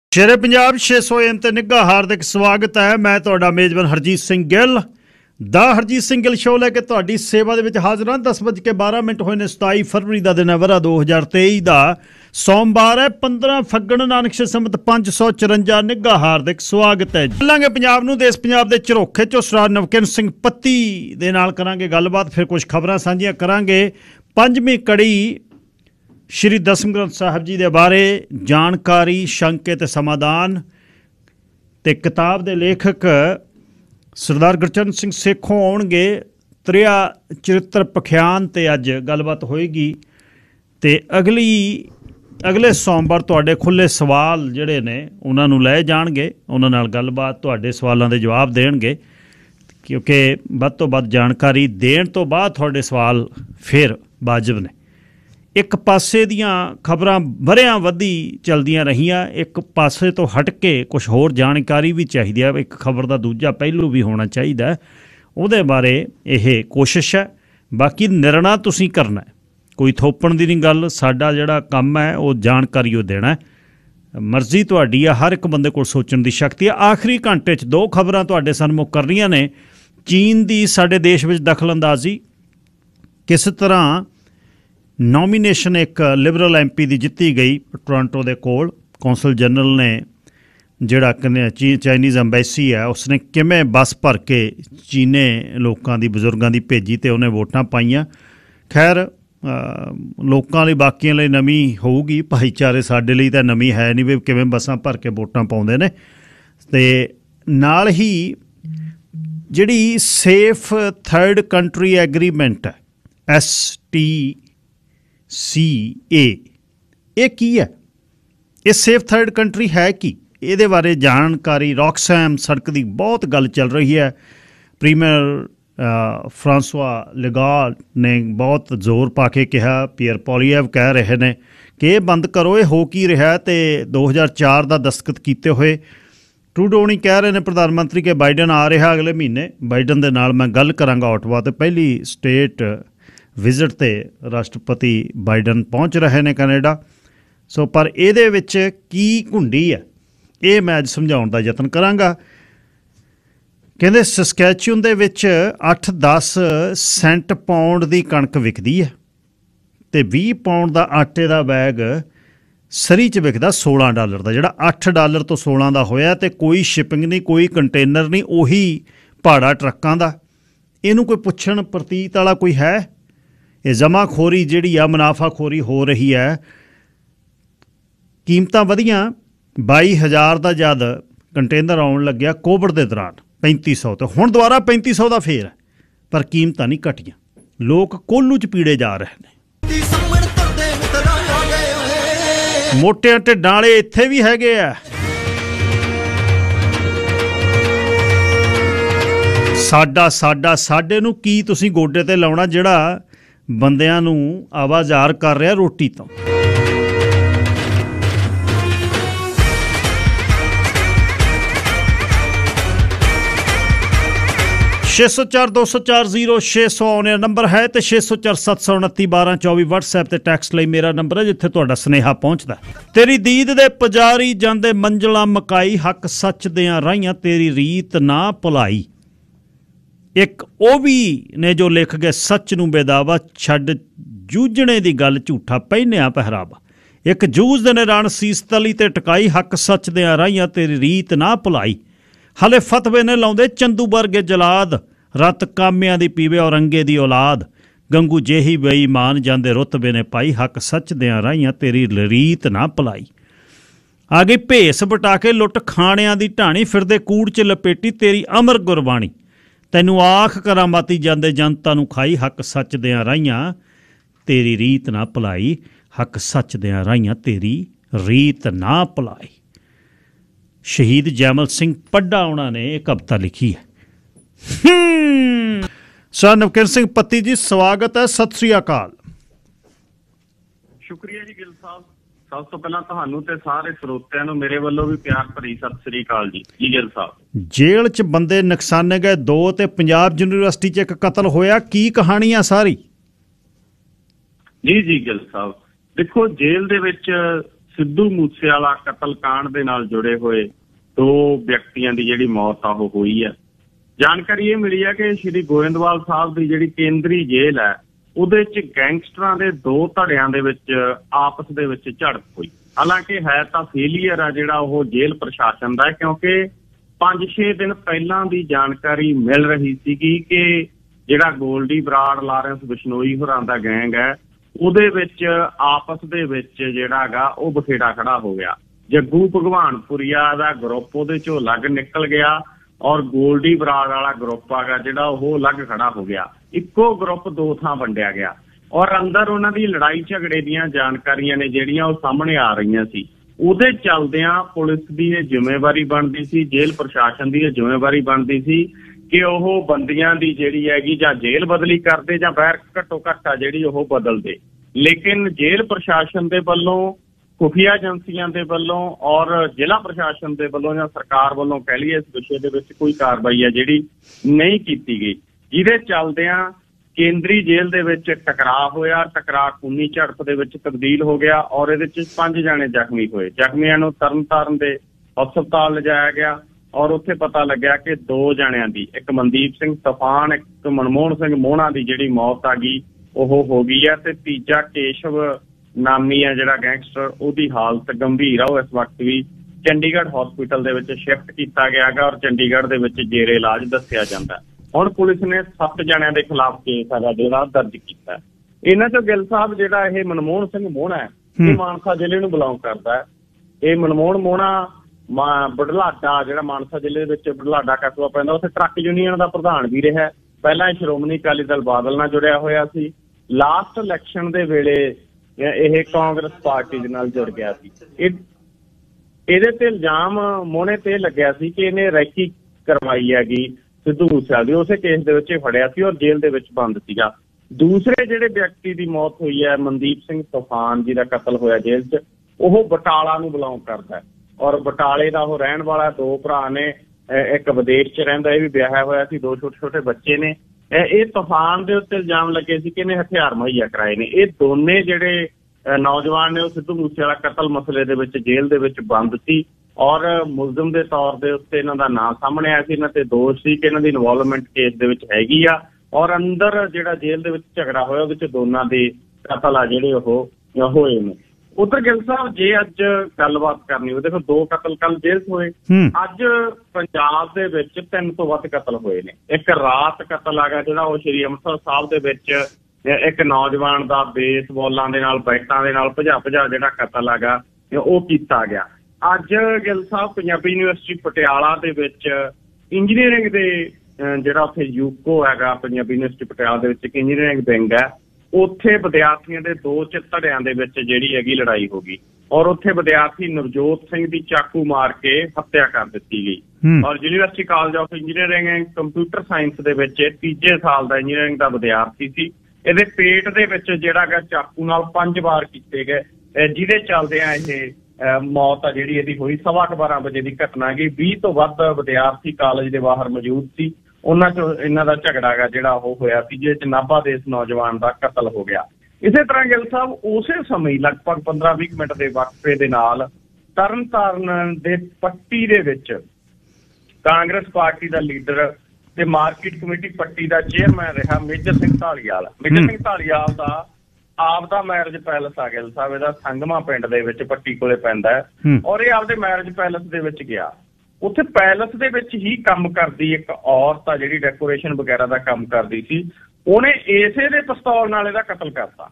शेरे Punjab 600 AM ते निघा हार्दिक स्वागत है। मैं तुहाडा मेजबान हरजीत सिंह गिल दा हरजीत सिंह गिल शो लैके तुहाडी सेवा दे विच हाज़र हां। 10:12 होए ने 27 फरवरी का दिन है, वरा 2023 का सोमवार है, 15 फग्गण नानक संमत 554। निघा हार्दिक स्वागत है। चलांगे पंजाब नूं देश पंजाब के झरोखे चो सरदार नवकिरण सिंह पत्ती दे नाल करांगे गलबात, फिर कुछ खबरां सांझियां करांगे। पंजवीं कड़ी श्री दसम ग्रंथ साहब जी के बारे जानकारी, शंके ते समाधान ते किताब के लेखक सरदार गुरचरण सिंह सेखों आउणगे। त्रिया चरित्र पखियान ते अज गलबात होएगी ते अगले सोमवार तुहाडे खुले सवाल जिहड़े ने उन्हां नूं लै जाणगे, उन्हां नाल गलबात तुहाडे सवालों के जवाब देणगे, क्योंकि वध तो वध जानकारी देण तो बाद तुहाडे सवाल फिर वाजिब ने। एक पासे दियां खबरां वरियां वधी चलदियां रहियां, एक पासे तो हट के कुछ होर जानकारी भी चाहिए है। एक खबर का दूजा पहलू भी होना चाहिए, उहदे बारे यह कोशिश है। बाकी निर्णय तुसीं करना है, कोई थोपण दी नहीं गल। साडा जिहड़ा काम है वो जानकारी वो देना है। मर्जी तुहाडी आ, हर एक बंदे कोल सोचण दी शक्ति है। आखिरी घंटे 'च 2 खबरां तुहाडे सन्मुख करनियां ने। चीन दी साडे देश विच दखलअंदाजी, किस तरह नॉमीनेशन एक लिबरल MP की जित्ती गई टोरंटो के कोल। कौंसल जनरल ने जिहड़ा चाइनीज़ अंबैसी है उसने किवें बस भर के चीने लोगों की बजुर्गों की भेजी तो उन्हें वोटां पाईयां। खैर लोगों लिए बाकियों लिए नवी होगी, भाईचारे साडे लिए तो नवी है नहीं भी किवें बसां भर के वोटां पाउंदे ने। ते नाल ही जिहड़ी सेफ थर्ड कंट्री एग्रीमेंट है STCA, ये की है? ये सेफ थर्ड कंट्री है कि ये बारे जानकारी। रॉक्सहैम सड़क की बहुत गल चल रही है। प्रीमियर फ्रांसवा लेगार्ड ने बहुत जोर पा के कहा, पियर पोलिएव कह रहे हैं कि ये बंद करो, ये हो की रहा है। तो 2004 का दस्तखत किए हुए ट्रूडो नहीं कह रहे हैं प्रधानमंत्री के बाइडन आ रहा अगले महीने। बाइडन के नाल मैं गल करांगा ऑटवा ते। पहली स्टेट विजिट ते राष्ट्रपति बाइडन पहुँच रहे हैं कैनेडा। सो पर ये विच की घुंडी है ये मैं अज समझाउण दा यतन करांगा। कहंदे सस्कैचुअन दे विच 8-10 सेंट पाउंड की कणक विकदी है ते 20 पाउंड का आटे का बैग सरी च विकदा $16 का, जिहड़ा $8 तो 16 का होया। ते कोई शिपिंग नहीं, कोई कंटेनर नहीं, उही भाड़ा ट्रक्कां दा। इहनूं कोई पुछण प्रतीत वाला कोई है? ये जमाखोरी जिहड़ी आ, मुनाफाखोरी हो रही है। कीमतां वधियां, 22,000 का जद कंटेनर आउण लग्या कोविड के दौरान 3500, तो हुण दुबारा 3500 का फेर है, पर कीमतां नहीं घटियां। लोग कोल्लू च पीड़े जा रहे हैं। मोटियां ढिड्डां वाले इत्थे भी हैगे आ। साडे नूं की तुसीं गोडे ते लाउणा जिहड़ा बंदियां नूं आवाज़ार कर रहा रोटी तो। छे 604-204-0600 आने नंबर है, तो 604-729-1224 WhatsApp ते टैक्सट लई मेरा नंबर है, जिथे तुहाडा स्नेहा पहुँचदा। तेरी दीद दे पुजारी जांदे मंजला मकाई, हक सच दियां राहियां तेरी रीत ना भुलाई। एक वो भी ने जो लिख गए सच नूं बेदावा, छड्ड जूझने की गल झूठा पहनिया पहरावा। एक जूझ ने रण सीस तली ते टकाई, हक सच दियां राहियां तेरी रीत ना भुलाई। हले फतवे ने लाउंदे चंदू वर्गे जलाद, रत कामियां दी पीवे औरंगे दी औलाद। गंगू जेही बेईमान जांदे रुतबे ने पाई, हक सच दियां राहियां तेरी रीत ना भुलाई। आ गई भेस बटा के लुट खाणियां दी ढाणी, फिरदे कूड़ च लपेटी तेरी अमर गुरबाणी। तैनू आख करामाती जांदे जनता नू खाई, हक सच दियां राहियां तेरी रीत ना भुलाई। हक सच दियां राहियां तेरी रीत ना भुलाई। शहीद जैमल सिंह पड्डा उन्होंने एक कविता लिखी है। सर नवकिरण सिंह पत्ती जी स्वागत है, सत श्री अकाल। शुक्रिया जी गिल साहब। सब तो पहला तुहानू ते सारे श्रोतिਆਂ ਨੂੰ ਮੇਰੇ ਵੱਲੋਂ ਵੀ ਪਿਆਰ ਭਰੀ ਸਤਿ ਸ੍ਰੀ ਅਕਾਲ ਜੀ। ਜੀ ਗਿਲ ਸਾਹਿਬ, ਜੇਲ੍ਹ 'ਚ ਬੰਦੇ ਨੁਕਸਾਨੇ ਗਏ 2 ਤੇ ਪੰਜਾਬ ਯੂਨੀਵਰਸਿਟੀ 'ਚ ਇੱਕ ਕਤਲ ਹੋਇਆ, ਕੀ ਕਹਾਣੀ ਆ ਸਾਰੀ? ਜੀ ਗਿਲ ਸਾਹਿਬ, ਦੇਖੋ ਜੇਲ੍ਹ ਦੇ ਵਿੱਚ ਸਿੱਧੂ ਮੂਸੇਵਾਲਾ ਕਤਲकांड ਦੇ ਨਾਲ ਜੁੜੇ ਹੋਏ 2 ਵਿਅਕਤੀਆਂ ਦੀ ਜਿਹੜੀ ਮੌਤ ਆ ਉਹ ਹੋਈ ਹੈ। ਜਾਣਕਾਰੀ ਇਹ ਮਿਲੀ ਹੈ ਕਿ ਸ਼੍ਰੀ ਗੋਇੰਦਵਾਲ ਸਾਹਿਬ ਦੀ ਜਿਹੜੀ ਕੇਂਦਰੀ ਜੇਲ੍ਹ ਹੈ ਉਹਦੇ 'ਚ ਗੈਂਗਸਟਰਾਂ ਦੇ 2 ਧੜਿਆਂ ਦੇ ਵਿੱਚ ਆਪਸ ਦੇ ਵਿੱਚ ਝੜਪ ਹੋਈ। ਹਾਲਾਂਕਿ ਹੈ ਤਾਂ ਫੇਲੀਅਰ ਆ ਜਿਹੜਾ ਉਹ ਜੇਲ੍ਹ ਪ੍ਰਸ਼ਾਸਨ ਦਾ, ਕਿਉਂਕਿ 5-6 ਦਿਨ ਪਹਿਲਾਂ ਦੀ ਜਾਣਕਾਰੀ ਮਿਲ ਰਹੀ ਸੀਗੀ ਕਿ ਜਿਹੜਾ ਗੋਲਡੀ ਬਰਾੜ, ਲਾਰੈਂਸ ਬਿਸ਼ਨੋਈ ਹੋਰਾਂ ਦਾ ਗੈਂਗ ਹੈ ਉਹਦੇ ਵਿੱਚ ਆਪਸ ਦੇ ਵਿੱਚ ਜਿਹੜਾ ਹੈਗਾ ਉਹ ਬਖੇੜਾ ਖੜਾ ਹੋ ਗਿਆ। ਜੱਗੂ ਭਗਵਾਨਪੁਰੀਆ ਦਾ ਗਰੁੱਪ ਉਹਦੇ 'ਚੋਂ ਅਲੱਗ ਨਿਕਲ ਗਿਆ ਔਰ ਗੋਲਡੀ ਬਰਾੜ ਵਾਲਾ ਗਰੁੱਪ ਹੈਗਾ ਜਿਹੜਾ ਉਹ ਅਲੱਗ ਖੜਾ ਹੋ ਗਿਆ। ਇੱਕੋ ਗਰੁੱਪ 2 ਥਾਂ ਵੰਡਿਆ ਗਿਆ ਔਰ ਅੰਦਰ ਉਹਨਾਂ ਦੀ ਲੜਾਈ ਝਗੜੇ ਦੀਆਂ ਜਾਣਕਾਰੀਆਂ ਨੇ ਜਿਹੜੀਆਂ ਉਹ ਸਾਹਮਣੇ ਆ ਰਹੀਆਂ ਸੀ। ਉਹਦੇ ਚੱਲਦਿਆਂ ਪੁਲਿਸ ਦੀ ਇਹ ਜ਼ਿੰਮੇਵਾਰੀ ਬਣਦੀ ਸੀ, ਜੇਲ੍ਹ ਪ੍ਰਸ਼ਾਸਨ ਦੀ ਇਹ ਜ਼ਿੰਮੇਵਾਰੀ ਬਣਦੀ ਸੀ ਕਿ ਉਹ ਬੰਦੀਆਂ ਦੀ ਜਿਹੜੀ ਹੈਗੀ ਜਾਂ ਜੇਲ੍ਹ ਬਦਲੀ ਕਰਦੇ ਜਾਂ ਬਾਹਰ ਘੱਟੋ ਘੱਟ ਜਿਹੜੀ ਉਹ ਬਦਲਦੇ। ਲੇਕਿਨ ਜੇਲ੍ਹ ਪ੍ਰਸ਼ਾਸਨ ਦੇ ਵੱਲੋਂ, ਖੁਫੀਆ ਏਜੰਸੀਆਂ ਦੇ ਵੱਲੋਂ ਔਰ ਜ਼ਿਲ੍ਹਾ ਪ੍ਰਸ਼ਾਸਨ ਦੇ ਵੱਲੋਂ ਜਾਂ ਸਰਕਾਰ ਵੱਲੋਂ ਕਹਿ ਲਈਏ ਇਸ ਵਿਸ਼ੇ ਦੇ ਵਿੱਚ ਕੋਈ ਕਾਰਵਾਈ ਹੈ ਜਿਹੜੀ ਨਹੀਂ ਕੀਤੀ ਗਈ, ਜਿਹਦੇ ਚੱਲਦਿਆਂ ਕੇਂਦਰੀ ਜੇਲ੍ਹ ਦੇ ਵਿੱਚ ਟਕਰਾਅ ਹੋਇਆ। ਟਕਰਾਅ ਖੂਨੀ ਝੜਪ ਦੇ ਵਿੱਚ ਤਬਦੀਲ ਹੋ ਗਿਆ ਔਰ ਇਹਦੇ 'ਚ 5 ਜਾਣੇ ਜ਼ਖਮੀ ਹੋਏ। ਜ਼ਖਮੀਆਂ ਨੂੰ ਤਰਨਤਾਰਨ ਦੇ ਹਸਪਤਾਲ ਲਿਜਾਇਆ ਗਿਆ ਔਰ ਉੱਥੇ ਪਤਾ ਲੱਗਿਆ ਕਿ 2 ਜਾਣਿਆਂ ਦੀ, ਇੱਕ ਮਨਦੀਪ ਸਿੰਘ ਤੂਫਾਨ, ਇੱਕ ਮਨਮੋਹਨ ਸਿੰਘ ਮੋਹਣਾ ਦੀ ਜਿਹੜੀ ਮੌਤ ਆ ਗਈ ਉਹ ਹੋ ਗਈ ਹੈ ਤੇ ਤੀਜਾ ਕੇਸ਼ਵ ਨਾਮੀ ਹੈ ਜਿਹੜਾ ਗੈਂਗਸਟਰ, ਉਹਦੀ ਹਾਲਤ ਗੰਭੀਰ ਆ। ਉਹ ਇਸ ਵਕਤ ਵੀ ਚੰਡੀਗੜ੍ਹ ਹਸਪੀਟਲ ਦੇ ਵਿੱਚ ਸ਼ਿਫਟ ਕੀਤਾ ਗਿਆ ਹੈਗਾ ਔਰ ਚੰਡੀਗੜ੍ਹ ਦੇ ਵਿੱਚ ਜੇਰੇ ਇਲਾਜ ਦੱਸਿਆ ਜਾਂਦਾ। ਹੁਣ ਪੁਲਿਸ ਨੇ 7 ਜਣਿਆਂ ਦੇ ਖਿਲਾਫ ਕੇਸ ਹੈਗਾ ਜਿਹੜਾ ਦਰਜ ਕੀਤਾ। ਇਹਨਾਂ ਚੋਂ ਗਿੱਲ ਸਾਹਿਬ ਜਿਹੜਾ ਇਹ ਮਨਮੋਹਨ ਸਿੰਘ ਮੋਹਣਾ ਹੈ ਇਹ ਮਾਨਸਾ ਜ਼ਿਲ੍ਹੇ ਨੂੰ ਬਿਲੋਂਗ ਕਰਦਾ ਹੈ। ਇਹ ਮਨਮੋਹਨ ਮੋਹਣਾ ਬੁਢਲਾਡਾ ਜਿਹੜਾ ਮਾਨਸਾ ਜ਼ਿਲ੍ਹੇ ਦੇ ਵਿੱਚ ਬੁਢਲਾਡਾ ਕਸਬਾ ਪੈਂਦਾ ਉੱਥੇ ਟਰੱਕ ਯੂਨੀਅਨ ਦਾ ਪ੍ਰਧਾਨ ਵੀ ਰਿਹਾ। ਪਹਿਲਾਂ ਇਹ ਸ਼੍ਰੋਮਣੀ ਅਕਾਲੀ ਦਲ ਬਾਦਲ ਨਾਲ ਜੁੜਿਆ ਹੋਇਆ ਸੀ। ਲਾਸਟ ਇਲੈਕਸ਼ਨ ਦੇ ਵੇਲੇ ਇਹ ਕਾਂਗਰਸ ਪਾਰਟੀ ਦੇ ਨਾਲ ਜੁੜ ਗਿਆ ਸੀ। ਇਹਦੇ ਤੇ ਇਲਜ਼ਾਮ ਮੋਹਣੇ ਤੇ ਲੱਗਿਆ ਸੀ ਕਿ ਇਹਨੇ ਰੈਕੀ ਕਰਵਾਈ ਹੈਗੀ ਸਿੱਧੂ ਮੂਸੇਵਾਲੇ ਦੀ। ਉਸੇ ਕੇਸ ਦੇ ਵਿੱਚ ਫੜਿਆ ਸੀ ਔਰ ਜੇਲ੍ਹ ਦੇ ਵਿੱਚ ਬੰਦ ਸੀਗਾ। ਦੂਸਰੇ ਜਿਹੜੇ ਵਿਅਕਤੀ ਦੀ ਮੌਤ ਹੋਈ ਹੈ ਮਨਦੀਪ ਸਿੰਘ ਤੂਫਾਨ ਜੀ ਦਾ ਕਤਲ ਹੋਇਆ ਜੇਲ੍ਹ 'ਚ, ਉਹ ਬਟਾਲਾ ਨੂੰ ਬਿਲੋਂਗ ਕਰਦਾ ਔਰ ਬਟਾਲੇ ਦਾ ਉਹ ਰਹਿਣ ਵਾਲਾ। 2 ਭਰਾ ਨੇ, ਇੱਕ ਵਿਦੇਸ਼ 'ਚ ਰਹਿੰਦਾ, ਇਹ ਵੀ ਵਿਆਹਿਆ ਹੋਇਆ ਸੀ, 2 ਛੋਟੇ-ਛੋਟੇ ਬੱਚੇ ਨੇ। ਇਹ ਤੂਫਾਨ ਦੇ ਉੱਤੇ ਇਲਜ਼ਾਮ ਲੱਗੇ ਸੀ ਕਿ ਇਹਨੇ ਹਥਿਆਰ ਮੁਹੱਈਆ ਕਰਾਏ ਨੇ। ਇਹ ਦੋਨੇ ਜਿਹੜੇ ਨੌਜਵਾਨ ਨੇ ਉਹ ਸਿੱਧੂ ਮੂਸੇਵਾਲਾ ਕਤਲ ਮਸਲੇ ਦੇ ਵਿੱਚ ਜੇਲ੍ਹ ਦੇ ਵਿੱਚ ਬੰਦ ਸੀ ਔਰ ਮੁਲਜ਼ਮ ਦੇ ਤੌਰ ਦੇ ਉੱਤੇ ਇਹਨਾਂ ਦਾ ਨਾਂ ਸਾਹਮਣੇ ਆਇਆ ਸੀ। ਇਹਨਾਂ ਤੇ ਦੋਸ਼ ਸੀ ਕਿ ਇਹਨਾਂ ਦੀ ਇਨਵੋਲਵਮੈਂਟ ਕੇਸ ਦੇ ਵਿੱਚ ਹੈਗੀ ਆ ਔਰ ਅੰਦਰ ਜਿਹੜਾ ਜੇਲ੍ਹ ਦੇ ਵਿੱਚ ਝਗੜਾ ਹੋਇਆ ਉਹਦੇ ਵਿੱਚ ਦੋਨਾਂ ਦੇ ਕਤਲ ਆ ਜਿਹੜੇ ਉਹ ਹੋਏ ਨੇ। ਉੱਧਰ ਗਿੱਲ ਸਾਹਿਬ ਜੇ ਅੱਜ ਗੱਲਬਾਤ ਕਰਨੀ ਹੋਵੇ, ਦੇਖੋ 2 ਕਤਲ ਕੱਲ ਜੇਲ੍ਹ 'ਚ ਹੋਏ। ਅੱਜ ਪੰਜਾਬ ਦੇ ਵਿੱਚ 3 ਤੋਂ ਵੱਧ ਕਤਲ ਹੋਏ ਨੇ। ਇੱਕ ਰਾਤ ਕਤਲ ਆ ਗਿਆ ਜਿਹੜਾ ਉਹ ਸ਼੍ਰੀ ਅੰਮ੍ਰਿਤਸਰ ਸਾਹਿਬ ਦੇ ਵਿੱਚ ਇੱਕ ਨੌਜਵਾਨ ਦਾ ਬੇਸਬਾਲਾਂ ਦੇ ਨਾਲ, ਬੈਟਾਂ ਦੇ ਨਾਲ ਭਜਾ ਜਿਹੜਾ ਕਤਲ ਹੈਗਾ ਉਹ ਕੀਤਾ ਗਿਆ। ਅੱਜ ਗਿੱਲ ਸਾਹਿਬ ਪੰਜਾਬੀ ਯੂਨੀਵਰਸਿਟੀ ਪਟਿਆਲਾ ਦੇ ਵਿੱਚ ਇੰਜੀਨੀਅਰਿੰਗ ਦੇ ਜਿਹੜਾ ਉੱਥੇ ਯੂਕੋ ਹੈਗਾ, ਪੰਜਾਬੀ ਯੂਨੀਵਰਸਿਟੀ ਪਟਿਆਲਾ ਦੇ ਵਿੱਚ ਇੱਕ ਇੰਜੀਨੀਅਰਿੰਗ ਵਿੰਗ ਹੈ, ਉੱਥੇ ਵਿਦਿਆਰਥੀਆਂ ਦੇ 2 ਧੜਿਆਂ ਦੇ ਵਿੱਚ ਜਿਹੜੀ ਹੈਗੀ ਲੜਾਈ ਹੋ ਗਈ ਔਰ ਉੱਥੇ ਵਿਦਿਆਰਥੀ ਨਵਜੋਤ ਸਿੰਘ ਦੀ ਚਾਕੂ ਮਾਰ ਕੇ ਹੱਤਿਆ ਕਰ ਦਿੱਤੀ ਗਈ। ਔਰ university college of engineering and computer science ਦੇ ਵਿੱਚ 3 ਸਾਲ ਦਾ ਇੰਜੀਨੀਅਰਿੰਗ ਦਾ ਵਿਦਿਆਰਥੀ ਸੀ। ਇਹਦੇ ਪੇਟ ਦੇ ਵਿੱਚ ਜਿਹੜਾ ਹੈਗਾ ਚਾਕੂ ਨਾਲ 5 ਵਾਰ ਕੀਤੇ ਗਏ, ਜਿਹਦੇ ਚੱਲਦਿਆਂ ਇਹ ਮੌਤ ਆ ਜਿਹੜੀ ਇਹਦੀ ਹੋਈ। 12:15 ਵਜੇ ਦੀ ਘਟਨਾ ਹੈਗੀ। 20 ਤੋਂ ਵੱਧ ਵਿਦਿਆਰਥੀ ਕਾਲਜ ਦੇ ਬਾਹਰ ਮੌਜੂਦ ਸੀ। ਉਹਨਾਂ ਚੋਂ ਇਹਨਾਂ ਦਾ ਝਗੜਾ ਹੈਗਾ ਜਿਹੜਾ ਉਹ ਹੋਇਆ ਸੀ, ਜਿਹਦੇ 'ਚ ਨਾਭਾ ਦੇ ਇਸ ਨੌਜਵਾਨ ਦਾ ਕਤਲ ਹੋ ਗਿਆ। ਇਸੇ ਤਰ੍ਹਾਂ ਗਿੱਲ ਸਾਹਿਬ ਉਸੇ ਸਮੇਂ ਲਗਭਗ 15-20 ਮਿੰਟ ਦੇ ਵਕਫੇ ਦੇ ਨਾਲ ਤਰਨਤਾਰਨ ਦੇ ਪੱਟੀ ਦੇ ਵਿੱਚ ਕਾਂਗਰਸ ਪਾਰਟੀ ਦਾ ਲੀਡਰ ਤੇ ਮਾਰਕੀਟ ਕਮੇਟੀ ਪੱਟੀ ਦਾ ਚੇਅਰਮੈਨ ਰਿਹਾ ਮੇਜਰ ਸਿੰਘ ਢਾਲੀਵਾਲ। ਮੇਜਰ ਸਿੰਘ ਢਾਲੀਵਾਲ ਦਾ ਆਪ ਦਾ ਮੈਰਿਜ ਪੈਲਸ ਆ ਗਿੱਲ ਸਾਹਿਬ, ਇਹਦਾ ਸੰਗਮਾ ਪਿੰਡ ਦੇ ਵਿੱਚ ਪੱਟੀ ਕੋਲੇ ਪੈਂਦਾ ਹੈ ਔਰ ਇਹ ਆਪਦੇ ਮੈਰਿਜ ਪੈਲਸ ਦੇ ਵਿੱਚ ਗਿਆ। ਉੱਥੇ ਪੈਲਸ ਦੇ ਵਿੱਚ ਹੀ ਕੰਮ ਕਰਦੀ ਇੱਕ ਔਰਤ ਆ ਜਿਹੜੀ ਡੈਕੋਰੇਸ਼ਨ ਵਗੈਰਾ ਦਾ ਕੰਮ ਕਰਦੀ ਸੀ, ਉਹਨੇ ਇਸੇ ਦੇ ਪਿਸਤੌਲ ਨਾਲ ਇਹਦਾ ਕਤਲ ਕਰਤਾ।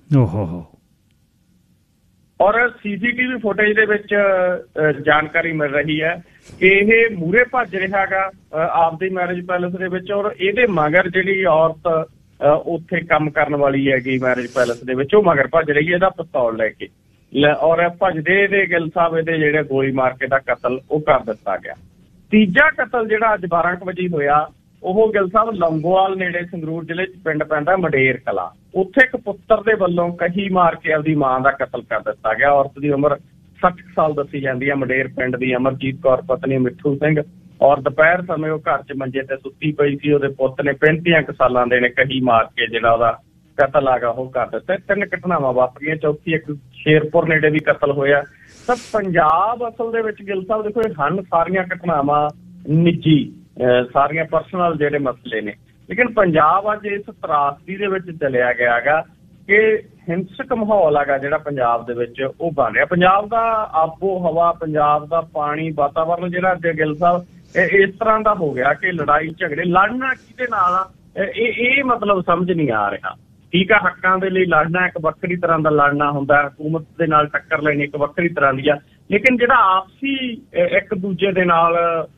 ਔਰ CCTV ਫੁਟੇਜ ਦੇ ਵਿੱਚ ਜਾਣਕਾਰੀ ਮਿਲ ਰਹੀ ਹੈ ਕਿ ਇਹ ਮੂਹਰੇ ਭੱਜ ਰਿਹਾ ਹੈਗਾ ਆਪਦੀ ਮੈਰਿਜ ਪੈਲਸ ਦੇ ਵਿੱਚ ਔਰ ਇਹਦੇ ਮਗਰ ਜਿਹੜੀ ਔਰਤ ਉੱਥੇ ਕੰਮ ਕਰਨ ਵਾਲੀ ਹੈਗੀ ਮੈਰਿਜ ਪੈਲਸ ਦੇ ਵਿੱਚ, ਉਹ ਮਗਰ ਭੱਜ ਰਹੀ ਹੈ ਇਹਦਾ ਪਿਸਤੌਲ ਲੈ ਕੇ ਔਰ ਭੱਜਦੇ ਦੇ ਗਿੱਲ ਸਾਹਿਬ ਇਹਦੇ ਜਿਹੜੇ ਗੋਲੀ ਮਾਰ ਕੇ ਦਾ ਕਤਲ ਉਹ ਕਰ ਦਿੱਤਾ ਗਿਆ। ਤੀਜਾ ਕਤਲ ਜਿਹੜਾ ਅੱਜ 12 ਵਜੇ ਹੋਇਆ ਉਹ ਗਿੱਲ ਸਾਹਿਬ ਲੰਗੋਵਾਲ ਨੇੜੇ ਸੰਗਰੂਰ ਜ਼ਿਲ੍ਹੇ 'ਚ ਪਿੰਡ ਪੈਂਦਾ ਮੰਡੇਰ ਕਲਾਂ। ਉੱਥੇ ਇੱਕ ਪੁੱਤਰ ਦੇ ਵੱਲੋਂ ਕਹੀ ਮਾਰ ਕੇ ਆਪਦੀ ਮਾਂ ਦਾ ਕਤਲ ਕਰ ਦਿੱਤਾ ਗਿਆ। ਔਰਤ ਦੀ ਉਮਰ 60 ਸਾਲ ਦੱਸੀ ਜਾਂਦੀ ਹੈ। ਮੰਡੇਰ ਪਿੰਡ ਦੀ ਅਮਰਜੀਤ ਕੌਰ ਪਤਨੀ ਮਿੱਠੂ ਸਿੰਘ ਔਰ ਦੁਪਹਿਰ ਸਮੇਂ ਉਹ ਘਰ 'ਚ ਮੰਜੇ ਤੇ ਸੁੱਤੀ ਪਈ ਸੀ। ਉਹਦੇ ਪੁੱਤ ਨੇ 35 ਸਾਲਾਂ ਦੇ ਨੇ ਕਹੀ ਮਾਰ ਕੇ ਜਿਹੜਾ ਉਹਦਾ ਕਤਲ ਆਗਾ ਉਹ ਕਰ ਦਿੱਤਾ। 3 ਘਟਨਾਵਾਂ ਵਾਪਰੀਆਂ, ਚੌਥੀ ਇੱਕ ਸ਼ੇਰਪੁਰ ਨੇੜੇ ਵੀ ਕਤਲ ਹੋਇਆ। ਤਾਂ ਪੰਜਾਬ ਅਸਲ ਦੇ ਵਿੱਚ ਗਿੱਲ ਸਾਹਿਬ ਦੇਖੋ ਇਹ ਹਨ ਸਾਰੀਆਂ ਘਟਨਾਵਾਂ ਨਿੱਜੀ, ਸਾਰੀਆਂ ਪਰਸਨਲ ਜਿਹੜੇ ਮਸਲੇ ਨੇ, ਲੇਕਿਨ ਪੰਜਾਬ ਅੱਜ ਇਸ ਤਰਾਸਦੀ ਦੇ ਵਿੱਚ ਚਲਿਆ ਗਿਆ ਹੈਗਾ ਕਿ ਹਿੰਸਕ ਮਾਹੌਲ ਹੈਗਾ ਜਿਹੜਾ ਪੰਜਾਬ ਦੇ ਵਿੱਚ ਉਹ ਬਣ ਰਿਹਾ। ਪੰਜਾਬ ਦਾ ਆਬੋ ਹਵਾ, ਪੰਜਾਬ ਦਾ ਪਾਣੀ, ਵਾਤਾਵਰਨ ਜਿਹੜਾ ਗਿੱਲ ਸਾਹਿਬ ਇਸ ਤਰ੍ਹਾਂ ਦਾ ਹੋ ਗਿਆ ਕਿ ਲੜਾਈ ਝਗੜੇ, ਲੜਨਾ ਕਿਹਦੇ ਨਾਲ ਆ ਇਹ ਮਤਲਬ ਸਮਝ ਨਹੀਂ ਆ ਰਿਹਾ। ਠੀਕ ਆ, ਹੱਕਾਂ ਦੇ ਲਈ ਲੜਨਾ ਇੱਕ ਵੱਖਰੀ ਤਰ੍ਹਾਂ ਦਾ ਲੜਨਾ ਹੁੰਦਾ, ਹਕੂਮਤ ਦੇ ਨਾਲ ਟੱਕਰ ਲੈਣੀ ਇੱਕ ਵੱਖਰੀ ਤਰ੍ਹਾਂ ਦੀ ਆ, ਲੇਕਿਨ ਜਿਹੜਾ ਆਪਸੀ ਇੱਕ ਦੂਜੇ ਦੇ ਨਾਲ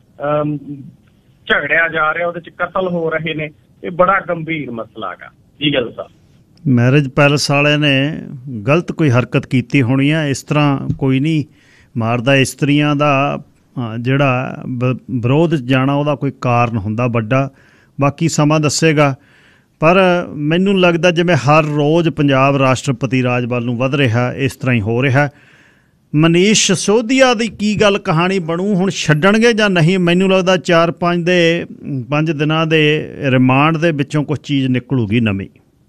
ਝਗੜਿਆ ਜਾ ਰਿਹਾ, ਉਹਦੇ ਚ ਕਤਲ ਹੋ ਰਹੇ ਨੇ, ਇਹ ਬੜਾ ਗੰਭੀਰ ਮਸਲਾ ਹੈਗਾ ਜੀ ਗਿੱਲ ਸਾਹਿਬ। ਮੈਰਿਜ ਪੈਲਸ ਵਾਲਿਆਂ ਨੇ ਗਲਤ ਕੋਈ ਹਰਕਤ ਕੀਤੀ ਹੋਣੀ ਆ, ਇਸ ਤਰ੍ਹਾਂ ਕੋਈ ਨਹੀਂ ਮਾਰਦਾ। ਇਸਤਰੀਆਂ ਦਾ ਜਿਹੜਾ ਵਿਰੋਧ ਜਾਣਾ ਉਹਦਾ ਕੋਈ ਕਾਰਨ ਹੁੰਦਾ ਵੱਡਾ, ਬਾਕੀ ਸਮਾਂ ਦੱਸੇਗਾ। ਪਰ ਮੈਨੂੰ ਲੱਗਦਾ ਜਿਵੇਂ ਹਰ ਰੋਜ਼ ਪੰਜਾਬ ਰਾਸ਼ਟਰਪਤੀ ਰਾਜ ਵੱਲ ਨੂੰ ਵੱਧ ਰਿਹਾ, ਇਸ ਤਰ੍ਹਾਂ ਹੀ ਹੋ ਰਿਹਾ। ਮਨੀਸ਼ ਸਿਸੋਦੀਆ ਦੀ ਕੀ ਗੱਲ ਕਹਾਣੀ ਬਣੂ, ਹੁਣ ਛੱਡਣਗੇ ਜਾਂ ਨਹੀਂ? ਮੈਨੂੰ ਲੱਗਦਾ 4-5 ਦਿਨਾਂ ਦੇ ਰਿਮਾਂਡ ਦੇ ਵਿੱਚੋਂ ਕੁਝ ਚੀਜ਼ ਨਿਕਲੂਗੀ ਨਵੀਂ।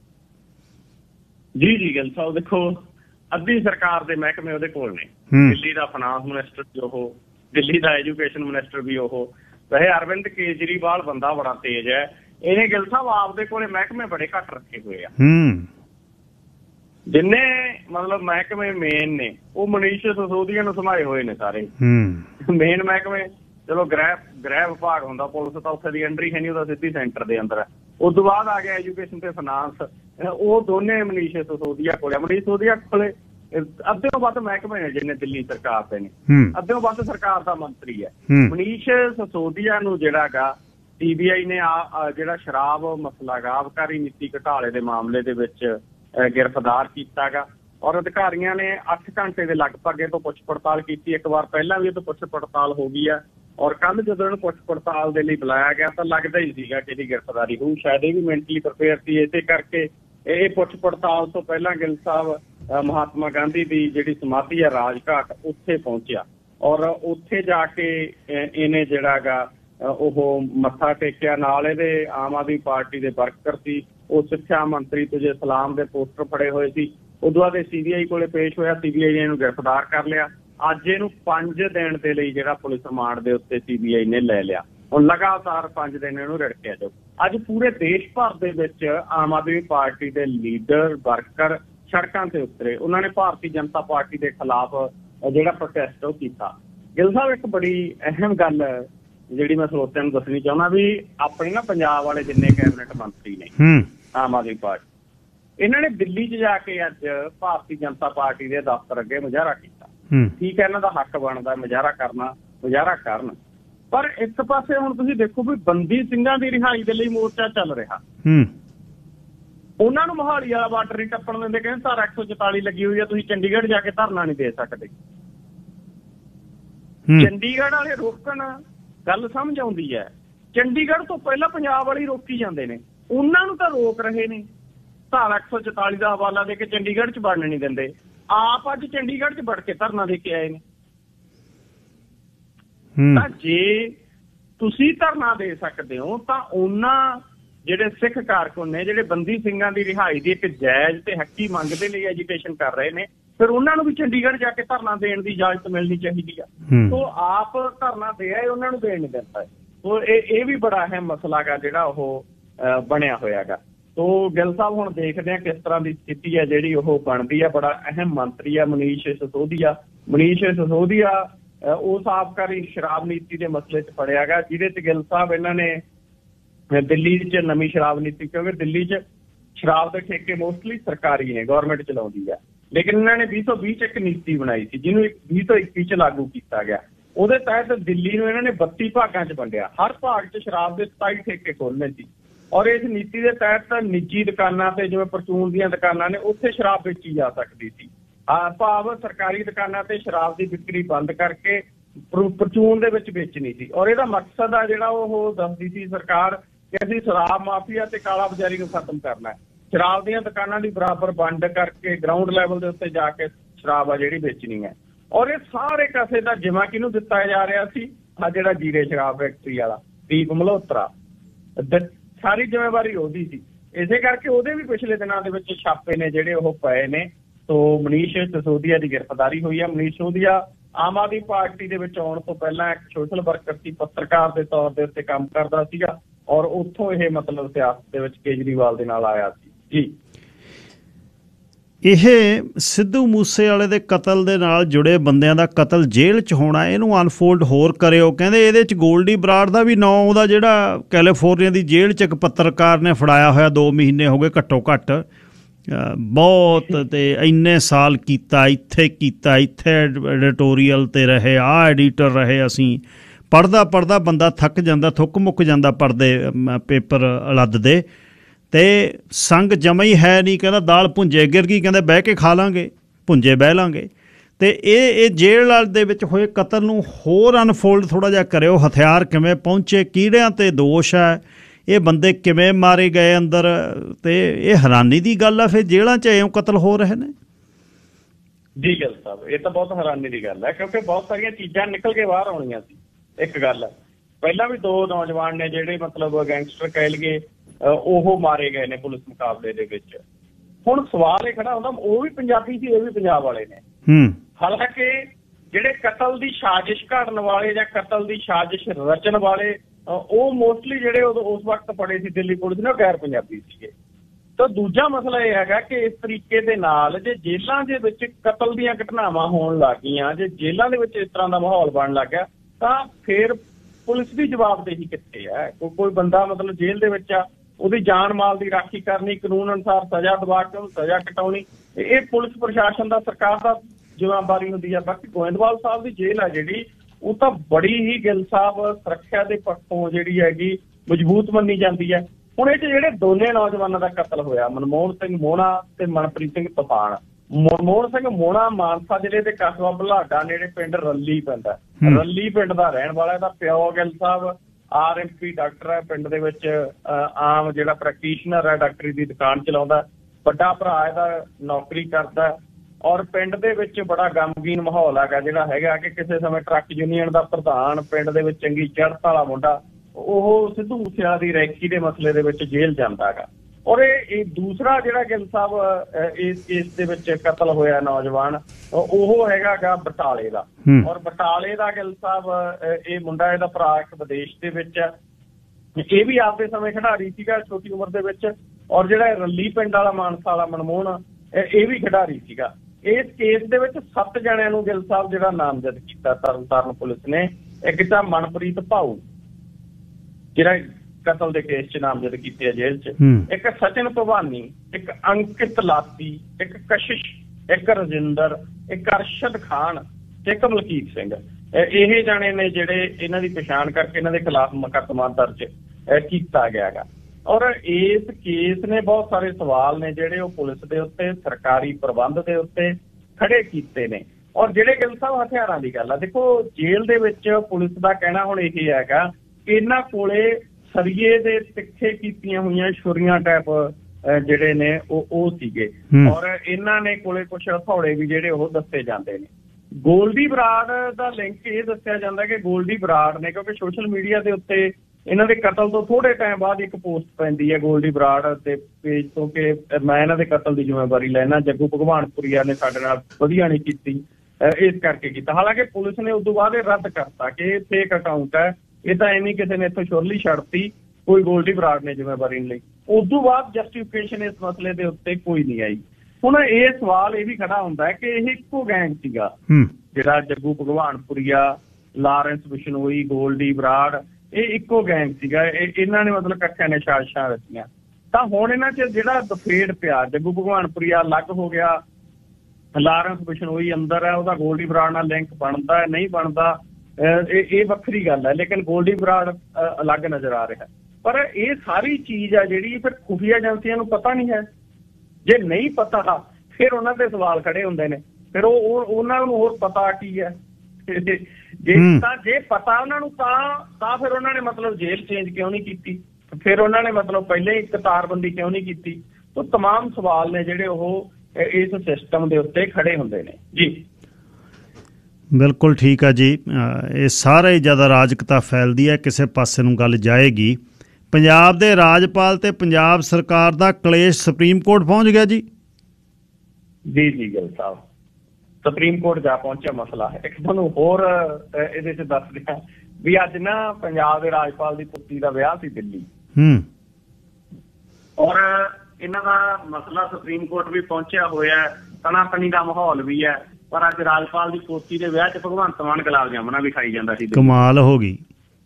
ਜੀ ਗਿੱਲ ਸਾਹਿਬ ਦੇਖੋ, ਅੱਧੀ ਸਰਕਾਰ ਦੇ ਮਹਿਕਮੇ ਉਹਦੇ ਕੋਲ ਨੇ। ਦਿੱਲੀ ਦਾ ਫਾਈਨਾਂਸ ਮਿਨਿਸਟਰ ਵੀ ਉਹ, ਦਿੱਲੀ ਦਾ ਐਜੂਕੇਸ਼ਨ ਮਿਨਿਸਟਰ ਵੀ ਉਹ। ਵੈਸੇ ਅਰਵਿੰਦ ਕੇਜਰੀਵਾਲ ਬੰਦਾ ਬੜਾ ਤੇਜ਼ ਹੈ, ਇਹਨੇ ਗਿੱਲ ਸਾਹਿਬ ਆਪਦੇ ਕੋਲੇ ਮਹਿਕਮੇ ਬੜੇ ਘੱਟ ਰੱਖੇ ਹੋਏ ਆ। ਜਿੰਨੇ ਮਤਲਬ ਮਹਿਕਮੇ ਮੇਨ ਨੇ ਉਹ ਮਨੀਸ਼ ਸਿਸੋਦੀਆ ਨੂੰ ਸੰਭਾਲੇ ਹੋਏ ਨੇ ਸਾਰੇ। ਮੇਨ ਮਹਿਕਮੇ ਚਲੋ ਗ੍ਰਹਿ ਵਿਭਾਗ ਹੁੰਦਾ, ਪੁਲਿਸ ਤਾਂ ਉੱਥੇ ਦੀ ਐਂਟਰੀ ਹੈ ਨਹੀਂ, ਉਹਦਾ ਸਿੱਧੀ ਸੈਂਟਰ ਦੇ ਅੰਦਰ ਹੈ। ਉਸ ਤੋਂ ਬਾਅਦ ਆ ਗਿਆ ਐਜੂਕੇਸ਼ਨ ਤੇ ਫਾਈਨਾਂਸ, ਉਹ ਦੋਨੇ ਮਨੀਸ਼ ਸਿਸੋਦੀਆ ਕੋਲੇ। ਮਨੀਸ਼ ਸਿਸੋਦੀਆ ਕੋਲੇ ਅੱਧਿਓਂ ਵੱਧ ਮਹਿਕਮੇ ਨੇ ਜਿੰਨੇ ਦਿੱਲੀ ਸਰਕਾਰ ਦੇ ਨੇ, ਅੱਧਿਓਂ ਵੱਧ ਸਰਕਾਰ ਦਾ ਮੰਤਰੀ ਹੈ। ਮਨੀਸ਼ ਸਿਸੋਦੀਆ ਨੂੰ ਜਿਹੜਾ ਗਾ CBI ਨੇ ਜਿਹੜਾ ਸ਼ਰਾਬ ਮਸਲਾ ਗਾ, ਆਬਕਾਰੀ ਨੀਤੀ ਘੁਟਾਲੇ ਦੇ ਮਾਮਲੇ ਦੇ ਵਿੱਚ ਗ੍ਰਿਫਤਾਰ ਕੀਤਾ ਗਾ, ਔਰ ਅਧਿਕਾਰੀਆਂ ਨੇ 8 ਘੰਟੇ ਦੇ ਲਗਭਗ ਇਹ ਤੋਂ ਪੁੱਛ ਪੜਤਾਲ ਕੀਤੀ। ਇੱਕ ਵਾਰ ਪਹਿਲਾਂ ਵੀ ਇਹ ਤੋਂ ਪੁੱਛ ਪੜਤਾਲ ਹੋ ਗਈ ਆ, ਔਰ ਕੱਲ ਜਦੋਂ ਇਹਨੂੰ ਪੁੱਛ ਪੜਤਾਲ ਦੇ ਲਈ ਬੁਲਾਇਆ ਗਿਆ ਤਾਂ ਲੱਗਦਾ ਹੀ ਸੀਗਾ ਕਿ ਇਹਦੀ ਗ੍ਰਿਫਤਾਰੀ ਹੋਊ। ਸ਼ਾਇਦ ਇਹ ਵੀ ਮੈਂਟਲੀ ਪ੍ਰਿਪੇਅਰ ਸੀ, ਇਸੇ ਕਰਕੇ ਇਹ ਪੁੱਛ ਪੜਤਾਲ ਤੋਂ ਪਹਿਲਾਂ ਗਿੱਲ ਸਾਹਿਬ ਮਹਾਤਮਾ ਗਾਂਧੀ ਦੀ ਜਿਹੜੀ ਸਮਾਧੀ ਆ ਰਾਜਘਾਟ, ਉੱਥੇ ਪਹੁੰਚਿਆ, ਔਰ ਉੱਥੇ ਜਾ ਕੇ ਇਹਨੇ ਜਿਹੜਾ ਗਾ ਉਹ ਮੱਥਾ ਟੇਕਿਆ। ਨਾਲ ਇਹਦੇ ਆਮ ਆਦਮੀ ਪਾਰਟੀ ਦੇ ਵਰਕਰ ਸੀ, ਉਹ ਸਿੱਖਿਆ ਮੰਤਰੀ ਤੁਝੇ ਸਲਾਮ ਦੇ ਪੋਸਟਰ ਫੜੇ ਹੋਏ ਸੀ। ਉਦੋਂ ਬਾਅਦ CBI ਕੋਲੇ ਪੇਸ਼ ਹੋਇਆ, CBI ਨੇ ਇਹਨੂੰ ਗ੍ਰਿਫਤਾਰ ਕਰ ਲਿਆ। ਅੱਜ ਇਹਨੂੰ 5 ਦਿਨ ਦੇ ਲਈ ਜਿਹੜਾ ਪੁਲਿਸ ਰਿਮਾਂਡ ਦੇ ਉੱਤੇ CBI ਨੇ ਲੈ ਲਿਆ। ਹੁਣ ਲਗਾਤਾਰ 5 ਦਿਨ ਇਹਨੂੰ ਰਿੜਕਿਆ ਜਾਊ। ਅੱਜ ਪੂਰੇ ਦੇਸ਼ ਭਰ ਦੇ ਵਿੱਚ ਆਮ ਆਦਮੀ ਪਾਰਟੀ ਦੇ ਲੀਡਰ ਵਰਕਰ ਸੜਕਾਂ ਤੇ ਉਤਰੇ, ਉਹਨਾਂ ਨੇ ਭਾਰਤੀ ਜਨਤਾ ਪਾਰਟੀ ਦੇ ਖਿਲਾਫ ਜਿਹੜਾ ਪ੍ਰੋਟੈਸਟ ਉਹ ਕੀਤਾ। ਗਿੱਲ ਸਾਹਿਬ ਇੱਕ ਬੜੀ ਅਹਿਮ ਗੱਲ ਜਿਹੜੀ ਮੈਂ ਸਰੋਤਿਆਂ ਨੂੰ ਦੱਸਣੀ ਚਾਹੁੰਦਾ ਵੀ ਆਪਣੇ ਨਾ ਪੰਜਾਬ ਵਾਲੇ ਜਿੰਨੇ ਕੈਬਨਿਟ ਮੰਤਰੀ ਨੇ ਆਮ ਆਦਮੀ ਪਾਰਟੀ, ਇਹਨਾਂ ਨੇ ਦਿੱਲੀ 'ਚ ਜਾ ਕੇ ਅੱਜ ਭਾਰਤੀ ਜਨਤਾ ਪਾਰਟੀ ਦੇ ਦਫ਼ਤਰ ਅੱਗੇ ਮੁਜ਼ਾਹਰਾ ਕੀਤਾ। ਠੀਕ ਹੈ, ਇਹਨਾਂ ਦਾ ਹੱਕ ਬਣਦਾ ਮੁਜ਼ਾਹਰਾ ਕਰਨਾ, ਮੁਜ਼ਾਹਰਾ ਕਰਨ, ਪਰ ਇੱਕ ਪਾਸੇ ਹੁਣ ਤੁਸੀਂ ਦੇਖੋ ਵੀ ਬੰਦੀ ਸਿੰਘਾਂ ਦੀ ਰਿਹਾਈ ਦੇ ਲਈ ਮੋਰਚਾ ਚੱਲ ਰਿਹਾ। ਉਹਨਾਂ ਨੂੰ ਮੋਹਾਲੀ ਵਾਲਾ ਬਾਰਡਰ ਨਹੀਂ ਟੱਪਣ ਦਿੰਦੇ, ਕਹਿੰਦੇ ਧਾਰਾ 144 ਲੱਗੀ ਹੋਈ ਆ, ਤੁਸੀਂ ਚੰਡੀਗੜ੍ਹ ਜਾ ਕੇ ਧਰਨਾ ਨਹੀਂ ਦੇ ਸਕਦੇ। ਚੰਡੀਗੜ੍ਹ ਵਾਲੇ ਰੋਕਣ, ਗੱਲ ਸਮਝ ਆਉਂਦੀ ਹੈ। ਚੰਡੀਗੜ੍ਹ ਤੋਂ ਪਹਿਲਾਂ ਪੰਜਾਬ ਵਾਲੇ ਰੋਕੀ ਜਾਂਦੇ ਨੇ, ਉਹਨਾਂ ਨੂੰ ਤਾਂ ਰੋਕ ਰਹੇ ਨੇ, ਧਾਰਾ 144 ਦਾ ਹਵਾਲਾ ਦੇ ਕੇ ਚੰਡੀਗੜ੍ਹ 'ਚ ਵੜਨ ਨਹੀਂ ਦਿੰਦੇ। ਆਪ ਅੱਜ ਚੰਡੀਗੜ੍ਹ 'ਚ ਵੜ ਕੇ ਧਰਨਾ ਦੇ ਕੇ ਆਏ ਨੇ। ਤਾਂ ਜੇ ਤੁਸੀਂ ਧਰਨਾ ਦੇ ਸਕਦੇ ਹੋ ਤਾਂ ਉਹਨਾਂ ਜਿਹੜੇ ਸਿੱਖ ਕਾਰਕੁਨ ਨੇ, ਜਿਹੜੇ ਬੰਦੀ ਸਿੰਘਾਂ ਦੀ ਰਿਹਾਈ ਦੀ ਇੱਕ ਜਾਇਜ਼ ਤੇ ਹੱਕੀ ਮੰਗ ਦੇ ਲਈ ਐਜੀਟੇਸ਼ਨ ਕਰ ਰਹੇ ਨੇ, ਫਿਰ ਉਹਨਾਂ ਨੂੰ ਵੀ ਚੰਡੀਗੜ੍ਹ ਜਾ ਕੇ ਧਰਨਾ ਦੇਣ ਦੀ ਇਜਾਜ਼ਤ ਮਿਲਣੀ ਚਾਹੀਦੀ ਆ। ਸੋ ਆਪ ਧਰਨਾ ਦੇ ਆਏ, ਉਹਨਾਂ ਨੂੰ ਦੇਣ ਨਹੀਂ ਦਿੰਦਾ। ਸੋ ਇਹ ਵੀ ਬੜਾ ਅਹਿਮ ਮਸਲਾ ਗਾ ਜਿਹੜਾ ਉਹ ਬਣਿਆ ਹੋਇਆ ਗਾ। ਸੋ ਗਿੱਲ ਸਾਹਿਬ ਹੁਣ ਦੇਖਦੇ ਆ ਕਿਸ ਤਰ੍ਹਾਂ ਦੀ ਸਥਿਤੀ ਹੈ ਜਿਹੜੀ ਉਹ ਬਣਦੀ ਆ। ਬੜਾ ਅਹਿਮ ਮੰਤਰੀ ਆ ਮਨੀਸ਼ ਸਿਸੋਦੀਆ। ਮਨੀਸ਼ ਸਿਸੋਦੀਆ ਉਸ ਆਬਕਾਰੀ ਸ਼ਰਾਬ ਨੀਤੀ ਦੇ ਮਸਲੇ 'ਚ ਫੜਿਆ ਗਾ, ਜਿਹਦੇ 'ਚ ਗਿੱਲ ਸਾਹਿਬ ਇਹਨਾਂ ਨੇ ਦਿੱਲੀ 'ਚ ਨਵੀਂ ਸ਼ਰਾਬ ਨੀਤੀ, ਕਿਉਂਕਿ ਦਿੱਲੀ 'ਚ ਸ਼ਰਾਬ ਦੇ ਠੇਕੇ ਮੋਸਟਲੀ ਸਰਕਾਰੀ ਨੇ, ਗੌਰਮੈਂਟ ਚਲਾਉਂਦੀ ਆ, ਲੇਕਿਨ ਇਹਨਾਂ ਨੇ 2020 'ਚ ਇੱਕ ਨੀਤੀ ਬਣਾਈ ਸੀ ਜਿਹਨੂੰ 2021 'ਚ ਲਾਗੂ ਕੀਤਾ ਗਿਆ। ਉਹਦੇ ਤਹਿਤ ਦਿੱਲੀ ਨੂੰ ਇਹਨਾਂ ਨੇ 32 ਭਾਗਾਂ 'ਚ ਵੰਡਿਆ, ਹਰ ਭਾਗ 'ਚ ਸ਼ਰਾਬ ਦੇ 27 ਠੇਕੇ ਖੋਲ੍ਹਣੇ ਸੀ, ਔਰ ਇਸ ਨੀਤੀ ਦੇ ਤਹਿਤ ਨਿੱਜੀ ਦੁਕਾਨਾਂ ਤੇ ਜਿਵੇਂ ਪਰਚੂਨ ਦੀਆਂ ਦੁਕਾਨਾਂ ਨੇ ਉੱਥੇ ਸ਼ਰਾਬ ਵੇਚੀ ਜਾ ਸਕਦੀ ਸੀ। ਭਾਵ ਸਰਕਾਰੀ ਦੁਕਾਨਾਂ ਤੇ ਸ਼ਰਾਬ ਦੀ ਵਿਕਰੀ ਬੰਦ ਕਰਕੇ ਪਰਚੂਨ ਦੇ ਵਿੱਚ ਵੇਚਣੀ ਸੀ। ਔਰ ਇਹਦਾ ਮਕਸਦ ਆ ਜਿਹੜਾ ਉਹ ਦੱਸਦੀ ਸੀ ਸਰਕਾਰ ਕਿ ਅਸੀਂ ਸ਼ਰਾਬ ਮਾਫੀਆ ਤੇ ਕਾਲਾ ਬਾਜ਼ਾਰੀ ਨੂੰ ਖਤਮ ਕਰਨਾ ਹੈ। ਸ਼ਰਾਬ ਦੀਆਂ ਦੁਕਾਨਾਂ ਦੀ ਬਰਾਬਰ ਵੰਡ ਕਰਕੇ ਗਰਾਊਂਡ ਲੈਵਲ ਦੇ ਉੱਤੇ ਜਾ ਕੇ ਸ਼ਰਾਬ ਆ ਜਿਹੜੀ ਵੇਚਣੀ ਹੈ। ਔਰ ਇਹ ਸਾਰੇ ਕਾਸੇ ਦਾ ਜਿਮਾ ਕਿਹਨੂੰ ਦਿੱਤਾ ਜਾ ਰਿਹਾ ਸੀ? ਆ ਜਿਹੜਾ ਜੀਰੇ ਸ਼ਰਾਬ ਫੈਕਟਰੀ ਵਾਲਾ ਦੀਪ ਮਲਹੋਤਰਾ, ਸਾਰੀ ਜ਼ਿੰਮੇਵਾਰੀ ਉਹਦੀ ਸੀ। ਇਸੇ ਕਰਕੇ ਉਹਦੇ ਵੀ ਪਿਛਲੇ ਦਿਨਾਂ ਦੇ ਵਿੱਚ ਛਾਪੇ ਨੇ ਜਿਹੜੇ ਉਹ ਪਏ ਨੇ। ਸੋ ਮਨੀਸ਼ ਸਿਸੋਦੀਆ ਦੀ ਗ੍ਰਿਫਤਾਰੀ ਹੋਈ ਹੈ। ਮਨੀਸ਼ ਸਿਸੋਦੀਆ ਆਮ ਆਦਮੀ ਪਾਰਟੀ ਦੇ ਵਿੱਚ ਆਉਣ ਤੋਂ ਪਹਿਲਾਂ ਇੱਕ ਸੋਸ਼ਲ ਵਰਕਰ ਸੀ, ਪੱਤਰਕਾਰ ਦੇ ਤੌਰ ਦੇ ਉੱਤੇ ਕੰਮ ਕਰਦਾ ਸੀਗਾ ਔਰ ਉੱਥੋਂ ਇਹ ਮਤਲਬ ਸਿਆਸਤ ਦੇ ਵਿੱਚ ਕੇਜਰੀਵਾਲ ਦੇ ਨਾਲ ਆਇਆ ਸੀ ਜੀ। ਇਹ ਸਿੱਧੂ ਮੂਸੇਵਾਲੇ ਦੇ ਕਤਲ ਦੇ ਨਾਲ ਜੁੜੇ ਬੰਦਿਆਂ ਦਾ ਕਤਲ ਜੇਲ੍ਹ 'ਚ ਹੋਣਾ, ਇਹਨੂੰ ਅਨਫੋਲਡ ਹੋਰ ਕਰਿਓ। ਕਹਿੰਦੇ ਇਹਦੇ 'ਚ ਗੋਲਡੀ ਬਰਾੜ ਦਾ ਵੀ ਨਾਂ ਉਹਦਾ, ਜਿਹੜਾ ਕੈਲੀਫੋਰਨੀਆ ਦੀ ਜੇਲ੍ਹ 'ਚ ਇੱਕ ਪੱਤਰਕਾਰ ਨੇ ਫੜਾਇਆ ਹੋਇਆ, 2 ਮਹੀਨੇ ਹੋ ਗਏ ਘੱਟੋ ਘੱਟ, ਬਹੁਤ, ਤੇ ਇੰਨੇ ਸਾਲ ਕੀਤਾ, ਇੱਥੇ ਐਡੀਟੋਰੀਅਲ 'ਤੇ ਰਹੇ, ਐਡੀਟਰ ਰਹੇ। ਅਸੀਂ ਪੜ੍ਹਦਾ ਬੰਦਾ ਥੱਕ ਜਾਂਦਾ, ਥੁੱਕ ਮੁੱਕ ਜਾਂਦਾ ਪੜ੍ਹਦੇ ਪੇਪਰ ਲੱਦਦੇ, ਤੇ ਸੰਗ ਜਮਾ ਹੀ ਹੈ ਨਹੀਂ। ਕਹਿੰਦਾ ਦਾਲ ਭੁੰਜੇ ਗਿਰ ਗਈ, ਕਹਿੰਦੇ ਬਹਿ ਕੇ ਖਾ ਲਾਂਗੇ, ਭੁੰਜੇ ਬਹਿ ਲਾਂਗੇ। ਤੇ ਇਹ ਜੇਲ੍ਹ ਦੇ ਵਿੱਚ ਹੋਏ ਕਤਲ ਨੂੰ ਹੋਰ ਅਨਫੋਲਡ ਥੋੜ੍ਹਾ ਜਿਹਾ ਕਰਿਓ। ਹਥਿਆਰ ਕਿਵੇਂ ਪਹੁੰਚੇ, ਕਿਹੜਿਆਂ 'ਤੇ ਦੋਸ਼ ਹੈ, ਇਹ ਬੰਦੇ ਕਿਵੇਂ ਮਾਰੇ ਗਏ ਅੰਦਰ, ਤੇ ਇਹ ਹੈਰਾਨੀ ਦੀ ਗੱਲ ਆ ਫਿਰ ਜੇਲ੍ਹਾਂ 'ਚ ਇਉਂ ਕਤਲ ਹੋ ਰਹੇ ਨੇ। ਜੀ ਗਿੱਲ ਸਾਹਿਬ, ਇਹ ਤਾਂ ਬਹੁਤ ਹੈਰਾਨੀ ਦੀ ਗੱਲ ਹੈ, ਕਿਉਂਕਿ ਬਹੁਤ ਸਾਰੀਆਂ ਚੀਜ਼ਾਂ ਨਿਕਲ ਕੇ ਬਾਹਰ ਆਉਣੀਆਂ ਸੀ। ਇੱਕ ਗੱਲ ਹੈ, ਪਹਿਲਾਂ ਵੀ 2 ਨੌਜਵਾਨ ਨੇ ਜਿਹੜੇ ਮਤਲਬ ਗੈਂਗਸਟਰ ਕਹਿ ਲਈਏ, ਉਹ ਮਾਰੇ ਗਏ ਨੇ ਪੁਲਿਸ ਮੁਕਾਬਲੇ ਦੇ ਵਿੱਚ। ਹੁਣ ਸਵਾਲ ਇਹ ਖੜਾ ਹੁੰਦਾ, ਉਹ ਵੀ ਪੰਜਾਬੀ ਸੀ, ਇਹ ਵੀ ਪੰਜਾਬ ਵਾਲੇ ਨੇ। ਹਾਲਾਂਕਿ ਜਿਹੜੇ ਕਤਲ ਦੀ ਸਾਜ਼ਿਸ਼ ਘੜਨ ਵਾਲੇ ਜਾਂ ਕਤਲ ਦੀ ਸਾਜ਼ਿਸ਼ ਰਚਣ ਵਾਲੇ, ਉਹ ਮੋਸਟਲੀ ਜਿਹੜੇ ਉਸ ਵਕਤ ਫੜੇ ਸੀ ਦਿੱਲੀ ਪੁਲਿਸ ਨੇ, ਉਹ ਗੈਰ ਪੰਜਾਬੀ ਸੀਗੇ। ਤਾਂ ਦੂਜਾ ਮਸਲਾ ਇਹ ਹੈਗਾ ਕਿ ਇਸ ਤਰੀਕੇ ਦੇ ਨਾਲ ਜੇ ਜੇਲ੍ਹਾਂ ਦੇ ਵਿੱਚ ਕਤਲ ਦੀਆਂ ਘਟਨਾਵਾਂ ਹੋਣ ਲੱਗ ਗਈਆਂ, ਜੇ ਜੇਲ੍ਹਾਂ ਦੇ ਵਿੱਚ ਇਸ ਤਰ੍ਹਾਂ ਦਾ ਮਾਹੌਲ ਬਣਨ ਲੱਗ ਗਿਆ, ਤਾਂ ਫਿਰ ਪੁਲਿਸ ਦੀ ਜਵਾਬਦੇਹੀ ਕਿੱਥੇ ਹੈ? ਕੋਈ ਬੰਦਾ ਮਤਲਬ ਜੇਲ੍ਹ ਦੇ ਵਿੱਚ ਆ, ਉਹਦੀ ਜਾਨ ਮਾਲ ਦੀ ਰਾਖੀ ਕਰਨੀ, ਕਾਨੂੰਨ ਅਨੁਸਾਰ ਸਜ਼ਾ ਦਵਾ ਕੇ ਉਹਨੂੰ ਸਜ਼ਾ ਕਟਾਉਣੀ, ਇਹ ਪੁਲਿਸ ਪ੍ਰਸ਼ਾਸਨ ਦਾ, ਸਰਕਾਰ ਦਾ ਜ਼ਿੰਮੇਵਾਰੀ ਹੁੰਦੀ ਹੈ। ਬਾਕੀ ਗੋਇੰਦਵਾਲ ਸਾਹਿਬ ਦੀ ਜੇਲ੍ਹ ਹੈ ਜਿਹੜੀ, ਉਹ ਤਾਂ ਬੜੀ ਹੀ ਗਿੱਲ ਸਾਹਿਬ ਸੁਰੱਖਿਆ ਦੇ ਪੱਖੋਂ ਜਿਹੜੀ ਹੈਗੀ ਮਜ਼ਬੂਤ ਮੰਨੀ ਜਾਂਦੀ ਹੈ। ਹੁਣ ਇਹ 'ਚ ਜਿਹੜੇ ਦੋਨੇ ਨੌਜਵਾਨਾਂ ਦਾ ਕਤਲ ਹੋਇਆ, ਮਨਮੋਹਨ ਸਿੰਘ ਮੋਹਣਾ ਤੇ ਮਨਪ੍ਰੀਤ ਸਿੰਘ ਤੂਫਾਨ। ਮਨਮੋਹਨ ਸਿੰਘ ਮੋਹਣਾ ਮਾਨਸਾ ਜ਼ਿਲ੍ਹੇ ਦੇ ਕਸਬਾ ਬੁਲਾਡਾ ਨੇੜੇ ਪਿੰਡ ਰੱਲੀ ਪੈਂਦਾ, ਰੱਲੀ ਪਿੰਡ ਦਾ ਰਹਿਣ ਵਾਲਾ। ਇਹਦਾ ਪਿਓ ਗਿੱਲ ਸਾਹਿਬ RMP ਡਾਕਟਰ ਹੈ, ਪਿੰਡ ਦੇ ਵਿੱਚ ਆਮ ਜਿਹੜਾ ਪ੍ਰੈਕਟੀਸ਼ਨਰ ਹੈ, ਡਾਕਟਰੀ ਦੀ ਦੁਕਾਨ ਚਲਾਉਂਦਾ। ਵੱਡਾ ਭਰਾ ਇਹਦਾ ਨੌਕਰੀ ਕਰਦਾ ਔਰ ਪਿੰਡ ਦੇ ਵਿੱਚ ਬੜਾ ਗਮਗੀਨ ਮਾਹੌਲ ਹੈਗਾ, ਜਿਹੜਾ ਹੈਗਾ ਕਿ ਕਿਸੇ ਸਮੇਂ ਟਰੱਕ ਯੂਨੀਅਨ ਦਾ ਪ੍ਰਧਾਨ, ਪਿੰਡ ਦੇ ਵਿੱਚ ਚੰਗੀ ਚੜ੍ਹਤ ਵਾਲਾ ਮੁੰਡਾ, ਉਹ ਸਿੱਧੂ ਮੂਸੇਵਾਲੇ ਦੀ ਰੈਕੀ ਦੇ ਮਸਲੇ ਦੇ ਵਿੱਚ ਜੇਲ੍ਹ ਜਾਂਦਾ ਹੈਗਾ। ਔਰ ਇਹ ਦੂਸਰਾ ਜਿਹੜਾ ਗਿੱਲ ਸਾਹਿਬ ਇਸ ਕੇਸ ਦੇ ਵਿੱਚ ਕਤਲ ਹੋਇਆ ਨੌਜਵਾਨ, ਉਹ ਹੈਗਾ ਬਟਾਲੇ ਦਾ। ਔਰ ਬਟਾਲੇ ਦਾ ਗਿੱਲ ਸਾਹਿਬ, ਇਹ ਮੁੰਡਾ, ਇਹਦਾ ਭਰਾ ਇੱਕ ਵਿਦੇਸ਼ ਦੇ ਵਿੱਚ ਹੈ, ਇਹ ਵੀ ਆਪਦੇ ਸਮੇਂ ਖਿਡਾਰੀ ਸੀਗਾ ਛੋਟੀ ਉਮਰ ਦੇ ਵਿੱਚ। ਔਰ ਜਿਹੜਾ ਰੱਲੀ ਪਿੰਡ ਵਾਲਾ ਮਾਨਸਾ ਵਾਲਾ ਮਨਮੋਹਨ, ਇਹ ਵੀ ਖਿਡਾਰੀ ਸੀਗਾ। ਇਸ ਕੇਸ ਦੇ ਵਿੱਚ 7 ਜਣਿਆਂ ਨੂੰ ਗਿੱਲ ਸਾਹਿਬ ਜਿਹੜਾ ਨਾਮਜ਼ਦ ਕੀਤਾ ਤਰਨਤਾਰਨ ਪੁਲਿਸ ਨੇ। ਇੱਕ ਤਾਂ ਮਨਪ੍ਰੀਤ ਭਾਊ ਜਿਹੜਾ ਕਤਲ ਦੇ ਕੇਸ 'ਚ ਨਾਮਜ਼ਦ ਕੀਤੇ ਆ ਜੇਲ੍ਹ 'ਚ, ਇੱਕ ਸਚਿਨ ਭਵਾਨੀ, ਇੱਕ ਅੰਕਿਤ ਲਾਤੀ, ਇੱਕ ਕਸ਼ਿਸ਼, ਇੱਕ ਰਜਿੰਦਰ, ਇੱਕ ਅਰਸ਼ਦ ਖਾਨ ਤੇ ਇੱਕ ਮਲਕੀਤ ਸਿੰਘ। ਇਹ ਜਾਣੇ ਨੇ ਜਿਹੜੇ ਇਹਨਾਂ ਦੀ ਪਛਾਣ ਕਰਕੇ ਇਹਨਾਂ ਦੇ ਖਿਲਾਫ ਮੁਕੱਦਮਾ ਦਰਜ ਕੀਤਾ ਗਿਆ ਗਾ। ਔਰ ਇਸ ਕੇਸ ਨੇ ਬਹੁਤ ਸਾਰੇ ਸਵਾਲ ਨੇ ਜਿਹੜੇ ਉਹ ਪੁਲਿਸ ਦੇ ਉੱਤੇ, ਸਰਕਾਰੀ ਪ੍ਰਬੰਧ ਦੇ ਉੱਤੇ ਖੜੇ ਕੀਤੇ ਨੇ। ਔਰ ਜਿਹੜੇ ਗਿੱਲ ਸਾਹਿਬ ਹਥਿਆਰਾਂ ਦੀ ਗੱਲ ਆ, ਦੇਖੋ ਜੇਲ੍ਹ ਦੇ ਵਿੱਚ ਪੁਲਿਸ ਦਾ ਕਹਿਣਾ ਹੁਣ ਇਹ ਹੈਗਾ ਕਿ ਇਹਨਾਂ ਕੋਲੇ ਸਰੀਏ ਦੇ ਤਿੱਖੇ ਕੀਤੀਆਂ ਹੋਈਆਂ ਛੁਰੀਆਂ ਟਾਈਪ ਜਿਹੜੇ ਨੇ ਉਹ ਸੀਗੇ। ਔਰ ਇਹਨਾਂ ਨੇ ਕੋਲੇ ਕੁਛ ਹਥੌੜੇ ਵੀ ਜਿਹੜੇ ਉਹ ਦੱਸੇ ਜਾਂਦੇ ਨੇ। ਗੋਲਡੀ ਬਰਾੜ ਦਾ ਲਿੰਕ ਇਹ ਦੱਸਿਆ ਜਾਂਦਾ ਕਿ ਗੋਲਡੀ ਬਰਾੜ ਨੇ, ਕਿਉਂਕਿ ਸੋਸ਼ਲ ਮੀਡੀਆ ਦੇ ਉੱਤੇ ਇਹਨਾਂ ਦੇ ਕਤਲ ਤੋਂ ਥੋੜੇ ਟਾਈਮ ਬਾਅਦ ਇੱਕ ਪੋਸਟ ਪੈਂਦੀ ਹੈ ਗੋਲਡੀ ਬਰਾੜ ਦੇ ਪੇਜ ਤੋਂ ਕਿ ਮੈਂ ਇਹਨਾਂ ਦੇ ਕਤਲ ਦੀ ਜ਼ਿੰਮੇਵਾਰੀ ਲੈਣਾ, ਜੱਗੂ ਭਗਵਾਨਪੁਰੀਆ ਨੇ ਸਾਡੇ ਨਾਲ ਵਧੀਆ ਨਹੀਂ ਕੀਤੀ, ਇਸ ਕਰਕੇ ਕੀਤਾ। ਹਾਲਾਂਕਿ ਪੁਲਿਸ ਨੇ ਉਸ ਤੋਂ ਬਾਅਦ ਇਹ ਰੱਦ ਕਰਤਾ ਕਿ ਇਹ ਫੇਕ ਅਕਾਊਂਟ ਹੈ, ਇਹ ਤਾਂ ਐਵੇਂ ਕਿਸੇ ਨੇ ਇੱਥੋਂ ਛੁਰਲੀ ਛੱਡਤੀ, ਕੋਈ ਗੋਲਡੀ ਬਰਾੜ ਨੇ ਜ਼ਿੰਮੇਵਾਰੀ ਨਹੀਂ ਲਈ। ਉਸ ਤੋਂ ਬਾਅਦ ਜਸਟੀਫਿਕੇਸ਼ਨ ਇਸ ਮਸਲੇ ਦੇ ਉੱਤੇ ਕੋਈ ਨਹੀਂ ਆਈ। ਹੁਣ ਇਹ ਸਵਾਲ ਇਹ ਵੀ ਖੜਾ ਹੁੰਦਾ ਹੈ ਕਿ ਇਹ ਇੱਕੋ ਗੈਂਗ ਸੀਗਾ ਜਿਹੜਾ ਜੱਗੂ ਭਗਵਾਨਪੁਰੀਆ, ਲਾਰੈਂਸ ਬਿਸ਼ਨੋਈ, ਗੋਲਡੀ ਬਰਾੜ, ਇਹ ਇੱਕੋ ਗੈਂਗ ਸੀਗਾ। ਇਹਨਾਂ ਨੇ ਮਤਲਬ ਇਕੱਠਿਆਂ ਨੇ ਸਾਜ਼ਿਸ਼ਾਂ ਰਚੀਆਂ। ਤਾਂ ਹੁਣ ਇਹਨਾਂ 'ਚ ਜਿਹੜਾ ਦਫੇੜ ਪਿਆ, ਜੱਗੂ ਭਗਵਾਨਪੁਰੀਆ ਅਲੱਗ ਹੋ ਗਿਆ, ਲਾਰੈਂਸ ਬਿਸ਼ਨੋਈ ਅੰਦਰ ਹੈ, ਉਹਦਾ ਗੋਲਡੀ ਬਰਾੜ ਨਾਲ ਲਿੰਕ ਬਣਦਾ ਹੈ ਨਹੀਂ ਬਣਦਾ, ਇਹ ਵੱਖਰੀ ਗੱਲ ਹੈ। ਲੇਕਿਨ ਗੋਲਡੀ ਬਰਾੜ ਅਲੱਗ ਨਜ਼ਰ ਆ ਰਿਹਾ। ਪਰ ਇਹ ਸਾਰੀ ਚੀਜ਼ ਆ ਜਿਹੜੀ ਫਿਰ ਖੁਫੀਆ ਏਜੰਸੀਆਂ ਨੂੰ ਪਤਾ ਨਹੀਂ ਹੈ। ਜੇ ਨਹੀਂ ਪਤਾ ਫਿਰ ਉਹਨਾਂ ਦੇ ਸਵਾਲ ਖੜੇ ਹੁੰਦੇ ਨੇ, ਫਿਰ ਉਹਨਾਂ ਨੂੰ ਹੋਰ ਪਤਾ ਕੀ ਹੈ। ਜੇ ਪਤਾ ਉਹਨਾਂ ਨੂੰ ਤਾਂ ਫਿਰ ਉਹਨਾਂ ਨੇ ਮਤਲਬ ਜੇਲ੍ਹ ਚੇਂਜ ਕਿਉਂ ਨਹੀਂ ਕੀਤੀ, ਫਿਰ ਉਹਨਾਂ ਨੇ ਮਤਲਬ ਪਹਿਲਾਂ ਹੀ ਕਤਾਰਬੰਦੀ ਕਿਉਂ ਨਹੀਂ ਕੀਤੀ। ਤਾਂ ਤਮਾਮ ਸਵਾਲ ਨੇ ਜਿਹੜੇ ਉਹ ਇਸ ਸਿਸਟਮ ਦੇ ਉੱਤੇ ਖੜੇ ਹੁੰਦੇ ਨੇ ਜੀ। ਬਿਲਕੁਲ ਠੀਕ ਆ ਜੀ। ਇਹ ਸਾਰਾ ਹੀ ਜ਼ਿਆਦਾ ਅਰਾਜਕਤਾ ਫੈਲਦੀ ਹੈ, ਕਿਸੇ ਪਾਸੇ ਨੂੰ ਗੱਲ ਜਾਏਗੀ। ਪੰਜਾਬ ਦੇ ਰਾਜਪਾਲ ਤੇ ਪੰਜਾਬ ਸਰਕਾਰ ਦਾ ਕਲੇਸ਼ ਸੁਪਰੀਮ ਕੋਰਟ ਪਹੁੰਚ ਗਿਆ ਜੀ। ਜੀ ਜੀ ਗਿੱਲ ਸਾਹਿਬ, ਸੁਪਰੀਮ ਕੋਰਟ ਜਾ ਪਹੁੰਚਿਆ ਮਸਲਾ। ਇੱਕ ਤੁਹਾਨੂੰ ਹੋਰ ਇਹਦੇ 'ਚ ਦੱਸ ਦਿਆਂ ਵੀ ਅੱਜ ਨਾ ਪੰਜਾਬ ਦੇ ਰਾਜਪਾਲ ਦੀ ਪੁੱਤਰੀ ਦਾ ਵਿਆਹ ਸੀ ਦਿੱਲੀ, ਔਰ ਇਹਨਾਂ ਦਾ ਮਸਲਾ ਸੁਪਰੀਮ ਕੋਰਟ ਵੀ ਪਹੁੰਚਿਆ ਹੋਇਆ, ਤਣਾਤਣੀ ਦਾ ਮਾਹੌਲ ਵੀ ਹੈ। ਪਰ ਅੱਜ ਰਾਜਪਾਲ ਦੀ ਪੋਤੀ ਦੇ ਵਿਆਹ 'ਚ ਭਗਵੰਤ ਮਾਨ ਗੁਲਾਬ ਜਾਮਣਾ ਵੀ ਖਾਈ ਜਾਂਦਾ ਸੀ। ਕਮਾਲ ਹੋ ਗਈ।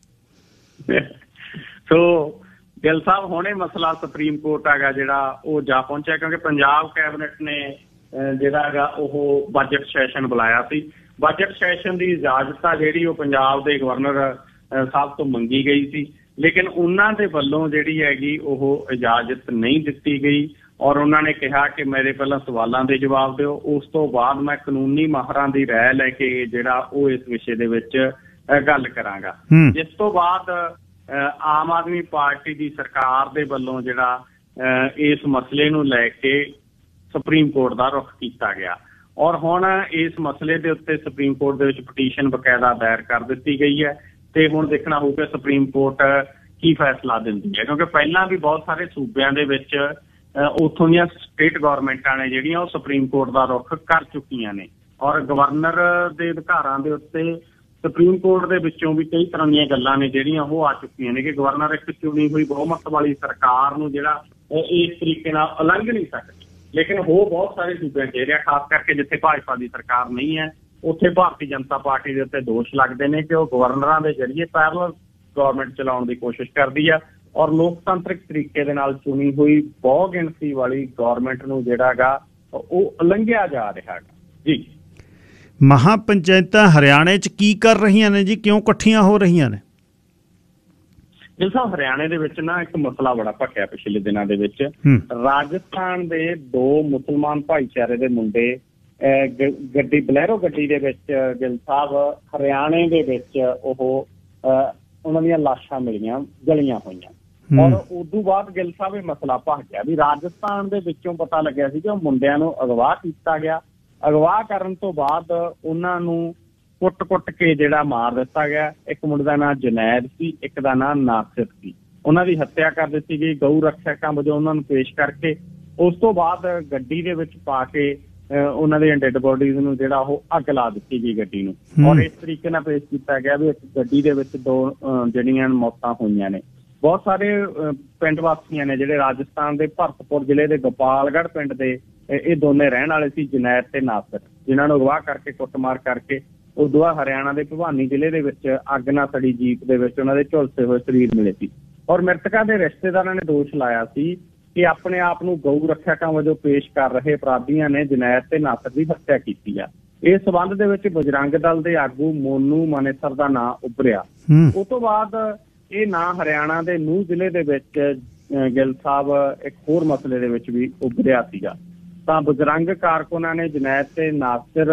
ਸੋ ਗਿੱਲ ਸਾਹਿਬ, ਹੁਣੇ ਮਸਲਾ ਸੁਪਰੀਮ ਕੋਰਟ ਹੈਗਾ ਜਿਹੜਾ ਉਹ ਜਾ ਪਹੁੰਚਿਆ, ਕਿਉਂਕਿ ਪੰਜਾਬ ਕੈਬਨਿਟ ਨੇ ਜਿਹੜਾ ਹੈਗਾ ਉਹ ਬਜਟ ਸੈਸ਼ਨ ਬੁਲਾਇਆ ਸੀ। ਬਜਟ ਸੈਸ਼ਨ ਦੀ ਇਜਾਜ਼ਤ ਆ ਜਿਹੜੀ ਉਹ ਪੰਜਾਬ ਦੇ ਗਵਰਨਰ ਸਾਹਿਬ ਤੋਂ ਮੰਗੀ ਗਈ ਸੀ, ਲੇਕਿਨ ਉਹਨਾਂ ਦੇ ਵੱਲੋਂ ਜਿਹੜੀ ਹੈਗੀ ਉਹ ਇਜਾਜ਼ਤ ਨਹੀਂ ਦਿੱਤੀ ਗਈ। ਔਰ ਉਹਨਾਂ ਨੇ ਕਿਹਾ ਕਿ ਮੇਰੇ ਪਹਿਲਾਂ ਸਵਾਲਾਂ ਦੇ ਜਵਾਬ ਦਿਓ, ਉਸ ਤੋਂ ਬਾਅਦ ਮੈਂ ਕਾਨੂੰਨੀ ਮਾਹਰਾਂ ਦੀ ਰਾਏ ਲੈ ਕੇ ਜਿਹੜਾ ਉਹ ਇਸ ਵਿਸ਼ੇ ਦੇ ਵਿੱਚ ਗੱਲ ਕਰਾਂਗਾ। ਜਿਸ ਤੋਂ ਬਾਅਦ ਆਮ ਆਦਮੀ ਪਾਰਟੀ ਦੀ ਸਰਕਾਰ ਦੇ ਵੱਲੋਂ ਜਿਹੜਾ ਇਸ ਮਸਲੇ ਨੂੰ ਲੈ ਕੇ ਸੁਪਰੀਮ ਕੋਰਟ ਦਾ ਰੁਖ ਕੀਤਾ ਗਿਆ, ਔਰ ਹੁਣ ਇਸ ਮਸਲੇ ਦੇ ਉੱਤੇ ਸੁਪਰੀਮ ਕੋਰਟ ਦੇ ਵਿੱਚ ਪਟੀਸ਼ਨ ਬਕਾਇਦਾ ਦਾਇਰ ਕਰ ਦਿੱਤੀ ਗਈ ਹੈ। ਤੇ ਹੁਣ ਦੇਖਣਾ ਹੋਊਗਾ ਸੁਪਰੀਮ ਕੋਰਟ ਕੀ ਫੈਸਲਾ ਦਿੰਦੀ ਹੈ, ਕਿਉਂਕਿ ਪਹਿਲਾਂ ਵੀ ਬਹੁਤ ਸਾਰੇ ਸੂਬਿਆਂ ਦੇ ਵਿੱਚ ਉੱਥੋਂ ਦੀਆਂ ਸਟੇਟ ਗੌਰਮੈਂਟਾਂ ਨੇ ਜਿਹੜੀਆਂ ਉਹ ਸੁਪਰੀਮ ਕੋਰਟ ਦਾ ਰੁਖ ਕਰ ਚੁੱਕੀਆਂ ਨੇ, ਔਰ ਗਵਰਨਰ ਦੇ ਅਧਿਕਾਰਾਂ ਦੇ ਉੱਤੇ ਸੁਪਰੀਮ ਕੋਰਟ ਦੇ ਵਿੱਚੋਂ ਵੀ ਕਈ ਤਰ੍ਹਾਂ ਦੀਆਂ ਗੱਲਾਂ ਨੇ ਜਿਹੜੀਆਂ ਉਹ ਆ ਚੁੱਕੀਆਂ ਨੇ ਕਿ ਗਵਰਨਰ ਇੱਕ ਚੁਣੀ ਹੋਈ ਬਹੁਮਤ ਵਾਲੀ ਸਰਕਾਰ ਨੂੰ ਜਿਹੜਾ ਇਸ ਤਰੀਕੇ ਨਾਲ ਉਲੰਘ ਨਹੀਂ ਸਕਦੀ। ਲੇਕਿਨ ਹੋ ਬਹੁਤ ਸਾਰੇ ਸੂਬਿਆਂ 'ਚ ਰਿਹਾ, ਖਾਸ ਕਰਕੇ ਜਿੱਥੇ ਭਾਜਪਾ ਦੀ ਸਰਕਾਰ ਨਹੀਂ ਹੈ, ਉੱਥੇ ਭਾਰਤੀ ਜਨਤਾ ਪਾਰਟੀ ਦੇ ਉੱਤੇ ਦੋਸ਼ ਲੱਗਦੇ ਨੇ ਕਿ ਉਹ ਗਵਰਨਰਾਂ ਦੇ ਜ਼ਰੀਏ ਪੈਰਲਲ ਗਵਰਨਮੈਂਟ ਚਲਾਉਣ ਦੀ ਕੋਸ਼ਿਸ਼ ਕਰਦੀ ਆ, ਔਰ ਲੋਕਤੰਤਰਿਕ ਤਰੀਕੇ ਦੇ ਨਾਲ ਚੁਣੀ ਹੋਈ ਬਹੁ ਗਿਣਤੀ ਵਾਲੀ ਗਵਰਨਮੈਂਟ ਨੂੰ ਜਿਹੜਾ ਗਾ ਉਹ ਉਲੰਘਿਆ ਜਾ ਰਿਹਾ ਹੈਗਾ ਜੀ। ਮਹਾਂ ਪੰਚਾਇਤਾਂ ਹਰਿਆਣੇ 'ਚ ਕੀ ਕਰ ਰਹੀਆਂ ਨੇ ਜੀ, ਕਿਉਂ ਇਕੱਠੀਆਂ ਹੋ ਰਹੀਆਂ ਨੇ? ਗਿੱਲ ਸਾਹਿਬ, ਹਰਿਆਣੇ ਦੇ ਵਿੱਚ ਨਾ ਇੱਕ ਮਸਲਾ ਬੜਾ ਭਖਿਆ ਪਿਛਲੇ ਦਿਨਾਂ ਦੇ ਵਿੱਚ। ਰਾਜਸਥਾਨ ਦੇ 2 ਮੁਸਲਮਾਨ ਭਾਈਚਾਰੇ ਦੇ ਮੁੰਡੇ ਗੱਡੀ ਬਲੈਰੋ ਗੱਡੀ ਦੇ ਵਿੱਚ ਗਿੱਲ ਸਾਹਿਬ ਹਰਿਆਣੇ ਦੇ ਵਿੱਚ ਉਹ ਉਹਨਾਂ ਦੀਆਂ ਲਾਸ਼ਾਂ ਮਿਲੀਆਂ, ਗਲੀਆਂ ਹੋਈਆਂ, ਔਰ ਉਦੋਂ ਬਾਅਦ ਗਿੱਲ ਸਾਹਿਬ ਇਹ ਮਸਲਾ ਭਖ ਗਿਆ ਵੀ ਰਾਜਸਥਾਨ ਦੇ ਵਿੱਚੋਂ ਪਤਾ ਲੱਗਿਆ ਸੀ ਕਿ ਉਹ ਮੁੰਡਿਆਂ ਨੂੰ ਅਗਵਾ ਕੀਤਾ ਗਿਆ। ਅਗਵਾ ਕਰਨ ਤੋਂ ਬਾਅਦ ਉਹਨਾਂ ਨੂੰ ਕੁੱਟ ਕੇ ਜਿਹੜਾ ਮਾਰ ਦਿੱਤਾ ਗਿਆ। ਇੱਕ ਮੁੰਡੇ ਦਾ ਨਾਂ ਜੁਨੈਦ ਸੀ, ਇੱਕ ਦਾ ਨਾਂ ਨਾਸਿਰ ਸੀ। ਉਹਨਾਂ ਦੀ ਹੱਤਿਆ ਕਰ ਦਿੱਤੀ ਗਈ ਗਊ ਰੱਖਿਅਕਾਂ ਵਜੋਂ ਉਹਨਾਂ ਨੂੰ ਪੇਸ਼ ਕਰਕੇ। ਉਸ ਤੋਂ ਬਾਅਦ ਗੱਡੀ ਦੇ ਵਿੱਚ ਪਾ ਕੇ ਉਹਨਾਂ ਦੀਆਂ ਡੈਡ ਬੋਡੀਜ਼ ਨੂੰ ਜਿਹੜਾ ਉਹ ਅੱਗ ਲਾ ਦਿੱਤੀ ਗਈ ਗੱਡੀ ਨੂੰ, ਔਰ ਇਸ ਤਰੀਕੇ ਨਾਲ ਪੇਸ਼ ਕੀਤਾ ਗਿਆ ਵੀ ਇੱਕ ਗੱਡੀ ਦੇ ਵਿੱਚ 2 ਜਿਹੜੀਆਂ ਮੌਤਾਂ ਹੋਈਆਂ ਨੇ। ਬਹੁਤ ਸਾਰੇ ਪਿੰਡ ਵਾਸੀਆਂ ਨੇ ਜਿਹੜੇ ਰਾਜਸਥਾਨ ਦੇ ਭਰਤਪੁਰ ਜ਼ਿਲ੍ਹੇ ਦੇ ਗੋਪਾਲਗੜ੍ਹ ਪਿੰਡ ਦੇ ਇਹ ਦੋਨੇ ਰਹਿਣ ਵਾਲੇ ਸੀ, ਜੁਨੈਦ ਤੇ ਨਾਸਿਰ, ਜਿਨ੍ਹਾਂ ਨੂੰ ਅਗਵਾ ਕਰਕੇ ਕੁੱਟਮਾਰ ਕਰਕੇ ਉਹ ਦੋਹਾਂ ਹਰਿਆਣਾ ਦੇ ਭਿਵਾਨੀ ਜ਼ਿਲ੍ਹੇ ਦੇ ਵਿੱਚ ਅੱਗ ਨਾਲ ਸੜੀ ਜੀਪ ਦੇ ਵਿੱਚ ਉਹਨਾਂ ਦੇ ਝੁਲਸੇ ਹੋਏ ਸਰੀਰ ਮਿਲੇ ਸੀ। ਔਰ ਮ੍ਰਿਤਕਾਂ ਦੇ ਰਿਸ਼ਤੇਦਾਰਾਂ ਨੇ ਦੋਸ਼ ਲਾਇਆ ਸੀ ਕਿ ਆਪਣੇ ਆਪ ਨੂੰ ਗਊ ਰੱਖਿਅਕਾਂ ਵਜੋਂ ਪੇਸ਼ ਕਰ ਰਹੇ ਅਪਰਾਧੀਆਂ ਨੇ ਜੁਨੈਦ ਤੇ ਨਾਸਿਰ ਦੀ ਹੱਤਿਆ ਕੀਤੀ ਆ। ਇਸ ਸਬੰਧ ਦੇ ਵਿੱਚ ਬਜਰੰਗ ਦਲ ਦੇ ਆਗੂ ਮੋਨੂ ਮਾਨੇਸਰ ਦਾ ਨਾਂ ਉੱਭਰਿਆ। ਉਸ ਤੋਂ ਬਾਅਦ ਇਹ ਨਾਂ ਹਰਿਆਣਾ ਦੇ ਨੂਹ ਜ਼ਿਲ੍ਹੇ ਦੇ ਵਿੱਚ ਗਿੱਲ ਸਾਹਿਬ ਇੱਕ ਹੋਰ ਮਸਲੇ ਦੇ ਵਿੱਚ ਵੀ ਉੱਭਰਿਆ ਸੀਗਾ। ਤਾਂ ਬਜਰੰਗ ਕਾਰਕੁਨਾਂ ਨੇ ਜੁਨੈਦ ਤੇ ਨਾਸਿਰ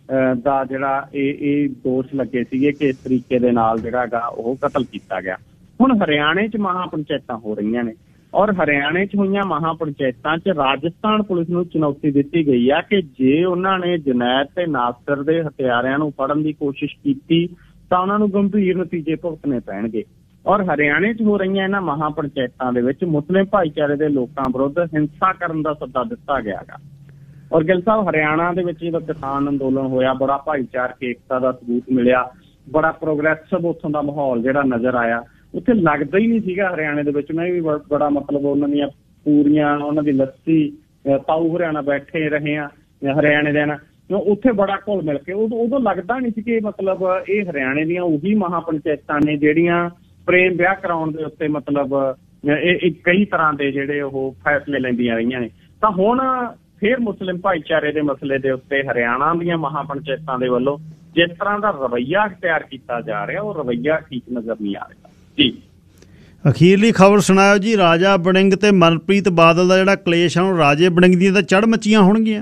ਦਾ ਜਿਹੜਾ ਇਹ ਦੋਸ਼ ਲੱਗੇ ਸੀਗੇ ਕਿ ਇਸ ਤਰੀਕੇ ਦੇ ਨਾਲ ਜਿਹੜਾ ਗਾ ਉਹ ਕਤਲ ਕੀਤਾ ਗਿਆ। ਹੁਣ ਹਰਿਆਣੇ 'ਚ ਮਹਾਂ ਪੰਚਾਇਤਾਂ ਹੋ ਰਹੀਆਂ ਨੇ, ਔਰ ਹਰਿਆਣੇ 'ਚ ਹੋਈਆਂ ਮਹਾਂ ਪੰਚਾਇਤਾਂ 'ਚ ਰਾਜਸਥਾਨ ਪੁਲਿਸ ਨੂੰ ਚੁਣੌਤੀ ਦਿੱਤੀ ਗਈ ਆ ਕਿ ਜੇ ਉਹਨਾਂ ਨੇ ਜੁਨੈਦ ਤੇ ਨਾਸਿਰ ਦੇ ਹਥਿਆਰਿਆਂ ਨੂੰ ਫੜਨ ਦੀ ਕੋਸ਼ਿਸ਼ ਕੀਤੀ ਤਾਂ ਉਹਨਾਂ ਨੂੰ ਗੰਭੀਰ ਨਤੀਜੇ ਭੁਗਤਣੇ ਪੈਣਗੇ। ਔਰ ਹਰਿਆਣੇ 'ਚ ਹੋ ਰਹੀਆਂ ਇਹਨਾਂ ਮਹਾਂ ਪੰਚਾਇਤਾਂ ਦੇ ਵਿੱਚ ਮੁਸਲਿਮ ਭਾਈਚਾਰੇ ਦੇ ਲੋਕਾਂ ਵਿਰੁੱਧ ਹਿੰਸਾ ਕਰਨ ਦਾ ਸੱਦਾ ਦਿੱਤਾ ਗਿਆ ਗਾ। ਔਰ ਗਿੱਲ ਸਾਹਿਬ, ਹਰਿਆਣਾ ਦੇ ਵਿੱਚ ਜਦੋਂ ਕਿਸਾਨ ਅੰਦੋਲਨ ਹੋਇਆ, ਬੜਾ ਭਾਈਚਾਰਕ ਏਕਤਾ ਦਾ ਸਬੂਤ ਮਿਲਿਆ, ਬੜਾ ਪ੍ਰੋਗਰੈਸਿਵ ਉੱਥੋਂ ਦਾ ਮਾਹੌਲ ਜਿਹੜਾ ਨਜ਼ਰ ਆਇਆ। ਉੱਥੇ ਲੱਗਦਾ ਹੀ ਨਹੀਂ ਸੀਗਾ ਹਰਿਆਣੇ ਦੇ ਵਿੱਚ, ਮੈਂ ਵੀ ਬੜਾ ਮਤਲਬ ਉਹਨਾਂ ਦੀਆਂ ਪੂਰੀਆਂ ਉਹਨਾਂ ਦੀ ਲੱਸੀ ਤਾਊ ਹਰਿਆਣਾ ਬੈਠੇ ਰਹੇ ਆ ਹਰਿਆਣੇ ਦੇ ਨਾਲ, ਉੱਥੇ ਬੜਾ ਘੁਲ ਮਿਲ ਕੇ ਉਦੋਂ ਲੱਗਦਾ ਨਹੀਂ ਸੀ ਕਿ ਮਤਲਬ ਇਹ ਹਰਿਆਣੇ ਦੀਆਂ ਉਹੀ ਮਹਾਂ ਪੰਚਾਇਤਾਂ ਨੇ ਜਿਹੜੀਆਂ ਪ੍ਰੇਮ ਵਿਆਹ ਕਰਾਉਣ ਦੇ ਉੱਤੇ ਮਤਲਬ ਇਹ ਕਈ ਤਰ੍ਹਾਂ ਦੇ ਜਿਹੜੇ ਉਹ ਫੈਸਲੇ ਲੈਂਦੀਆਂ ਰਹੀਆਂ ਨੇ। ਤਾਂ ਹੁਣ ਫਿਰ ਮੁਸਲਿਮ ਭਾਈਚਾਰੇ ਦੇ ਮਸਲੇ ਦੇ ਉੱਤੇ ਹਰਿਆਣਾ ਦੀਆਂ ਮਹਾਂ ਪੰਚਾਇਤਾਂ ਦੇ ਵੱਲੋਂ ਜਿਸ ਤਰ੍ਹਾਂ ਦਾ ਰਵੱਈਆ ਅਖਤਿਆਰ ਕੀਤਾ ਜਾ ਰਿਹਾ, ਉਹ ਰਵੱਈਆ ਠੀਕ ਨਜ਼ਰ ਨਹੀਂ ਆ ਰਿਹਾ ਜੀ। ਅਖੀਰਲੀ ਖਬਰ ਸੁਣਾਓ ਜੀ, ਰਾਜਾ ਵੜਿੰਗ ਤੇ ਮਨਪ੍ਰੀਤ ਬਾਦਲ ਦਾ ਜਿਹੜਾ ਕਲੇਸ਼ ਆ ਉਹ ਰਾਜੇ ਵੜਿੰਗ ਦੀਆਂ ਤਾਂ ਚੜ੍ਹ ਮੱਚੀਆਂ ਹੋਣਗੀਆਂ।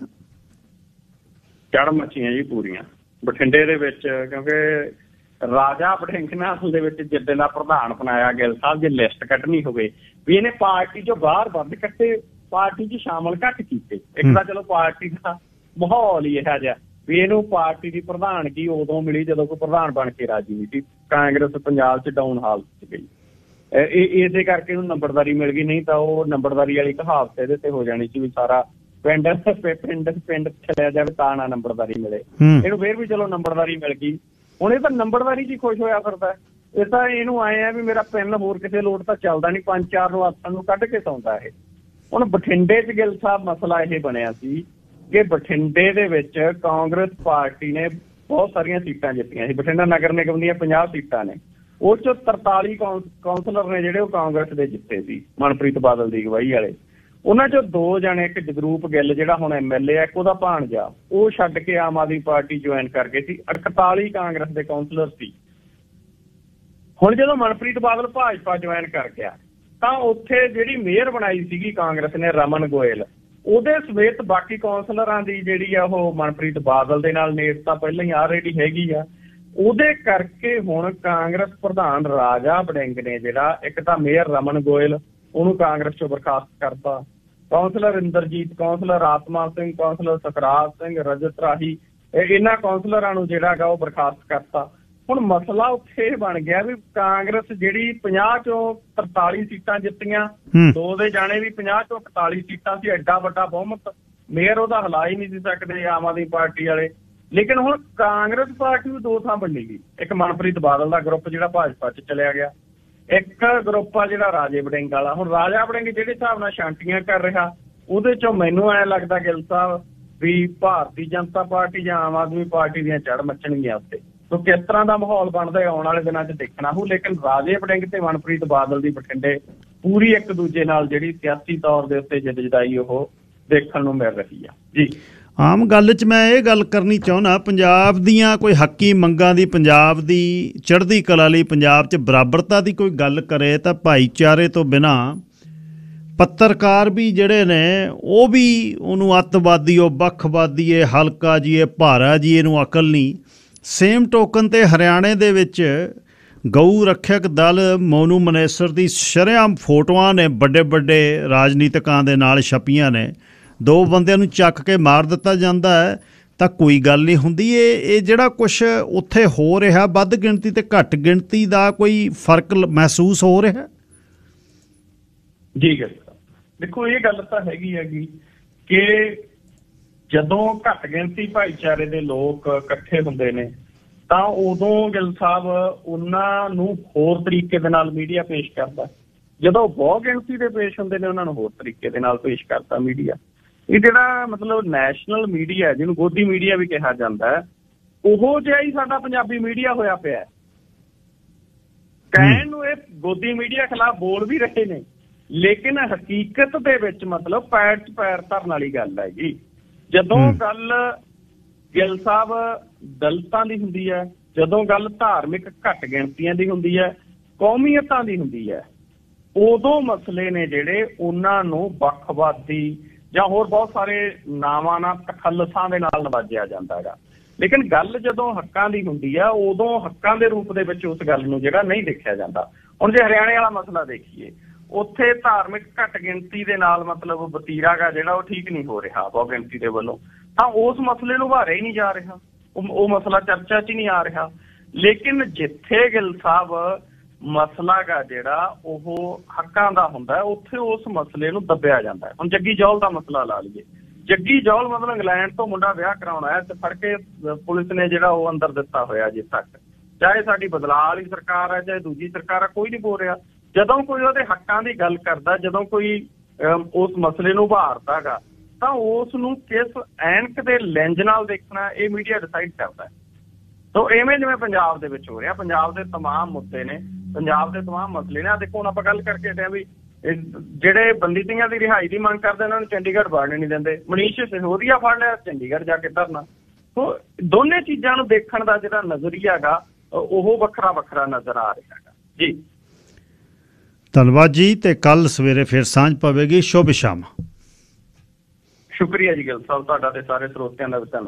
ਚੜ੍ਹ ਮੱਚੀਆਂ ਜੀ ਪੂਰੀਆਂ ਬਠਿੰਡੇ ਦੇ ਵਿੱਚ, ਕਿਉਂਕਿ ਰਾਜਾ ਵੜਿੰਗ ਨੇ ਅਸਲ ਦੇ ਵਿੱਚ ਜਿੱਦਾਂ ਦਾ ਪ੍ਰਧਾਨ ਬਣਾਇਆ ਗਿੱਲ ਸਾਹਿਬ, ਜੇ ਲਿਸਟ ਕੱਢਣੀ ਹੋਵੇ ਵੀ ਇਹਨੇ ਪਾਰਟੀ ਚੋਂ ਬਾਹਰ ਵੱਧ ਕੱਢੇ, ਪਾਰਟੀ 'ਚ ਸ਼ਾਮਲ ਘੱਟ ਕੀਤੇ। ਇੱਕ ਤਾਂ ਚਲੋ ਪਾਰਟੀ ਦਾ ਮਾਹੌਲ ਹੀ ਇਹੋ ਜਿਹਾ ਵੀ ਇਹਨੂੰ ਪਾਰਟੀ ਦੀ ਪ੍ਰਧਾਨਗੀ ਉਦੋਂ ਮਿਲੀ ਜਦੋਂ ਕੋਈ ਪ੍ਰਧਾਨ ਬਣ ਕੇ ਰਾਜੀ ਨਹੀਂ ਸੀ। ਕਾਂਗਰਸ ਪੰਜਾਬ 'ਚ ਡਾਊਨ ਹਾਲ 'ਚ ਗਈ, ਇਸੇ ਕਰਕੇ ਉਹਨੂੰ ਨੰਬਰਦਾਰੀ ਮਿਲ ਗਈ, ਨਹੀਂ ਤਾਂ ਉਹ ਨੰਬਰਦਾਰੀ ਵਾਲੀ ਕਹਾਵਤ ਇਹਦੇ ਤੇ ਹੋ ਜਾਣੀ ਸੀ ਵੀ ਸਾਰਾ ਪਿੰਡ ਚਲਿਆ ਜਾਵੇ ਤਾਂ ਨਾ ਨੰਬਰਦਾਰੀ ਮਿਲੇ। ਇਹਨੂੰ ਫੇਰ ਵੀ ਚਲੋ ਨੰਬਰਦਾਰੀ ਮਿਲ ਗਈ। ਹੁਣ ਇਹ ਤਾਂ ਨੰਬਰਦਾਰੀ 'ਚ ਹੀ ਖੁਸ਼ ਹੋਇਆ ਫਿਰਦਾ। ਇਹ ਤਾਂ ਇਹਨੂੰ ਆਏ ਆ ਵੀ ਮੇਰਾ ਪਿੰਡ ਹੋਰ ਕਿਸੇ ਲੋਟ ਤਾਂ ਚੱਲਦਾ ਨਹੀਂ, 5-4 ਨੂੰ ਆਸਾਂ ਨੂੰ ਕੱਢ ਕੇ ਸੌਂਦਾ ਇਹ। ਹੁਣ ਬਠਿੰਡੇ 'ਚ ਗਿੱਲ ਸਾਹਿਬ ਮਸਲਾ ਇਹ ਬਣਿਆ ਸੀ ਕਿ ਬਠਿੰਡੇ ਦੇ ਵਿੱਚ ਕਾਂਗਰਸ ਪਾਰਟੀ ਨੇ ਬਹੁਤ ਸਾਰੀਆਂ ਸੀਟਾਂ ਜਿੱਤੀਆਂ ਸੀ। ਬਠਿੰਡਾ ਨਗਰ ਨਿਗਮ ਦੀਆਂ 50 ਸੀਟਾਂ ਨੇ, ਉਹ 'ਚੋਂ 43 ਕੌਂਸਲਰ ਨੇ ਜਿਹੜੇ ਉਹ ਕਾਂਗਰਸ ਦੇ ਜਿੱਤੇ ਸੀ, ਮਨਪ੍ਰੀਤ ਬਾਦਲ ਦੀ ਅਗਵਾਈ ਵਾਲੇ। ਉਹਨਾਂ 'ਚੋਂ 2 ਜਣੇ, ਇੱਕ ਜਗਰੂਪ ਗਿੱਲ ਜਿਹੜਾ ਹੁਣ MLA ਆ, ਇੱਕ ਉਹਦਾ ਭਾਣਜਾ, ਉਹ ਛੱਡ ਕੇ ਆਮ ਆਦਮੀ ਪਾਰਟੀ ਜੁਆਇਨ ਕਰ ਗਏ ਸੀ। 41 ਕਾਂਗਰਸ ਦੇ ਕੌਂਸਲਰ ਸੀ। ਹੁਣ ਜਦੋਂ ਮਨਪ੍ਰੀਤ ਬਾਦਲ ਭਾਜਪਾ ਜੁਆਇਨ ਕਰ ਗਿਆ ਤਾਂ ਉੱਥੇ ਜਿਹੜੀ ਮੇਅਰ ਬਣਾਈ ਸੀਗੀ ਕਾਂਗਰਸ ਨੇ, ਰਮਨ ਗੋਇਲ, ਉਹਦੇ ਸਮੇਤ ਬਾਕੀ ਕੌਂਸਲਰਾਂ ਦੀ ਜਿਹੜੀ ਆ ਉਹ ਮਨਪ੍ਰੀਤ ਬਾਦਲ ਦੇ ਨਾਲ ਨੇੜਤਾ ਪਹਿਲਾਂ ਹੀ ਆਲਰੇਡੀ ਹੈਗੀ ਆ। ਉਹਦੇ ਕਰਕੇ ਹੁਣ ਕਾਂਗਰਸ ਪ੍ਰਧਾਨ ਰਾਜਾ ਵੜਿੰਗ ਨੇ ਜਿਹੜਾ, ਇੱਕ ਤਾਂ ਮੇਅਰ ਰਮਨ ਗੋਇਲ, ਉਹਨੂੰ ਕਾਂਗਰਸ ਚੋਂ ਬਰਖਾਸਤ ਕਰਤਾ। Councillor Inderjit, councillor Atma Singh, councillor Sukhraj Singh, Rajat Rahi, ਇਹਨਾਂ ਕੌਂਸਲਰਾਂ ਨੂੰ ਜਿਹੜਾ ਗਾ ਉਹ ਬਰਖਾਸਤ ਕਰਤਾ। ਹੁਣ ਮਸਲਾ ਉੱਥੇ ਇਹ ਬਣ ਗਿਆ ਵੀ ਕਾਂਗਰਸ ਜਿਹੜੀ 50 ਚੋਂ 43 ਸੀਟਾਂ ਜਿੱਤੀਆਂ, 2 ਦੇ ਜਾਣੇ ਵੀ 50 ਚੋਂ 41 ਸੀਟਾਂ ਸੀ, ਐਡਾ ਵੱਡਾ ਬਹੁਮਤ, ਮੇਅਰ ਉਹਦਾ ਹਿਲਾ ਹੀ ਨਹੀਂ ਸੀ ਸਕਦੇ ਆਮ ਆਦਮੀ ਪਾਰਟੀ ਵਾਲੇ। ਲੇਕਿਨ ਹੁਣ ਕਾਂਗਰਸ ਪਾਰਟੀ ਨੂੰ 2 ਥਾਂ ਵੰਡੀ ਗਈ। ਇੱਕ ਮਨਪ੍ਰੀਤ ਬਾਦਲ ਦਾ ਗਰੁੱਪ ਜਿਹੜਾ ਭਾਜਪਾ 'ਚ ਚਲਿਆ ਗਿਆ, ਇੱਕ ਗਰੁੱਪ ਆ ਜਿਹੜਾ ਰਾਜੇ ਵੜਿੰਗ ਵਾਲਾ। ਹੁਣ ਰਾਜਾ ਵੜਿੰਗ ਜਿਹੜੇ ਹਿਸਾਬ ਨਾਲ ਛਾਂਟੀਆਂ ਕਰ ਰਿਹਾ, ਉਹਦੇ 'ਚੋਂ ਮੈਨੂੰ ਐਂ ਲੱਗਦਾ ਗਿੱਲ ਸਾਹਿਬ ਵੀ ਭਾਰਤੀ ਜਨਤਾ ਪਾਰਟੀ ਜਾਂ ਆਮ ਆਦਮੀ ਪਾਰਟੀ ਦੀਆਂ ਚੜ੍ਹ ਮੱਚਣਗੀਆਂ ਉੱਤੇ। ਸੋ ਕਿਸ ਤਰ੍ਹਾਂ ਦਾ ਮਾਹੌਲ ਬਣਦਾ ਆਉਣ ਵਾਲੇ ਦਿਨਾਂ 'ਚ ਦੇਖਣਾ ਹੋਊ। ਲੇਕਿਨ ਰਾਜੇ ਵੜਿੰਗ ਤੇ ਮਨਪ੍ਰੀਤ ਬਾਦਲ ਦੀ ਬਠਿੰਡੇ ਪੂਰੀ ਇੱਕ ਦੂਜੇ ਨਾਲ ਜਿਹੜੀ ਸਿਆਸੀ ਤੌਰ ਦੇ ਉੱਤੇ ਜਿੱਦ-ਜਦਾਈ ਉਹ ਦੇਖਣ ਨੂੰ ਮਿਲ ਰਹੀ ਆ ਜੀ। ਆਮ ਗੱਲ 'ਚ ਮੈਂ ਇਹ ਗੱਲ ਕਰਨੀ ਚਾਹੁੰਦਾ, ਪੰਜਾਬ ਦੀਆਂ ਕੋਈ ਹੱਕੀ ਮੰਗਾਂ ਦੀ, ਪੰਜਾਬ ਦੀ ਚੜ੍ਹਦੀ ਕਲਾ ਲਈ, ਪੰਜਾਬ 'ਚ ਬਰਾਬਰਤਾ ਦੀ ਕੋਈ ਗੱਲ ਕਰੇ ਤਾਂ ਭਾਈਚਾਰੇ ਤੋਂ ਬਿਨਾਂ ਪੱਤਰਕਾਰ ਵੀ ਜਿਹੜੇ ਨੇ ਉਹ ਵੀ ਉਹਨੂੰ ਅੱਤਵਾਦੀ, ਉਹ ਵੱਖਵਾਦੀ, ਇਹ ਹਲਕਾ ਜੀ, ਇਹ ਭਾਰਾ ਜੀ, ਇਹਨੂੰ ਅਕਲ ਨਹੀਂ। ਸੇਮ ਟੋਕਨ 'ਤੇ ਹਰਿਆਣੇ ਦੇ ਵਿੱਚ ਗਊ ਰੱਖਿਅਕ ਦਲ ਮੋਨੂ ਮਨੇਸਰ ਦੀ ਸ਼ਰੇਆਮ ਫੋਟੋਆਂ ਨੇ ਵੱਡੇ ਵੱਡੇ ਰਾਜਨੀਤਿਕਾਂ ਦੇ ਨਾਲ ਛਪੀਆਂ ਨੇ। 2 ਬੰਦਿਆਂ ਨੂੰ ਚੱਕ ਕੇ ਮਾਰ ਦਿੱਤਾ ਜਾਂਦਾ ਹੈ ਤਾਂ ਕੋਈ ਗੱਲ ਨਹੀਂ ਹੁੰਦੀ। ਇਹ ਜਿਹੜਾ ਕੁਛ ਉੱਥੇ ਹੋ ਰਿਹਾ, ਵੱਧ ਗਿਣਤੀ ਤੇ ਘੱਟ ਗਿਣਤੀ ਦਾ ਕੋਈ ਫਰਕ ਮਹਿਸੂਸ ਹੋ ਰਿਹਾ? ਜੀ ਗੱਲ ਦੇਖੋ, ਇਹ ਗੱਲ ਤਾਂ ਹੈਗੀ ਕਿ ਜਦੋਂ ਘੱਟ ਗਿਣਤੀ ਭਾਈਚਾਰੇ ਦੇ ਲੋਕ ਇਕੱਠੇ ਹੁੰਦੇ ਨੇ ਤਾਂ ਉਦੋਂ ਗਿੱਲ ਸਾਹਿਬ ਉਹਨਾਂ ਨੂੰ ਹੋਰ ਤਰੀਕੇ ਦੇ ਨਾਲ ਮੀਡੀਆ ਪੇਸ਼ ਕਰਦਾ। ਜਦੋਂ ਬਹੁਤ ਗਿਣਤੀ ਦੇ ਪੇਸ਼ ਹੁੰਦੇ ਨੇ ਉਹਨਾਂ ਨੂੰ ਹੋਰ ਤਰੀਕੇ ਦੇ ਨਾਲ ਪੇਸ਼ ਕਰਦਾ ਮੀਡੀਆ। ਇਹ ਜਿਹੜਾ ਮਤਲਬ ਨੈਸ਼ਨਲ ਮੀਡੀਆ, ਜਿਹਨੂੰ ਗੋਦੀ ਮੀਡੀਆ ਵੀ ਕਿਹਾ ਜਾਂਦਾ ਹੈ, ਉਹੋ ਜਿਹਾ ਹੀ ਸਾਡਾ ਪੰਜਾਬੀ ਮੀਡੀਆ ਹੋਇਆ ਪਿਆ। ਕਹਿਣ ਨੂੰ ਇਹ ਗੋਦੀ ਮੀਡੀਆ ਖਿਲਾਫ ਬੋਲ ਵੀ ਰਹੇ ਨੇ, ਲੇਕਿਨ ਹਕੀਕਤ ਦੇ ਵਿੱਚ ਮਤਲਬ ਪੈਰ 'ਚ ਪੈਰ ਧਰਨ ਵਾਲੀ ਗੱਲ ਹੈਗੀ। ਜਦੋਂ ਗੱਲ ਗਿੱਲ ਸਾਹਿਬ ਦਲਿਤਾਂ ਦੀ ਹੁੰਦੀ ਹੈ, ਜਦੋਂ ਗੱਲ ਧਾਰਮਿਕ ਘੱਟ ਗਿਣਤੀਆਂ ਦੀ ਹੁੰਦੀ ਹੈ, ਕੌਮੀਅਤਾਂ ਦੀ ਹੁੰਦੀ ਹੈ, ਉਦੋਂ ਮਸਲੇ ਨੇ ਜਿਹੜੇ ਉਹਨਾਂ ਨੂੰ ਵੱਖਵਾਦੀ ਜਾਂ ਹੋਰ ਬਹੁਤ ਸਾਰੇ ਨਾਵਾਂ ਨਾਲ, ਤਖੱਲਸਾਂ ਦੇ ਨਾਲ ਨਵਾਜਿਆ ਜਾਂਦਾ ਹੈਗਾ। ਲੇਕਿਨ ਗੱਲ ਜਦੋਂ ਹੱਕਾਂ ਦੀ ਹੁੰਦੀ ਆ, ਉਦੋਂ ਹੱਕਾਂ ਦੇ ਰੂਪ ਦੇ ਵਿੱਚ ਉਸ ਗੱਲ ਨੂੰ ਜਿਹੜਾ ਨਹੀਂ ਦੇਖਿਆ ਜਾਂਦਾ। ਹੁਣ ਜੇ ਹਰਿਆਣੇ ਵਾਲਾ ਮਸਲਾ ਦੇਖੀਏ, ਉੱਥੇ ਧਾਰਮਿਕ ਘੱਟ ਗਿਣਤੀ ਦੇ ਨਾਲ ਮਤਲਬ ਵਤੀਰਾ ਗਾ ਜਿਹੜਾ ਉਹ ਠੀਕ ਨਹੀਂ ਹੋ ਰਿਹਾ ਬਹੁਤ ਗਿਣਤੀ ਦੇ ਵੱਲੋਂ, ਤਾਂ ਉਸ ਮਸਲੇ ਨੂੰ ਉਭਾਰਿਆ ਹੀ ਨਹੀਂ ਜਾ ਰਿਹਾ, ਉਹ ਮਸਲਾ ਚਰਚਾ 'ਚ ਹੀ ਨਹੀਂ ਆ ਰਿਹਾ। ਲੇਕਿਨ ਜਿੱਥੇ ਗਿੱਲ ਸਾਹਿਬ ਮਸਲਾ ਗਾ ਜਿਹੜਾ ਉਹ ਹੱਕਾਂ ਦਾ ਹੁੰਦਾ, ਉੱਥੇ ਉਸ ਮਸਲੇ ਨੂੰ ਦੱਬਿਆ ਜਾਂਦਾ ਹੈ। ਹੁਣ ਜੱਗੀ ਜੌਲ ਦਾ ਮਸਲਾ ਲਾ ਲਈਏ। ਜੱਗੀ ਜੌਲ ਮਤਲਬ ਇੰਗਲੈਂਡ ਤੋਂ ਮੁੰਡਾ ਵਿਆਹ ਕਰਾਉਣਾ ਹੈ ਤੇ ਫੜ ਕੇ ਪੁਲਿਸ ਨੇ ਜਿਹੜਾ ਉਹ ਅੰਦਰ ਦਿੱਤਾ ਹੋਇਆ ਅਜੇ ਤੱਕ, ਚਾਹੇ ਸਾਡੀ ਬਦਲਾਅ ਵਾਲੀ ਸਰਕਾਰ ਹੈ ਚਾਹੇ ਦੂਜੀ ਸਰਕਾਰ ਹੈ, ਕੋਈ ਨਹੀਂ ਬੋਲ ਰਿਹਾ। ਜਦੋਂ ਕੋਈ ਉਹਦੇ ਹੱਕਾਂ ਦੀ ਗੱਲ ਕਰਦਾ, ਜਦੋਂ ਕੋਈ ਉਸ ਮਸਲੇ ਨੂੰ ਉਭਾਰਦਾ ਗਾ, ਤਾਂ ਉਸ ਨੂੰ ਕਿਸ ਐਨਕ ਦੇ ਲੈਂਜ ਨਾਲ ਦੇਖਣਾ ਇਹ ਮੀਡੀਆ ਡਿਸਾਈਡ ਕਰਦਾ ਹੈ। ਸੋ ਇਵੇਂ ਜਿਵੇਂ ਪੰਜਾਬ ਦੇ ਵਿੱਚ ਹੋ ਰਿਹਾ, ਪੰਜਾਬ ਦੇ ਤਮਾਮ ਮੁੱਦੇ ਨੇ, ਪੰਜਾਬ ਦੇ ਤਮਾਮ ਮਸਲੇ ਨੇ। ਆ ਦੇਖੋ, ਹੁਣ ਆਪਾਂ ਗੱਲ ਕਰਕੇ ਹਟਿਆ ਵੀ ਜਿਹੜੇ ਬੰਦੀ ਸਿੰਘਾਂ ਦੀ ਰਿਹਾਈ ਦੀ ਮੰਗ ਕਰਦੇ ਉਹਨਾਂ ਨੂੰ ਚੰਡੀਗੜ੍ਹ ਵੜਨ ਨਹੀਂ ਦਿੰਦੇ, ਮਨੀਸ਼ ਸਿਸੋਦੀਆ ਫੜ ਲਿਆ ਚੰਡੀਗੜ੍ਹ ਜਾ ਕੇ ਧਰਨਾ। ਸੋ ਦੋਨੇ ਚੀਜ਼ਾਂ ਨੂੰ ਦੇਖਣ ਦਾ ਜਿਹੜਾ ਨਜ਼ਰੀਆ ਗਾ ਉਹ ਵੱਖਰਾ ਵੱਖਰਾ ਨਜ਼ਰ ਆ ਰਿਹਾ ਹੈਗਾ ਜੀ। ਧੰਨਵਾਦ ਜੀ, ਤੇ ਕੱਲ ਸਵੇਰੇ ਫਿਰ ਸਾਂਝ ਪਵੇਗੀ। ਸ਼ੁਭ ਸ਼ਾਮ। ਸ਼ੁਕਰੀਆ ਜੀ ਗਿੱਲ ਸਾਹਿਬ, ਤੁਹਾਡਾ ਤੇ ਸਾਰੇ ਸਰੋਤਿਆਂ ਦਾ ਵੀ ਧੰਨਵਾਦ।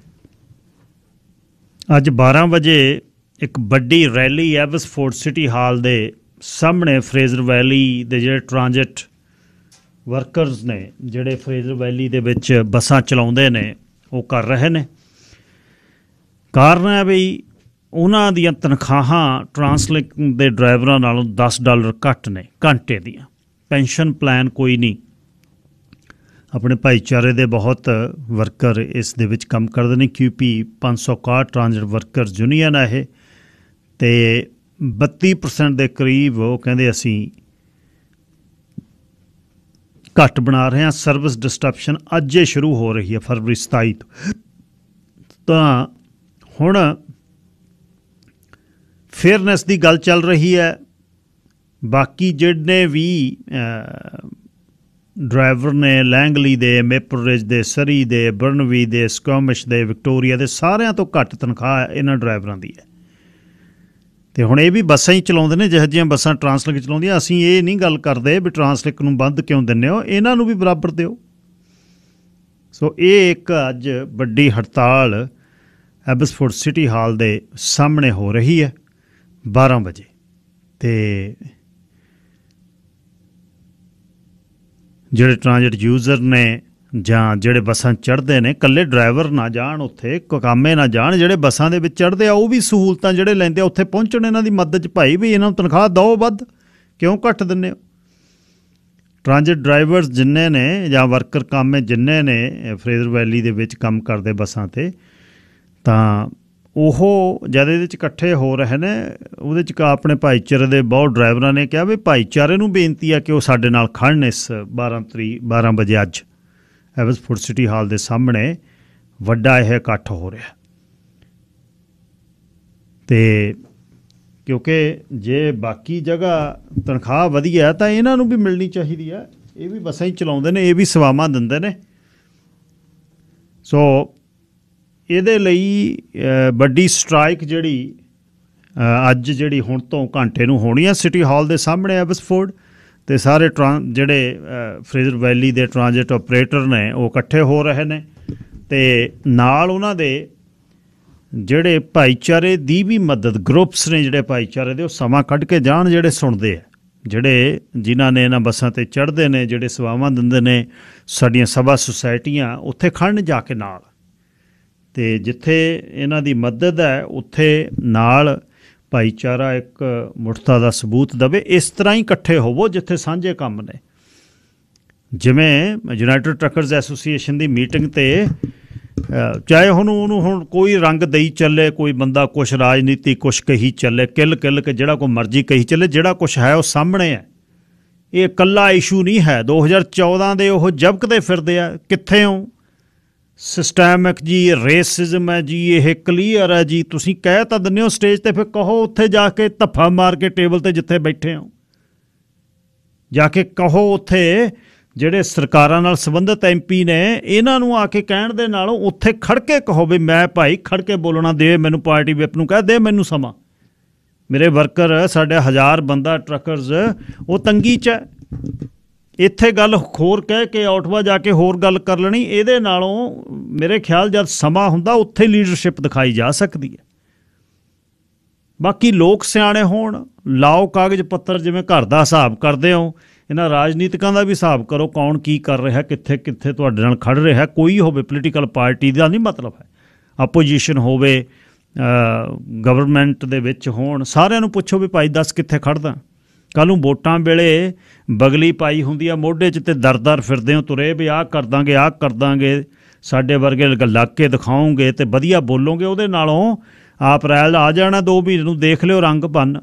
ਅੱਜ 12 ਵਜੇ ਇੱਕ ਵੱਡੀ ਰੈਲੀ ਐਵਸਫੋਰਡ ਸਿਟੀ ਹਾਲ ਦੇ ਸਾਹਮਣੇ ਫਰੇਜ਼ਰ ਵੈਲੀ ਦੇ ਜਿਹੜੇ ਟਰਾਂਜਿਟ ਵਰਕਰਸ ਨੇ, ਜਿਹੜੇ ਫਰੇਜ਼ਰ ਵੈਲੀ ਦੇ ਵਿੱਚ ਬੱਸਾਂ ਚਲਾਉਂਦੇ ਨੇ, ਉਹ ਕਰ ਰਹੇ ਨੇ। ਕਾਰਨ ਹੈ ਵੀ ਉਹਨਾਂ ਦੀਆਂ ਤਨਖਾਹਾਂ ਟਰਾਂਸਲਿੰਕ ਦੇ ਡਰਾਈਵਰਾਂ ਨਾਲੋਂ $10 ਘੱਟ ਨੇ ਘੰਟੇ ਦੀਆਂ। ਪੈਨਸ਼ਨ ਪਲਾਨ ਕੋਈ ਨਹੀਂ। ਆਪਣੇ ਭਾਈਚਾਰੇ ਦੇ ਬਹੁਤ ਵਰਕਰ ਇਸ ਦੇ ਵਿੱਚ ਕੰਮ ਕਰਦੇ ਨੇ। QP 561 ਟਰਾਂਜਿਟ ਵਰਕਰ ਯੂਨੀਅਨ ਹੈ ਇਹ, ਅਤੇ 32% ਦੇ ਕਰੀਬ ਉਹ ਕਹਿੰਦੇ ਅਸੀਂ ਘੱਟ ਬਣਾ ਰਹੇ ਹਾਂ। ਸਰਵਿਸ ਡਿਸਟਰਪਸ਼ਨ ਅੱਜ ਹੀ ਸ਼ੁਰੂ ਹੋ ਰਹੀ ਹੈ ਫਰਵਰੀ 27 ਤੋਂ। ਤਾਂ ਹੁਣ ਫੇਅਰਨੈਸ ਦੀ ਗੱਲ ਚੱਲ ਰਹੀ ਹੈ। ਬਾਕੀ ਜਿਹੜੇ ਵੀ ਡਰਾਈਵਰ ਨੇ ਲੈਂਗਲੀ ਦੇ, ਮੇਪਲ ਰਿਜ ਦੇ, ਸਰੀ ਦੇ, ਬਰਨਵੀ ਦੇ, ਸਕੋਮਿਸ਼ ਦੇ, ਵਿਕਟੋਰੀਆ ਦੇ, ਸਾਰਿਆਂ ਤੋਂ ਘੱਟ ਤਨਖਾਹ ਇਹਨਾਂ ਡਰਾਈਵਰਾਂ ਦੀ ਹੈ। ਅਤੇ ਹੁਣ ਇਹ ਵੀ ਬੱਸਾਂ ਹੀ ਚਲਾਉਂਦੇ ਨੇ ਜਿਹੋ ਜਿਹੀਆਂ ਬੱਸਾਂ ਟਰਾਂਸਲਿੰਕ ਚਲਾਉਂਦੀਆਂ। ਅਸੀਂ ਇਹ ਨਹੀਂ ਗੱਲ ਕਰਦੇ ਵੀ ਟਰਾਂਸਲਿੰਕ ਨੂੰ ਬੰਦ ਕਿਉਂ ਦਿੰਦੇ ਹੋ, ਇਹਨਾਂ ਨੂੰ ਵੀ ਬਰਾਬਰ ਦਿਓ। ਸੋ ਇਹ ਇੱਕ ਅੱਜ ਵੱਡੀ ਹੜਤਾਲ ਐਬਸਫੋਰਡ ਸਿਟੀ ਹਾਲ ਦੇ ਸਾਹਮਣੇ ਹੋ ਰਹੀ ਹੈ 12 ਵਜੇ। ਅਤੇ ਜਿਹੜੇ ਟਰਾਂਜਿਟ ਯੂਜ਼ਰ ਨੇ ਜਾਂ ਜਿਹੜੇ ਬੱਸਾਂ ਚੜ੍ਹਦੇ ਨੇ, ਇਕੱਲੇ ਡਰਾਈਵਰ ਨਾ ਜਾਣ ਉੱਥੇ, ਕਾਮੇ ਨਾ ਜਾਣ, ਜਿਹੜੇ ਬੱਸਾਂ ਦੇ ਵਿੱਚ ਚੜ੍ਹਦੇ ਆ ਉਹ ਵੀ ਸਹੂਲਤਾਂ ਜਿਹੜੇ ਲੈਂਦੇ ਆ ਉੱਥੇ ਪਹੁੰਚਣ ਇਹਨਾਂ ਦੀ ਮਦਦ 'ਚ। ਭਾਈ ਵੀ ਇਹਨਾਂ ਨੂੰ ਤਨਖਾਹ ਦਿਓ ਵੱਧ, ਕਿਉਂ ਘੱਟ ਦਿੰਦੇ ਹੋ? ਟਰਾਂਜਿਟ ਡਰਾਈਵਰਸ ਜਿੰਨੇ ਨੇ ਜਾਂ ਵਰਕਰ ਕਾਮੇ ਜਿੰਨੇ ਨੇ ਫਰੇਜ਼ਰ ਵੈਲੀ ਦੇ ਵਿੱਚ ਕੰਮ ਕਰਦੇ ਬੱਸਾਂ 'ਤੇ, ਤਾਂ ਉਹ ਜਦ ਇਹਦੇ 'ਚ ਇਕੱਠੇ ਹੋ ਰਹੇ ਨੇ, ਉਹਦੇ 'ਚ ਆਪਣੇ ਭਾਈਚਾਰੇ ਦੇ ਬਹੁਤ ਡਰਾਈਵਰਾਂ ਨੇ ਕਿਹਾ ਵੀ ਭਾਈਚਾਰੇ ਨੂੰ ਬੇਨਤੀ ਆ ਕਿ ਉਹ ਸਾਡੇ ਨਾਲ ਖੜ੍ਹਨ ਇਸ 12 ਵਜੇ ਅੱਜ ਐਬਸਫੋਰਡ ਸਿਟੀ ਹਾਲ ਦੇ ਸਾਹਮਣੇ ਵੱਡਾ ਇਹ ਇਕੱਠ ਹੋ ਰਿਹਾ। ਅਤੇ ਕਿਉਂਕਿ ਜੇ ਬਾਕੀ ਜਗ੍ਹਾ ਤਨਖਾਹ ਵਧੀਆ ਤਾਂ ਇਹਨਾਂ ਨੂੰ ਵੀ ਮਿਲਣੀ ਚਾਹੀਦੀ ਹੈ। ਇਹ ਵੀ ਬੱਸਾਂ ਹੀ ਚਲਾਉਂਦੇ ਨੇ, ਇਹ ਵੀ ਸੇਵਾਵਾਂ ਦਿੰਦੇ ਨੇ। ਸੋ ਇਹਦੇ ਲਈ ਵੱਡੀ ਸਟ੍ਰਾਈਕ ਜਿਹੜੀ ਅੱਜ ਜਿਹੜੀ ਹੁਣ ਤੋਂ ਘੰਟੇ ਨੂੰ ਹੋਣੀ ਆ ਸਿਟੀ ਹਾਲ ਦੇ ਸਾਹਮਣੇ ਐਬਸਫੋਰਡ, ਅਤੇ ਸਾਰੇ ਜਿਹੜੇ ਫਰੇਜ਼ਰ ਵੈਲੀ ਦੇ ਟਰਾਂਜਿਟ ਆਪਰੇਟਰ ਨੇ ਉਹ ਇਕੱਠੇ ਹੋ ਰਹੇ ਨੇ। ਅਤੇ ਨਾਲ ਉਹਨਾਂ ਦੇ ਜਿਹੜੇ ਭਾਈਚਾਰੇ ਦੀ ਵੀ ਮਦਦ, ਗਰੁੱਪਸ ਨੇ ਜਿਹੜੇ ਭਾਈਚਾਰੇ ਦੇ, ਉਹ ਸਮਾਂ ਕੱਢ ਕੇ ਜਾਣ, ਜਿਹੜੇ ਸੁਣਦੇ ਆ, ਜਿਹੜੇ ਜਿਨ੍ਹਾਂ ਨੇ ਇਹਨਾਂ ਬੱਸਾਂ 'ਤੇ ਚੜ੍ਹਦੇ ਨੇ, ਜਿਹੜੇ ਸੇਵਾਵਾਂ ਦਿੰਦੇ ਨੇ, ਸਾਡੀਆਂ ਸਭਾ ਸੁਸਾਇਟੀਆਂ ਉੱਥੇ ਖੜ੍ਹਨ ਜਾ ਕੇ ਨਾਲ। ਅਤੇ ਜਿੱਥੇ ਇਹਨਾਂ ਦੀ ਮਦਦ ਹੈ ਉੱਥੇ ਨਾਲ ਭਾਈਚਾਰਾ ਇੱਕ ਮੁਠਤਾ ਦਾ ਸਬੂਤ ਦੇਵੇ। ਇਸ ਤਰ੍ਹਾਂ ਹੀ ਇਕੱਠੇ ਹੋਵੋ ਜਿੱਥੇ ਸਾਂਝੇ ਕੰਮ ਨੇ। ਜਿਵੇਂ ਯੂਨਾਈਟਿਡ ਟਰੱਕਰਜ਼ ਐਸੋਸੀਏਸ਼ਨ ਦੀ ਮੀਟਿੰਗ 'ਤੇ ਚਾਹੇ ਉਹਨੂੰ ਕੋਈ ਰੰਗ ਦੇਈ ਚੱਲੇ, ਕੋਈ ਬੰਦਾ ਕੁਛ ਰਾਜਨੀਤੀ ਕੁਛ ਕਹੀ ਚੱਲੇ, ਕਿੱਲ ਕੇ ਜਿਹੜਾ ਕੋਈ ਮਰਜ਼ੀ ਕਹੀ ਚੱਲੇ, ਜਿਹੜਾ ਕੁਛ ਹੈ ਉਹ ਸਾਹਮਣੇ ਹੈ। ਇਹ ਇਕੱਲਾ ਇਸ਼ੂ ਨਹੀਂ ਹੈ। 2014 ਦੇ ਉਹ ਜਬਕਦੇ ਫਿਰਦੇ ਆ, ਕਿੱਥੇ ਹੋ? ਸਿਸਟੈਮਿਕ ਜੀ, ਰੇਸਿਜ਼ਮ ਹੈ ਜੀ, ਇਹ ਕਲੀਅਰ ਹੈ ਜੀ। ਤੁਸੀਂ ਕਹਿ ਤਾਂ ਦਿੰਦੇ ਹੋ ਸਟੇਜ 'ਤੇ, ਫਿਰ ਕਹੋ ਉੱਥੇ ਜਾ ਕੇ ਧੱਫਾ ਮਾਰ ਕੇ ਟੇਬਲ 'ਤੇ ਜਿੱਥੇ ਬੈਠੇ ਹੋ ਜਾ ਕੇ ਕਹੋ। ਉੱਥੇ ਜਿਹੜੇ ਸਰਕਾਰਾਂ ਨਾਲ ਸੰਬੰਧਿਤ MP ਨੇ, ਇਹਨਾਂ ਨੂੰ ਆ ਕੇ ਕਹਿਣ ਦੇ ਨਾਲੋਂ ਉੱਥੇ ਖੜ੍ਹ ਕੇ ਕਹੋ ਵੀ ਮੈਂ ਭਾਈ ਖੜ੍ਹ ਕੇ ਬੋਲਣਾ, ਦੇ ਮੈਨੂੰ ਪਾਰਟੀ ਵਿਪ ਨੂੰ ਕਹਿ ਦੇ ਮੈਨੂੰ ਸਮਾਂ, ਮੇਰੇ ਵਰਕਰ ਸਾਡੇ 1000 ਬੰਦਾ ਟਰੱਕਰਜ਼ ਉਹ ਤੰਗੀ 'ਚ ਹੈ। ਇੱਥੇ ਗੱਲ ਹੋਰ ਕਹਿ ਕੇ ਆਊਟਵਾ ਜਾ ਕੇ ਹੋਰ ਗੱਲ ਕਰ ਲੈਣੀ, ਇਹਦੇ ਨਾਲੋਂ ਮੇਰੇ ਖਿਆਲ ਜਦ ਸਮਾਂ ਹੁੰਦਾ ਉੱਥੇ ਲੀਡਰਸ਼ਿਪ ਦਿਖਾਈ ਜਾ ਸਕਦੀ ਹੈ। ਬਾਕੀ ਲੋਕ ਸਿਆਣੇ ਹੋਣ, ਲਾਓ ਕਾਗਜ਼ ਪੱਤਰ, ਜਿਵੇਂ ਘਰ ਦਾ ਹਿਸਾਬ ਕਰਦੇ ਹੋ, ਇਹਨਾਂ ਰਾਜਨੀਤਿਕਾਂ ਦਾ ਵੀ ਹਿਸਾਬ ਕਰੋ, ਕੌਣ ਕੀ ਕਰ ਰਿਹਾ, ਕਿੱਥੇ ਕਿੱਥੇ ਤੁਹਾਡੇ ਨਾਲ ਖੜ੍ਹ ਰਿਹਾ। ਕੋਈ ਹੋਵੇ ਪੋਲੀਟੀਕਲ ਪਾਰਟੀ ਦਾ ਨਹੀਂ ਮਤਲਬ ਹੈ, ਆਪੋਜੀਸ਼ਨ ਹੋਵੇ, ਗਵਰਨਮੈਂਟ ਦੇ ਵਿੱਚ ਹੋਣ, ਸਾਰਿਆਂ ਨੂੰ ਪੁੱਛੋ ਵੀ ਭਾਈ ਦੱਸ ਕਿੱਥੇ ਖੜ੍ਹਦਾ। ਕੱਲ੍ਹ ਨੂੰ ਵੋਟਾਂ ਵੇਲੇ ਬਗਲੀ ਪਾਈ ਹੁੰਦੀ ਆ ਮੋਢੇ 'ਚ, ਅਤੇ ਦਰ ਫਿਰਦੇ ਹੋ ਤੁਰੇ ਵੀ ਆਹ ਕਰ ਦਾਂਗੇ, ਸਾਡੇ ਵਰਗੇ ਲੱਗ ਕੇ ਦਿਖਾਓਗੇ ਅਤੇ ਵਧੀਆ ਬੋਲੋਗੇ, ਉਹਦੇ ਨਾਲੋਂ ਅਪ੍ਰੈਲ ਆ ਜਾਣਾ 2 ਮਹੀਨੇ ਨੂੰ, ਦੇਖ ਲਿਓ ਰੰਗ ਬੰਨ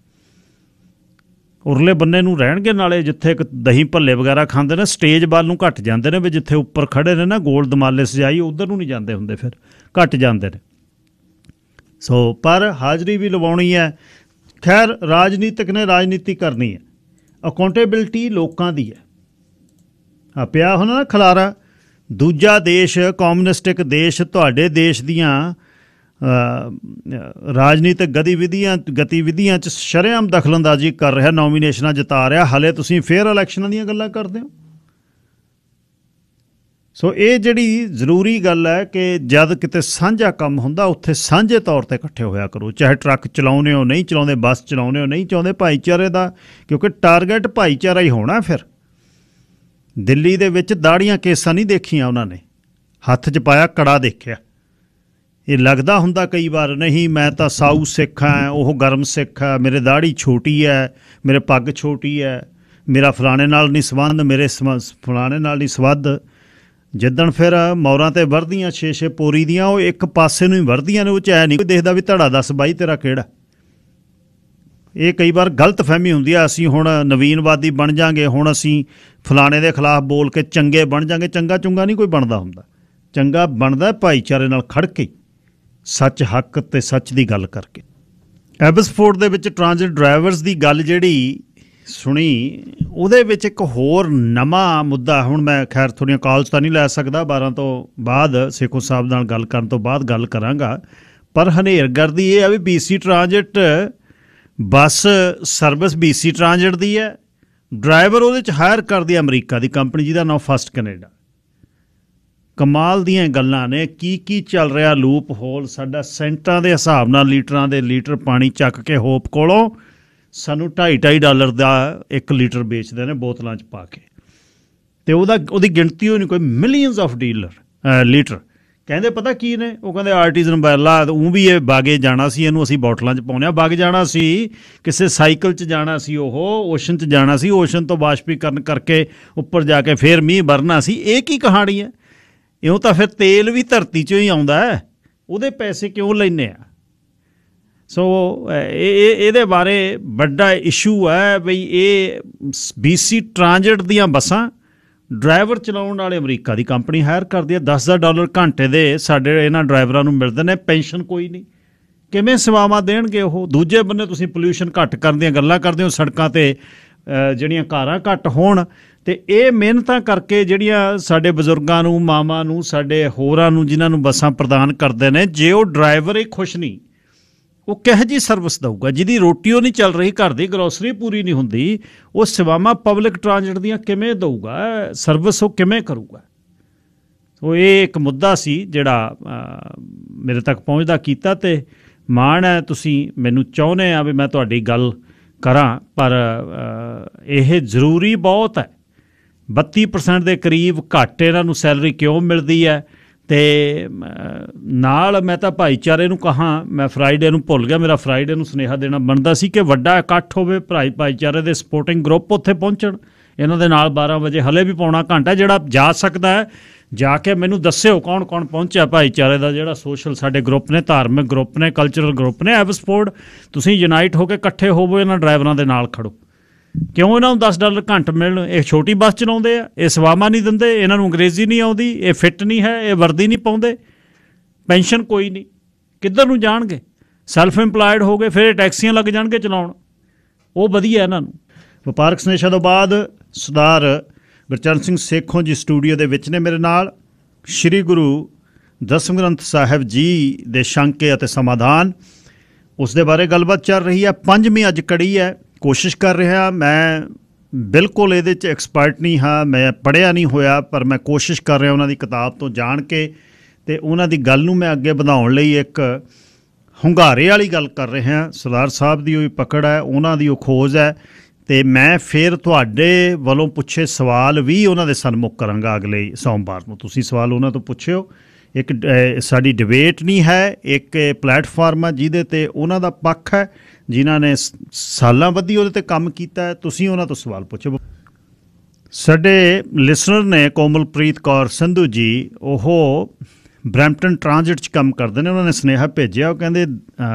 ਉਰਲੇ ਬੰਨੇ ਨੂੰ ਰਹਿਣਗੇ। ਨਾਲੇ ਜਿੱਥੇ ਇੱਕ ਦਹੀਂ ਭੱਲੇ ਵਗੈਰਾ ਖਾਂਦੇ ਨੇ, ਸਟੇਜ ਵੱਲ ਨੂੰ ਘੱਟ ਜਾਂਦੇ ਨੇ, ਵੀ ਜਿੱਥੇ ਉੱਪਰ ਖੜ੍ਹੇ ਨੇ ਨਾ ਗੋਲ ਦਮਾਲੇ ਸਜਾਈ, ਉੱਧਰ ਨੂੰ ਨਹੀਂ ਜਾਂਦੇ ਹੁੰਦੇ, ਫਿਰ ਘੱਟ ਜਾਂਦੇ ਨੇ। ਸੋ ਪਰ ਹਾਜ਼ਰੀ ਵੀ ਲਵਾਉਣੀ ਹੈ। ਖੈਰ ਰਾਜਨੀਤਿਕ ਨੇ ਰਾਜਨੀਤੀ ਕਰਨੀ ਹੈ, ਅਕਾਊਂਟੇਬਿਲਟੀ ਲੋਕਾਂ ਦੀ ਹੈ। ਆ ਪਿਆ ਹੁਣ ਨਾ ਖਲਾਰਾ, ਦੂਜਾ ਦੇਸ਼ ਕਮਿਊਨਿਸਟਿਕ ਦੇਸ਼ ਤੁਹਾਡੇ ਦੇਸ਼ ਦੀਆਂ ਰਾਜਨੀਤਿਕ ਗਤੀਵਿਧੀਆਂ 'ਚ ਸ਼ਰੇਆਮ ਦਖਲਅੰਦਾਜ਼ੀ ਕਰ ਰਿਹਾ, ਨੋਮੀਨੇਸ਼ਨਾਂ ਜਿਤਾ ਰਿਹਾ, ਹਾਲੇ ਤੁਸੀਂ ਫੇਅਰ ਇਲੈਕਸ਼ਨਾਂ ਦੀਆਂ ਗੱਲਾਂ ਕਰਦੇ ਹੋ। ਸੋ ਇਹ ਜਿਹੜੀ ਜ਼ਰੂਰੀ ਗੱਲ ਹੈ ਕਿ ਜਦ ਕਿਤੇ ਸਾਂਝਾ ਕੰਮ ਹੁੰਦਾ ਉੱਥੇ ਸਾਂਝੇ ਤੌਰ 'ਤੇ ਇਕੱਠੇ ਹੋਇਆ ਕਰੋ। ਚਾਹੇ ਟਰੱਕ ਚਲਾਉਂਦੇ ਹੋ ਨਹੀਂ ਚਲਾਉਂਦੇ, ਬੱਸ ਚਲਾਉਂਦੇ ਹੋ ਨਹੀਂ ਚਾਹੁੰਦੇ, ਭਾਈਚਾਰੇ ਦਾ, ਕਿਉਂਕਿ ਟਾਰਗੇਟ ਭਾਈਚਾਰਾ ਹੀ ਹੋਣਾ। ਫਿਰ ਦਿੱਲੀ ਦੇ ਵਿੱਚ ਦਾੜ੍ਹੀਆਂ ਕੇਸਾਂ ਨਹੀਂ ਦੇਖੀਆਂ ਉਹਨਾਂ ਨੇ, ਹੱਥ 'ਚ ਪਾਇਆ ਕੜਾ ਦੇਖਿਆ। ਇਹ ਲੱਗਦਾ ਹੁੰਦਾ ਕਈ ਵਾਰ ਨਹੀਂ ਮੈਂ ਤਾਂ ਸਾਊ ਸਿੱਖ ਹਾਂ, ਉਹ ਗਰਮ ਸਿੱਖ ਹੈ, ਮੇਰੇ ਦਾੜੀ ਛੋਟੀ ਹੈ, ਮੇਰੇ ਪੱਗ ਛੋਟੀ ਹੈ, ਮੇਰਾ ਫਲਾਣੇ ਨਾਲ ਨਹੀਂ ਸੰਬੰਧ, ਮੇਰੇ ਫਲਾਣੇ ਨਾਲ ਨਹੀਂ ਸੰਬੰਧ। ਜਿੱਦਣ ਫਿਰ ਮੌਰਾਂ 'ਤੇ ਵਰਦੀਆਂ 6-6 ਪੋਰੀ ਦੀਆਂ ਉਹ ਇੱਕ ਪਾਸੇ ਨੂੰ ਹੀ ਵਰਦੀਆਂ ਨੇ, ਉਹ 'ਚ ਐ ਨਹੀਂ ਕੋਈ ਦੇਖਦਾ ਵੀ ਧੜਾ ਦੱਸ ਬਾਈ ਤੇਰਾ ਕਿਹੜਾ। ਇਹ ਕਈ ਵਾਰ ਗਲਤ ਫਹਿਮੀ ਹੁੰਦੀ ਆ, ਅਸੀਂ ਹੁਣ ਨਵੀਨਵਾਦੀ ਬਣ ਜਾਂਗੇ, ਹੁਣ ਅਸੀਂ ਫਲਾਣੇ ਦੇ ਖਿਲਾਫ ਬੋਲ ਕੇ ਚੰਗੇ ਬਣ ਜਾਂਗੇ। ਚੰਗਾ ਚੁੰਗਾ ਨਹੀਂ ਕੋਈ ਬਣਦਾ ਹੁੰਦਾ, ਚੰਗਾ ਬਣਦਾ ਭਾਈਚਾਰੇ ਨਾਲ ਖੜ ਕੇ, ਸੱਚ ਹੱਕ ਅਤੇ ਸੱਚ ਦੀ ਗੱਲ ਕਰਕੇ। ਐਬਸਫੋਰਡ ਦੇ ਵਿੱਚ ਟਰਾਂਜ਼ਿਟ ਡਰਾਈਵਰਸ ਦੀ ਗੱਲ ਜਿਹੜੀ ਸੁਣੀ, ਉਹਦੇ ਵਿੱਚ ਇੱਕ ਹੋਰ ਨਵਾਂ ਮੁੱਦਾ, ਹੁਣ ਮੈਂ ਖੈਰ ਥੋੜ੍ਹੀਆਂ ਕਾਲਸ ਤਾਂ ਨਹੀਂ ਲੈ ਸਕਦਾ, 12 ਤੋਂ ਬਾਅਦ ਸੇਖੋਂ ਸਾਹਿਬ ਨਾਲ ਗੱਲ ਕਰਨ ਤੋਂ ਬਾਅਦ ਗੱਲ ਕਰਾਂਗਾ, ਪਰ ਹਨੇਰਗਰਦੀ ਇਹ ਆ ਵੀ BC transit bus service BC transit ਦੀ ਹੈ, ਡਰਾਈਵਰ ਉਹਦੇ 'ਚ ਹਾਇਰ ਕਰਦੀ ਅਮਰੀਕਾ ਦੀ ਕੰਪਨੀ ਜਿਹਦਾ ਨਾਮ ਫਸਟ ਕੈਨੇਡਾ। ਕਮਾਲ ਦੀਆਂ ਗੱਲਾਂ ਨੇ, ਕੀ ਚੱਲ ਰਿਹਾ ਲੂਪ ਹੋਲ। ਸਾਡਾ ਸੈਂਟਾਂ ਦੇ ਹਿਸਾਬ ਨਾਲ ਲੀਟਰਾਂ ਦੇ ਲੀਟਰ ਪਾਣੀ ਚੱਕ ਕੇ ਹੋਪ ਕੋਲੋਂ ਸਾਨੂੰ $2.5 ਦਾ 1 ਲੀਟਰ ਵੇਚਦੇ ਨੇ ਬੋਤਲਾਂ 'ਚ ਪਾ ਕੇ, ਅਤੇ ਉਹਦੀ ਗਿਣਤੀ ਹੋਈ ਨਹੀਂ ਕੋਈ, ਮਿਲੀਅਨਸ ਆਫ ਲੀਟਰ। ਕਹਿੰਦੇ ਪਤਾ ਕੀ ਨੇ, ਉਹ ਕਹਿੰਦੇ ਆਰਟੀਜ਼ਨ ਬੈਲਾ, ਉਹ ਵੀ ਇਹ ਬਾਗੇ ਜਾਣਾ ਸੀ, ਇਹਨੂੰ ਅਸੀਂ ਬੋਟਲਾਂ 'ਚ ਪਾਉਂਦੇ ਹਾਂ। ਬਾਗ ਜਾਣਾ ਸੀ, ਕਿਸੇ ਸਾਈਕਲ 'ਚ ਜਾਣਾ ਸੀ, ਉਹ ਓਸ਼ਨ 'ਚ ਜਾਣਾ ਸੀ, ਓਸ਼ਨ ਤੋਂ ਬਾਸ਼ਪੀਕਰਨ ਕਰਕੇ ਉੱਪਰ ਜਾ ਕੇ ਫਿਰ ਮੀਂਹ ਵਰਨਾ ਸੀ। ਇਹ ਕੀ ਕਹਾਣੀ ਹੈ? ਇਉਂ ਤਾਂ ਫਿਰ ਤੇਲ ਵੀ ਧਰਤੀ 'ਚੋਂ ਹੀ ਆਉਂਦਾ ਹੈ, ਉਹਦੇ ਪੈਸੇ ਕਿਉਂ ਲੈਂਦੇ ਆ? ਸੋ ਇਹਦੇ ਬਾਰੇ ਵੱਡਾ ਇਸ਼ੂ ਹੈ ਬਈ ਇਹ BC ਟਰਾਂਜ਼ਿਟ ਦੀਆਂ ਬੱਸਾਂ ਡਰਾਈਵਰ ਚਲਾਉਣ ਵਾਲੇ ਅਮਰੀਕਾ ਦੀ ਕੰਪਨੀ ਹਾਇਰ ਕਰਦੀ ਹੈ। $10 ਘੰਟੇ ਦੇ ਸਾਡੇ ਇਹਨਾਂ ਡਰਾਈਵਰਾਂ ਨੂੰ ਮਿਲਦੇ ਨੇ, ਪੈਨਸ਼ਨ ਕੋਈ ਨਹੀਂ। ਕਿਵੇਂ ਸੇਵਾਵਾਂ ਦੇਣਗੇ ਉਹ? ਦੂਜੇ ਬੰਨੇ ਤੁਸੀਂ ਪੋਲਿਊਸ਼ਨ ਘੱਟ ਕਰਨ ਦੀਆਂ ਗੱਲਾਂ ਕਰਦੇ ਹੋ, ਸੜਕਾਂ 'ਤੇ ਜਿਹੜੀਆਂ ਕਾਰਾਂ ਘੱਟ ਹੋਣ, ਅਤੇ ਇਹ ਮਿਹਨਤਾਂ ਕਰਕੇ ਜਿਹੜੀਆਂ ਸਾਡੇ ਬਜ਼ੁਰਗਾਂ ਨੂੰ, ਮਾਵਾਂ ਨੂੰ, ਸਾਡੇ ਹੋਰਾਂ ਨੂੰ ਜਿਨ੍ਹਾਂ ਨੂੰ ਬੱਸਾਂ ਪ੍ਰਦਾਨ ਕਰਦੇ ਨੇ, ਜੇ ਉਹ ਡਰਾਈਵਰ ਹੀ ਖੁਸ਼ ਨਹੀਂ, ਉਹ ਕਿਹੋ ਜਿਹੀ ਸਰਵਿਸ ਦਊਗਾ? ਜਿਹਦੀ ਰੋਟੀ ਉਹ ਨਹੀਂ ਚੱਲ ਰਹੀ, ਘਰ ਦੀ ਗਰੋਸਰੀ ਪੂਰੀ ਨਹੀਂ ਹੁੰਦੀ, ਉਹ ਸੇਵਾਵਾਂ ਪਬਲਿਕ ਟਰਾਂਜ਼ਿਟ ਦੀਆਂ ਕਿਵੇਂ ਦਊਗਾ? ਸਰਵਿਸ ਉਹ ਕਿਵੇਂ ਕਰੂਗਾ? ਸੋ ਇਹ ਇੱਕ ਮੁੱਦਾ ਸੀ ਜਿਹੜਾ ਮੇਰੇ ਤੱਕ ਪਹੁੰਚਦਾ ਕੀਤਾ, ਅਤੇ ਮਾਣ ਹੈ ਤੁਸੀਂ ਮੈਨੂੰ ਚਾਹੁੰਦੇ ਆ ਵੀ ਮੈਂ ਤੁਹਾਡੀ ਗੱਲ ਕਰਾਂ, ਪਰ ਇਹ ਜ਼ਰੂਰੀ ਬਹੁਤ ਹੈ। 32% ਦੇ ਕਰੀਬ ਘੱਟ ਇਹਨਾਂ ਨੂੰ ਸੈਲਰੀ ਕਿਉਂ ਮਿਲਦੀ ਹੈ? ਅਤੇ ਨਾਲ ਮੈਂ ਤਾਂ ਭਾਈਚਾਰੇ ਨੂੰ ਕਹਾਂ, ਮੈਂ ਫਰਾਈਡੇ ਨੂੰ ਭੁੱਲ ਗਿਆ, ਮੇਰਾ ਫਰਾਈਡੇ ਨੂੰ ਸੁਨੇਹਾ ਦੇਣਾ ਬਣਦਾ ਸੀ ਕਿ ਵੱਡਾ ਇਕੱਠ ਹੋਵੇ, ਭਾਈਚਾਰੇ ਦੇ ਸਪੋਰਟਿੰਗ ਗਰੁੱਪ ਉੱਥੇ ਪਹੁੰਚਣ ਇਹਨਾਂ ਦੇ ਨਾਲ 12 ਵਜੇ, ਹਲੇ ਵੀ ਪੌਣਾ ਘੰਟਾ ਜਿਹੜਾ ਜਾ ਸਕਦਾ ਹੈ ਜਾ ਕੇ ਮੈਨੂੰ ਦੱਸਿਓ ਕੌਣ ਕੌਣ ਪਹੁੰਚਿਆ ਭਾਈਚਾਰੇ ਦਾ। ਜਿਹੜਾ ਸੋਸ਼ਲ ਸਾਡੇ ਗਰੁੱਪ ਨੇ, ਧਾਰਮਿਕ ਗਰੁੱਪ ਨੇ, ਕਲਚਰਲ ਗਰੁੱਪ ਨੇ, ਐਬਸਫੋਰਡ, ਤੁਸੀਂ ਯੂਨਾਈਟ ਹੋ ਕੇ ਇਕੱਠੇ ਹੋਵੋ, ਇਹਨਾਂ ਡਰਾਈਵਰਾਂ ਦੇ ਨਾਲ ਖੜੋ। ਕਿਉਂ ਇਹਨਾਂ ਨੂੰ $10 ਘੰਟ ਮਿਲਣ? ਇਹ ਛੋਟੀ ਬੱਸ ਚਲਾਉਂਦੇ ਆ, ਇਹ ਸੇਵਾਵਾਂ ਨਹੀਂ ਦਿੰਦੇ, ਇਹਨਾਂ ਨੂੰ ਅੰਗਰੇਜ਼ੀ ਨਹੀਂ ਆਉਂਦੀ, ਇਹ ਫਿੱਟ ਨਹੀਂ ਹੈ, ਇਹ ਵਰਦੀ ਨਹੀਂ ਪਾਉਂਦੇ, ਪੈਨਸ਼ਨ ਕੋਈ ਨਹੀਂ, ਕਿੱਧਰ ਨੂੰ ਜਾਣਗੇ? ਸੈਲਫ ਇੰਪਲਾਇਡ ਹੋ ਗਏ, ਫਿਰ ਇਹ ਟੈਕਸੀਆਂ ਲੱਗ ਜਾਣਗੇ ਚਲਾਉਣ, ਉਹ ਵਧੀਆ ਇਹਨਾਂ ਨੂੰ। ਵਪਾਰਕ ਸੰਦੇਸ਼ਾਂ ਤੋਂ ਬਾਅਦ ਸਰਦਾਰ ਗੁਰਚਰਨ ਸਿੰਘ ਸੇਖੋਂ ਜੀ ਸਟੂਡੀਓ ਦੇ ਵਿੱਚ ਨੇ ਮੇਰੇ ਨਾਲ। ਸ਼੍ਰੀ ਗੁਰੂ ਦਸਮ ਗ੍ਰੰਥ ਸਾਹਿਬ ਜੀ ਦੇ ਸ਼ੰਕੇ ਅਤੇ ਸਮਾਧਾਨ, ਉਸ ਦੇ ਬਾਰੇ ਗੱਲਬਾਤ ਚੱਲ ਰਹੀ ਹੈ। 5ਵੀਂ ਅੱਜ ਕੜੀ ਹੈ, ਕੋਸ਼ਿਸ਼ ਕਰ ਰਿਹਾ, ਮੈਂ ਬਿਲਕੁਲ ਇਹਦੇ 'ਚ ਐਕਸਪਰਟ ਨਹੀਂ ਹਾਂ, ਮੈਂ ਪੜ੍ਹਿਆ ਨਹੀਂ ਹੋਇਆ, ਪਰ ਮੈਂ ਕੋਸ਼ਿਸ਼ ਕਰ ਰਿਹਾ ਉਹਨਾਂ ਦੀ ਕਿਤਾਬ ਤੋਂ ਜਾਣ ਕੇ, ਅਤੇ ਉਹਨਾਂ ਦੀ ਗੱਲ ਨੂੰ ਮੈਂ ਅੱਗੇ ਵਧਾਉਣ ਲਈ ਇੱਕ ਹੁੰਗਾਰੇ ਵਾਲੀ ਗੱਲ ਕਰ ਰਿਹਾ। ਸਰਦਾਰ ਸਾਹਿਬ ਦੀ ਉਹ ਪਕੜ ਹੈ, ਉਹਨਾਂ ਦੀ ਉਹ ਖੋਜ ਹੈ, ਅਤੇ ਮੈਂ ਫਿਰ ਤੁਹਾਡੇ ਵੱਲੋਂ ਪੁੱਛੇ ਸਵਾਲ ਵੀ ਉਹਨਾਂ ਦੇ ਸਨਮੁਖ ਕਰਾਂਗਾ ਅਗਲੇ ਸੋਮਵਾਰ ਨੂੰ। ਤੁਸੀਂ ਸਵਾਲ ਉਹਨਾਂ ਤੋਂ ਪੁੱਛਿਓ। ਇੱਕ ਸਾਡੀ ਡਿਬੇਟ ਨਹੀਂ ਹੈ, ਇੱਕ ਪਲੈਟਫਾਰਮ ਹੈ ਜਿਹਦੇ 'ਤੇ ਉਹਨਾਂ ਦਾ ਪੱਖ ਹੈ, ਜਿਨ੍ਹਾਂ ਨੇ ਸਾਲਾਂ ਬੱਧੀ ਉਹਦੇ 'ਤੇ ਕੰਮ ਕੀਤਾ ਹੈ। ਤੁਸੀਂ ਉਹਨਾਂ ਤੋਂ ਸਵਾਲ ਪੁੱਛੋ। ਸਾਡੇ ਲਿਸਨਰ ਨੇ ਕੋਮਲਪ੍ਰੀਤ ਕੌਰ ਸੰਧੂ ਜੀ, ਉਹ ਬਰੈਂਪਟਨ ਟਰਾਂਜ਼ਿਟ 'ਚ ਕੰਮ ਕਰਦੇ ਨੇ। ਉਹਨਾਂ ਨੇ ਸੁਨੇਹਾ ਭੇਜਿਆ, ਉਹ ਕਹਿੰਦੇ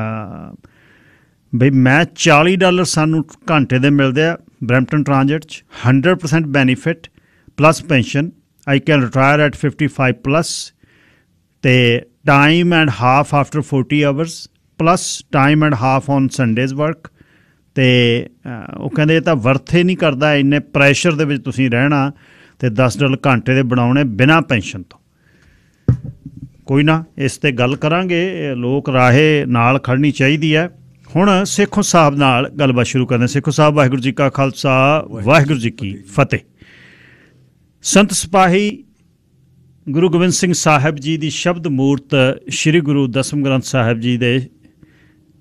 ਬਈ ਮੈਂ $40 ਸਾਨੂੰ ਘੰਟੇ ਦੇ ਮਿਲਦੇ ਆ ਬਰੈਂਪਟਨ ਟਰਾਂਜ਼ਿਟ 'ਚ, 100% benefit plus pension, I can retire at 55+, ਅਤੇ time and half after 40 hours plus time and half on Sundays work. ਅਤੇ ਉਹ ਕਹਿੰਦੇ ਇਹ ਤਾਂ ਵਰਥ ਹੀ ਨਹੀਂ ਕਰਦਾ, ਇੰਨੇ ਪ੍ਰੈਸ਼ਰ ਦੇ ਵਿੱਚ ਤੁਸੀਂ ਰਹਿਣਾ ਅਤੇ $10 ਘੰਟੇ ਦੇ ਬਣਾਉਣੇ ਬਿਨਾਂ ਪੈਨਸ਼ਨ ਤੋਂ। ਕੋਈ ਨਾ, ਇਸ 'ਤੇ ਗੱਲ ਕਰਾਂਗੇ, ਲੋਕ ਰਾਹੇ ਨਾਲ ਖੜਨੀ ਚਾਹੀਦੀ ਹੈ। ਹੁਣ ਸੇਖੋਂ ਸਾਹਿਬ ਨਾਲ ਗੱਲਬਾਤ ਸ਼ੁਰੂ ਕਰਦੇ। ਸੇਖੋਂ ਸਾਹਿਬ, ਵਾਹਿਗੁਰੂ ਜੀ ਕਾ ਖਾਲਸਾ, ਵਾਹਿਗੁਰੂ ਜੀ ਕੀ ਫਤਿਹ। ਸੰਤ ਸਿਪਾਹੀ ਗੁਰੂ ਗੋਬਿੰਦ ਸਿੰਘ ਸਾਹਿਬ ਜੀ ਦੀ ਸ਼ਬਦ ਮੂਰਤ ਸ਼੍ਰੀ ਗੁਰੂ ਦਸਮ ਗ੍ਰੰਥ ਸਾਹਿਬ ਜੀ ਦੇ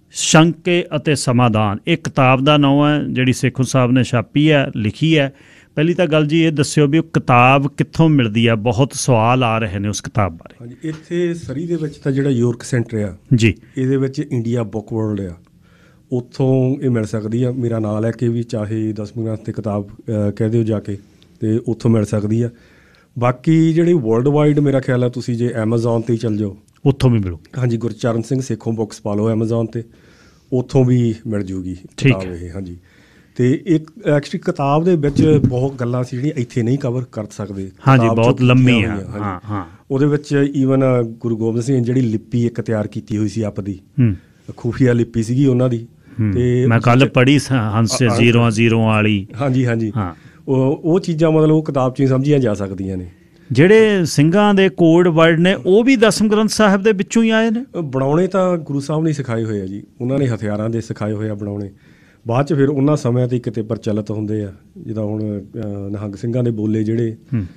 ਸ਼ੰਕੇ ਅਤੇ ਸਮਾਧਾਨ, ਇਹ ਕਿਤਾਬ ਦਾ ਨਾਮ ਹੈ ਜਿਹੜੀ ਸੇਖੋਂ ਸਾਹਿਬ ਨੇ ਛਾਪੀ ਹੈ, ਲਿਖੀ ਹੈ, ਪਹਿਲੀ ਤਾਂ ਗੱਲ ਜੀ ਇਹ ਦੱਸਿਓ ਵੀ ਉਹ ਕਿਤਾਬ ਕਿੱਥੋਂ ਮਿਲਦੀ ਆ, ਬਹੁਤ ਸਵਾਲ ਆ ਰਹੇ ਨੇ ਉਸ ਕਿਤਾਬ ਬਾਰੇ। ਹਾਂਜੀ, ਇੱਥੇ ਸਰੀ ਦੇ ਵਿੱਚ ਤਾਂ ਜਿਹੜਾ ਯੋਰਕ ਸੈਂਟਰ ਆ ਜੀ, ਇਹਦੇ ਵਿੱਚ ਇੰਡੀਆ ਬੁੱਕ ਵਰਲਡ ਆ, ਉੱਥੋਂ ਇਹ ਮਿਲ ਸਕਦੀ ਆ। ਮੇਰਾ ਨਾਂ ਲੈ ਕੇ ਵੀ ਚਾਹੇ 10ਵੀਂ ਕਲਾਸ ਤੇ ਕਿਤਾਬ ਕਹਿ ਦਿਓ ਜਾ ਕੇ, ਤੇ ਉੱਥੋਂ ਮਿਲ ਸਕਦੀ ਆ। ਬਾਕੀ ਜਿਹੜੀ ਵਰਲਡ ਵਾਈਡ ਮੇਰਾ ਖਿਆਲ ਆ ਤੁਸੀਂ ਜੇ ਐਮਾਜ਼ੋਨ 'ਤੇ ਹੀ ਚੱਲ ਜਾਓ ਉੱਥੋਂ ਵੀ ਮਿਲੂ। ਹਾਂਜੀ, ਗੁਰਚਰਨ ਸਿੰਘ ਸੇਖੋਂ ਬੁੱਕਸ ਪਾ ਲਓ ਐਮਾਜ਼ੋਨ 'ਤੇ, ਉੱਥੋਂ ਵੀ ਮਿਲ ਜੂਗੀ ਕਿਤਾਬ ਇਹ। ਹਾਂਜੀ, ਤੇ ਇੱਕ ਐਕਚੁਅਲੀ ਕਿਤਾਬ ਦੇ ਵਿੱਚ ਬਹੁਤ ਗੱਲਾਂ ਸੀ ਜਿਹੜੀਆਂ ਇੱਥੇ ਨਹੀਂ ਕਵਰ ਕਰ ਸਕਦੇ। ਹਾਂਜੀ, ਬਹੁਤ ਲੰਮੀ ਆ। ਹਾਂ ਹਾਂ, ਉਹਦੇ ਵਿੱਚ ਈਵਨ ਗੁਰੂ ਗੋਬਿੰਦ ਸਿੰਘ ਜਿਹੜੀ ਲਿਪੀ ਇੱਕ ਤਿਆਰ ਕੀਤੀ ਹੋਈ ਸੀ ਆਪਦੀ, ਖੂਫੀਆ ਲਿਪੀ ਸੀਗੀ ਉਹਨਾਂ ਦੀ। ਤੇ ਮੈਂ ਕੱਲ ਪੜ੍ਹੀ ਹੰਸ ਜ਼ੀਰੋ ਵਾਲੀ। ਹਾਂਜੀ ਹਾਂਜੀ, ਉਹ ਚੀਜ਼ਾਂ ਮਤਲਬ ਉਹ ਕਿਤਾਬ 'ਚ ਹੀ ਸਮਝੀਆਂ ਜਾ ਸਕਦੀਆਂ ਨੇ। ਜਿਹੜੇ ਸਿੰਘਾਂ ਦੇ ਕੋਡ ਵਰਡ ਨੇ ਉਹ ਵੀ ਦਸਮ ਗ੍ਰੰਥ ਸਾਹਿਬ ਦੇ ਵਿੱਚੋਂ ਹੀ ਆਏ ਨੇ। ਬਣਾਉਣੇ ਤਾਂ ਗੁਰੂ ਸਾਹਿਬ ਨੇ ਸਿਖਾਏ ਹੋਏ ਆ ਜੀ, ਉਹਨਾਂ ਨੇ ਹਥਿਆਰਾਂ ਦੇ ਸਿਖਾਏ ਹੋਏ ਆ ਬਣਾਉਣੇ। ਬਾਅਦ 'ਚ ਫਿਰ ਉਹਨਾਂ ਸਮਿਆਂ 'ਤੇ ਕਿਤੇ ਪ੍ਰਚਲਿਤ ਹੁੰਦੇ ਆ, ਜਿੱਦਾਂ ਹੁਣ ਨਿਹੰਗ ਸਿੰਘਾਂ ਦੇ ਬੋਲੇ ਜਿਹੜੇ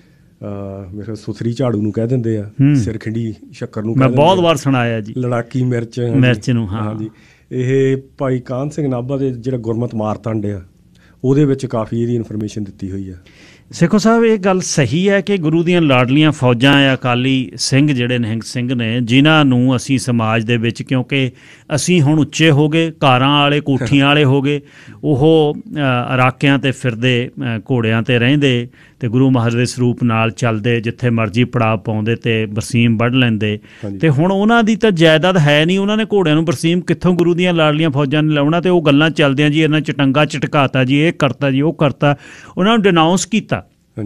ਮੇਰੇ ਸੁਥਰੀ ਝਾੜੂ ਨੂੰ ਕਹਿ ਦਿੰਦੇ ਆ, ਸਿਰਖਿੰਡੀ ਸ਼ੱਕਰ ਨੂੰ, ਮੈਂ ਬਹੁਤ ਵਾਰ ਸੁਣਾਇਆ ਜੀ, ਲੜਾਕੀ ਮਿਰਚ ਨੂੰ। ਹਾਂਜੀ, ਇਹ ਭਾਈ ਕਾਹਨ ਸਿੰਘ ਨਾਭਾ ਦੇ ਜਿਹੜਾ ਗੁਰਮਤਿ ਮਾਰਤੰਡ ਆ ਉਹਦੇ ਵਿੱਚ ਕਾਫੀ ਇਹਦੀ ਇਨਫੋਰਮੇਸ਼ਨ ਦਿੱਤੀ ਹੋਈ ਆ। ਸੇਖੋਂ ਸਾਹਿਬ, ਇਹ ਗੱਲ ਸਹੀ ਹੈ ਕਿ ਗੁਰੂ ਦੀਆਂ ਲਾਡਲੀਆਂ ਫੌਜਾਂ ਆ ਅਕਾਲੀ ਸਿੰਘ ਜਿਹੜੇ ਨਿਹੰਗ ਸਿੰਘ ਨੇ, ਜਿਨ੍ਹਾਂ ਨੂੰ ਅਸੀਂ ਸਮਾਜ ਦੇ ਵਿੱਚ, ਕਿਉਂਕਿ ਅਸੀਂ ਹੁਣ ਉੱਚੇ ਹੋ ਗਏ, ਕਾਰਾਂ ਵਾਲੇ ਕੋਠੀਆਂ ਵਾਲੇ ਹੋ ਗਏ, ਉਹ ਅਰਾਕਿਆਂ 'ਤੇ ਫਿਰਦੇ, ਘੋੜਿਆਂ 'ਤੇ ਰਹਿੰਦੇ ਅਤੇ ਗੁਰੂ ਮਹਾਰਾਜ ਦੇ ਸਰੂਪ ਨਾਲ ਚੱਲਦੇ, ਜਿੱਥੇ ਮਰਜ਼ੀ ਪੜਾਅ ਪਾਉਂਦੇ ਅਤੇ ਬਰਸੀਮ ਵੱਢ ਲੈਂਦੇ। ਅਤੇ ਹੁਣ ਉਹਨਾਂ ਦੀ ਤਾਂ ਜਾਇਦਾਦ ਹੈ ਨਹੀਂ, ਉਹਨਾਂ ਨੇ ਘੋੜਿਆਂ ਨੂੰ ਬਰਸੀਮ ਕਿੱਥੋਂ ਗੁਰੂ ਦੀਆਂ ਲਾਡਲੀਆਂ ਫੌਜਾਂ ਨੇ ਲਾਉਣਾ। ਅਤੇ ਉਹ ਗੱਲਾਂ ਚੱਲਦੀਆਂ ਜੀ, ਇਹਨਾਂ ਚਟੰਗਾ ਝਟਕਾਤਾ ਜੀ, ਇਹ ਕਰਤਾ ਜੀ, ਉਹ ਕਰਤਾ, ਉਹਨਾਂ ਨੂੰ ਡਿਨਾਊਂਸ ਕੀਤਾ।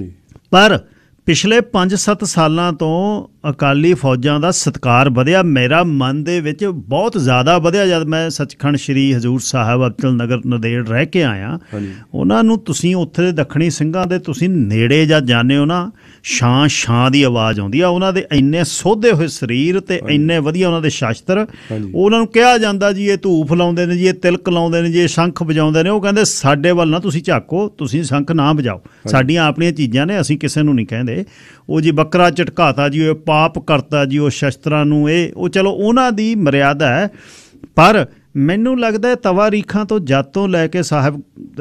ਪਰ ਪਿਛਲੇ 5-7 ਸਾਲਾਂ ਤੋਂ ਅਕਾਲੀ ਫੌਜਾਂ ਦਾ ਸਤਿਕਾਰ ਵਧਿਆ, ਮੇਰਾ ਮਨ ਦੇ ਵਿੱਚ ਬਹੁਤ ਜ਼ਿਆਦਾ ਵਧਿਆ। ਜਦ ਮੈਂ ਸੱਚਖੰਡ ਸ਼੍ਰੀ ਹਜ਼ੂਰ ਸਾਹਿਬ ਅਬਚਲ ਨਗਰ ਨੰਦੇੜ ਰਹਿ ਕੇ ਆਇਆ, ਉਹਨਾਂ ਨੂੰ ਤੁਸੀਂ ਉੱਥੇ ਦੇ ਦੱਖਣੀ ਸਿੰਘਾਂ ਦੇ ਤੁਸੀਂ ਨੇੜੇ ਜਾਂ ਜਾਂਦੇ ਹੋ ਨਾ, ਛਾਂ ਦੀ ਆਵਾਜ਼ ਆਉਂਦੀ ਆ। ਉਹਨਾਂ ਦੇ ਇੰਨੇ ਸੋਧੇ ਹੋਏ ਸਰੀਰ ਅਤੇ ਇੰਨੇ ਵਧੀਆ ਉਹਨਾਂ ਦੇ ਸ਼ਾਸਤਰ, ਉਹਨਾਂ ਨੂੰ ਕਿਹਾ ਜਾਂਦਾ ਜੀ ਇਹ ਧੂਫ ਲਾਉਂਦੇ ਨੇ ਜੀ, ਇਹ ਤਿਲਕ ਲਾਉਂਦੇ ਨੇ ਜੀ, ਇਹ ਸ਼ੰਖ ਵਜਾਉਂਦੇ ਨੇ। ਉਹ ਕਹਿੰਦੇ ਸਾਡੇ ਵੱਲ ਨਾ ਤੁਸੀਂ ਝਾਕੋ, ਤੁਸੀਂ ਸ਼ੰਖ ਨਾ ਵਜਾਓ, ਸਾਡੀਆਂ ਆਪਣੀਆਂ ਚੀਜ਼ਾਂ ਨੇ, ਅਸੀਂ ਕਿਸੇ ਨੂੰ ਨਹੀਂ ਕਹਿੰਦੇ। ਉਹ ਜੀ ਬੱਕਰਾ ਝਟਕਾਤਾ ਜੀ, ਉਹ ਪਾਪ ਕਰਤਾ ਜੀ, ਉਹ ਸ਼ਸਤਰਾਂ ਨੂੰ, ਉਹ ਚਲੋ ਉਹਨਾਂ ਦੀ ਮਰਿਆਦਾ ਹੈ। ਪਰ ਮੈਨੂੰ ਲੱਗਦਾ ਤਵਾਰੀਖਾਂ ਤੋਂ ਜਦ ਤੋਂ ਲੈ ਕੇ ਸਾਹਿਬ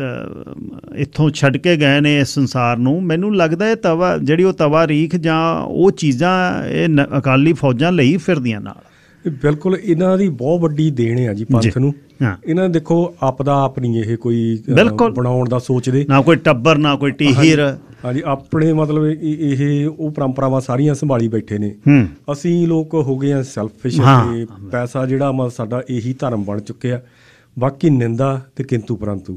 ਇੱਥੋਂ ਛੱਡ ਕੇ ਗਏ ਨੇ ਇਸ ਸੰਸਾਰ ਨੂੰ, ਮੈਨੂੰ ਲੱਗਦਾ ਇਹ ਜਿਹੜੀ ਉਹ ਤਵਾਰੀਖ ਜਾਂ ਉਹ ਚੀਜ਼ਾਂ ਇਹ ਅਕਾਲੀ ਫੌਜਾਂ ਲਈ ਫਿਰਦੀਆਂ ਨਾਲ। ਬਿਲਕੁਲ, ਇਹਨਾਂ ਦੀ ਬਹੁਤ ਵੱਡੀ ਦੇਣ ਆ ਜੀ ਪੰਥ ਨੂੰ। ਇਹਨਾਂ ਦੇਖੋ ਆਪਦਾ ਆਪ ਨਹੀਂ ਇਹ ਕੋਈ ਬਣਾਉਣ ਦਾ ਸੋਚਦੇ, ਨਾ ਕੋਈ ਟੱਬਰ, ਨਾ ਕੋਈ ਟੀਹਰ। ਹਾਂਜੀ, ਆਪਣੇ ਮਤਲਬ ਇਹ ਉਹ ਪਰੰਪਰਾਵਾਂ ਸਾਰੀਆਂ ਸੰਭਾਲੀ ਬੈਠੇ ਨੇ। ਅਸੀਂ ਲੋਕ ਹੋ ਗਏ ਆ ਸੈਲਫਿਸ਼, ਤੇ ਪੈਸਾ ਜਿਹੜਾ ਸਾਡਾ ਇਹੀ ਧਰਮ ਬਣ ਚੁੱਕਿਆ। ਬਾਕੀ ਨਿੰਦਾ ਤੇ ਕਿੰਤੂ ਪਰੰਤੂ,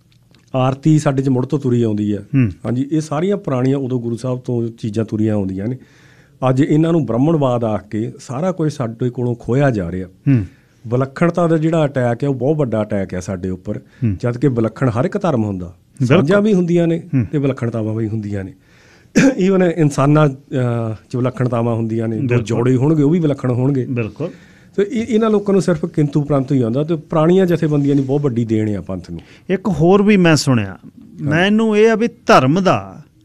ਆਰਤੀ ਸਾਡੇ 'ਚ ਮੁੜ ਤੋਂ ਤੁਰੀ ਆਉਂਦੀ ਆ। ਹਾਂਜੀ, ਇਹ ਸਾਰੀਆਂ ਪੁਰਾਣੀਆਂ ਉਦੋਂ ਗੁਰੂ ਸਾਹਿਬ ਤੋਂ ਚੀਜ਼ਾਂ ਤੁਰੀਆਂ ਆਉਂਦੀਆਂ ਨੇ। ਅੱਜ ਇਹਨਾਂ ਨੂੰ ਬ੍ਰਾਹਮਣਵਾਦ ਆ ਕੇ ਸਾਰਾ ਕੁਝ ਸਾਡੇ ਕੋਲੋਂ ਖੋਇਆ ਜਾ ਰਿਹਾ। ਵਿਲੱਖਣਤਾ ਦਾ ਜਿਹੜਾ ਅਟੈਕ ਹੈ ਉਹ ਬਹੁਤ ਵੱਡਾ ਅਟੈਕ ਹੈ ਸਾਡੇ ਉੱਪਰ, ਜਦ ਕਿ ਵਿਲੱਖਣ ਹਰ ਇੱਕ ਧਰਮ ਹੁੰਦਾ, ਸਾਂਝਾਂ ਵੀ ਹੁੰਦੀਆਂ ਨੇ ਤੇ ਵਿਲੱਖਣਤਾਵਾਂ ਵੀ ਹੁੰਦੀਆਂ ਨੇ। ਈਵਨ ਇਨਸਾਨਾਂ 'ਚ ਵਿਲੱਖਣਤਾਵਾਂ ਹੁੰਦੀਆਂ ਨੇ, ਜੋ ਜੋੜੇ ਹੋਣਗੇ ਉਹ ਵੀ ਵਿਲੱਖਣ ਹੋਣਗੇ। ਬਿਲਕੁਲ, ਤੇ ਇਹਨਾਂ ਲੋਕਾਂ ਨੂੰ ਸਿਰਫ ਕਿੰਤੂ ਪ੍ਰੰਤੂ ਹੀ ਆਉਂਦਾ। ਤੇ ਪੁਰਾਣੀਆਂ ਜਥੇਬੰਦੀਆਂ ਦੀ ਬਹੁਤ ਵੱਡੀ ਦੇਣ ਆ ਪੰਥ ਨੂੰ। ਇੱਕ ਹੋਰ ਵੀ ਮੈਂ ਸੁਣਿਆ, ਮੈਨੂੰ ਇਹ ਆ ਵੀ ਧਰਮ ਦਾ,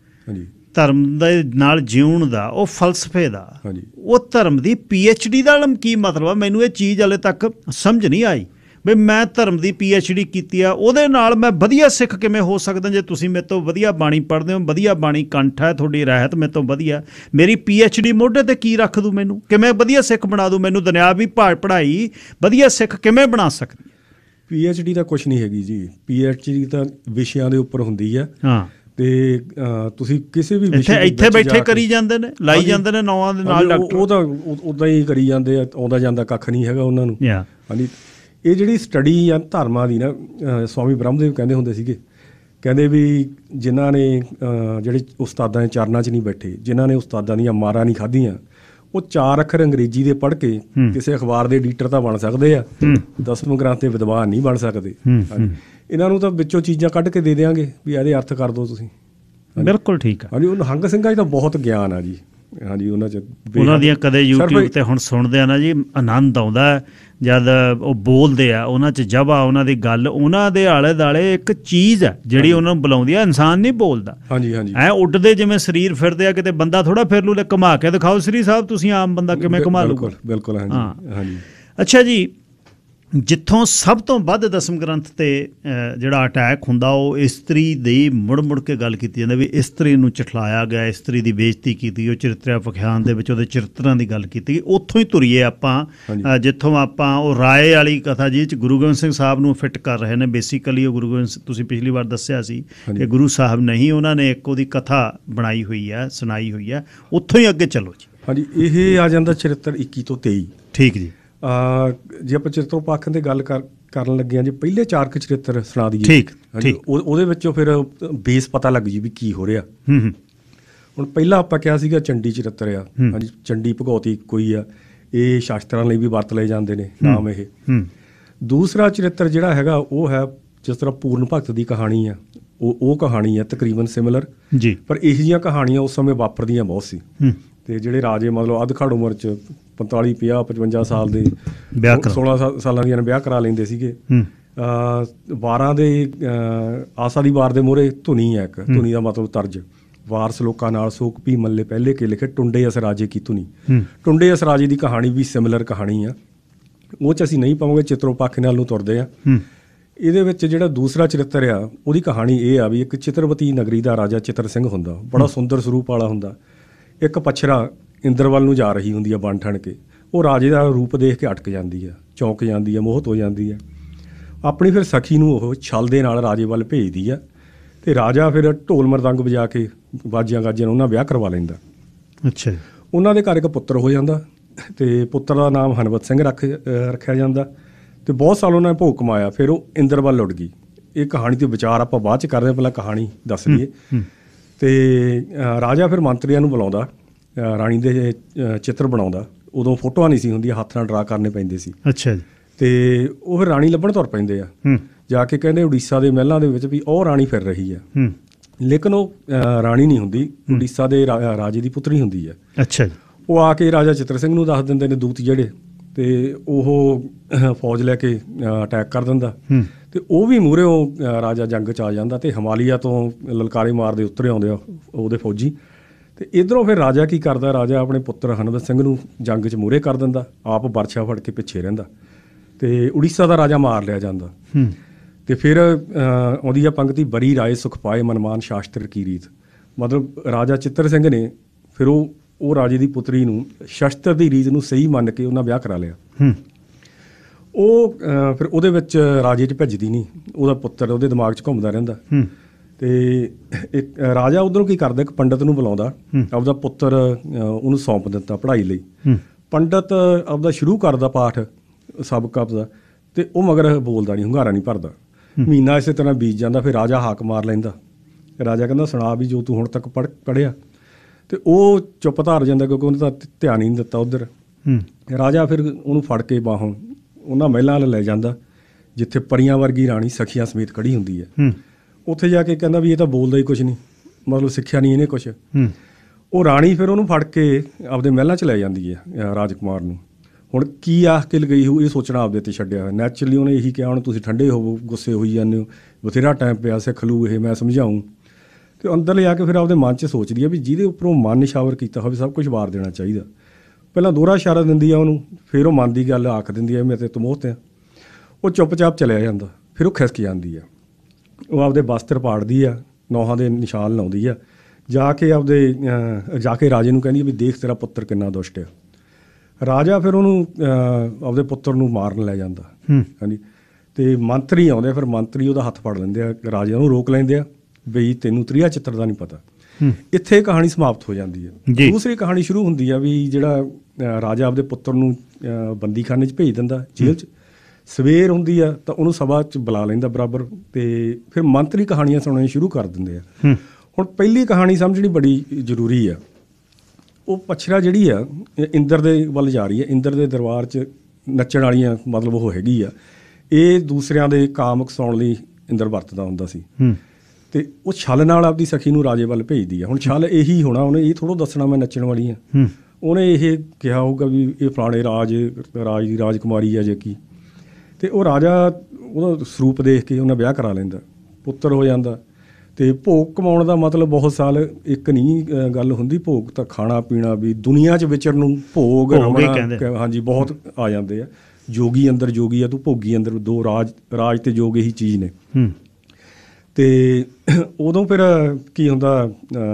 ਧਰਮ ਦੇ ਨਾਲ ਜਿਉਣ ਦਾ, ਉਹ ਫਲਸਫੇ ਦਾ, ਉਹ ਧਰਮ ਦੀ PhD ਦਾ ਕੀ ਮਤਲਬ ਆ? ਮੈਨੂੰ ਇਹ ਚੀਜ਼ ਹਾਲੇ ਤੱਕ ਸਮਝ ਨਹੀਂ ਆਈ ਵੀ ਮੈਂ ਧਰਮ ਦੀ PhD ਕੀਤੀ ਆ, ਉਹਦੇ ਨਾਲ ਮੈਂ ਵਧੀਆ ਸਿੱਖ ਕਿਵੇਂ ਹੋ ਸਕਦਾ? ਜੇ ਤੁਸੀਂ ਮੇਰੇ ਤੋਂ ਵਧੀਆ ਬਾਣੀ ਪੜ੍ਹਦੇ ਹੋ, ਵਧੀਆ ਬਾਣੀ ਕੰਠ ਹੈ ਤੁਹਾਡੀ, ਰਹਿਤ ਮੇਰੇ ਤੋਂ ਵਧੀਆ, ਮੇਰੀ PhD ਮੋਢੇ 'ਤੇ ਕੀ ਰੱਖ ਦੂੰ? ਮੈਨੂੰ ਕਿਵੇਂ ਵਧੀਆ ਸਿੱਖ ਬਣਾ ਦੂੰ? ਮੈਨੂੰ ਦੁਨਿਆਵੀ ਪੜ੍ਹਾਈ ਵਧੀਆ ਸਿੱਖ ਕਿਵੇਂ ਬਣਾ ਸਕਦੀ? PhD ਤਾਂ ਕੁਛ ਨਹੀਂ ਹੈਗੀ ਜੀ। PhD ਤਾਂ ਵਿਸ਼ਿਆਂ ਦੇ ਉੱਪਰ ਹੁੰਦੀ ਆ। ਤੇ ਤੁਸੀਂ ਕਿਸੇ ਵੀ ਇੱਥੇ ਬੈਠੇ ਕਰੀ ਜਾਂਦੇ ਨੇ, ਲਾਈ ਜਾਂਦੇ ਨੇ ਨੌਆਂ ਦੇ ਨਾਲ ਡਾਕਟਰ, ਉਹ ਤਾਂ ਉੱਦਾਂ ਹੀ ਕਰੀ ਜਾਂਦੇ ਆ, ਆਉਂਦਾ ਜਾਂਦਾ ਕੱਖ ਨਹੀਂ ਹੈਗਾ ਉਹਨਾਂ ਨੂੰ। ਹਾਂਜੀ, ਇਹ ਜਿਹੜੀ ਸਟੱਡੀ ਆ ਧਰਮਾਂ ਦੀ ਨਾ, ਸਵਾਮੀ ਬ੍ਰਹਮਦੇਵ ਕਹਿੰਦੇ ਹੁੰਦੇ ਸੀਗੇ, ਕਹਿੰਦੇ ਵੀ ਜਿਨ੍ਹਾਂ ਨੇ ਜਿਹੜੇ ਉਸਤਾਦਾਂ ਦੇ ਚਰਨਾਂ 'ਚ ਨਹੀਂ ਬੈਠੇ, ਜਿਨ੍ਹਾਂ ਨੇ ਉਸਤਾਦਾਂ ਦੀਆਂ ਮਾਰਾਂ ਨਹੀਂ ਖਾਧੀਆਂ, ਉਹ 4 ਅੱਖਰ ਅੰਗਰੇਜ਼ੀ ਦੇ ਪੜ੍ਹ ਕੇ ਕਿਸੇ ਅਖਬਾਰ ਦੇ ਐਡੀਟਰ ਤਾਂ ਬਣ ਸਕਦੇ ਆ, 10ਵੇਂ ਗ੍ਰੰਥ ਦੇ ਵਿਦਵਾਨ ਨਹੀਂ ਬਣ ਸਕਦੇ। ਇਹਨਾਂ ਨੂੰ ਤਾਂ ਵਿੱਚੋਂ ਚੀਜ਼ਾਂ ਕੱਢ ਕੇ ਦੇ ਦਿਆਂਗੇ ਵੀ ਇਹਦੇ ਅਰਥ ਕਰ ਦਿਓ ਤੁਸੀਂ। ਬਿਲਕੁਲ ਠੀਕ ਆ। ਹਾਂਜੀ, ਉਹ ਨਿਹੰਗ ਸਿੰਘਾਂ 'ਚ ਤਾਂ ਬਹੁਤ ਗਿਆਨ ਆ ਜੀ। ਹਾਂਜੀ, ਉਹਨਾਂ ਦੀਆਂ ਕਦੇ YouTube 'ਤੇ ਹੁਣ ਸੁਣਦੇ ਆ ਨਾ ਜੀ, ਆਨੰਦ ਆਉਂਦਾ ਜਦ ਉਹ ਬੋਲਦੇ ਆ, ਉਹਨਾਂ 'ਚ ਜਵਾ, ਉਹਨਾਂ ਦੀ ਗੱਲ, ਉਹਨਾਂ ਦੇ ਆਲੇ ਦੁਆਲੇ ਇੱਕ ਚੀਜ਼ ਹੈ ਜਿਹੜੀ ਉਹਨਾਂ ਨੂੰ ਬੁਲਾਉਂਦੀ ਆ। ਇਨਸਾਨ ਨਹੀਂ ਬੋਲਦਾ। ਹਾਂਜੀ ਹਾਂਜੀ, ਐ ਉੱਡਦੇ ਜਿਵੇਂ ਸਰੀਰ ਫਿਰਦੇ ਆ, ਕਿਤੇ ਬੰਦਾ ਥੋੜਾ ਫਿਰ ਲੂ, ਘੁਮਾ ਕੇ ਦਿਖਾਓ ਸ੍ਰੀ ਸਾਹਿਬ, ਤੁਸੀਂ ਆਮ ਬੰਦਾ ਕਿਵੇਂ ਘੁਮਾ ਲੂਗਾ? ਬਿਲਕੁਲ। ਹਾਂਜੀ। ਅੱਛਾ ਜੀ, ਜਿੱਥੋਂ ਸਭ ਤੋਂ ਵੱਧ ਦਸਮ ਗ੍ਰੰਥ ਤੇ ਜਿਹੜਾ ਅਟੈਕ ਹੁੰਦਾ ਉਹ ਇਸਤਰੀ ਦੀ ਮੁੜ ਕੇ ਗੱਲ ਕੀਤੀ ਜਾਂਦੀ ਵੀ ਇਸਤਰੀ ਨੂੰ ਝਠਲਾਇਆ ਗਿਆ, ਇਸਤਰੀ ਦੀ ਬੇਇੱਜ਼ਤੀ ਕੀਤੀ, ਉਹ ਚਰਿਤ੍ਰ ਵਿਖਿਆਨ ਦੇ ਵਿੱਚ ਉਹਦੇ ਚਰਿੱਤਰਾਂ ਦੀ ਗੱਲ ਕੀਤੀ ਗਈ। ਉੱਥੋਂ ਹੀ ਤੁਰੀਏ ਆਪਾਂ, ਜਿੱਥੋਂ ਆਪਾਂ ਉਹ ਰਾਏ ਵਾਲੀ ਕਥਾ ਜਿਹਦੇ 'ਚ ਗੁਰੂ ਗੋਬਿੰਦ ਸਿੰਘ ਸਾਹਿਬ ਨੂੰ ਫਿੱਟ ਕਰ ਰਹੇ ਨੇ। ਬੇਸਿਕਲੀ ਉਹ ਗੁਰੂ ਗੋਬਿੰਦ, ਤੁਸੀਂ ਪਿਛਲੀ ਵਾਰ ਦੱਸਿਆ ਸੀ ਕਿ ਗੁਰੂ ਸਾਹਿਬ ਨਹੀਂ, ਉਹਨਾਂ ਨੇ ਇੱਕ ਉਹਦੀ ਕਥਾ ਬਣਾਈ ਹੋਈ ਹੈ, ਸੁਣਾਈ ਹੋਈ ਹੈ। ਉੱਥੋਂ ਹੀ ਅੱਗੇ ਚੱਲੋ ਜੀ। ਹਾਂਜੀ, ਇਹ ਆ ਜਾਂਦਾ ਚਰਿੱਤਰ 21 ਤੋਂ 23। ਠੀਕ ਜੀ। ਜੇ ਆਪਾਂ ਚਰਿੱਤਰੋਪਾਖਨ ਦੀ ਗੱਲ ਕਰਨ ਲੱਗੇ ਹਾਂ ਜੀ, ਪਹਿਲੇ 4 ਚਰਿੱਤਰ ਸੁਣਾ ਦਈਏ। ਠੀਕ। ਉਹਦੇ ਵਿੱਚੋਂ ਫਿਰ ਬੇਸ ਪਤਾ ਲੱਗ ਜੀ ਵੀ ਕੀ ਹੋ ਰਿਹਾ। ਹੁਣ ਪਹਿਲਾਂ ਆਪਾਂ ਕਿਹਾ ਸੀਗਾ ਚੰਡੀ ਚਰਿੱਤਰ ਆ। ਹਾਂਜੀ, ਚੰਡੀ ਭਗੌਤੀ ਕੋਈ ਆ, ਇਹ ਸ਼ਾਸਤਰਾਂ ਲਈ ਵੀ ਵਰਤ ਲਏ ਜਾਂਦੇ ਨੇ ਨਾਮ ਇਹ। ਦੂਸਰਾ ਚਰਿੱਤਰ ਜਿਹੜਾ ਹੈਗਾ ਉਹ ਹੈ ਜਿਸ ਤਰ੍ਹਾਂ ਪੂਰਨ ਭਗਤ ਦੀ ਕਹਾਣੀ ਆ, ਉਹ ਕਹਾਣੀ ਆ ਤਕਰੀਬਨ ਸਿਮਿਲਰ ਜੀ, ਪਰ ਇਹੋ ਜਿਹੀਆਂ ਕਹਾਣੀਆਂ ਉਸ ਸਮੇਂ ਵਾਪਰਦੀਆਂ ਬਹੁਤ ਸੀ। ਤੇ ਜਿਹੜੇ ਰਾਜੇ ਮਤਲਬ ਅੱਧ-ਘੜ ਉਮਰ 'ਚ 45, 50, 55 ਸਾਲ ਦੇ 16 ਸਾਲਾਂ ਦੀਆਂ ਵਿਆਹ ਕਰਾ ਲੈਂਦੇ ਸੀਗੇ। ਵਾਰਾਂ ਦੇ ਆਸਾ ਦੀ ਵਾਰ ਦੇ ਮੂਹਰੇ ਧੁਨੀ ਹੈ ਇੱਕ, ਧੁਨੀ ਦਾ ਮਤਲਬ ਤਰਜ। ਵਾਰਸ ਲੋਕਾਂ ਨਾਲ ਸੋਕ ਵੀ ਮੱਲੇ ਪਹਿਲੇ ਕੇ ਲਿਖੇ ਟੁੰਡੇ ਅਸ ਰਾਜੇ ਕੀ ਧੁਨੀ। ਟੁੰਡੇ ਅਸ ਰਾਜੇ ਦੀ ਕਹਾਣੀ ਵੀ ਸਿਮਿਲਰ ਕਹਾਣੀ ਆ, ਉਹ 'ਚ ਅਸੀਂ ਨਹੀਂ ਪਾਵਾਂਗੇ, ਚਿੱਤਰੋਪਾਖਨ ਨਾਲ ਨੂੰ ਤੁਰਦੇ ਆ। ਇਹਦੇ ਵਿੱਚ ਜਿਹੜਾ ਦੂਸਰਾ ਚਰਿੱਤਰ ਆ ਉਹਦੀ ਕਹਾਣੀ ਇਹ ਆ ਵੀ ਇੱਕ ਚਿੱਤਰਵਤੀ ਨਗਰੀ ਦਾ ਰਾਜਾ ਚਿੱਤਰ ਸਿੰਘ ਹੁੰਦਾ, ਬੜਾ ਸੁੰਦਰ ਸਰੂਪ ਵਾਲਾ ਹੁੰਦਾ। ਇੱਕ ਪਛੜਾ ਇੰਦਰ ਵੱਲ ਨੂੰ ਜਾ ਰਹੀ ਹੁੰਦੀ ਆ ਬਣ ਠਣ ਕੇ, ਉਹ ਰਾਜੇ ਦਾ ਰੂਪ ਦੇਖ ਕੇ ਅਟਕ ਜਾਂਦੀ ਆ, ਚੌਂਕ ਜਾਂਦੀ ਆ, ਮੋਹਤ ਹੋ ਜਾਂਦੀ ਆ। ਆਪਣੀ ਫਿਰ ਸਖੀ ਨੂੰ ਉਹ ਛਲ ਦੇ ਨਾਲ ਰਾਜੇ ਵੱਲ ਭੇਜਦੀ ਆ ਤੇ ਰਾਜਾ ਫਿਰ ਢੋਲ ਮਰਦੰਗ ਵਜਾ ਕੇ ਬਾਜੀਆਂ ਗਾਜੀਆਂ ਨਾਲ ਉਹਨਾਂ ਵਿਆਹ ਕਰਵਾ ਲੈਂਦਾ। ਅੱਛਾ। ਉਹਨਾਂ ਦੇ ਘਰ ਇੱਕ ਪੁੱਤਰ ਹੋ ਜਾਂਦਾ ਤੇ ਪੁੱਤਰ ਦਾ ਨਾਮ ਹਨਵਤ ਸਿੰਘ ਰੱਖਿਆ ਜਾਂਦਾ ਤੇ ਬਹੁਤ ਸਾਲ ਉਹਨਾਂ ਨੇ ਭੋਗ ਕਮਾਇਆ। ਫਿਰ ਉਹ ਇੰਦਰ ਵੱਲ ਉੱਡ ਗਈ। ਇਹ ਕਹਾਣੀ ਤੇ ਵਿਚਾਰ ਆਪਾਂ ਬਾਅਦ 'ਚ ਕਰਦੇ ਹਾਂ, ਪਹਿਲਾਂ ਕਹਾਣੀ ਦੱਸ ਦਈਏ। ਤੇ ਰਾਜਾ ਫਿਰ ਮੰਤਰੀਆਂ ਨੂੰ ਬੁਲਾਉਂਦਾ, ਰਾਣੀ ਦੇ ਚਿੱਤਰ ਬਣਾਉਂਦਾ। ਉਦੋਂ ਫੋਟੋਆਂ ਨਹੀਂ ਸੀ ਹੁੰਦੀਆਂ, ਹੱਥ ਨਾਲ ਡਰਾ ਕਰਨੇ ਪੈਂਦੇ ਸੀ। ਅੱਛਾ ਜੀ। ਤੇ ਉਹ ਫਿਰ ਰਾਣੀ ਲੱਭਣ ਤੁਰ ਪੈਂਦੇ ਆ। ਜਾ ਕੇ ਕਹਿੰਦੇ ਉੜੀਸਾ ਦੇ ਮਹਿਲਾਂ ਦੇ ਵਿੱਚ ਵੀ ਉਹ ਰਾਣੀ ਫਿਰ ਰਹੀ ਆ, ਲੇਕਿਨ ਉਹ ਰਾਣੀ ਨਹੀਂ ਹੁੰਦੀ, ਉੜੀਸਾ ਦੇ ਰਾਜੇ ਦੀ ਪੁੱਤਰੀ ਹੁੰਦੀ ਆ। ਅੱਛਾ ਜੀ। ਉਹ ਆ ਕੇ ਰਾਜਾ ਚਿੱਤਰ ਸਿੰਘ ਨੂੰ ਦੱਸ ਦਿੰਦੇ ਨੇ ਦੂਤ ਜਿਹੜੇ, ਤੇ ਉਹ ਫੌਜ ਲੈ ਕੇ ਅਟੈਕ ਕਰ ਦਿੰਦਾ। ਤੇ ਉਹ ਵੀ ਮੂਹਰੇ ਉਹ ਰਾਜਾ ਜੰਗ 'ਚ ਆ ਜਾਂਦਾ ਤੇ ਹਿਮਾਲਿਆ ਤੋਂ ਲਲਕਾਰੇ ਮਾਰਦੇ ਉੱਤਰੇ ਆਉਂਦੇ ਆ ਉਹਦੇ ਫੌਜੀ। ਤੇ ਇੱਧਰੋਂ ਫਿਰ ਰਾਜਾ ਕੀ ਕਰਦਾ, ਰਾਜਾ ਆਪਣੇ ਪੁੱਤਰ ਹਨਵਤ ਸਿੰਘ ਨੂੰ ਜੰਗ 'ਚ ਮੂਹਰੇ ਕਰ ਦਿੰਦਾ, ਆਪ ਬਰਛਾ ਫੜ ਕੇ ਪਿੱਛੇ ਰਹਿੰਦਾ ਤੇ ਉੜੀਸਾ ਦਾ ਰਾਜਾ ਮਾਰ ਲਿਆ ਜਾਂਦਾ। ਤੇ ਫਿਰ ਆਉਂਦੀ ਆ ਪੰਕਤੀ, ਬਰੀ ਰਾਏ ਸੁਖ ਪਾਏ ਮਨਮਾਨ ਸ਼ਾਸਤਰ ਕੀ ਰੀਤ। ਮਤਲਬ ਰਾਜਾ ਚਿੱਤਰ ਸਿੰਘ ਨੇ ਫਿਰ ਉਹ ਰਾਜੇ ਦੀ ਪੁੱਤਰੀ ਨੂੰ ਸ਼ਸਤਰ ਦੀ ਰੀਤ ਨੂੰ ਸਹੀ ਮੰਨ ਕੇ ਉਹਨਾਂ ਵਿਆਹ ਕਰਾ ਲਿਆ। ਉਹ ਫਿਰ ਉਹਦੇ ਵਿੱਚ ਰਾਜੇ 'ਚ ਭੱਜਦੀ ਨਹੀਂ, ਉਹਦਾ ਪੁੱਤਰ ਉਹਦੇ ਦਿਮਾਗ 'ਚ ਘੁੰਮਦਾ ਰਹਿੰਦਾ। ਤੇ ਇੱਕ ਰਾਜਾ ਉੱਧਰੋਂ ਕੀ ਕਰਦਾ, ਇੱਕ ਪੰਡਤ ਨੂੰ ਬੁਲਾਉਂਦਾ, ਆਪਦਾ ਪੁੱਤਰ ਉਹਨੂੰ ਸੌਂਪ ਦਿੱਤਾ ਪੜ੍ਹਾਈ ਲਈ। ਪੰਡਤ ਆਪਦਾ ਸ਼ੁਰੂ ਕਰਦਾ ਪਾਠ ਸਬਕ ਦਾ, ਤੇ ਉਹ ਮਗਰ ਬੋਲਦਾ ਨਹੀਂ, ਹੁੰਗਾਰਾ ਨਹੀਂ ਭਰਦਾ। ਮਹੀਨਾ ਇਸੇ ਤਰ੍ਹਾਂ ਬੀਤ ਜਾਂਦਾ। ਫਿਰ ਰਾਜਾ ਹਾਕ ਮਾਰ ਲੈਂਦਾ। ਰਾਜਾ ਕਹਿੰਦਾ ਸੁਣਾ ਵੀ ਜੋ ਤੂੰ ਹੁਣ ਤੱਕ ਪੜ੍ਹਿਆ। ਤੇ ਉਹ ਚੁੱਪ ਧਾਰ ਜਾਂਦਾ ਕਿਉਂਕਿ ਉਹਨੇ ਤਾਂ ਧਿਆਨ ਹੀ ਨਹੀਂ ਦਿੱਤਾ ਉੱਧਰ। ਰਾਜਾ ਫਿਰ ਉਹਨੂੰ ਫੜ ਕੇ ਬਾਹੋਂ ਉਹਨਾਂ ਮਹਿਲਾਂ ਵੱਲ ਲੈ ਜਾਂਦਾ ਜਿੱਥੇ ਪਰੀਆਂ ਵਰਗੀ ਰਾਣੀ ਸਖੀਆਂ ਸਮੇਤ ਖੜੀ ਹੁੰਦੀ ਹੈ। ਉੱਥੇ ਜਾ ਕੇ ਕਹਿੰਦਾ ਵੀ ਇਹ ਤਾਂ ਬੋਲਦਾ ਹੀ ਕੁਛ ਨਹੀਂ, ਮਤਲਬ ਸਿੱਖਿਆ ਨਹੀਂ ਇਹਨੇ ਕੁਛ। ਉਹ ਰਾਣੀ ਫਿਰ ਉਹਨੂੰ ਫੜ ਕੇ ਆਪਦੇ ਮਹਿਲਾਂ 'ਚ ਲੈ ਜਾਂਦੀ ਹੈ ਰਾਜਕੁਮਾਰ ਨੂੰ। ਹੁਣ ਕੀ ਆਖ ਕੇ ਲਗਾਈ ਹੋਊ ਇਹ ਸੋਚਣਾ ਆਪਦੇ 'ਤੇ ਛੱਡਿਆ ਹੋਇਆ। ਨੈਚੁਰਲੀ ਉਹਨੇ ਇਹੀ ਕਿਹਾ ਹੁਣ ਤੁਸੀਂ ਠੰਡੇ ਹੋਵੋ, ਗੁੱਸੇ ਹੋਈ ਜਾਂਦੇ ਹੋ, ਬਥੇਰਾ ਟਾਈਮ ਪਿਆ, ਸਿੱਖ ਲੂ ਇਹ, ਮੈਂ ਸਮਝਾਊਂ। ਤੇ ਅੰਦਰ ਲਿਆ ਕੇ ਫਿਰ ਆਪਦੇ ਮਨ 'ਚ ਸੋਚਦੀ ਆ ਵੀ ਜਿਹਦੇ ਉੱਪਰੋਂ ਮਨ ਨਿਸ਼ਾਵਰ ਕੀਤਾ ਹੋਵੇ ਸਭ ਕੁਝ ਵਾਰ ਦੇਣਾ ਚਾਹੀਦਾ। ਪਹਿਲਾਂ ਦੋਹਰਾ ਇਸ਼ਾਰਾ ਦਿੰਦੀ ਆ ਉਹਨੂੰ, ਫਿਰ ਉਹ ਮਨ ਦੀ ਗੱਲ ਆਖ ਦਿੰਦੀ ਆ ਮੇਰੇ ਤੇ ਮੋਹਤ ਆ। ਉਹ ਚੁੱਪ-ਚਾਪ ਚਲਿਆ ਜਾਂਦਾ। ਫਿਰ ਉਹ ਖਿਸਕ ਜਾਂਦੀ ਆ, ਉਹ ਆਪਦੇ ਬਸਤਰ ਪਾੜਦੀ ਆ, ਨੌਹਾਂ ਦੇ ਨਿਸ਼ਾਨ ਲਾਉਂਦੀ ਆ, ਜਾ ਕੇ ਰਾਜੇ ਨੂੰ ਕਹਿੰਦੀ ਵੀ ਦੇਖ ਤੇਰਾ ਪੁੱਤਰ ਕਿੰਨਾ ਦੁਸ਼ਟ ਆ। ਰਾਜਾ ਫਿਰ ਉਹਨੂੰ ਆਪਦੇ ਪੁੱਤਰ ਨੂੰ ਮਾਰਨ ਲੈ ਜਾਂਦਾ। ਹਾਂਜੀ। ਤੇ ਮੰਤਰੀ ਆਉਂਦੇ, ਫਿਰ ਮੰਤਰੀ ਉਹਦਾ ਹੱਥ ਫੜ ਲੈਂਦੇ ਆ, ਰਾਜੇ ਉਹਨੂੰ ਰੋਕ ਲੈਂਦੇ ਆ ਬਈ ਤੈਨੂੰ ਤ੍ਰਿਆ ਚਿੱਤਰ ਦਾ ਨਹੀਂ ਪਤਾ। ਇੱਥੇ ਕਹਾਣੀ ਸਮਾਪਤ ਹੋ ਜਾਂਦੀ ਹੈ। ਦੂਸਰੀ ਕਹਾਣੀ ਸ਼ੁਰੂ ਹੁੰਦੀ ਆ ਵੀ ਜਿਹੜਾ ਰਾਜਾ ਆਪਦੇ ਪੁੱਤਰ ਨੂੰ ਬੰਦੀਖਾਨੇ 'ਚ ਭੇਜ ਦਿੰਦਾ, ਜੇਲ੍ਹ 'ਚ। ਸਵੇਰ ਹੁੰਦੀ ਆ ਤਾਂ ਉਹਨੂੰ ਸਭਾ 'ਚ ਬੁਲਾ ਲੈਂਦਾ ਬਰਾਬਰ, ਤੇ ਫਿਰ ਮੰਤਰੀ ਕਹਾਣੀਆਂ ਸੁਣਾਉਣੀਆਂ ਸ਼ੁਰੂ ਕਰ ਦਿੰਦੇ ਆ। ਹੁਣ ਪਹਿਲੀ ਕਹਾਣੀ ਸਮਝਣੀ ਬੜੀ ਜ਼ਰੂਰੀ ਆ। ਉਹ ਪਛੜਾ ਜਿਹੜੀ ਆ ਇੰਦਰ ਦੇ ਵੱਲ ਜਾ ਰਹੀ ਹੈ, ਇੰਦਰ ਦੇ ਦਰਬਾਰ 'ਚ ਨੱਚਣ ਵਾਲੀਆਂ ਮਤਲਬ ਉਹ ਹੈਗੀ ਆ। ਇਹ ਦੂਸਰਿਆਂ ਦੇ ਕਾਮ ਉਕਸਾਉਣ ਲਈ ਇੰਦਰ ਵਰਤਦਾ ਹੁੰਦਾ ਸੀ। ਤੇ ਉਹ ਛਲ ਨਾਲ ਆਪਦੀ ਸਖੀ ਨੂੰ ਰਾਜੇ ਵੱਲ ਭੇਜਦੀ ਆ। ਹੁਣ ਛਲ ਇਹੀ ਹੋਣਾ, ਉਹਨੇ ਇਹ ਥੋੜ੍ਹਾ ਦੱਸਣਾ ਮੈਂ ਨੱਚਣ ਵਾਲੀ ਹਾਂ। ਉਹਨੇ ਇਹ ਕਿਹਾ ਹੋਊਗਾ ਵੀ ਇਹ ਫਲਾਣੇ ਰਾਜ ਦੀ ਰਾਜਕੁਮਾਰੀ ਆ ਜੇ ਕੀ। ਤੇ ਉਹ ਰਾਜਾ ਉਹਦਾ ਸਰੂਪ ਦੇਖ ਕੇ ਉਹਨਾਂ ਵਿਆਹ ਕਰਾ ਲੈਂਦਾ, ਪੁੱਤਰ ਹੋ ਜਾਂਦਾ। ਤੇ ਭੋਗ ਕਮਾਉਣ ਦਾ ਮਤਲਬ ਬਹੁਤ ਸਾਲ ਇੱਕ ਨਹੀਂ ਗੱਲ ਹੁੰਦੀ। ਭੋਗ ਤਾਂ ਖਾਣਾ ਪੀਣਾ ਵੀ, ਦੁਨੀਆ 'ਚ ਵਿਚਰਨ ਨੂੰ ਭੋਗ, ਹਾਂਜੀ ਬਹੁਤ ਆ ਜਾਂਦੇ ਆ। ਜੋਗੀ ਅੰਦਰ ਜੋਗੀ ਆ ਤੂੰ ਭੋਗੀ ਅੰਦਰ, ਦੋ ਰਾਜ ਤੇ ਜੋਗ ਇਹੀ ਚੀਜ਼ ਨੇ। ਤੇ ਉਦੋਂ ਫਿਰ ਕੀ ਹੁੰਦਾ,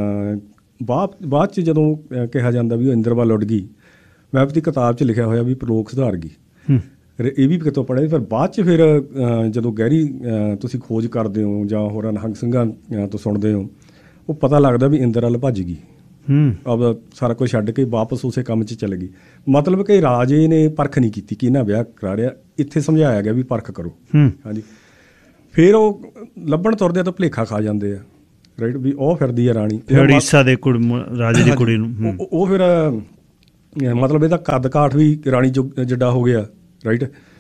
ਬਾਅਦ 'ਚ ਜਦੋਂ ਕਿਹਾ ਜਾਂਦਾ ਵੀ ਉਹ ਇੰਦਰ ਵੱਲ ਉੱਡ ਗਈ, ਮੈਂ ਆਪਣੀ ਕਿਤਾਬ 'ਚ ਲਿਖਿਆ ਹੋਇਆ ਵੀ ਪ੍ਰਲੋਕ ਸੁਧਾਰ ਗਈ, ਇਹ ਵੀ ਕਿਤੋਂ ਪੜ੍ਹਿਆ। ਫਿਰ ਬਾਅਦ 'ਚ ਫਿਰ ਜਦੋਂ ਗਹਿਰੀ ਤੁਸੀਂ ਖੋਜ ਕਰਦੇ ਹੋ ਜਾਂ ਹੋਰਾਂ ਨਿਹੰਗ ਸਿੰਘਾਂ ਤੋਂ ਸੁਣਦੇ ਹੋ, ਉਹ ਪਤਾ ਲੱਗਦਾ ਵੀ ਇੰਦਰ ਵੱਲ ਭੱਜ ਗਈ, ਆਪਦਾ ਸਾਰਾ ਕੁਝ ਛੱਡ ਕੇ ਵਾਪਸ ਉਸੇ ਕੰਮ 'ਚ ਚਲੇ ਗਈ। ਮਤਲਬ ਕਿ ਰਾਜੇ ਨੇ ਪਰਖ ਨਹੀਂ ਕੀਤੀ ਕਿ ਇਹਨਾਂ ਵਿਆਹ ਕਰਾ ਰਿਹਾ, ਇੱਥੇ ਸਮਝਾਇਆ ਗਿਆ ਵੀ ਪਰਖ ਕਰੋ। ਹਾਂਜੀ, ਫਿਰ ਉਹ ਲੱਭਣ ਤੁਰਦੇ ਆ ਤਾਂ ਭੁਲੇਖਾ ਖਾ ਜਾਂਦੇ ਆ, ਰਾਈਟ, ਵੀ ਉਹ ਫਿਰਦੀ ਆ ਰਾਣੀ ਉੜੀਸਾ ਦੇ ਰਾਜੇ ਦੀ ਕੁੜੀ ਨੂੰ। ਉਹ ਫਿਰ ਮਤਲਬ ਇਹਦਾ ਕੱਦ ਕਾਠ ਵੀ ਰਾਣੀ ਜਿੱਡਾ ਹੋ ਗਿਆ, ਰਾਈਟ,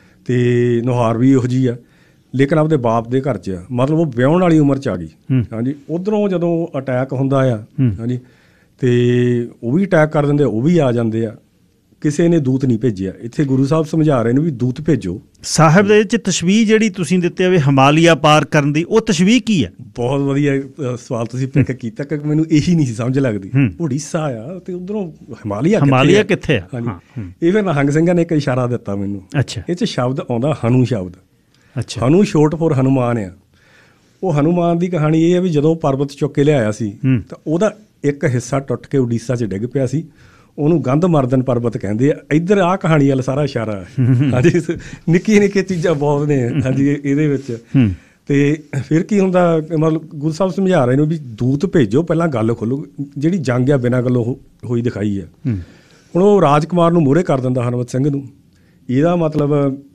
ਤੇ ਨੁਹਾਰ ਵੀ ਇਹੋ ਜਿਹੀ ਆ, ਲੇਕਿਨ ਆਪਦੇ ਬਾਪ ਦੇ ਘਰ 'ਚ ਆ, ਮਤਲਬ ਉਹ ਵਿਆਹੁਣ ਵਾਲੀ ਉਮਰ 'ਚ ਆ ਗਈ। ਹਾਂਜੀ, ਉੱਧਰੋਂ ਜਦੋਂ ਅਟੈਕ ਹੁੰਦਾ ਆ, ਹਾਂਜੀ, ਤੇ ਉਹ ਵੀ ਅਟੈਕ ਕਰ ਦਿੰਦੇ, ਉਹ ਵੀ ਆ ਜਾਂਦੇ ਆ, ਕਿਸੇ ਨੇ ਦੂਤ ਨਹੀਂ ਭੇਜਿਆ। ਇੱਥੇ ਗੁਰੂ ਸਾਹਿਬ ਸਮਝਾ ਰਹੇ ਨੇ ਵੀ ਦੂਤ ਭੇਜੋ। ਸਾਹਿਬ ਦੇ 'ਚ ਤਸ਼ਬੀਹ ਜਿਹੜੀ ਤੁਸੀਂ ਦਿੱਤੀ ਆ ਵੀ ਹਿਮਾਲਿਆ ਪਾਰ ਕਰਨ ਦੀ, ਉਹ ਤਸ਼ਬੀਹ ਕੀ ਹੈ? ਬਹੁਤ ਵਧੀਆ ਸਵਾਲ ਤੁਸੀਂ ਪਿਕ ਕੀਤਾ, ਕਿਉਂਕਿ ਮੈਨੂੰ ਇਹੀ ਨਹੀਂ ਸੀ ਸਮਝ ਲੱਗਦੀ। ਉੜੀਸਾ ਆ ਤੇ ਉੱਧਰੋਂ ਹਿਮਾਲਿਆ ਕਿੱਥੇ ਆ? ਹਾਂਜੀ, ਇਹ ਫਿਰ ਨਿਹੰਗ ਸਿੰਘਾਂ ਨੇ ਇੱਕ ਇਸ਼ਾਰਾ ਦਿੱਤਾ ਮੈਨੂੰ। ਅੱਛਾ, ਇਹ 'ਚ ਸ਼ਬਦ ਆਉਂਦਾ ਹਨੂ ਸ਼ਬਦ। ਅੱਛਾ, ਹਨੂ ਸ਼ੋਰਟ ਫੋਰ ਹਨੂਮਾਨ ਆ। ਉਹ ਹਨੂਮਾਨ ਦੀ ਕਹਾਣੀ ਇਹ ਹੈ ਵੀ ਜਦੋਂ ਪਰਬਤ ਚੁੱਕ ਕੇ ਲਿਆਇਆ ਸੀ ਤਾਂ ਉਹਦਾ ਇੱਕ ਹਿੱਸਾ ਟੁੱਟ ਕੇ ਉੜੀਸਾ 'ਚ ਡਿੱਗ ਪਿਆ ਸੀ, ਉਹਨੂੰ ਗੰਧਮਰਦਨ ਪਰਬਤ ਕਹਿੰਦੇ ਆ। ਇੱਧਰ ਆਹ ਕਹਾਣੀ ਵੱਲ ਸਾਰਾ ਇਸ਼ਾਰਾ ਹੈ। ਹਾਂਜੀ, ਨਿੱਕੀਆਂ ਨਿੱਕੀਆਂ ਚੀਜ਼ਾਂ ਬਹੁਤ ਨੇ ਹਾਂਜੀ ਇਹਦੇ ਵਿੱਚ। ਤੇ ਫਿਰ ਕੀ ਹੁੰਦਾ, ਮਤਲਬ ਗੁਰੂ ਸਾਹਿਬ ਸਮਝਾ ਰਹੇ ਨੇ ਵੀ ਦੂਤ ਭੇਜੋ, ਪਹਿਲਾਂ ਗੱਲ ਖੋਲੋ। ਜਿਹੜੀ ਜੰਗ ਆ ਬਿਨਾਂ ਗੱਲੋਂ ਹੋਈ ਦਿਖਾਈ ਆ। ਹੁਣ ਉਹ ਰਾਜਕੁਮਾਰ ਨੂੰ ਮੂਹਰੇ ਕਰ ਦਿੰਦਾ ਹਨੂਮੰਤ ਸਿੰਘ ਨੂੰ। ਇਹਦਾ ਮਤਲਬ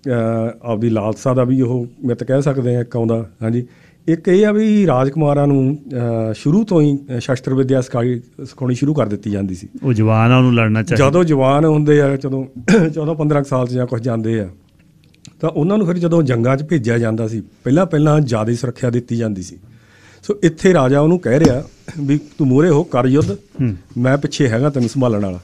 ਆਪਦੀ ਲਾਲਸਾ ਦਾ ਵੀ ਉਹ ਮਿੱਤ ਕਹਿ ਸਕਦੇ ਆ ਇੱਕ ਆਉਂਦਾ। ਹਾਂਜੀ, ਇੱਕ ਇਹ ਆ ਵੀ ਰਾਜਕੁਮਾਰਾਂ ਨੂੰ ਸ਼ੁਰੂ ਤੋਂ ਹੀ ਸ਼ਸਤਰ ਵਿੱਦਿਆ ਸਿਖਾਉਣੀ ਸ਼ੁਰੂ ਕਰ ਦਿੱਤੀ ਜਾਂਦੀ ਸੀ। ਉਹ ਜਵਾਨਾਂ ਨੂੰ ਲੜਨਾ ਚਾਹੀਦਾ। ਜਦੋਂ ਜਵਾਨ ਹੁੰਦੇ ਆ, ਜਦੋਂ 14-15 ਸਾਲ 'ਚ ਜਾਂ ਕੁਛ ਜਾਂਦੇ ਆ, ਤਾਂ ਉਹਨਾਂ ਨੂੰ ਫਿਰ ਜਦੋਂ ਜੰਗਾਂ 'ਚ ਭੇਜਿਆ ਜਾਂਦਾ ਸੀ, ਪਹਿਲਾਂ ਜ਼ਿਆਦਾ ਸੁਰੱਖਿਆ ਦਿੱਤੀ ਜਾਂਦੀ ਸੀ। ਸੋ ਇੱਥੇ ਰਾਜਾ ਉਹਨੂੰ ਕਹਿ ਰਿਹਾ ਵੀ ਤੂੰ ਮੂਹਰੇ ਹੋ, ਕਰ ਯੁੱਧ, ਮੈਂ ਪਿੱਛੇ ਹੈਗਾ ਤੈਨੂੰ ਸੰਭਾਲਣ ਵਾਲਾ।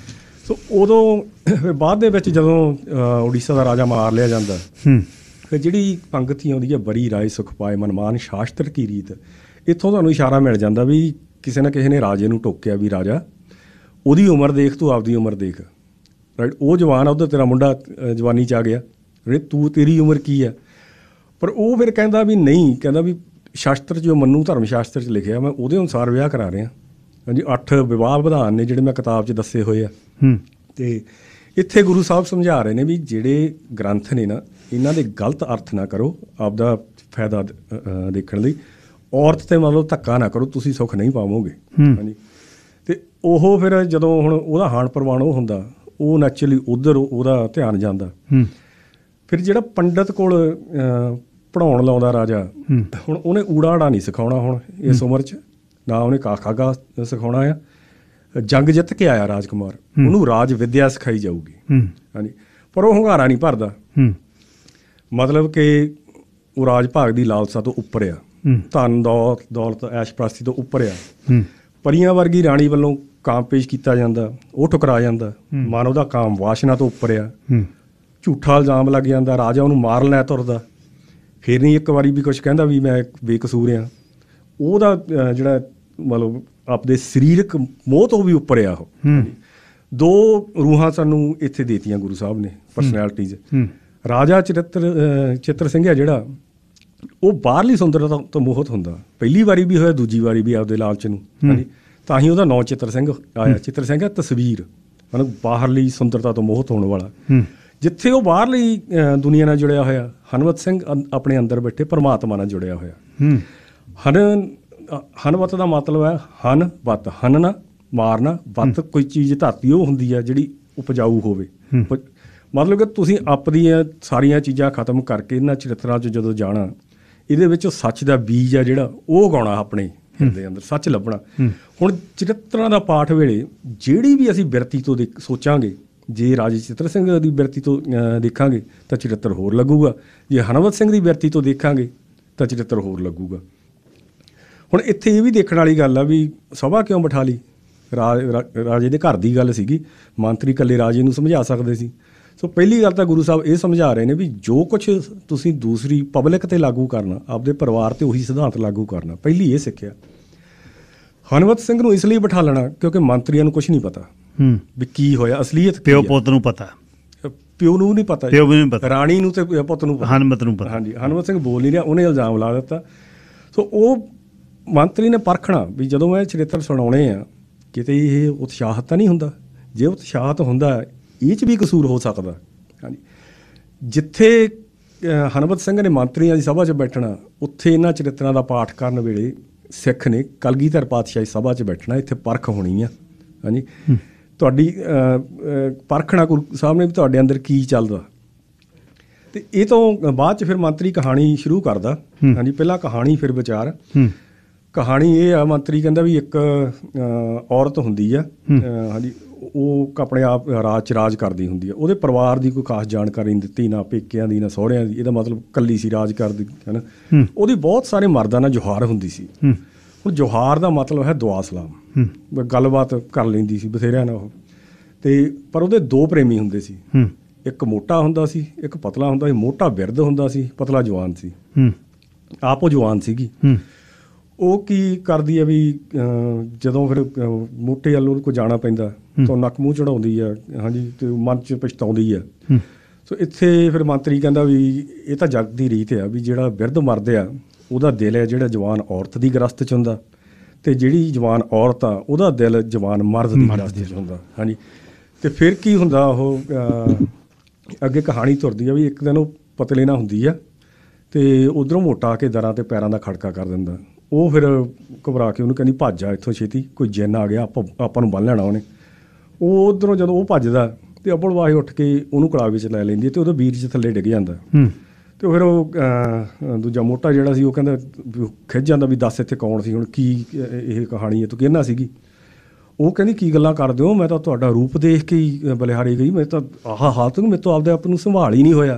ਸੋ ਉਦੋਂ ਫਿਰ ਬਾਅਦ ਦੇ ਵਿੱਚ ਜਦੋਂ ਉੜੀਸਾ ਦਾ ਰਾਜਾ ਮਾਰ ਲਿਆ ਜਾਂਦਾ, ਫਿਰ ਜਿਹੜੀ ਪੰਗਤੀ ਆਉਂਦੀ ਹੈ, ਬਰੀ ਰਾਏ ਸੁਖ ਪਾਏ ਮਨਮਾਨ ਸ਼ਾਸਤਰ ਕੀ ਰੀਤ, ਇੱਥੋਂ ਤੁਹਾਨੂੰ ਇਸ਼ਾਰਾ ਮਿਲ ਜਾਂਦਾ ਵੀ ਕਿਸੇ ਨਾ ਕਿਸੇ ਨੇ ਰਾਜੇ ਨੂੰ ਟੋਕਿਆ ਵੀ ਰਾਜਾ ਉਹਦੀ ਉਮਰ ਦੇਖ, ਤੂੰ ਆਪਦੀ ਉਮਰ ਦੇਖ, ਰਾਈਟ। ਉਹ ਜਵਾਨ ਆ, ਉੱਧਰ ਤੇਰਾ ਮੁੰਡਾ ਜਵਾਨੀ 'ਚ ਆ ਗਿਆ, ਤੇਰੀ ਉਮਰ ਕੀ ਹੈ? ਪਰ ਉਹ ਫਿਰ ਕਹਿੰਦਾ ਵੀ ਨਹੀਂ, ਕਹਿੰਦਾ ਵੀ ਸ਼ਾਸਤਰ ਜੋ ਮੰਨੂ ਧਰਮ ਸ਼ਾਸਤਰ 'ਚ ਲਿਖਿਆ, ਮੈਂ ਉਹਦੇ ਅਨੁਸਾਰ ਵਿਆਹ ਕਰਾ ਰਿਹਾ। ਹਾਂਜੀ, 8 ਵਿਵਾਹ ਵਿਧਾਨ ਨੇ ਜਿਹੜੇ ਮੈਂ ਕਿਤਾਬ 'ਚ ਦੱਸੇ ਹੋਏ ਆ। ਤੇ ਇੱਥੇ ਗੁਰੂ ਸਾਹਿਬ ਸਮਝਾ ਰਹੇ ਨੇ ਵੀ ਜਿਹੜੇ ਗ੍ਰੰਥ ਨੇ ਨਾ, ਇਹਨਾਂ ਦੇ ਗਲਤ ਅਰਥ ਨਾ ਕਰੋ ਆਪਦਾ ਫਾਇਦਾ ਦੇਖਣ ਲਈ। ਔਰਤ 'ਤੇ ਮਤਲਬ ਧੱਕਾ ਨਾ ਕਰੋ, ਤੁਸੀਂ ਸੁੱਖ ਨਹੀਂ ਪਾਵੋਗੇ। ਹਾਂਜੀ, ਤੇ ਉਹ ਫਿਰ ਜਦੋਂ ਹੁਣ ਉਹਦਾ ਹਾਣ ਪ੍ਰਵਾਨ ਉਹ ਹੁੰਦਾ, ਉਹ ਨੈਚੁਰਲੀ ਉੱਧਰ ਉਹਦਾ ਧਿਆਨ ਜਾਂਦਾ। ਫਿਰ ਜਿਹੜਾ ਪੰਡਤ ਕੋਲ ਪੜ੍ਹਾਉਣ ਲਾਉਂਦਾ ਰਾਜਾ, ਹੁਣ ਉਹਨੇ ਊੜਾ ਆੜਾ ਨਹੀਂ ਸਿਖਾਉਣਾ ਹੁਣ ਇਸ ਉਮਰ 'ਚ, ਨਾ ਉਹਨੇ ਕਾਖਾਗਾ ਸਿਖਾਉਣਾ ਆ। ਜੰਗ ਜਿੱਤ ਕੇ ਆਇਆ ਰਾਜਕੁਮਾਰ, ਉਹਨੂੰ ਰਾਜ ਵਿੱਦਿਆ ਸਿਖਾਈ ਜਾਊਗੀ। ਹਾਂਜੀ, ਪਰ ਉਹ ਹੁੰਗਾਰਾ ਨਹੀਂ ਭਰਦਾ, ਮਤਲਬ ਕਿ ਉਹ ਰਾਜ ਭਾਗ ਦੀ ਲਾਲਸਾ ਤੋਂ ਉੱਪਰ ਆ, ਧਨ ਦੌਲਤ ਐਸ਼ਪ੍ਰਸਤੀ ਤੋਂ ਉੱਪਰ ਆ। ਪਰੀਆਂ ਵਰਗੀ ਰਾਣੀ ਵੱਲੋਂ ਕਾਮ ਪੇਸ਼ ਕੀਤਾ ਜਾਂਦਾ, ਉਹ ਠੁਕਰਾ ਜਾਂਦਾ। ਮਾਨਵ ਦਾ ਕਾਮ ਵਾਸ਼ਨਾ ਤੋਂ ਉੱਪਰ ਆ, ਝੂਠਾ ਇਲਜ਼ਾਮ ਲੱਗ ਜਾਂਦਾ, ਰਾਜਾ ਉਹਨੂੰ ਮਾਰ ਲੈ ਤੁਰਦਾ, ਫਿਰ ਨਹੀਂ ਇੱਕ ਵਾਰੀ ਵੀ ਕੁਛ ਕਹਿੰਦਾ ਵੀ ਮੈਂ ਬੇਕਸੂਰ ਆ। ਉਹਦਾ ਜਿਹੜਾ ਮਤਲਬ ਆਪਦੇ ਸਰੀਰਕ ਮੋਹ ਤੋਂ ਵੀ ਉੱਪਰ ਆ ਉਹ। ਦੋ ਰੂਹਾਂ ਸਾਨੂੰ ਇੱਥੇ ਦੇਤੀਆਂ ਗੁਰੂ ਸਾਹਿਬ ਨੇ, ਪਰਸਨੈਲਿਟੀਜ਼। ਰਾਜਾ ਚਿੱਤਰ ਸਿੰਘ ਆ ਜਿਹੜਾ, ਉਹ ਬਾਹਰਲੀ ਸੁੰਦਰਤਾ ਤੋਂ ਮੋਹਿਤ ਹੁੰਦਾ, ਪਹਿਲੀ ਵਾਰੀ ਵੀ ਹੋਇਆ, ਦੂਜੀ ਵਾਰੀ ਵੀ ਆਪਦੇ ਲਾਲਚ ਨੂੰ। ਹਾਂਜੀ, ਤਾਂ ਹੀ ਉਹਦਾ ਨਾਂ ਚਿੱਤਰ ਸਿੰਘ ਆਇਆ। ਚਿੱਤਰ ਸਿੰਘ ਆ ਤਸਵੀਰ, ਮਤਲਬ ਬਾਹਰਲੀ ਸੁੰਦਰਤਾ ਤੋਂ ਮੋਹਿਤ ਹੋਣ ਵਾਲਾ। ਜਿੱਥੇ ਉਹ ਬਾਹਰਲੀ ਦੁਨੀਆ ਨਾਲ ਜੁੜਿਆ ਹੋਇਆ, ਹਨੂਮੰਤ ਸਿੰਘ ਆਪਣੇ ਅੰਦਰ ਬੈਠੇ ਪਰਮਾਤਮਾ ਨਾਲ ਜੁੜਿਆ ਹੋਇਆ। ਹਨਵਤ ਦਾ ਮਤਲਬ ਹੈ ਹਨ ਵੱਤ, ਹਨਨਾ ਮਾਰਨਾ, ਵੱਤ ਕੋਈ ਚੀਜ਼ ਧਰਤੀ ਉਹ ਹੁੰਦੀ ਹੈ ਜਿਹੜੀ ਉਪਜਾਊ ਹੋਵੇ। ਮਤਲਬ ਕਿ ਤੁਸੀਂ ਆਪਣੀਆਂ ਸਾਰੀਆਂ ਚੀਜ਼ਾਂ ਖਤਮ ਕਰਕੇ ਇਹਨਾਂ ਚਰਿੱਤਰਾਂ 'ਚ ਜਦੋਂ ਜਾਣਾ, ਇਹਦੇ ਵਿੱਚ ਸੱਚ ਦਾ ਬੀਜ ਆ ਜਿਹੜਾ ਉਹ ਉਗਾਉਣਾ, ਆਪਣੇ ਹਿਰਦੇ ਅੰਦਰ ਸੱਚ ਲੱਭਣਾ। ਹੁਣ ਚਰਿੱਤਰਾਂ ਦਾ ਪਾਠ ਵੇਲੇ ਜਿਹੜੀ ਵੀ ਅਸੀਂ ਬਿਰਤੀ ਤੋਂ ਸੋਚਾਂਗੇ, ਜੇ ਰਾਜੇ ਚਿੱਤਰ ਸਿੰਘ ਦੀ ਬਿਰਤੀ ਤੋਂ ਦੇਖਾਂਗੇ ਤਾਂ ਚਰਿੱਤਰ ਹੋਰ ਲੱਗੂਗਾ, ਜੇ ਹਨੂਮੰਤ ਸਿੰਘ ਦੀ ਬਿਰਤੀ ਤੋਂ ਦੇਖਾਂਗੇ ਤਾਂ ਚਰਿੱਤਰ ਹੋਰ ਲੱਗੂਗਾ। ਹੁਣ ਇੱਥੇ ਇਹ ਵੀ ਦੇਖਣ ਵਾਲੀ ਗੱਲ ਆ ਵੀ ਸਭਾ ਕਿਉਂ ਬਿਠਾ ਲਈ? ਰਾਜੇ ਦੇ ਘਰ ਦੀ ਗੱਲ ਸੀਗੀ, ਮੰਤਰੀ ਇਕੱਲੇ ਰਾਜੇ ਨੂੰ ਸਮਝਾ ਸਕਦੇ ਸੀ। ਸੋ ਪਹਿਲੀ ਗੱਲ ਤਾਂ ਗੁਰੂ ਸਾਹਿਬ ਇਹ ਸਮਝਾ ਰਹੇ ਨੇ ਵੀ ਜੋ ਕੁਛ ਤੁਸੀਂ ਦੂਸਰੀ ਪਬਲਿਕ 'ਤੇ ਲਾਗੂ ਕਰਨਾ, ਆਪਦੇ ਪਰਿਵਾਰ 'ਤੇ ਉਹੀ ਸਿਧਾਂਤ ਲਾਗੂ ਕਰਨਾ। ਪਹਿਲੀ ਇਹ ਸਿੱਖਿਆ। ਹਨੂਮੰਤ ਸਿੰਘ ਨੂੰ ਇਸ ਲਈ ਬਿਠਾ ਲੈਣਾ ਕਿਉਂਕਿ ਮੰਤਰੀਆਂ ਨੂੰ ਕੁਛ ਨਹੀਂ ਪਤਾ ਵੀ ਕੀ ਹੋਇਆ, ਅਸਲੀਅਤ। ਪਿਓ ਪੁੱਤ ਨੂੰ ਪਤਾ, ਪਿਓ ਨੂੰ ਨਹੀਂ ਪਤਾ, ਰਾਣੀ ਨੂੰ ਤੇ ਪੁੱਤ ਨੂੰ ਪਤਾ, ਹਨੂਮਤ ਨੂੰ ਪਤਾ। ਹਾਂਜੀ, ਹਨੂਮਤ ਸਿੰਘ ਬੋਲ ਨਹੀਂ ਰਿਹਾ, ਉਹਨੇ ਇਲਜ਼ਾਮ ਲਾ ਦਿੱਤਾ। ਸੋ ਉਹ ਮੰਤਰੀ ਨੇ ਪਰਖਣਾ ਵੀ ਜਦੋਂ ਇਹ ਚਰਿੱਤਰ ਸੁਣਾਉਣੇ ਆ ਕਿਤੇ ਇਹ ਉਤਸ਼ਾਹਤ ਤਾਂ ਨਹੀਂ ਹੁੰਦਾ। ਜੇ ਉਤਸ਼ਾਹਤ ਹੁੰਦਾ ਇਹ 'ਚ ਵੀ ਕਸੂਰ ਹੋ ਸਕਦਾ। ਹਾਂਜੀ, ਜਿੱਥੇ ਹਨੂਮਤ ਸਿੰਘ ਨੇ ਮੰਤਰੀਆਂ ਦੀ ਸਭਾ 'ਚ ਬੈਠਣਾ, ਉੱਥੇ ਇਹਨਾਂ ਚਰਿੱਤਰਾਂ ਦਾ ਪਾਠ ਕਰਨ ਵੇਲੇ ਸਿੱਖ ਨੇ ਕਲਗੀਧਰ ਪਾਤਸ਼ਾਹੀ ਸਭਾ 'ਚ ਬੈਠਣਾ। ਇੱਥੇ ਪਰਖ ਹੋਣੀ ਆ। ਹਾਂਜੀ, ਤੁਹਾਡੀ ਪਰਖਣਾ ਗੁਰੂ ਸਾਹਿਬ ਨੇ ਵੀ ਤੁਹਾਡੇ ਅੰਦਰ ਕੀ ਚੱਲਦਾ। ਅਤੇ ਇਹ ਤੋਂ ਬਾਅਦ 'ਚ ਫਿਰ ਮੰਤਰੀ ਕਹਾਣੀ ਸ਼ੁਰੂ ਕਰਦਾ। ਹਾਂਜੀ, ਪਹਿਲਾਂ ਕਹਾਣੀ ਫਿਰ ਵਿਚਾਰ। ਕਹਾਣੀ ਇਹ ਆ, ਮੰਤਰੀ ਕਹਿੰਦਾ ਵੀ ਇੱਕ ਔਰਤ ਹੁੰਦੀ ਆ, ਹਾਂਜੀ, ਉਹ ਆਪਣੇ ਆਪ ਰਾਜ 'ਚ ਰਾਜ ਕਰਦੀ ਹੁੰਦੀ ਆ। ਉਹਦੇ ਪਰਿਵਾਰ ਦੀ ਕੋਈ ਖਾਸ ਜਾਣਕਾਰੀ ਨਹੀਂ ਦਿੱਤੀ, ਨਾ ਪੇਕਿਆਂ ਦੀ ਨਾ ਸਹੁਰਿਆਂ ਦੀ। ਇਹਦਾ ਮਤਲਬ ਇਕੱਲੀ ਸੀ ਰਾਜ ਕਰਦੀ, ਹੈ ਨਾ। ਉਹਦੀ ਬਹੁਤ ਸਾਰੇ ਮਰਦਾਂ ਨਾਲ ਜੁਹਾਰ ਹੁੰਦੀ ਸੀ। ਹੁਣ ਜੁਹਾਰ ਦਾ ਮਤਲਬ ਹੈ ਦੁਆ ਸਲਾਮ, ਗੱਲਬਾਤ ਕਰ ਲੈਂਦੀ ਸੀ ਬਥੇਰਿਆਂ ਨਾਲ ਉਹ। ਅਤੇ ਪਰ ਉਹਦੇ ਦੋ ਪ੍ਰੇਮੀ ਹੁੰਦੇ ਸੀ, ਇੱਕ ਮੋਟਾ ਹੁੰਦਾ ਸੀ, ਇੱਕ ਪਤਲਾ ਹੁੰਦਾ ਸੀ। ਮੋਟਾ ਬਿਰਧ ਹੁੰਦਾ ਸੀ, ਪਤਲਾ ਜਵਾਨ ਸੀ। ਆਪ ਉਹ ਜਵਾਨ ਸੀਗੀ। ਉਹ ਕੀ ਕਰਦੀ ਆ ਵੀ ਜਦੋਂ ਫਿਰ ਮੋਟੇ ਵੱਲ ਉਹਨੂੰ ਕੋਈ ਜਾਣਾ ਪੈਂਦਾ ਤਾਂ ਨੱਕ ਮੂੰਹ ਚੜਾਉਂਦੀ ਆ। ਹਾਂਜੀ, ਅਤੇ ਮਨ 'ਚ ਪਛਤਾਉਂਦੀ ਆ। ਸੋ ਇੱਥੇ ਫਿਰ ਮੰਤਰੀ ਕਹਿੰਦਾ ਵੀ ਇਹ ਤਾਂ ਜਗ ਦੀ ਰੀਤ ਆ ਵੀ ਜਿਹੜਾ ਬਿਰਧ ਮਰਦ ਆ ਉਹਦਾ ਦਿਲ ਹੈ ਜਿਹੜਾ ਜਵਾਨ ਔਰਤ ਦੀ ਗ੍ਰਸਤ 'ਚ ਹੁੰਦਾ, ਅਤੇ ਜਿਹੜੀ ਜਵਾਨ ਔਰਤ ਆ ਉਹਦਾ ਦਿਲ ਜਵਾਨ ਮਰਦ ਦੀ ਗ੍ਰਸਤ 'ਚ ਹੁੰਦਾ। ਹਾਂਜੀ, ਅਤੇ ਫਿਰ ਕੀ ਹੁੰਦਾ, ਉਹ ਅੱਗੇ ਕਹਾਣੀ ਤੁਰਦੀ ਆ ਵੀ ਇੱਕ ਦਿਨ ਉਹ ਪਤਲੇ ਨਾਲ ਹੁੰਦੀ ਆ ਅਤੇ ਉੱਧਰੋਂ ਮੋਟਾ ਆ ਕੇ ਦਰਾਂ 'ਤੇ ਪੈਰਾਂ ਦਾ ਖੜਕਾ ਕਰ ਦਿੰਦਾ। ਉਹ ਫਿਰ ਘਬਰਾ ਕੇ ਉਹਨੂੰ ਕਹਿੰਦੀ ਭੱਜ ਜਾ ਇੱਥੋਂ ਛੇਤੀ, ਕੋਈ ਜਿੰਨ ਆ ਗਿਆ, ਆਪਾਂ ਨੂੰ ਬੰਨ੍ਹ ਲੈਣਾ ਉਹਨੇ। ਉਹ ਉੱਧਰੋਂ ਜਦੋਂ ਉਹ ਭੱਜਦਾ ਅਤੇ ਅੱਬਲ ਵਾਹੀ ਉੱਠ ਕੇ ਉਹਨੂੰ ਕੜਾਹ ਵਿੱਚ ਲੈ ਲੈਂਦੀ ਅਤੇ ਉਹਦਾ ਵੀਰ 'ਚ ਥੱਲੇ ਡਿੱਗ ਜਾਂਦਾ। ਅਤੇ ਫਿਰ ਉਹ ਦੂਜਾ ਮੋਟਾ ਜਿਹੜਾ ਸੀ ਉਹ ਕਹਿੰਦਾ ਖਿੱਚ ਜਾਂਦਾ ਵੀ ਦੱਸ ਇੱਥੇ ਕੌਣ ਸੀ, ਹੁਣ ਕੀ ਇਹ ਕਹਾਣੀ ਹੈ, ਤੂੰ ਕਹਿੰਦਾ ਸੀਗੀ। ਉਹ ਕਹਿੰਦੀ ਕੀ ਗੱਲਾਂ ਕਰਦੇ ਹੋ, ਮੈਂ ਤਾਂ ਤੁਹਾਡਾ ਰੂਪ ਦੇਖ ਕੇ ਹੀ ਬਲਿਹਾਰੀ ਗਈ, ਮੈਂ ਤਾਂ ਆਹ ਹਾਲਤ ਨੂੰ ਮੇਰੇ ਤੋਂ ਆਪਦੇ ਆਪ ਨੂੰ ਸੰਭਾਲ ਹੀ ਨਹੀਂ ਹੋਇਆ।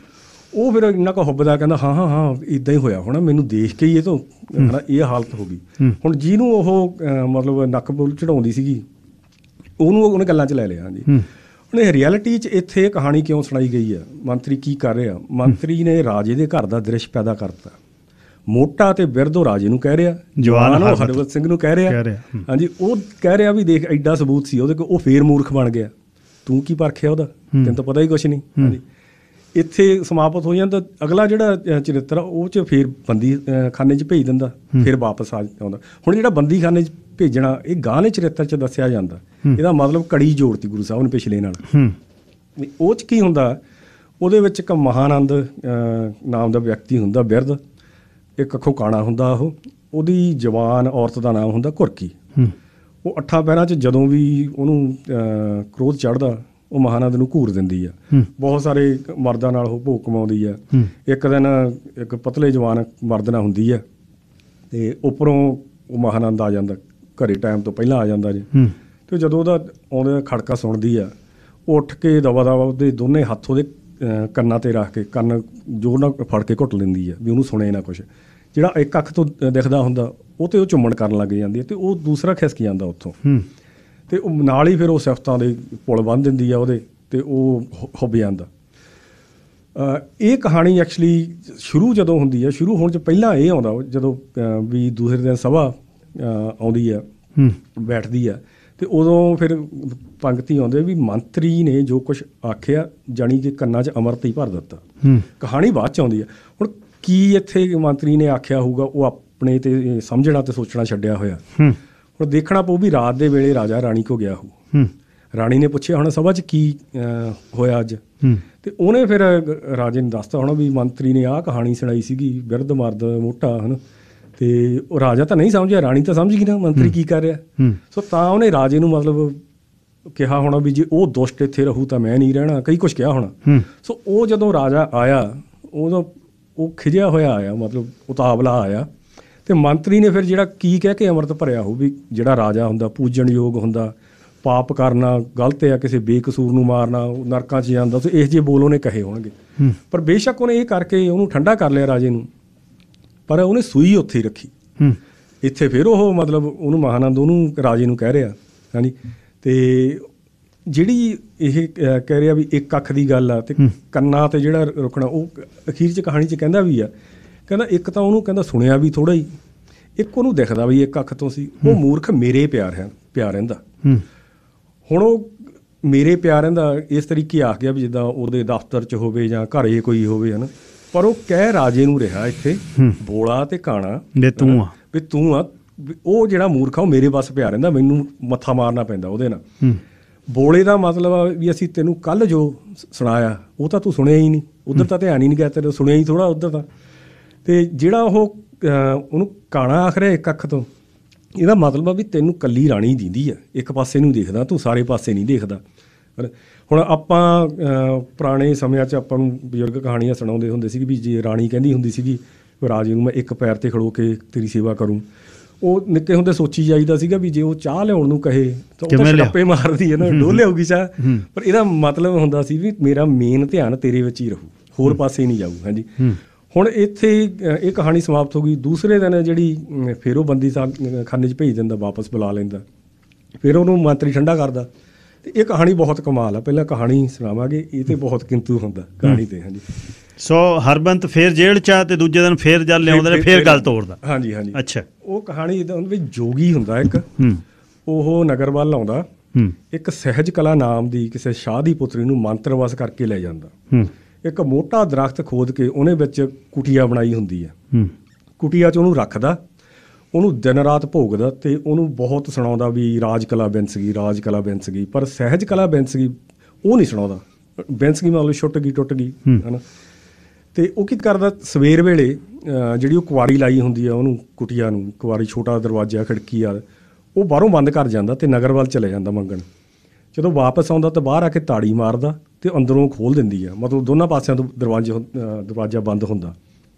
ਉਹ ਫਿਰ ਇੰਨਾ ਕੁ ਹੁੱਬਦਾ ਕਹਿੰਦਾ ਹਾਂ ਹਾਂ ਹਾਂ ਇੱਦਾਂ ਹੀ ਹੋਇਆ ਹੋਣਾ, ਮੈਨੂੰ ਦੇਖ ਕੇ ਹੀ ਇਹ ਤੋਂ ਇਹ ਹਾਲਤ ਹੋ ਗਈ। ਹੁਣ ਜਿਹਨੂੰ ਉਹ ਮਤਲਬ ਨੱਕ ਬੁੱਲ ਚੜਾਉਂਦੀ ਸੀਗੀ ਉਹਨੂੰ ਉਹਨੇ ਗੱਲਾਂ 'ਚ ਲੈ ਲਿਆ। ਹਾਂਜੀ, ਹੁਣ ਇਹ ਰਿਐਲਿਟੀ 'ਚ ਇੱਥੇ ਇਹ ਕਹਾਣੀ ਕਿਉਂ ਸੁਣਾਈ ਗਈ ਆ, ਮੰਤਰੀ ਕੀ ਕਰ ਰਿਹਾ। ਮੰਤਰੀ ਨੇ ਰਾਜੇ ਦੇ ਘਰ ਦਾ ਦ੍ਰਿਸ਼ ਪੈਦਾ ਕਰਤਾ। ਮੋਟਾ ਤੇ ਬਿਰਧ ਉਹ ਰਾਜੇ ਨੂੰ ਕਹਿ ਰਿਹਾ, ਜਵਾਨ ਉਹ ਹਰਵਤ ਸਿੰਘ ਨੂੰ ਕਹਿ ਰਿਹਾ। ਹਾਂਜੀ, ਉਹ ਕਹਿ ਰਿਹਾ ਵੀ ਦੇਖ ਐਡਾ ਸਬੂਤ ਸੀ ਉਹਦੇ ਕੋਲ, ਉਹ ਫੇਰ ਮੂਰਖ ਬਣ ਗਿਆ, ਤੂੰ ਕੀ ਪਰਖਿਆ ਉਹਦਾ, ਤੈਨੂੰ ਤਾਂ ਪਤਾ ਹੀ ਕੁਛ ਨਹੀਂ। ਹਾਂਜੀ, ਇੱਥੇ ਸਮਾਪਤ ਹੋ ਜਾਂਦਾ। ਅਗਲਾ ਜਿਹੜਾ ਚਰਿੱਤਰ ਆ ਉਹ 'ਚ ਫੇਰ ਬੰਦੀ ਖਾਨੇ 'ਚ ਭੇਜ ਦਿੰਦਾ, ਫਿਰ ਵਾਪਸ ਆ ਆਉਂਦਾ। ਹੁਣ ਜਿਹੜਾ ਬੰਦੀ ਖਾਨੇ 'ਚ ਭੇਜਣਾ ਇਹ ਗਾਂਹ ਦੇ ਚਰਿੱਤਰ 'ਚ ਦੱਸਿਆ ਜਾਂਦਾ। ਇਹਦਾ ਮਤਲਬ ਕੜੀ ਜੋੜਤੀ ਗੁਰੂ ਸਾਹਿਬ ਨੇ ਪਿਛਲੇ ਨਾਲ। ਉਹ 'ਚ ਕੀ ਹੁੰਦਾ, ਉਹਦੇ ਵਿੱਚ ਇੱਕ ਮਹਾਨੰਦ ਨਾਮ ਦਾ ਵਿਅਕਤੀ ਹੁੰਦਾ ਬਿਰਧ, ਇੱਕ ਅੱਖੋਂ ਕਾਣਾ ਹੁੰਦਾ ਉਹ, ਉਹਦੀ ਜਵਾਨ ਔਰਤ ਦਾ ਨਾਮ ਹੁੰਦਾ ਘੁਰਕੀ। ਉਹ 8 ਪੈਰਾਂ 'ਚ ਜਦੋਂ ਵੀ ਉਹਨੂੰ ਕ੍ਰੋਧ ਚੜ੍ਹਦਾ ਉਹ ਮਹਾਨੰਦ ਨੂੰ ਘੂਰ ਦਿੰਦੀ ਆ। ਬਹੁਤ ਸਾਰੇ ਮਰਦਾਂ ਨਾਲ ਉਹ ਭੋਗ ਕਮਾਉਂਦੀ ਆ। ਇੱਕ ਦਿਨ ਇੱਕ ਪਤਲੇ ਜਵਾਨ ਮਰਦ ਨਾਲ ਹੁੰਦੀ ਆ ਅਤੇ ਉੱਪਰੋਂ ਉਹ ਮਹਾਨੰਦ ਆ ਜਾਂਦਾ, ਘਰੇ ਟਾਈਮ ਤੋਂ ਪਹਿਲਾਂ ਆ ਜਾਂਦਾ ਜੀ। ਅਤੇ ਜਦੋਂ ਉਹਦਾ ਆਉਂਦਾ ਖੜਕਾ ਸੁਣਦੀ ਆ, ਉਹ ਉੱਠ ਕੇ ਦਵਾ ਦਵਾ ਉਹਦੇ ਦੋਨੇ ਹੱਥ ਉਹਦੇ ਕੰਨਾਂ 'ਤੇ ਰੱਖ ਕੇ ਕੰਨ ਜ਼ੋਰ ਨਾਲ ਫੜ ਕੇ ਘੁੱਟ ਲੈਂਦੀ ਆ ਵੀ ਉਹਨੂੰ ਸੁਣੇ ਨਾ ਕੁਛ। ਜਿਹੜਾ ਇੱਕ ਅੱਖ ਤੋਂ ਦਿਖਦਾ ਹੁੰਦਾ ਉਹ 'ਤੇ ਉਹ ਚੁੰਮਣ ਕਰਨ ਲੱਗ ਜਾਂਦੀ ਹੈ ਅਤੇ ਉਹ ਦੂਸਰਾ ਖਿਸਕ ਜਾਂਦਾ ਉੱਥੋਂ। ਅਤੇ ਉਹ ਨਾਲ ਹੀ ਫਿਰ ਉਹ ਸਿਫਤਾਂ ਦੇ ਪੁਲ ਬੰਨ੍ਹ ਦਿੰਦੀ ਆ ਉਹਦੇ, ਅਤੇ ਉਹ ਹੁੱਬ ਜਾਂਦਾ। ਇਹ ਕਹਾਣੀ ਐਕਚੁਅਲੀ ਸ਼ੁਰੂ ਜਦੋਂ ਹੁੰਦੀ ਆ, ਸ਼ੁਰੂ ਹੋਣ 'ਚ ਪਹਿਲਾਂ ਇਹ ਆਉਂਦਾ ਜਦੋਂ ਵੀ ਦੂਸਰੇ ਦਿਨ ਸਭਾ ਆਉਂਦੀ ਆ, ਬੈਠਦੀ ਆ, ਅਤੇ ਉਦੋਂ ਫਿਰ ਪੰਗਤੀ ਆਉਂਦੇ ਵੀ ਮੰਤਰੀ ਨੇ ਜੋ ਕੁਛ ਆਖਿਆ ਜਾਣੀ ਕਿ ਕੰਨਾਂ 'ਚ ਅੰਮ੍ਰਿਤ ਹੀ ਭਰ ਦਿੱਤਾ। ਕਹਾਣੀ ਬਾਅਦ 'ਚ ਆਉਂਦੀ ਆ। ਹੁਣ ਕੀ ਇੱਥੇ ਮੰਤਰੀ ਨੇ ਆਖਿਆ ਹੋਊਗਾ ਉਹ ਆਪਣੇ 'ਤੇ ਸਮਝਣਾ ਅਤੇ ਸੋਚਣਾ ਛੱਡਿਆ ਹੋਇਆ। ਹੁਣ ਦੇਖਣਾ ਪਊ ਵੀ ਰਾਤ ਦੇ ਵੇਲੇ ਰਾਜਾ ਰਾਣੀ ਕੋ ਗਿਆ ਹੋ, ਰਾਣੀ ਨੇ ਪੁੱਛਿਆ ਹੋਣਾ ਸਭਾ 'ਚ ਕੀ ਹੋਇਆ ਅੱਜ, ਅਤੇ ਉਹਨੇ ਫਿਰ ਰਾਜੇ ਨੂੰ ਦੱਸਤਾ ਹੋਣਾ ਵੀ ਮੰਤਰੀ ਨੇ ਆਹ ਕਹਾਣੀ ਸੁਣਾਈ ਸੀਗੀ, ਬਿਰਧ ਮਰਦ ਮੋਟਾ, ਹੈ ਨਾ। ਅਤੇ ਉਹ ਰਾਜਾ ਤਾਂ ਨਹੀਂ ਸਮਝਿਆ, ਰਾਣੀ ਤਾਂ ਸਮਝ ਗਈ ਨਾ ਮੰਤਰੀ ਕੀ ਕਰ ਰਿਹਾ। ਸੋ ਤਾਂ ਉਹਨੇ ਰਾਜੇ ਨੂੰ ਮਤਲਬ ਕਿਹਾ ਹੋਣਾ ਵੀ ਜੇ ਉਹ ਦੁਸ਼ਟ ਇੱਥੇ ਰਹੂ ਤਾਂ ਮੈਂ ਨਹੀਂ ਰਹਿਣਾ, ਕਈ ਕੁਛ ਕਿਹਾ ਹੋਣਾ। ਸੋ ਉਹ ਜਦੋਂ ਰਾਜਾ ਆਇਆ ਉਦੋਂ ਉਹ ਖਿਜਿਆ ਹੋਇਆ ਆਇਆ, ਮਤਲਬ ਉਤਾਵਲਾ ਆਇਆ। ਅਤੇ ਮੰਤਰੀ ਨੇ ਫਿਰ ਜਿਹੜਾ ਕੀ ਕਹਿ ਕੇ ਅੰਮ੍ਰਿਤ ਭਰਿਆ ਹੋ ਵੀ ਜਿਹੜਾ ਰਾਜਾ ਹੁੰਦਾ ਪੂਜਣਯੋਗ ਹੁੰਦਾ, ਪਾਪ ਕਰਨਾ ਗਲਤ ਆ, ਕਿਸੇ ਬੇਕਸੂਰ ਨੂੰ ਮਾਰਨਾ, ਨਰਕਾਂ 'ਚ ਜਾਂਦਾ, ਸੋ ਇਹੋ ਜਿਹੇ ਬੋਲ ਉਹਨੇ ਕਹੇ ਹੋਣਗੇ। ਪਰ ਬੇਸ਼ੱਕ ਉਹਨੇ ਇਹ ਕਰਕੇ ਉਹਨੂੰ ਠੰਡਾ ਕਰ ਲਿਆ ਰਾਜੇ ਨੂੰ, ਪਰ ਉਹਨੇ ਸੂਈ ਉੱਥੇ ਹੀ ਰੱਖੀ। ਇੱਥੇ ਫਿਰ ਉਹ ਮਤਲਬ ਉਹਨੂੰ ਮਹਾਨੰਦ ਉਹਨੂੰ ਰਾਜੇ ਨੂੰ ਕਹਿ ਰਿਹਾ। ਹਾਂਜੀ, ਅਤੇ ਜਿਹੜੀ ਇਹ ਕਹਿ ਰਿਹਾ ਵੀ ਇੱਕ ਅੱਖ ਦੀ ਗੱਲ ਆ ਅਤੇ ਕੰਨਾਂ 'ਤੇ ਜਿਹੜਾ ਰੁਕਣਾ, ਉਹ ਅਖੀਰ 'ਚ ਕਹਾਣੀ 'ਚ ਕਹਿੰਦਾ ਵੀ ਆ, ਕਹਿੰਦਾ ਇੱਕ ਤਾਂ ਉਹਨੂੰ ਕਹਿੰਦਾ ਸੁਣਿਆ ਵੀ ਥੋੜ੍ਹਾ ਹੀ, ਇੱਕ ਉਹਨੂੰ ਦਿਖਦਾ ਵੀ ਇੱਕ ਅੱਖ ਤੋਂ ਸੀ। ਉਹ ਮੂਰਖ ਮੇਰੇ ਪਿਆਰ ਰਹਿੰਦਾ। ਹੁਣ ਉਹ ਮੇਰੇ ਪਿਆਰ ਦਾ ਇਸ ਤਰੀਕੇ ਆ ਗਿਆ ਵੀ ਜਿੱਦਾਂ ਉਹਦੇ ਦਫ਼ਤਰ 'ਚ ਹੋਵੇ ਜਾਂ ਘਰੇ ਕੋਈ ਹੋਵੇ, ਹੈ ਨਾ, ਪਰ ਉਹ ਕਹਿ ਰਾਜੇ ਨੂੰ ਰਿਹਾ ਇੱਥੇ ਬੋਲਾ ਤੇ ਕਾਣਾ ਵੀ ਤੂੰ ਆ। ਉਹ ਜਿਹੜਾ ਮੂਰਖ ਆ ਉਹ ਮੇਰੇ ਬਸ ਪਿਆ ਰਹਿੰਦਾ, ਮੈਨੂੰ ਮੱਥਾ ਮਾਰਨਾ ਪੈਂਦਾ ਉਹਦੇ ਨਾਲ। ਬੋਲੇ ਦਾ ਮਤਲਬ ਆ ਵੀ ਅਸੀਂ ਤੈਨੂੰ ਕੱਲ੍ਹ ਜੋ ਸੁਣਾਇਆ ਉਹ ਤਾਂ ਤੂੰ ਸੁਣਿਆ ਹੀ ਨਹੀਂ, ਉੱਧਰ ਤਾਂ ਧਿਆਨ ਹੀ ਨਹੀਂ ਗਿਆ, ਤੈਨੂੰ ਸੁਣਿਆ ਹੀ ਥੋੜ੍ਹਾ ਉੱਧਰ ਤਾਂ। ਅਤੇ ਜਿਹੜਾ ਉਹ ਉਹਨੂੰ ਕਾਣਾ ਆਖ ਰਿਹਾ ਇੱਕ ਅੱਖ ਤੋਂ, ਇਹਦਾ ਮਤਲਬ ਆ ਵੀ ਤੈਨੂੰ ਕੱਲੀ ਰਾਣੀ ਦਿੰਦੀ ਆ, ਇੱਕ ਪਾਸੇ ਨੂੰ ਦੇਖਦਾ, ਤੂੰ ਸਾਰੇ ਪਾਸੇ ਨਹੀਂ ਦੇਖਦਾ। ਹੁਣ ਆਪਾਂ ਪੁਰਾਣੇ ਸਮਿਆਂ 'ਚ ਆਪਾਂ ਨੂੰ ਬਜ਼ੁਰਗ ਕਹਾਣੀਆਂ ਸੁਣਾਉਂਦੇ ਹੁੰਦੇ ਸੀਗੇ ਵੀ ਜੇ ਰਾਣੀ ਕਹਿੰਦੀ ਹੁੰਦੀ ਸੀਗੀ ਰਾਜੇ ਨੂੰ ਮੈਂ ਇੱਕ ਪੈਰ 'ਤੇ ਖੜੋ ਕੇ ਤੇਰੀ ਸੇਵਾ ਕਰੂੰ, ਉਹ ਨਿੱਕੇ ਹੁੰਦੇ ਸੋਚੀ ਜਾਈਦਾ ਸੀਗਾ ਵੀ ਜੇ ਉਹ ਚਾਹ ਲਿਆਉਣ ਨੂੰ ਕਹੇ ਤਾਂ ਉਹ ਛੱਪੇ ਮਾਰਦੀ ਹੈ ਨਾ, ਡੋਲ ਲਿਆਊਗੀ ਚਾਹ। ਪਰ ਇਹਦਾ ਮਤਲਬ ਹੁੰਦਾ ਸੀ ਵੀ ਮੇਰਾ ਮੇਨ ਧਿਆਨ ਤੇਰੇ ਵਿੱਚ ਹੀ ਰਹੂ, ਹੋਰ ਪਾਸੇ ਨਹੀਂ ਜਾਊ। ਹਾਂਜੀ, ਹੁਣ ਇੱਥੇ ਇਹ ਕਹਾਣੀ ਸਮਾਪਤ ਹੋ ਗਈ। ਦੂਸਰੇ ਦਿਨ ਜਿਹੜੀ ਫਿਰ ਉਹ ਬੰਦੀ ਖਾਨੇ 'ਚ ਭੇਜ ਦਿੰਦਾ, ਵਾਪਸ ਬੁਲਾ ਲੈਂਦਾ, ਫਿਰ ਉਹਨੂੰ ਮੰਤਰੀ ਠੰਡਾ ਕਰਦਾ। ਅਤੇ ਇਹ ਕਹਾਣੀ ਬਹੁਤ ਕਮਾਲ ਆ, ਪਹਿਲਾਂ ਕਹਾਣੀ ਸੁਣਾਵਾਂਗੇ, ਇਹ ਤੇ ਬਹੁਤ ਕਿੰਤੂ ਹੁੰਦਾ ਕਹਾਣੀ 'ਤੇ। ਹਾਂਜੀ, ਸੋ ਹਰਬੰਤ ਫਿਰ ਜੇਲ੍ਹ 'ਚ ਆ ਤੇ ਦੂਜੇ ਦਿਨ ਫਿਰ ਜਦ ਲਿਆਉਂਦੇ ਨੇ ਫਿਰ ਗੱਲ ਤੋੜਦਾ। ਹਾਂਜੀ ਹਾਂਜੀ, ਅੱਛਾ। ਉਹ ਕਹਾਣੀ ਇੱਦਾਂ ਹੁੰਦੀ ਵੀ ਜੋਗੀ ਹੁੰਦਾ ਇੱਕ, ਉਹ ਨਗਰ ਵੱਲ ਆਉਂਦਾ, ਇੱਕ ਸਹਿਜ ਕਲਾ ਨਾਮ ਦੀ ਕਿਸੇ ਸ਼ਾਹ ਦੀ ਪੁੱਤਰੀ ਨੂੰ ਮੰਤਰਵਸ ਕਰਕੇ ਲੈ ਜਾਂਦਾ। ਇੱਕ ਮੋਟਾ ਦਰਖਤ ਖੋਦ ਕੇ ਉਹਨੇ ਵਿੱਚ ਕੁਟੀਆ ਬਣਾਈ ਹੁੰਦੀ ਹੈ, ਕੁਟੀਆ 'ਚ ਉਹਨੂੰ ਰੱਖਦਾ, ਉਹਨੂੰ ਦਿਨ ਰਾਤ ਭੋਗਦਾ ਅਤੇ ਉਹਨੂੰ ਬਹੁਤ ਸੁਣਾਉਂਦਾ ਵੀ ਰਾਜ ਕਲਾ ਬਿੰਸ ਗਈ, ਰਾਜ ਕਲਾ ਬਿੰਸ ਗਈ। ਪਰ ਸਹਿਜ ਕਲਾ ਬਿੰਸ ਗਈ ਉਹ ਨਹੀਂ ਸੁਣਾਉਂਦਾ, ਬਿੰਸ ਗਈ ਮਤਲਬ ਛੁੱਟ ਗਈ, ਟੁੱਟ ਗਈ, ਹੈ ਨਾ। ਅਤੇ ਉਹ ਕੀ ਕਰਦਾ, ਸਵੇਰ ਵੇਲੇ ਜਿਹੜੀ ਉਹ ਕੁਆਰੀ ਲਾਈ ਹੁੰਦੀ ਆ ਉਹਨੂੰ, ਕੁਟੀਆ ਨੂੰ, ਕੁਆਰੀ ਛੋਟਾ ਦਰਵਾਜ਼ਾ ਖਿੜਕੀ ਆ, ਉਹ ਬਾਹਰੋਂ ਬੰਦ ਕਰ ਜਾਂਦਾ ਅਤੇ ਨਗਰ ਵੱਲ ਚਲੇ ਜਾਂਦਾ ਮੰਗਣ। ਜਦੋਂ ਵਾਪਸ ਆਉਂਦਾ ਤਾਂ ਬਾਹਰ ਆ ਕੇ ਤਾੜੀ ਮਾਰਦਾ ਅਤੇ ਅੰਦਰੋਂ ਖੋਲ੍ਹ ਦਿੰਦੀ ਆ, ਮਤਲਬ ਦੋਨਾਂ ਪਾਸਿਆਂ ਤੋਂ ਦਰਵਾਜ਼ਾ ਬੰਦ ਹੁੰਦਾ।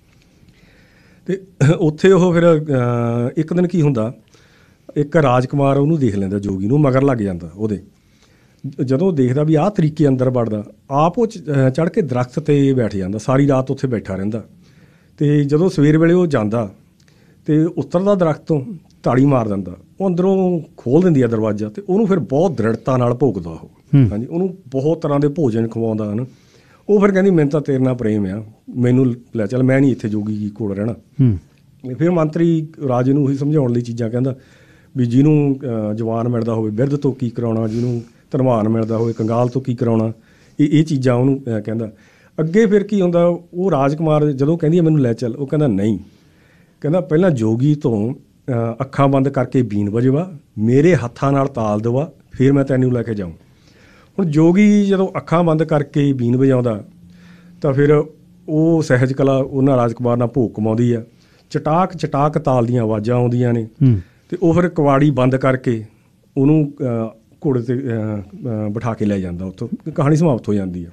ਅਤੇ ਉੱਥੇ ਉਹ ਫਿਰ ਇੱਕ ਦਿਨ ਕੀ ਹੁੰਦਾ, ਇੱਕ ਰਾਜਕੁਮਾਰ ਉਹਨੂੰ ਦੇਖ ਲੈਂਦਾ, ਜੋਗੀ ਨੂੰ, ਮਗਰ ਲੱਗ ਜਾਂਦਾ ਉਹਦੇ। ਜਦੋਂ ਦੇਖਦਾ ਵੀ ਆਹ ਤਰੀਕੇ ਅੰਦਰ ਵੜਦਾ, ਆਪ ਉਹ ਚੜ੍ਹ ਕੇ ਦਰਖਤ 'ਤੇ ਬੈਠ ਜਾਂਦਾ, ਸਾਰੀ ਰਾਤ ਉੱਥੇ ਬੈਠਾ ਰਹਿੰਦਾ। ਅਤੇ ਜਦੋਂ ਸਵੇਰ ਵੇਲੇ ਉਹ ਜਾਂਦਾ ਅਤੇ ਉਤਰਦਾ ਦਰਖਤ ਤੋਂ, ਤਾੜੀ ਮਾਰ ਦਿੰਦਾ, ਉਹ ਅੰਦਰੋਂ ਖੋਲ੍ਹ ਦਿੰਦੀ ਆ ਦਰਵਾਜ਼ਾ, ਅਤੇ ਉਹਨੂੰ ਫਿਰ ਬਹੁਤ ਦ੍ਰਿੜਤਾ ਨਾਲ ਭੋਗਦਾ ਉਹ। ਹਾਂਜੀ, ਉਹਨੂੰ ਬਹੁਤ ਤਰ੍ਹਾਂ ਦੇ ਭੋਜਨ ਖਵਾਉਂਦਾ ਹਨ। ਉਹ ਫਿਰ ਕਹਿੰਦੀ ਮੈਨੂੰ ਤਾਂ ਤੇਰੇ ਨਾਲ ਪ੍ਰੇਮ ਆ, ਮੈਨੂੰ ਲੈ ਚੱਲ, ਮੈਂ ਨਹੀਂ ਇੱਥੇ ਜੋਗੀ ਕੋਲ ਰਹਿਣਾ। ਫਿਰ ਮੰਤਰੀ ਰਾਜੇ ਨੂੰ ਉਹੀ ਸਮਝਾਉਣ ਲਈ ਚੀਜ਼ਾਂ ਕਹਿੰਦਾ ਵੀ ਜਿਹਨੂੰ ਜਵਾਨ ਮਿਲਦਾ ਹੋਵੇ ਬਿਰਧ ਤੋਂ ਕੀ ਕਰਾਉਣਾ, ਜਿਹਨੂੰ ਧਨਵਾਨ ਮਿਲਦਾ ਹੋਵੇ ਕੰਗਾਲ ਤੋਂ ਕੀ ਕਰਾਉਣਾ, ਇਹ ਚੀਜ਼ਾਂ ਉਹਨੂੰ ਕਹਿੰਦਾ। ਅੱਗੇ ਫਿਰ ਕੀ ਹੁੰਦਾ, ਉਹ ਰਾਜਕੁਮਾਰ ਜਦੋਂ ਕਹਿੰਦੀ ਹੈ ਮੈਨੂੰ ਲੈ ਚੱਲ, ਉਹ ਕਹਿੰਦਾ ਨਹੀਂ, ਕਹਿੰਦਾ ਪਹਿਲਾਂ ਜੋਗੀ ਤੋਂ ਅੱਖਾਂ ਬੰਦ ਕਰਕੇ ਬੀਨ ਵਜਵਾ, ਮੇਰੇ ਹੱਥਾਂ ਨਾਲ ਤਾਲ ਦੇਵਾ, ਫਿਰ ਮੈਂ ਤੈਨੂੰ ਲੈ ਕੇ ਜਾਊਂ। ਹੁਣ ਜੋਗੀ ਜਦੋਂ ਅੱਖਾਂ ਬੰਦ ਕਰਕੇ ਬੀਨ ਵਜਾਉਂਦਾ ਤਾਂ ਫਿਰ ਉਹ ਸਹਿਜ ਕਲਾ ਉਹਨਾਂ ਰਾਜਕੁਮਾਰ ਨਾਲ ਭੋਗ ਕਮਾਉਂਦੀ ਆ, ਚਟਾਕ ਚਟਾਕ ਤਾਲ ਦੀਆਂ ਆਵਾਜ਼ਾਂ ਆਉਂਦੀਆਂ ਨੇ, ਅਤੇ ਉਹ ਫਿਰ ਕੁਆੜੀ ਬੰਦ ਕਰਕੇ ਉਹਨੂੰ ਘੋੜੇ 'ਤੇ ਬਿਠਾ ਕੇ ਲੈ ਜਾਂਦਾ, ਉੱਥੋਂ ਕਹਾਣੀ ਸਮਾਪਤ ਹੋ ਜਾਂਦੀ ਆ।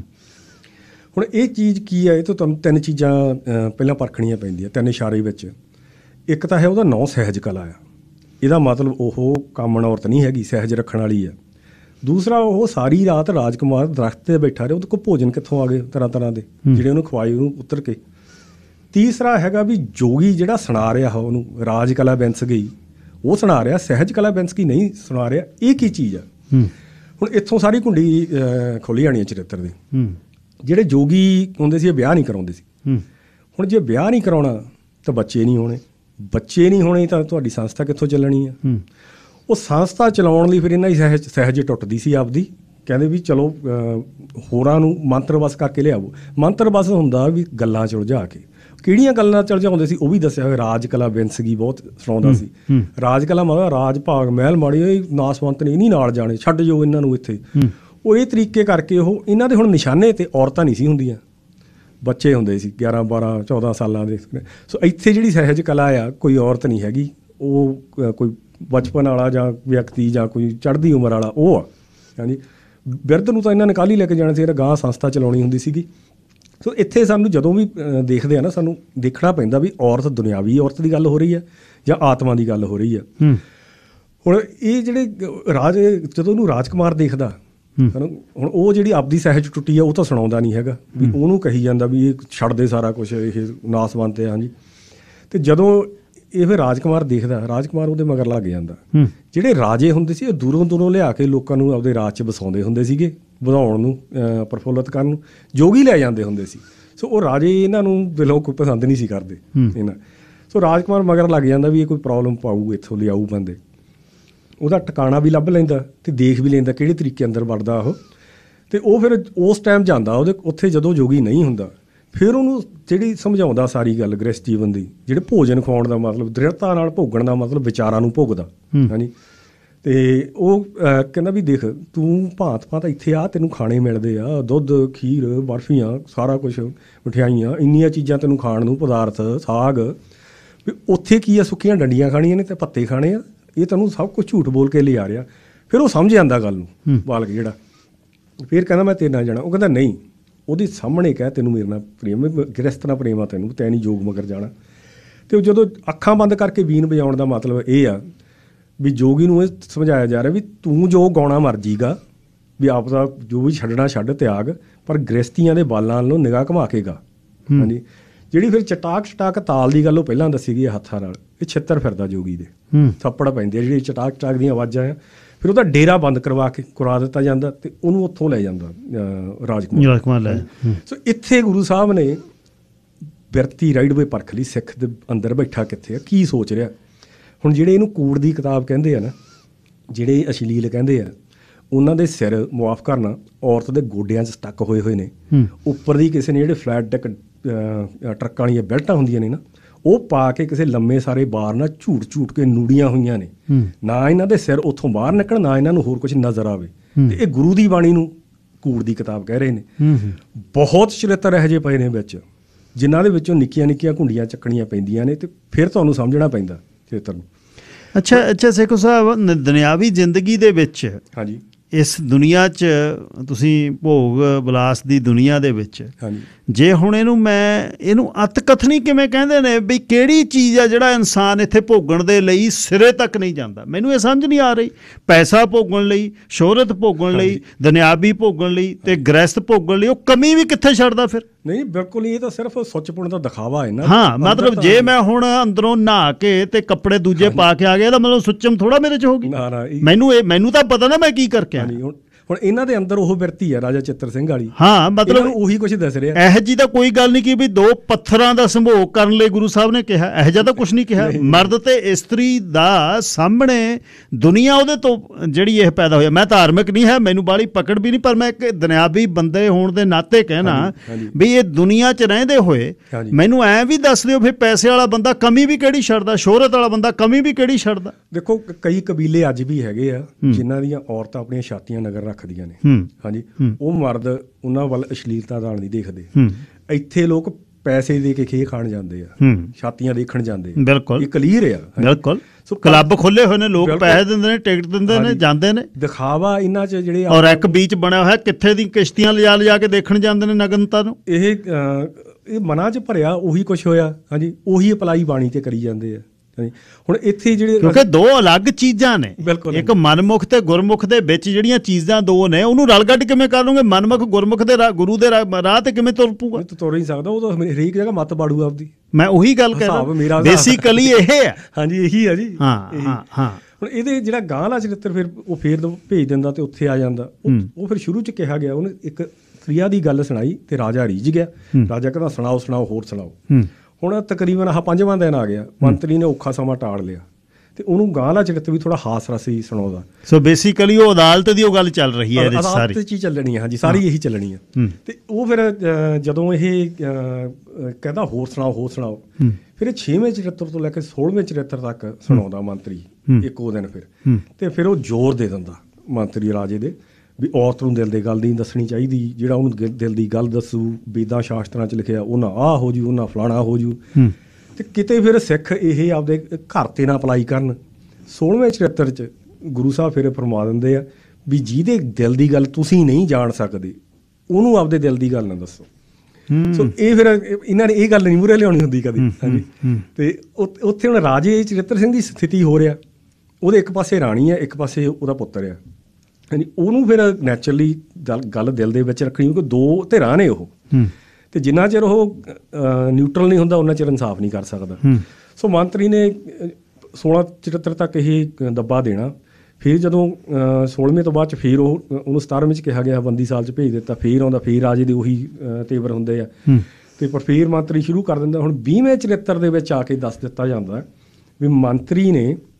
ਹੁਣ ਇਹ ਚੀਜ਼ ਕੀ ਹੈ, ਇਹ ਤੋਂ ਤੁਹਾਨੂੰ ਤਿੰਨ ਚੀਜ਼ਾਂ ਪਹਿਲਾਂ ਪਰਖਣੀਆਂ ਪੈਂਦੀਆਂ, ਤਿੰਨ ਇਸ਼ਾਰੇ ਵਿੱਚ। ਇੱਕ ਤਾਂ ਹੈ ਉਹਦਾ ਨਾਂ ਸਹਿਜ ਕਲਾ ਆ, ਇਹਦਾ ਮਤਲਬ ਉਹ ਕਾਮਣ ਔਰਤ ਨਹੀਂ ਹੈਗੀ, ਸਹਿਜ ਰੱਖਣ ਵਾਲੀ ਆ। ਦੂਸਰਾ, ਉਹ ਸਾਰੀ ਰਾਤ ਰਾਜਕੁਮਾਰ ਦਰਖਤ 'ਤੇ ਬੈਠਾ ਰਿਹਾ, ਉਹਦੇ ਕੋਲ ਭੋਜਨ ਕਿੱਥੋਂ ਆ ਗਏ ਤਰ੍ਹਾਂ ਤਰ੍ਹਾਂ ਦੇ ਜਿਹੜੇ ਉਹਨੂੰ ਖਵਾਏ ਉਹਨੂੰ ਉਤਰ ਕੇ। ਤੀਸਰਾ ਹੈਗਾ ਵੀ ਜੋਗੀ ਜਿਹੜਾ ਸੁਣਾ ਰਿਹਾ ਉਹਨੂੰ ਰਾਜ ਕਲਾ ਬਿੰਸ ਗਈ, ਉਹ ਸੁਣਾ ਰਿਹਾ, ਸਹਿਜ ਕਲਾ ਬਿੰਸ ਗਈ ਨਹੀਂ ਸੁਣਾ ਰਿਹਾ। ਇਹ ਕੀ ਚੀਜ਼ ਆ? ਹੁਣ ਇੱਥੋਂ ਸਾਰੀ ਕੁੰਡੀ ਖੋਲ੍ਹੀ ਜਾਣੀ ਹੈ ਚਰਿੱਤਰ ਦੀ। ਜਿਹੜੇ ਜੋਗੀ ਹੁੰਦੇ ਸੀ ਇਹ ਵਿਆਹ ਨਹੀਂ ਕਰਾਉਂਦੇ ਸੀ। ਹੁਣ ਜੇ ਵਿਆਹ ਨਹੀਂ ਕਰਾਉਣਾ ਤਾਂ ਬੱਚੇ ਨਹੀਂ ਹੋਣੇ, ਬੱਚੇ ਨਹੀਂ ਹੋਣੇ ਤਾਂ ਤੁਹਾਡੀ ਸੰਸਥਾ ਕਿੱਥੋਂ ਚੱਲਣੀ ਆ? ਉਹ ਸੰਸਥਾ ਚਲਾਉਣ ਲਈ ਫਿਰ ਇਹਨਾਂ ਦੀ ਸਹਿਜ ਟੁੱਟਦੀ ਸੀ ਆਪਦੀ। ਕਹਿੰਦੇ ਵੀ ਚਲੋ ਹੋਰਾਂ ਨੂੰ ਮੰਤਰਵਸ ਕਰਕੇ ਲਿਆਵੋ। ਮੰਤਰਵਸ ਹੁੰਦਾ ਵੀ ਗੱਲਾਂ 'ਚ ਉਲਝਾ ਕੇ। ਕਿਹੜੀਆਂ ਗੱਲਾਂ 'ਚ ਉਲਝਾਉਂਦੇ ਸੀ ਉਹ ਵੀ ਦੱਸਿਆ ਹੋਇਆ। ਰਾਜ ਕਲਾ ਬਿੰਸ ਗਈ ਬਹੁਤ ਸੁਣਾਉਂਦਾ ਸੀ। ਰਾਜ ਕਲਾ ਮਤਲਬ ਰਾਜ ਭਾਗ ਮਹਿਲ ਮਾੜੀ, ਨਾਸਵੰਤ ਨੇ ਨਹੀਂ ਨਾਲ ਜਾਣੇ, ਛੱਡ ਜਾਓ ਇਹਨਾਂ ਨੂੰ ਇੱਥੇ। ਉਹ ਇਹ ਤਰੀਕੇ ਕਰਕੇ ਉਹ ਇਹਨਾਂ ਦੇ ਹੁਣ ਨਿਸ਼ਾਨੇ 'ਤੇ ਔਰਤਾਂ ਨਹੀਂ ਸੀ ਹੁੰਦੀਆਂ, ਬੱਚੇ ਹੁੰਦੇ ਸੀ 11, 12, 14 ਸਾਲਾਂ ਦੇ। ਸੋ ਇੱਥੇ ਜਿਹੜੀ ਸਹਿਜ ਕਲਾ ਆ, ਕੋਈ ਔਰਤ ਨਹੀਂ ਹੈਗੀ, ਉਹ ਕੋਈ ਬਚਪਨ ਵਾਲਾ ਜਾਂ ਵਿਅਕਤੀ ਜਾਂ ਕੋਈ ਚੜ੍ਹਦੀ ਉਮਰ ਵਾਲਾ ਉਹ ਆ। ਹਾਂਜੀ, ਬਿਰਧ ਨੂੰ ਤਾਂ ਇਹਨਾਂ ਨੇ ਕੱਲ੍ਹ ਹੀ ਲੈ ਕੇ ਜਾਣਾ ਸੀ, ਗਾਂ ਸੰਸਥਾ ਚਲਾਉਣੀ ਹੁੰਦੀ ਸੀਗੀ। ਸੋ ਇੱਥੇ ਸਾਨੂੰ ਜਦੋਂ ਵੀ ਦੇਖਦੇ ਆ ਨਾ, ਸਾਨੂੰ ਦੇਖਣਾ ਪੈਂਦਾ ਵੀ ਔਰਤ ਦੁਨਿਆਵੀ ਔਰਤ ਦੀ ਗੱਲ ਹੋ ਰਹੀ ਹੈ ਜਾਂ ਆਤਮਾ ਦੀ ਗੱਲ ਹੋ ਰਹੀ ਹੈ। ਹੁਣ ਇਹ ਜਿਹੜੇ ਜਦੋਂ ਉਹਨੂੰ ਰਾਜਕੁਮਾਰ ਦੇਖਦਾ ਹੁਣ ਉਹ ਜਿਹੜੀ ਆਪਦੀ ਸਹਿਜ ਟੁੱਟੀ ਆ ਉਹ ਤਾਂ ਸੁਣਾਉਂਦਾ ਨਹੀਂ ਹੈਗਾ, ਵੀ ਉਹਨੂੰ ਕਹੀ ਜਾਂਦਾ ਵੀ ਇਹ ਛੱਡ ਦੇ ਸਾਰਾ ਕੁਛ, ਇਹ ਨਾਸਵੰਤ ਆ। ਹਾਂਜੀ, ਅਤੇ ਜਦੋਂ ਇਹ ਫਿਰ ਰਾਜਕੁਮਾਰ ਦੇਖਦਾ, ਰਾਜਕੁਮਾਰ ਉਹਦੇ ਮਗਰ ਲੱਗ ਜਾਂਦਾ। ਜਿਹੜੇ ਰਾਜੇ ਹੁੰਦੇ ਸੀ ਉਹ ਦੂਰੋਂ ਦੂਰੋਂ ਲਿਆ ਕੇ ਲੋਕਾਂ ਨੂੰ ਆਪਦੇ ਰਾਜ 'ਚ ਵਸਾਉਂਦੇ ਹੁੰਦੇ ਸੀਗੇ, ਵਧਾਉਣ ਨੂੰ, ਪ੍ਰਫੁੱਲਤ ਕਰਨ ਨੂੰ ਜੋਗੀ ਲੈ ਜਾਂਦੇ ਹੁੰਦੇ ਸੀ। ਸੋ ਉਹ ਰਾਜੇ ਇਹਨਾਂ ਨੂੰ ਦਿਲੋਂ ਕੋਈ ਪਸੰਦ ਨਹੀਂ ਸੀ ਕਰਦੇ ਇਹਨਾਂ। ਸੋ ਰਾਜਕੁਮਾਰ ਮਗਰ ਲੱਗ ਜਾਂਦਾ ਵੀ ਇਹ ਕੋਈ ਪ੍ਰੋਬਲਮ ਪਾਊ, ਇੱਥੋਂ ਲਿਆਊ ਬੰਦੇ। ਉਹਦਾ ਟਿਕਾਣਾ ਵੀ ਲੱਭ ਲੈਂਦਾ ਅਤੇ ਦੇਖ ਵੀ ਲੈਂਦਾ ਕਿਹੜੇ ਤਰੀਕੇ ਅੰਦਰ ਵੜਦਾ ਉਹ। ਅਤੇ ਉਹ ਫਿਰ ਉਸ ਟਾਈਮ ਜਾਂਦਾ ਉਹਦੇ ਉੱਥੇ ਜਦੋਂ ਜੋਗੀ ਨਹੀਂ ਹੁੰਦਾ, ਫਿਰ ਉਹਨੂੰ ਜਿਹੜੀ ਸਮਝਾਉਂਦਾ ਸਾਰੀ ਗੱਲ ਗ੍ਰਹਿਸਥ ਜੀਵਨ ਦੀ, ਜਿਹੜੇ ਭੋਜਨ ਖਵਾਉਣ ਦਾ ਮਤਲਬ, ਦ੍ਰਿੜਤਾ ਨਾਲ ਭੋਗਣ ਦਾ ਮਤਲਬ ਵਿਚਾਰਾਂ ਨੂੰ ਭੋਗਦਾ। ਹਾਂਜੀ, ਅਤੇ ਉਹ ਕਹਿੰਦਾ ਵੀ ਦੇਖ ਤੂੰ ਭਾਂਤ ਭਾਂਤ ਇੱਥੇ ਆ, ਤੈਨੂੰ ਖਾਣੇ ਮਿਲਦੇ ਆ, ਦੁੱਧ, ਖੀਰ, ਬਰਫੀਆਂ, ਸਾਰਾ ਕੁਛ, ਮਠਿਆਈਆਂ, ਇੰਨੀਆਂ ਚੀਜ਼ਾਂ ਤੈਨੂੰ ਖਾਣ ਨੂੰ, ਪਦਾਰਥ, ਸਾਗ, ਵੀ ਉੱਥੇ ਕੀ ਆ, ਸੁੱਕੀਆਂ ਡੰਡੀਆਂ ਖਾਣੀਆਂ ਨੇ ਅਤੇ ਪੱਤੇ ਖਾਣੇ ਆ, ਇਹ ਤੈਨੂੰ ਸਭ ਕੁਛ ਝੂਠ ਬੋਲ ਕੇ ਲਿਆ ਰਿਹਾ। ਫਿਰ ਉਹ ਸਮਝ ਜਾਂਦਾ ਗੱਲ ਨੂੰ ਬਾਲਕ ਜਿਹੜਾ। ਫਿਰ ਕਹਿੰਦਾ ਮੈਂ ਤੇਰੇ ਨਾਲ ਜਾਣਾ। ਉਹ ਕਹਿੰਦਾ ਨਹੀਂ, ਉਹਦੇ ਸਾਹਮਣੇ ਕਹਿ ਤੈਨੂੰ ਮੇਰੇ ਨਾਲ ਪ੍ਰੇਮ, ਗ੍ਰਹਿਸਥ ਨਾਲ ਪ੍ਰੇਮ ਆ ਤੈਨੂੰ, ਤੈਂ ਨਹੀਂ ਜੋਗ ਮਗਰ ਜਾਣਾ। ਅਤੇ ਜਦੋਂ ਅੱਖਾਂ ਬੰਦ ਕਰਕੇ ਬੀਨ ਵਜਾਉਣ ਦਾ ਮਤਲਬ ਇਹ ਆ ਵੀ ਜੋਗੀ ਨੂੰ ਇਹ ਸਮਝਾਇਆ ਜਾ ਰਿਹਾ ਵੀ ਤੂੰ ਜੋ ਗਾਉਣਾ ਮਰਜ਼ੀਗਾ, ਵੀ ਆਪ ਦਾ ਜੋ ਵੀ ਛੱਡਣਾ ਛੱਡ, ਤਿਆਗ, ਪਰ ਗ੍ਰਹਿਸਤੀਆਂ ਦੇ ਬਾਲਾਂ ਨੂੰ ਨਿਗਾਹ ਘੁਮਾ ਕੇ ਗਾ। ਹਾਂਜੀ, ਜਿਹੜੀ ਫਿਰ ਚਟਾਕ ਤਾਲ ਦੀ ਗੱਲ ਉਹ ਪਹਿਲਾਂ ਦੱਸੀ ਗਈ ਹੱਥਾਂ ਨਾਲ, ਇਹ ਛਿੱਤਰ ਫਿਰਦਾ ਜੋਗੀ ਦੇ, ਥੱਪੜ ਪੈਂਦੇ ਆ ਜਿਹੜੀ ਚਟਾਕ ਦੀਆਂ ਆਵਾਜ਼ਾਂ ਆ। ਫਿਰ ਉਹਦਾ ਡੇਰਾ ਬੰਦ ਕਰਾ ਦਿੱਤਾ ਜਾਂਦਾ ਅਤੇ ਉਹਨੂੰ ਉੱਥੋਂ ਲੈ ਜਾਂਦਾ ਰਾਜਕੁਮਾਰ ਲੈ। ਸੋ ਇੱਥੇ ਗੁਰੂ ਸਾਹਿਬ ਨੇ ਬਿਰਤੀ ਰਾਈਡਵੇ ਪਰਖ ਲਈ, ਸਿੱਖ ਦੇ ਅੰਦਰ ਬੈਠਾ ਕਿੱਥੇ ਆ, ਕੀ ਸੋਚ ਰਿਹਾ। ਹੁਣ ਜਿਹੜੇ ਇਹਨੂੰ ਕੂੜ ਦੀ ਕਿਤਾਬ ਕਹਿੰਦੇ ਆ ਨਾ, ਜਿਹੜੇ ਅਸ਼ਲੀਲ ਕਹਿੰਦੇ ਆ, ਉਹਨਾਂ ਦੇ ਸਿਰ ਮੁਆਫ ਕਰਨਾ, ਔਰਤ ਦੇ ਗੋਡਿਆਂ 'ਚ ਸਟੱਕ ਹੋਏ ਨੇ, ਉੱਪਰ ਦੀ ਕਿਸੇ ਨੇ ਜਿਹੜੇ ਫਲੈਟ ਟੈਕ ਟਰੱਕਾਂ ਵਾਲੀਆਂ ਬੈਲਟਾਂ ਹੁੰਦੀਆਂ ਨੇ ਨਾ, ਉਹ ਪਾ ਕੇ ਕਿਸੇ ਲੰਮੇ ਸਾਰੇ ਬਾਰ ਨਾਲ ਝੂਟ ਕੇ ਨੂੜੀਆਂ ਹੋਈਆਂ ਨੇ, ਨਾ ਇਹਨਾਂ ਦੇ ਸਿਰ ਉੱਥੋਂ ਬਾਹਰ ਨਿਕਲਣ, ਨਾ ਇਹਨਾਂ ਨੂੰ ਹੋਰ ਕੁਝ ਨਜ਼ਰ ਆਵੇ। ਅਤੇ ਇਹ ਗੁਰੂ ਦੀ ਬਾਣੀ ਨੂੰ ਕੂੜ ਦੀ ਕਿਤਾਬ ਕਹਿ ਰਹੇ ਨੇ। ਬਹੁਤ ਚਰਿੱਤਰ ਇਹੋ ਜਿਹੇ ਪਏ ਨੇ ਵਿੱਚ, ਜਿਨ੍ਹਾਂ ਦੇ ਵਿੱਚੋਂ ਨਿੱਕੀਆਂ ਨਿੱਕੀਆਂ ਘੁੰਡੀਆਂ ਚੱਕਣੀਆਂ ਪੈਂਦੀਆਂ ਨੇ, ਅਤੇ ਫਿਰ ਤੁਹਾਨੂੰ ਸਮਝਣਾ ਪੈਂਦਾ ਚਰਿੱਤਰ ਨੂੰ। ਅੱਛਾ ਸੇਖੋ ਸਾਹਿਬ, ਦੁਨਿਆਵੀ ਜ਼ਿੰਦਗੀ ਦੇ ਵਿੱਚ, ਹਾਂਜੀ, ਇਸ ਦੁਨੀਆ 'ਚ ਤੁਸੀਂ ਭੋਗ ਵਿਲਾਸ ਦੀ ਦੁਨੀਆ ਦੇ ਵਿੱਚ, ਜੇ ਹੁਣ ਇਹਨੂੰ ਅਤ ਕਥਨੀ ਕਿਵੇਂ ਕਹਿੰਦੇ ਨੇ ਵੀ ਕਿਹੜੀ ਚੀਜ਼ ਆ ਜਿਹੜਾ ਇਨਸਾਨ ਇੱਥੇ ਭੋਗਣ ਦੇ ਲਈ ਸਿਰੇ ਤੱਕ ਨਹੀਂ ਜਾਂਦਾ, ਮੈਨੂੰ ਇਹ ਸਮਝ ਨਹੀਂ ਆ ਰਹੀ। ਪੈਸਾ ਭੋਗਣ ਲਈ, ਸ਼ੋਹਰਤ ਭੋਗਣ ਲਈ, ਦੁਨਿਆਵੀ ਭੋਗਣ ਲਈ ਅਤੇ ਗ੍ਰਹਿਸਥ ਭੋਗਣ ਲਈ, ਉਹ ਕਮੀ ਵੀ ਕਿੱਥੇ ਛੱਡਦਾ ਫਿਰ? ਨਹੀਂ, ਬਿਲਕੁਲ ਨਹੀਂ, ਇਹ ਤਾਂ ਸਿਰਫ ਸੁੱਚਪੁਣ ਦਾ ਦਿਖਾਵਾ ਹੈ ਨਾ। ਹਾਂ, ਮਤਲਬ ਜੇ ਮੈਂ ਹੁਣ ਅੰਦਰੋਂ ਨਹਾ ਕੇ ਤੇ ਕੱਪੜੇ ਦੂਜੇ ਪਾ ਕੇ ਆ ਗਿਆ, ਇਹਦਾ ਮਤਲਬ ਸੁੱਚਮ ਥੋੜਾ ਮੇਰੇ 'ਚ ਹੋਗੀ। ਮੈਨੂੰ ਤਾਂ ਪਤਾ ਨਾ ਮੈਂ ਕੀ ਕਰਕੇ ਆਇਆ। ਹੁਣ ਇਹਨਾਂ ਦੇ ਅੰਦਰ ਉਹ ਬਿਰਤੀ ਹੈ ਰਾਜਾ ਚਿੱਤਰ ਸਿੰਘ ਵਾਲੀ। ਹਾਂ, ਮਤਲਬ ਉਹੀ ਕੁਛ ਦੱਸ ਰਿਹਾ। ਇਹੋ ਜਿਹੀ ਤਾਂ ਕੋਈ ਗੱਲ ਨਹੀਂ ਕਿ ਵੀ 2 ਪੱਥਰਾਂ ਦਾ ਸੰਭੋਗ ਕਰਨ ਲਈ ਗੁਰੂ ਸਾਹਿਬ ਨੇ ਕਿਹਾ, ਇਹੋ ਜਿਹਾ ਤਾਂ ਕੁਛ ਨਹੀਂ ਕਿਹਾ। ਮਰਦ ਤੇ ਇਸਤਰੀ ਦਾ ਸਾਹਮਣੇ ਦੁਨੀਆ ਉਹਦੇ ਤੋਂ ਜਿਹੜੀ ਇਹ ਪੈਦਾ ਹੋਇਆ। ਮੈਂ ਧਾਰਮਿਕ ਨਹੀਂ ਹੈ, ਮੈਨੂੰ ਬਾਹਲੀ ਪਕੜ ਵੀ ਨਹੀਂ, ਪਰ ਮੈਂ ਇੱਕ ਦੁਨਿਆਵੀ ਬੰਦੇ ਹੋਣ ਦੇ ਨਾਤੇ ਕਹਿਣਾ ਵੀ ਇਹ ਦੁਨੀਆ 'ਚ ਰਹਿੰਦੇ ਹੋਏ ਮੈਨੂੰ ਐਂ ਵੀ ਦੱਸ ਦਿਓ, ਫਿਰ ਪੈਸੇ ਵਾਲਾ ਬੰਦਾ ਕਮੀ ਵੀ ਕਿਹੜੀ ਛੱਡਦਾ, ਸ਼ੋਹਰਤ ਵਾਲਾ ਬੰਦਾ ਕਮੀ ਵੀ ਕਿਹੜੀ ਛੱਡਦਾ। ਦੇਖੋ, ਕਈ ਕਬੀਲੇ ਅੱਜ ਵੀ ਹੈਗੇ ਆ ਜਿਨ੍ਹਾਂ ਦੀਆਂ ਔਰਤਾਂ ਆਪਣੀਆਂ ਛਾਤੀਆਂ ਨਗਰ ਰੱਖਦੀਆਂ ਨੇ। ਹਾਂਜੀ, ਉਹ ਮਰਦ ਉਹਨਾਂ ਵੱਲ ਅਸ਼ਲੀਲਤਾ ਨਾਲ ਨਹੀਂ ਦੇਖਦੇ। ਇੱਥੇ ਲੋਕ ਪੈਸੇ ਦੇ ਕੇ ਖੇ ਖਾਣ ਜਾਂਦੇ ਆ, ਛਾਤੀਆਂ ਦੇਖਣ ਜਾਂਦੇ ਆ। ਬਿਲਕੁਲ, ਇਹ ਕਲੀਅਰ ਆ। ਬਿਲਕੁਲ, ਕਲੱਬ ਖੋਲੇ ਹੋਏ ਨੇ, ਲੋਕ ਪੈਸੇ ਦਿੰਦੇ ਨੇ, ਟਿਕਟ ਦਿੰਦੇ ਨੇ, ਜਾਂਦੇ ਨੇ। ਦਿਖਾਵਾ ਇਹਨਾਂ 'ਚ ਜਿਹੜੇ, ਔਰ ਇੱਕ ਬੀਚ ਬਣਿਆ ਹੋਇਆ, ਕਿੱਥੇ ਦੀ ਕਿਸ਼ਤੀਆਂ ਲਿਜਾ ਕੇ ਦੇਖਣ ਜਾਂਦੇ ਨੇ ਨਗਨਤਾ ਨੂੰ। ਇਹ ਮਨਾਂ 'ਚ ਭਰਿਆ ਉਹੀ ਕੁਛ ਹੋਇਆ। ਹਾਂਜੀ, ਉਹੀ ਅਪਲਾਈ ਬਾਣੀ 'ਤੇ ਕਰੀ ਜਾਂਦੇ ਆ। ਹੁਣ ਇੱਥੇ ਜਿਹੜੇ, ਕਿਉਂਕਿ 2 ਅਲੱਗ ਚੀਜ਼ਾਂ ਨੇ, ਇੱਕ ਮਨਮੁਖ ਤੇ ਗੁਰਮੁਖ ਦੇ ਵਿੱਚ ਜਿਹੜੀਆਂ ਚੀਜ਼ਾਂ 2 ਨੇ, ਉਹਨੂੰ ਰਲ ਗੱਡ ਕਿਵੇਂ ਕਰ ਲਓਗੇ? ਮਨਮੁਖ ਗੁਰਮੁਖ ਦੇ ਗੁਰੂ ਦੇ ਰਾਹ ਤੇ ਕਿਵੇਂ ਤੁਰ ਪੂਗਾ? ਤੁਰ ਨਹੀਂ ਸਕਦਾ, ਉਹ ਤਾਂ ਹਰੇਕ ਜਗ੍ਹਾ ਮੱਤ ਬਾੜੂ ਆਪਦੀ। ਮੈਂ ਉਹੀ ਗੱਲ ਕਹਿ, ਬੇਸਿਕਲੀ ਇਹ ਹੈ। ਹਾਂਜੀ, ਇਹੀ ਆ ਜੀ। ਹਾਂ। ਹੁਣ ਇਹਦੇ ਜਿਹੜਾ ਗਾਂਹ ਵਾਲਾ ਚਰਿੱਤਰ ਫਿਰ ਉਹ ਫੇਰ ਭੇਜ ਦਿੰਦਾ ਤੇ ਉੱਥੇ ਆ ਜਾਂਦਾ। ਉਹ ਫਿਰ ਸ਼ੁਰੂ 'ਚ ਕਿਹਾ ਗਿਆ, ਉਹਨੇ ਇੱਕ ਕ੍ਰਿਆ ਦੀ ਗੱਲ ਸੁਣਾਈ ਤੇ ਰਾਜਾ ਰੀਝ ਗਿਆ। ਰਾਜਾ ਕਹਿੰਦਾ ਸੁਣਾਓ, ਹੋਰ ਸੁਣਾਓ। ਹੁਣ ਤਕਰੀਬਨ 5ਵਾਂ ਦਿਨ ਆ ਗਿਆ, ਮੰਤਰੀ ਨੇ ਔਖਾ ਸਮਾਂ ਟਾਲ ਲਿਆ ਤੇ ਉਹਨੂੰ ਗਾਂਹ ਵਾਲਾ ਚਰਿੱਤਰ ਵੀ ਥੋੜਾ ਹਾਸ ਰਸੀ ਸੁਣਾਉਂਦਾ। ਸੋ ਬੇਸਿਕਲੀ ਉਹ ਅਦਾਲਤ ਦੀ ਉਹ ਗੱਲ ਚੱਲ ਰਹੀ ਹੈ, ਅਦਾਲਤ 'ਚ ਹੀ ਚੱਲਣੀ ਹੈ। ਹਾਂਜੀ, ਸਾਰੀ ਇਹੀ ਚੱਲਣੀ ਹੈ। ਤੇ ਉਹ ਫਿਰ ਜਦੋਂ ਇਹ ਕਹਿੰਦਾ ਹੋਰ ਸੁਣਾਓ, ਫਿਰ ਇਹ 6ਵੇਂ ਚਰਿੱਤਰ ਤੋਂ ਲੈ ਕੇ 16ਵੇਂ ਚਰਿੱਤਰ ਤੱਕ ਸੁਣਾਉਂਦਾ ਮੰਤਰੀ ਇੱਕੋ ਦਿਨ। ਤੇ ਫਿਰ ਉਹ ਜ਼ੋਰ ਦੇ ਦਿੰਦਾ ਮੰਤਰੀ ਰਾਜੇ ਦੇ ਵੀ ਔਰਤ ਨੂੰ ਦਿਲ ਦੇ ਗੱਲ ਦੀ ਦੱਸਣੀ ਚਾਹੀਦੀ, ਜਿਹੜਾ ਉਹਨੂੰ ਦਿਲ ਦੀ ਗੱਲ ਦੱਸੂ, ਵੇਦਾਂ ਸ਼ਾਸਤਰਾਂ 'ਚ ਲਿਖਿਆ, ਉਹਨਾਂ ਆਹ ਹੋ ਜੂ, ਉਹਨਾਂ ਫਲਾਣਾ ਹੋ ਜੂ। ਤੇ ਕਿਤੇ ਫਿਰ ਸਿੱਖ ਇਹ ਆਪਦੇ ਘਰ 'ਤੇ ਨਾ ਅਪਲਾਈ ਕਰਨ। 16ਵੇਂ ਚਰਿੱਤਰ 'ਚ ਗੁਰੂ ਸਾਹਿਬ ਫਿਰ ਫਰਮਾ ਦਿੰਦੇ ਆ ਵੀ ਜਿਹਦੇ ਦਿਲ ਦੀ ਗੱਲ ਤੁਸੀਂ ਨਹੀਂ ਜਾਣ ਸਕਦੇ, ਉਹਨੂੰ ਆਪਦੇ ਦਿਲ ਦੀ ਗੱਲ ਨਾ ਦੱਸੋ। ਸੋ ਇਹ ਫਿਰ ਇਹਨਾਂ ਨੇ ਇਹ ਗੱਲ ਨਹੀਂ ਮੂਹਰੇ ਲਿਆਉਣੀ ਹੁੰਦੀ ਕਦੀ। ਹਾਂਜੀ, ਤੇ ਉੱਥੇ ਹੁਣ ਰਾਜੇ ਚਰਿੱਤਰ ਸਿੰਘ ਦੀ ਸਥਿਤੀ ਹੋ ਰਿਹਾ, ਉਹਦੇ ਇੱਕ ਪਾਸੇ ਰਾਣੀ ਹੈ, ਇੱਕ ਪਾਸੇ ਉਹਦਾ ਪੁੱਤਰ ਆ। ਹਾਂਜੀ, ਉਹਨੂੰ ਫਿਰ ਨੈਚੁਰਲੀ ਗੱਲ ਦਿਲ ਦੇ ਵਿੱਚ ਰੱਖਣੀ, ਕਿਉਂਕਿ 2 ਧਿਰਾਂ ਨੇ ਉਹ, ਤੇ ਜਿੰਨਾ ਚਿਰ ਉਹ ਨਿਊਟਰਲ ਨਹੀਂ ਹੁੰਦਾ ਉਹਨਾਂ ਚਿਰ ਇਨਸਾਫ ਨਹੀਂ ਕਰ ਸਕਦਾ। ਸੋ ਮੰਤਰੀ ਨੇ 16 ਚਰਿੱਤਰ ਤੱਕ ਇਹ ਦੱਬਾ ਦੇਣਾ। ਫਿਰ ਜਦੋਂ 16ਵੇਂ ਤੋਂ ਬਾਅਦ 'ਚ ਫਿਰ ਉਹਨੂੰ 17ਵੇਂ 'ਚ ਕਿਹਾ ਗਿਆ, ਬੰਦੀ ਸਾਲ 'ਚ ਭੇਜ ਦਿੱਤਾ। ਫਿਰ ਆਉਂਦਾ, ਫਿਰ ਰਾਜੇ ਦੇ ਉਹੀ ਤੇਵਰ ਹੁੰਦੇ ਆ। ਤੇ ਪਰ ਫਿਰ ਮੰਤਰੀ ਸ਼ੁਰੂ ਕਰ ਦਿੰਦਾ। ਹੁਣ 20ਵੇਂ ਚਰਿੱਤਰ ਦੇ ਵਿੱਚ ਆ ਕੇ ਦੱਸ ਦਿੱਤਾ ਜਾਂਦਾ ਵੀ ਮੰਤਰੀ ਨੇ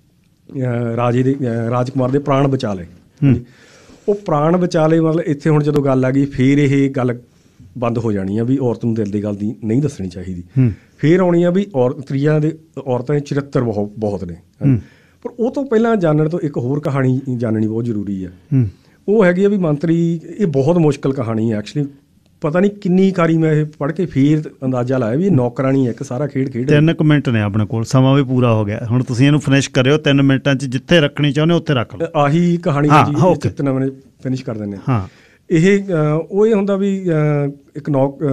ਰਾਜੇ ਦੇ ਰਾਜਕੁਮਾਰ ਦੇ ਪ੍ਰਾਣ ਬਚਾ ਲਏ। ਉਹ ਪ੍ਰਾਣ ਬਚਾ ਲਏ, ਮਤਲਬ ਇੱਥੇ ਹੁਣ ਜਦੋਂ ਗੱਲ ਆ ਗਈ ਫਿਰ ਇਹ ਗੱਲ ਬੰਦ ਹੋ ਜਾਣੀ ਆ ਵੀ ਔਰਤ ਨੂੰ ਦਿਲ ਦੀ ਗੱਲ ਦੀ ਨਹੀਂ ਦੱਸਣੀ ਚਾਹੀਦੀ। ਫਿਰ ਆਉਣੀ ਆ ਵੀ ਇਸਤਰੀਆਂ ਦੇ ਔਰਤਾਂ ਦੇ ਚਰਿੱਤਰ ਬਹੁਤ ਨੇ। ਪਰ ਉਹ ਤੋਂ ਪਹਿਲਾਂ ਜਾਣਨ ਤੋਂ ਇੱਕ ਹੋਰ ਕਹਾਣੀ ਜਾਣਨੀ ਬਹੁਤ ਜ਼ਰੂਰੀ ਆ। ਉਹ ਹੈਗੀ ਆ ਵੀ ਮੰਤਰੀ, ਇਹ ਬਹੁਤ ਮੁਸ਼ਕਿਲ ਕਹਾਣੀ ਹੈ ਐਕਚੁਅਲੀ। ਪਤਾ ਨਹੀਂ ਕਿੰਨੀ ਵਾਰੀ ਮੈਂ ਇਹ ਪੜ੍ਹ ਕੇ ਫਿਰ ਅੰਦਾਜ਼ਾ ਲਾਇਆ ਵੀ ਇਹ ਨੌਕਰਾਣੀ ਹੈ, ਇੱਕ ਸਾਰਾ ਖੇਡ 3 ਮਿੰਟ ਨੇ ਆਪਣੇ ਕੋਲ, ਸਮਾਂ ਵੀ ਪੂਰਾ ਹੋ ਗਿਆ। ਹੁਣ ਤੁਸੀਂ ਇਹਨੂੰ ਫਿਨਿਸ਼ ਕਰਿਓ 3 ਮਿੰਟਾਂ 'ਚ, ਜਿੱਥੇ ਰੱਖਣੀ ਚਾਹੁੰਦੇ ਉੱਥੇ ਰੱਖ ਲਓ। ਆਹੀ ਕਹਾਣੀ ਜੀ ਫਿਨਿਸ਼ ਕਰ ਦਿੰਦੇ ਹਾਂ। ਇਹ ਉਹ ਇਹ ਹੁੰਦਾ ਵੀ ਇੱਕ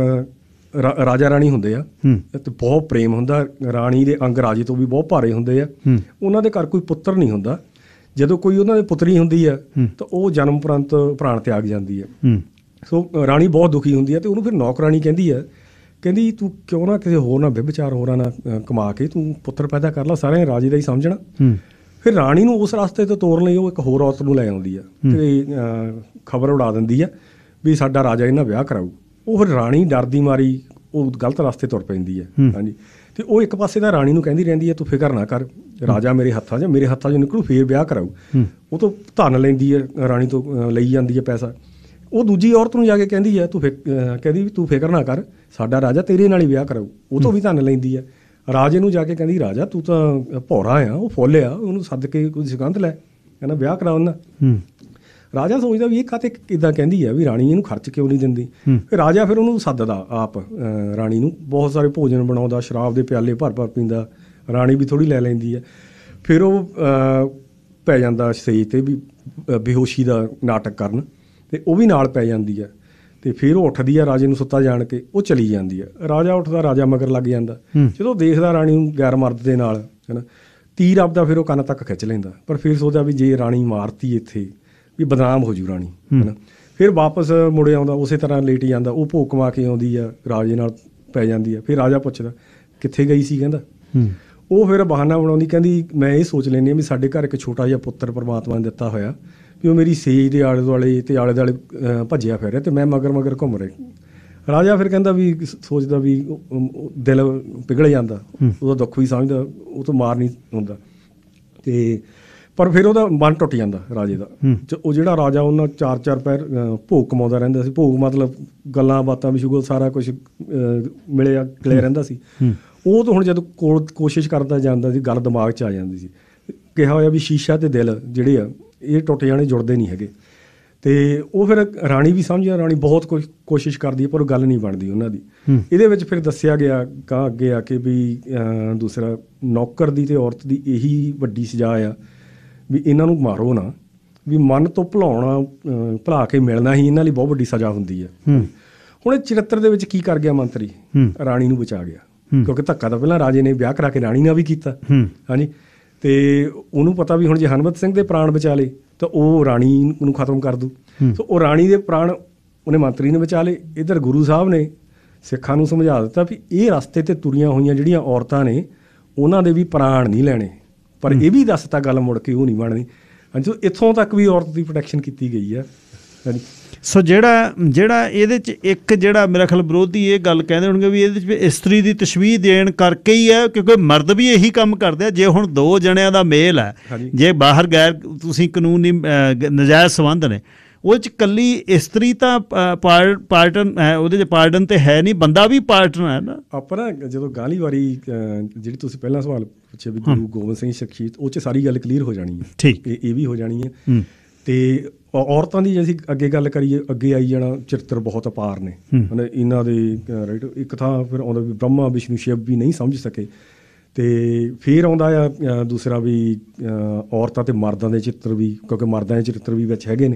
ਰਾਜਾ ਰਾਣੀ ਹੁੰਦੇ ਆ ਤੇ ਬਹੁਤ ਪ੍ਰੇਮ ਹੁੰਦਾ। ਰਾਣੀ ਦੇ ਅੰਗ ਰਾਜੇ ਤੋਂ ਵੀ ਬਹੁਤ ਭਾਰੇ ਹੁੰਦੇ ਆ। ਉਹਨਾਂ ਦੇ ਘਰ ਕੋਈ ਪੁੱਤਰ ਨਹੀਂ ਹੁੰਦਾ। ਜਦੋਂ ਕੋਈ ਉਹਨਾਂ ਦੇ ਪੁੱਤਰੀ ਹੁੰਦੀ ਆ ਤਾਂ ਉਹ ਜਨਮ ਉਪਰੰਤ ਪ੍ਰਾਣ ਤਿਆਗ ਜਾਂਦੀ ਹੈ। ਸੋ ਰਾਣੀ ਬਹੁਤ ਦੁਖੀ ਹੁੰਦੀ ਹੈ ਤੇ ਉਹਨੂੰ ਫਿਰ ਨੌਕਰਾਣੀ ਕਹਿੰਦੀ ਹੈ, ਕਹਿੰਦੀ ਤੂੰ ਕਿਉਂ ਨਾ ਕਿਸੇ ਹੋਰ ਨਾਲ ਵਿਭਚਾਰ ਹੋਰਾਂ ਨਾਲ ਕਮਾ ਕੇ ਤੂੰ ਪੁੱਤਰ ਪੈਦਾ ਕਰ ਲਾ, ਸਾਰਿਆਂ ਰਾਜੇ ਦਾ ਹੀ ਸਮਝਣਾ। ਫਿਰ ਰਾਣੀ ਨੂੰ ਉਸ ਰਸਤੇ ਤੋਂ ਤੋਰਨ ਲਈ ਉਹ ਇੱਕ ਹੋਰ ਔਰਤ ਨੂੰ ਲੈ ਆਉਂਦੀ ਆ ਤੇ ਖਬਰ ਉਡਾ ਦਿੰਦੀ ਆ ਵੀ ਸਾਡਾ ਰਾਜਾ ਇਹਨਾਂ ਵਿਆਹ ਕਰਾਊ। ਉਹ ਫਿਰ ਰਾਣੀ ਡਰਦੀ ਮਾਰੀ ਉਹ ਗਲਤ ਰਸਤੇ ਤੁਰ ਪੈਂਦੀ ਹੈ। ਹਾਂਜੀ, ਤੇ ਉਹ ਇੱਕ ਪਾਸੇ ਤਾਂ ਰਾਣੀ ਨੂੰ ਕਹਿੰਦੀ ਰਹਿੰਦੀ ਹੈ ਤੂੰ ਫਿਕਰ ਨਾ ਕਰ, ਰਾਜਾ ਮੇਰੇ ਹੱਥਾਂ 'ਚ ਨਿਕਲੂ, ਫੇਰ ਵਿਆਹ ਕਰਾਊ। ਉਹ ਤੋਂ ਧਨ ਲੈਂਦੀ ਹੈ, ਰਾਣੀ ਤੋਂ ਲਈ ਜਾਂਦੀ ਹੈ ਪੈਸਾ। ਉਹ ਦੂਜੀ ਔਰਤ ਨੂੰ ਜਾ ਕੇ ਕਹਿੰਦੀ ਹੈ ਕਹਿੰਦੀ ਵੀ ਤੂੰ ਫਿਕਰ ਨਾ ਕਰ, ਸਾਡਾ ਰਾਜਾ ਤੇਰੇ ਨਾਲ ਹੀ ਵਿਆਹ ਕਰਾਊ। ਉਹ ਤੋਂ ਵੀ ਧਨ ਲੈਂਦੀ ਹੈ। ਰਾਜੇ ਨੂੰ ਜਾ ਕੇ ਕਹਿੰਦੀ ਰਾਜਾ ਤੂੰ ਤਾਂ ਭੌਰਾ ਆ, ਉਹ ਫੁੱਲ ਆ, ਉਹਨੂੰ ਸੱਦ ਕੇ ਕੋਈ ਸਿਕੰਧ ਲੈ, ਕਹਿੰਦਾ ਵਿਆਹ ਕਰਾ ਉਹਨਾਂ। ਰਾਜਾ ਸੋਚਦਾ ਵੀ ਇਹ ਕਾਹਤੇ ਕਿੱਦਾਂ ਕਹਿੰਦੀ ਹੈ ਵੀ ਰਾਣੀ ਇਹਨੂੰ ਖਰਚ ਕਿਉਂ ਨਹੀਂ ਦਿੰਦੀ। ਫਿਰ ਰਾਜਾ ਫਿਰ ਉਹਨੂੰ ਸੱਦਦਾ ਆਪ, ਰਾਣੀ ਨੂੰ, ਬਹੁਤ ਸਾਰੇ ਭੋਜਨ ਬਣਾਉਂਦਾ, ਸ਼ਰਾਬ ਦੇ ਪਿਆਲੇ ਭਰ ਪੀਂਦਾ। ਰਾਣੀ ਵੀ ਥੋੜ੍ਹੀ ਲੈ ਲੈਂਦੀ ਹੈ। ਫਿਰ ਉਹ ਪੈ ਜਾਂਦਾ ਸਟੇਜ 'ਤੇ ਵੀ ਬੇਹੋਸ਼ੀ ਦਾ ਨਾਟਕ ਕਰਨ, ਅਤੇ ਉਹ ਵੀ ਨਾਲ ਪੈ ਜਾਂਦੀ ਹੈ। ਅਤੇ ਫਿਰ ਉਹ ਉੱਠਦੀ ਆ ਰਾਜੇ ਨੂੰ ਸੁੱਤਾ ਜਾਣ ਕੇ, ਉਹ ਚਲੀ ਜਾਂਦੀ ਹੈ। ਰਾਜਾ ਉੱਠਦਾ, ਰਾਜਾ ਮਗਰ ਲੱਗ ਜਾਂਦਾ। ਜਦੋਂ ਦੇਖਦਾ ਰਾਣੀ ਨੂੰ ਗੈਰ ਮਰਦ ਦੇ ਨਾਲ, ਹੈ ਨਾ, ਤੀਰ ਆਪਦਾ ਫਿਰ ਉਹ ਕੰਨ ਤੱਕ ਖਿੱਚ ਲੈਂਦਾ। ਪਰ ਫਿਰ ਸੋਚਦਾ ਵੀ ਜੇ ਰਾਣੀ ਮਾਰਤੀ ਇੱਥੇ ਵੀ ਬਦਨਾਮ ਹੋ ਜੂ ਰਾਣੀ, ਹੈ ਨਾ। ਫਿਰ ਵਾਪਸ ਮੁੜ ਆਉਂਦਾ, ਉਸੇ ਤਰ੍ਹਾਂ ਲੇਟ ਜਾਂਦਾ। ਉਹ ਭੋਗ ਕਮਾ ਕੇ ਆਉਂਦੀ ਆ, ਰਾਜੇ ਨਾਲ ਪੈ ਜਾਂਦੀ ਆ। ਫਿਰ ਰਾਜਾ ਪੁੱਛਦਾ ਕਿੱਥੇ ਗਈ ਸੀ, ਕਹਿੰਦਾ ਉਹ ਫਿਰ ਬਹਾਨਾ ਬਣਾਉਂਦੀ, ਕਹਿੰਦੀ ਮੈਂ ਇਹ ਸੋਚ ਲੈਂਦੀ ਹਾਂ ਵੀ ਸਾਡੇ ਘਰ ਇੱਕ ਛੋਟਾ ਜਿਹਾ ਪੁੱਤਰ ਪਰਮਾਤਮਾ ਨੇ ਦਿੱਤਾ ਹੋਇਆ, ਵੀ ਉਹ ਮੇਰੀ ਸੇਜ ਦੇ ਆਲੇ ਦੁਆਲੇ ਅਤੇ ਆਲੇ ਦੁਆਲੇ ਭੱਜਿਆ ਫਿਰ ਰਿਹਾ ਅਤੇ ਮੈਂ ਮਗਰ ਘੁੰਮ ਰਿਹਾ। ਰਾਜਾ ਫਿਰ ਕਹਿੰਦਾ ਵੀ ਸੋਚਦਾ ਵੀ ਦਿਲ ਪਿਘਲ ਜਾਂਦਾ, ਉਹਦਾ ਦੁੱਖ ਵੀ ਸਮਝਦਾ, ਉਹ ਤੋਂ ਮਾਰ ਨਹੀਂ ਹੁੰਦਾ। ਅਤੇ ਪਰ ਫਿਰ ਉਹਦਾ ਮਨ ਟੁੱਟ ਜਾਂਦਾ ਰਾਜੇ ਦਾ। ਉਹ ਜਿਹੜਾ ਰਾਜਾ ਉਹਨਾਂ 4-4 ਪੈਰ ਭੋਗ ਕਮਾਉਂਦਾ ਰਹਿੰਦਾ ਸੀ, ਭੋਗ ਮਤਲਬ ਗੱਲਾਂ ਬਾਤਾਂ ਵੀ ਸ਼ੁਗਲ ਸਾਰਾ ਕੁਛ ਮਿਲਿਆ ਗਿਲਿਆ ਰਹਿੰਦਾ ਸੀ। ਉਹ ਤਾਂ ਹੁਣ ਜਦੋਂ ਕੋਸ਼ਿਸ਼ ਕਰਦਾ ਜਾਂਦਾ ਸੀ, ਗੱਲ ਦਿਮਾਗ 'ਚ ਆ ਜਾਂਦੀ ਸੀ। ਕਿਹਾ ਹੋਇਆ ਵੀ ਸ਼ੀਸ਼ਾ ਅਤੇ ਦਿਲ ਜਿਹੜੇ ਆ ਇਹ ਟੁੱਟ ਜਾਣੇ, ਜੁੜਦੇ ਨਹੀਂ ਹੈਗੇ। ਅਤੇ ਉਹ ਫਿਰ ਰਾਣੀ ਵੀ ਸਮਝਿਆ, ਰਾਣੀ ਬਹੁਤ ਕੋਸ਼ਿਸ਼ ਕਰਦੀ ਹੈ ਪਰ ਉਹ ਗੱਲ ਨਹੀਂ ਬਣਦੀ ਉਹਨਾਂ ਦੀ। ਇਹਦੇ ਵਿੱਚ ਫਿਰ ਦੱਸਿਆ ਗਿਆ ਅੱਗੇ ਆ ਕੇ ਵੀ ਦੂਸਰਾ ਨੌਕਰ ਦੀ ਅਤੇ ਔਰਤ ਦੀ ਇਹੀ ਵੱਡੀ ਸਜ਼ਾ ਆ ਵੀ ਇਹਨਾਂ ਨੂੰ ਮਾਰੋ ਨਾ, ਵੀ ਮਨ ਤੋਂ ਭੁਲਾ ਕੇ ਮਿਲਣਾ ਹੀ ਇਹਨਾਂ ਲਈ ਬਹੁਤ ਵੱਡੀ ਸਜ਼ਾ ਹੁੰਦੀ ਹੈ। ਹੁਣ ਇਹ ਚਰਿੱਤਰ ਦੇ ਵਿੱਚ ਕੀ ਕਰ ਗਿਆ ਮੰਤਰੀ, ਰਾਣੀ ਨੂੰ ਬਚਾ ਗਿਆ, ਕਿਉਂਕਿ ਧੱਕਾ ਤਾਂ ਪਹਿਲਾਂ ਰਾਜੇ ਨੇ ਵਿਆਹ ਕਰਾ ਕੇ ਰਾਣੀ ਨਾਲ ਵੀ ਕੀਤਾ। ਹਾਂਜੀ, ਅਤੇ ਉਹਨੂੰ ਪਤਾ ਵੀ ਹੁਣ ਜੇ ਹਰਮਿੰਦਰ ਸਿੰਘ ਦੇ ਪ੍ਰਾਣ ਬਚਾ ਲਏ ਤਾਂ ਉਹ ਰਾਣੀ ਨੂੰ ਖਤਮ ਕਰ ਦੂ। ਸੋ ਉਹ ਰਾਣੀ ਦੇ ਪ੍ਰਾਣ ਉਹਨੇ ਮੰਤਰੀ ਨੇ ਬਚਾ ਲਏ। ਇੱਧਰ ਗੁਰੂ ਸਾਹਿਬ ਨੇ ਸਿੱਖਾਂ ਨੂੰ ਸਮਝਾ ਦਿੱਤਾ ਵੀ ਇਹ ਰਸਤੇ 'ਤੇ ਤੁਰੀਆਂ ਹੋਈਆਂ ਜਿਹੜੀਆਂ ਔਰਤਾਂ ਨੇ ਉਹਨਾਂ ਦੇ ਵੀ ਪ੍ਰਾਣ ਨਹੀਂ ਲੈਣੇ, ਪਰ ਇਹ ਵੀ ਦੱਸਤਾ ਗੱਲ ਮੁੜ ਕੇ ਉਹ ਨਹੀਂ ਬਣਨੀ। ਹਾਂਜੀ, ਇੱਥੋਂ ਤੱਕ ਵੀ ਔਰਤ ਦੀ ਪ੍ਰੋਟੈਕਸ਼ਨ ਕੀਤੀ ਗਈ ਹੈ। ਹਾਂਜੀ, ਸੋ ਜਿਹੜਾ ਇਹਦੇ 'ਚ ਇੱਕ ਜਿਹੜਾ ਮੇਰਾ ਖਿਆਲ ਵਿਰੋਧੀ ਇਹ ਗੱਲ ਕਹਿੰਦੇ ਹੋਣਗੇ ਵੀ ਇਹਦੇ 'ਚ ਇਸਤਰੀ ਦੀ ਤਸ਼ਬੀਹ ਦੇਣ ਕਰਕੇ ਹੀ ਹੈ, ਕਿਉਂਕਿ ਮਰਦ ਵੀ ਇਹੀ ਕੰਮ ਕਰਦੇ ਆ। ਜੇ ਹੁਣ 2 ਜਣਿਆਂ ਦਾ ਮੇਲ ਹੈ, ਜੇ ਬਾਹਰ ਗੈਰ ਤੁਸੀਂ ਕਾਨੂੰਨੀ ਨਜਾਇਜ਼ ਸੰਬੰਧ ਨੇ, ਉਹਦੇ 'ਚ ਇਕੱਲੀ ਇਸਤਰੀ ਤਾਂ ਪਾਰਟਨ ਹੈ, ਉਹਦੇ 'ਚ ਪਾਰਟਨ ਤਾਂ ਹੈ ਨਹੀਂ, ਬੰਦਾ ਵੀ ਪਾਰਟਨ ਹੈ ਨਾ। ਆਪਾਂ ਨਾ ਜਦੋਂ ਗਾਲੀ ਵਾਰੀ ਜਿਹੜੀ ਤੁਸੀਂ ਪਹਿਲਾਂ ਸਵਾਲ ਪੁੱਛਿਆ ਵੀ ਗੁਰੂ ਗੋਬਿੰਦ ਸਿੰਘ ਸ਼ਖਸੀਅਤ, ਉਹ 'ਚ ਸਾਰੀ ਗੱਲ ਕਲੀਅਰ ਹੋ ਜਾਣੀ ਹੈ। ਠੀਕ, ਇਹ ਵੀ ਹੋ ਜਾਣੀ ਹੈ। ਅਤੇ ਔਰਤਾਂ ਦੀ ਜੇ ਅਸੀਂ ਅੱਗੇ ਗੱਲ ਕਰੀਏ, ਅੱਗੇ ਆਈ ਜਾਣਾ ਚਰਿੱਤਰ ਬਹੁਤ ਅਪਾਰ ਨੇ ਇਹਨਾਂ ਦੇ। ਰਾਈਟ, ਇੱਕ ਥਾਂ ਫਿਰ ਆਉਂਦਾ ਵੀ ਬ੍ਰਹਮਾ ਵਿਸ਼ਨੂੰ ਸ਼ਿਵ ਵੀ ਨਹੀਂ ਸਮਝ ਸਕੇ, ਅਤੇ ਫਿਰ ਆਉਂਦਾ ਆ ਦੂਸਰਾ ਵੀ ਔਰਤਾਂ ਅਤੇ ਮਰਦਾਂ ਦੇ ਚਿੱਤਰ ਵੀ, ਕਿਉਂਕਿ ਮਰਦਾਂ ਦੇ ਚਰਿੱਤਰ ਵੀ ਵਿੱਚ ਹੈਗੇ ਨੇ।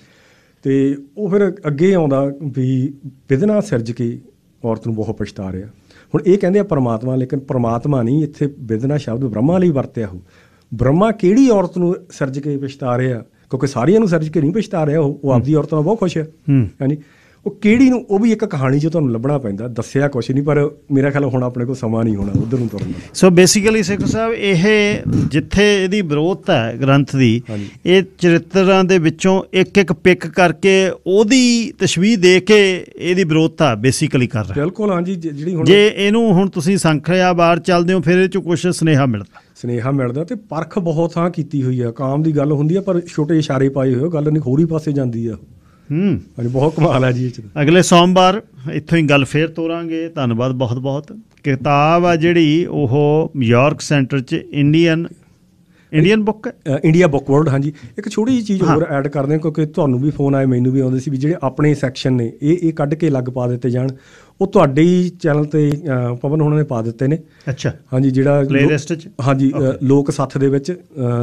ਅਤੇ ਉਹ ਫਿਰ ਅੱਗੇ ਆਉਂਦਾ ਵੀ ਵਿਧਨਾ ਸਿਰਜ ਕੇ ਔਰਤ ਨੂੰ ਬਹੁਤ ਪਛਤਾ ਰਿਹਾ। ਹੁਣ ਇਹ ਕਹਿੰਦੇ ਆ ਪਰਮਾਤਮਾ, ਲੇਕਿਨ ਪਰਮਾਤਮਾ ਨਹੀਂ, ਇੱਥੇ ਵਿਧਨਾ ਸ਼ਬਦ ਬ੍ਰਹਮਾ ਲਈ ਵਰਤਿਆ ਹੋ। ਬ੍ਰਹਮਾ ਕਿਹੜੀ ਔਰਤ ਨੂੰ ਸਿਰਜ ਕੇ ਪਛਤਾ ਰਿਹਾ, ਕਿਉਂਕਿ ਸਾਰੀਆਂ ਨੂੰ ਸਿਰਜ ਕੇ ਨਹੀਂ ਪਛਤਾ ਰਿਹਾ, ਉਹ ਆਪਦੀ ਔਰਤ ਨਾਲ ਬਹੁਤ ਖੁਸ਼ ਹੈ। ਹਾਂਜੀ, ਉਹ ਕਿਹੜੀ ਨੂੰ, ਉਹ ਵੀ ਇੱਕ ਕਹਾਣੀ 'ਚ ਤੁਹਾਨੂੰ ਲੱਭਣਾ ਪੈਂਦਾ। ਦੱਸਿਆ ਕੁਛ ਨਹੀਂ, ਪਰ ਮੇਰਾ ਖਿਆਲ ਹੁਣ ਆਪਣੇ ਕੋਲ ਸਮਾਂ ਨਹੀਂ ਹੋਣਾ ਉੱਧਰ ਨੂੰ ਤੁਰਨ ਦਾ। ਸੋ ਬੇਸਿਕਲੀ ਸਿੱਖ ਸਾਹਿਬ ਇਹ ਜਿੱਥੇ ਇਹਦੀ ਵਿਰੋਧਤਾ ਹੈ ਗ੍ਰੰਥ ਦੀ, ਇਹ ਚਰਿੱਤਰਾਂ ਦੇ ਵਿੱਚੋਂ ਇੱਕ ਇੱਕ ਪਿਕ ਕਰਕੇ ਉਹਦੀ ਤਸ਼ਵੀਹ ਦੇ ਕੇ ਇਹਦੀ ਵਿਰੋਧਤਾ ਬੇਸਿਕਲੀ ਕਰ ਰਿਹਾ। ਬਿਲਕੁਲ ਹਾਂਜੀ। ਜਿਹੜੀ ਹੁਣ ਜੇ ਇਹਨੂੰ ਹੁਣ ਤੁਸੀਂ ਸੰਖਿਆ ਬਾਹਰ ਚੱਲਦੇ ਹੋ, ਫਿਰ ਇਹ 'ਚ ਕੁਛ ਸੁਨੇਹਾ ਮਿਲਦਾ ਤੇ ਪਰਖ ਬਹੁਤ ਥਾਂ ਕੀਤੀ ਹੋਈ ਆ। ਕਾਮ ਦੀ ਗੱਲ ਹੁੰਦੀ ਆ ਪਰ ਛੋਟੇ ਇਸ਼ਾਰੇ ਪਾਏ ਹੋਏ, ਗੱਲ ਨਹੀਂ ਹੋਰ ਹੀ ਪਾਸੇ ਜਾਂਦੀ ਆ। ਹਾਂਜੀ, ਬਹੁਤ ਕਮਾਲ ਹੈ ਜੀ। ਅਗਲੇ ਸੋਮਵਾਰ ਇੱਥੋਂ ਹੀ ਗੱਲ ਫੇਰ ਤੋਰਾਂਗੇ। ਧੰਨਵਾਦ ਬਹੁਤ ਬਹੁਤ। ਕਿਤਾਬ ਆ ਜਿਹੜੀ ਉਹ ਯਾਰਕ ਸੈਂਟਰ 'ਚ ਇੰਡੀਅਨ ਬੁੱਕ ਹੈ, ਇੰਡੀਆ ਬੁੱਕ ਵਰਲਡ। ਹਾਂਜੀ, ਇੱਕ ਛੋਟੀ ਜਿਹੀ ਚੀਜ਼ ਹੋਰ ਐਡ ਕਰਦੇ ਕਿਉਂਕਿ ਤੁਹਾਨੂੰ ਵੀ ਫੋਨ ਆਏ, ਮੈਨੂੰ ਵੀ ਆਉਂਦੇ ਸੀ ਵੀ ਜਿਹੜੇ ਆਪਣੇ ਸੈਕਸ਼ਨ ਨੇ ਇਹ ਕੱਢ ਕੇ ਅਲੱਗ ਪਾ ਦਿੱਤੇ ਜਾਣ। ਉਹ ਤੁਹਾਡੇ ਹੀ ਚੈਨਲ 'ਤੇ ਪਵਨ ਹੋਣਾ ਨੇ ਪਾ ਦਿੱਤੇ ਨੇ। ਅੱਛਾ ਹਾਂਜੀ, ਜਿਹੜਾ ਪਲੇਲਿਸਟ 'ਚ ਹਾਂਜੀ ਲੋਕ ਸੱਥ ਦੇ ਵਿੱਚ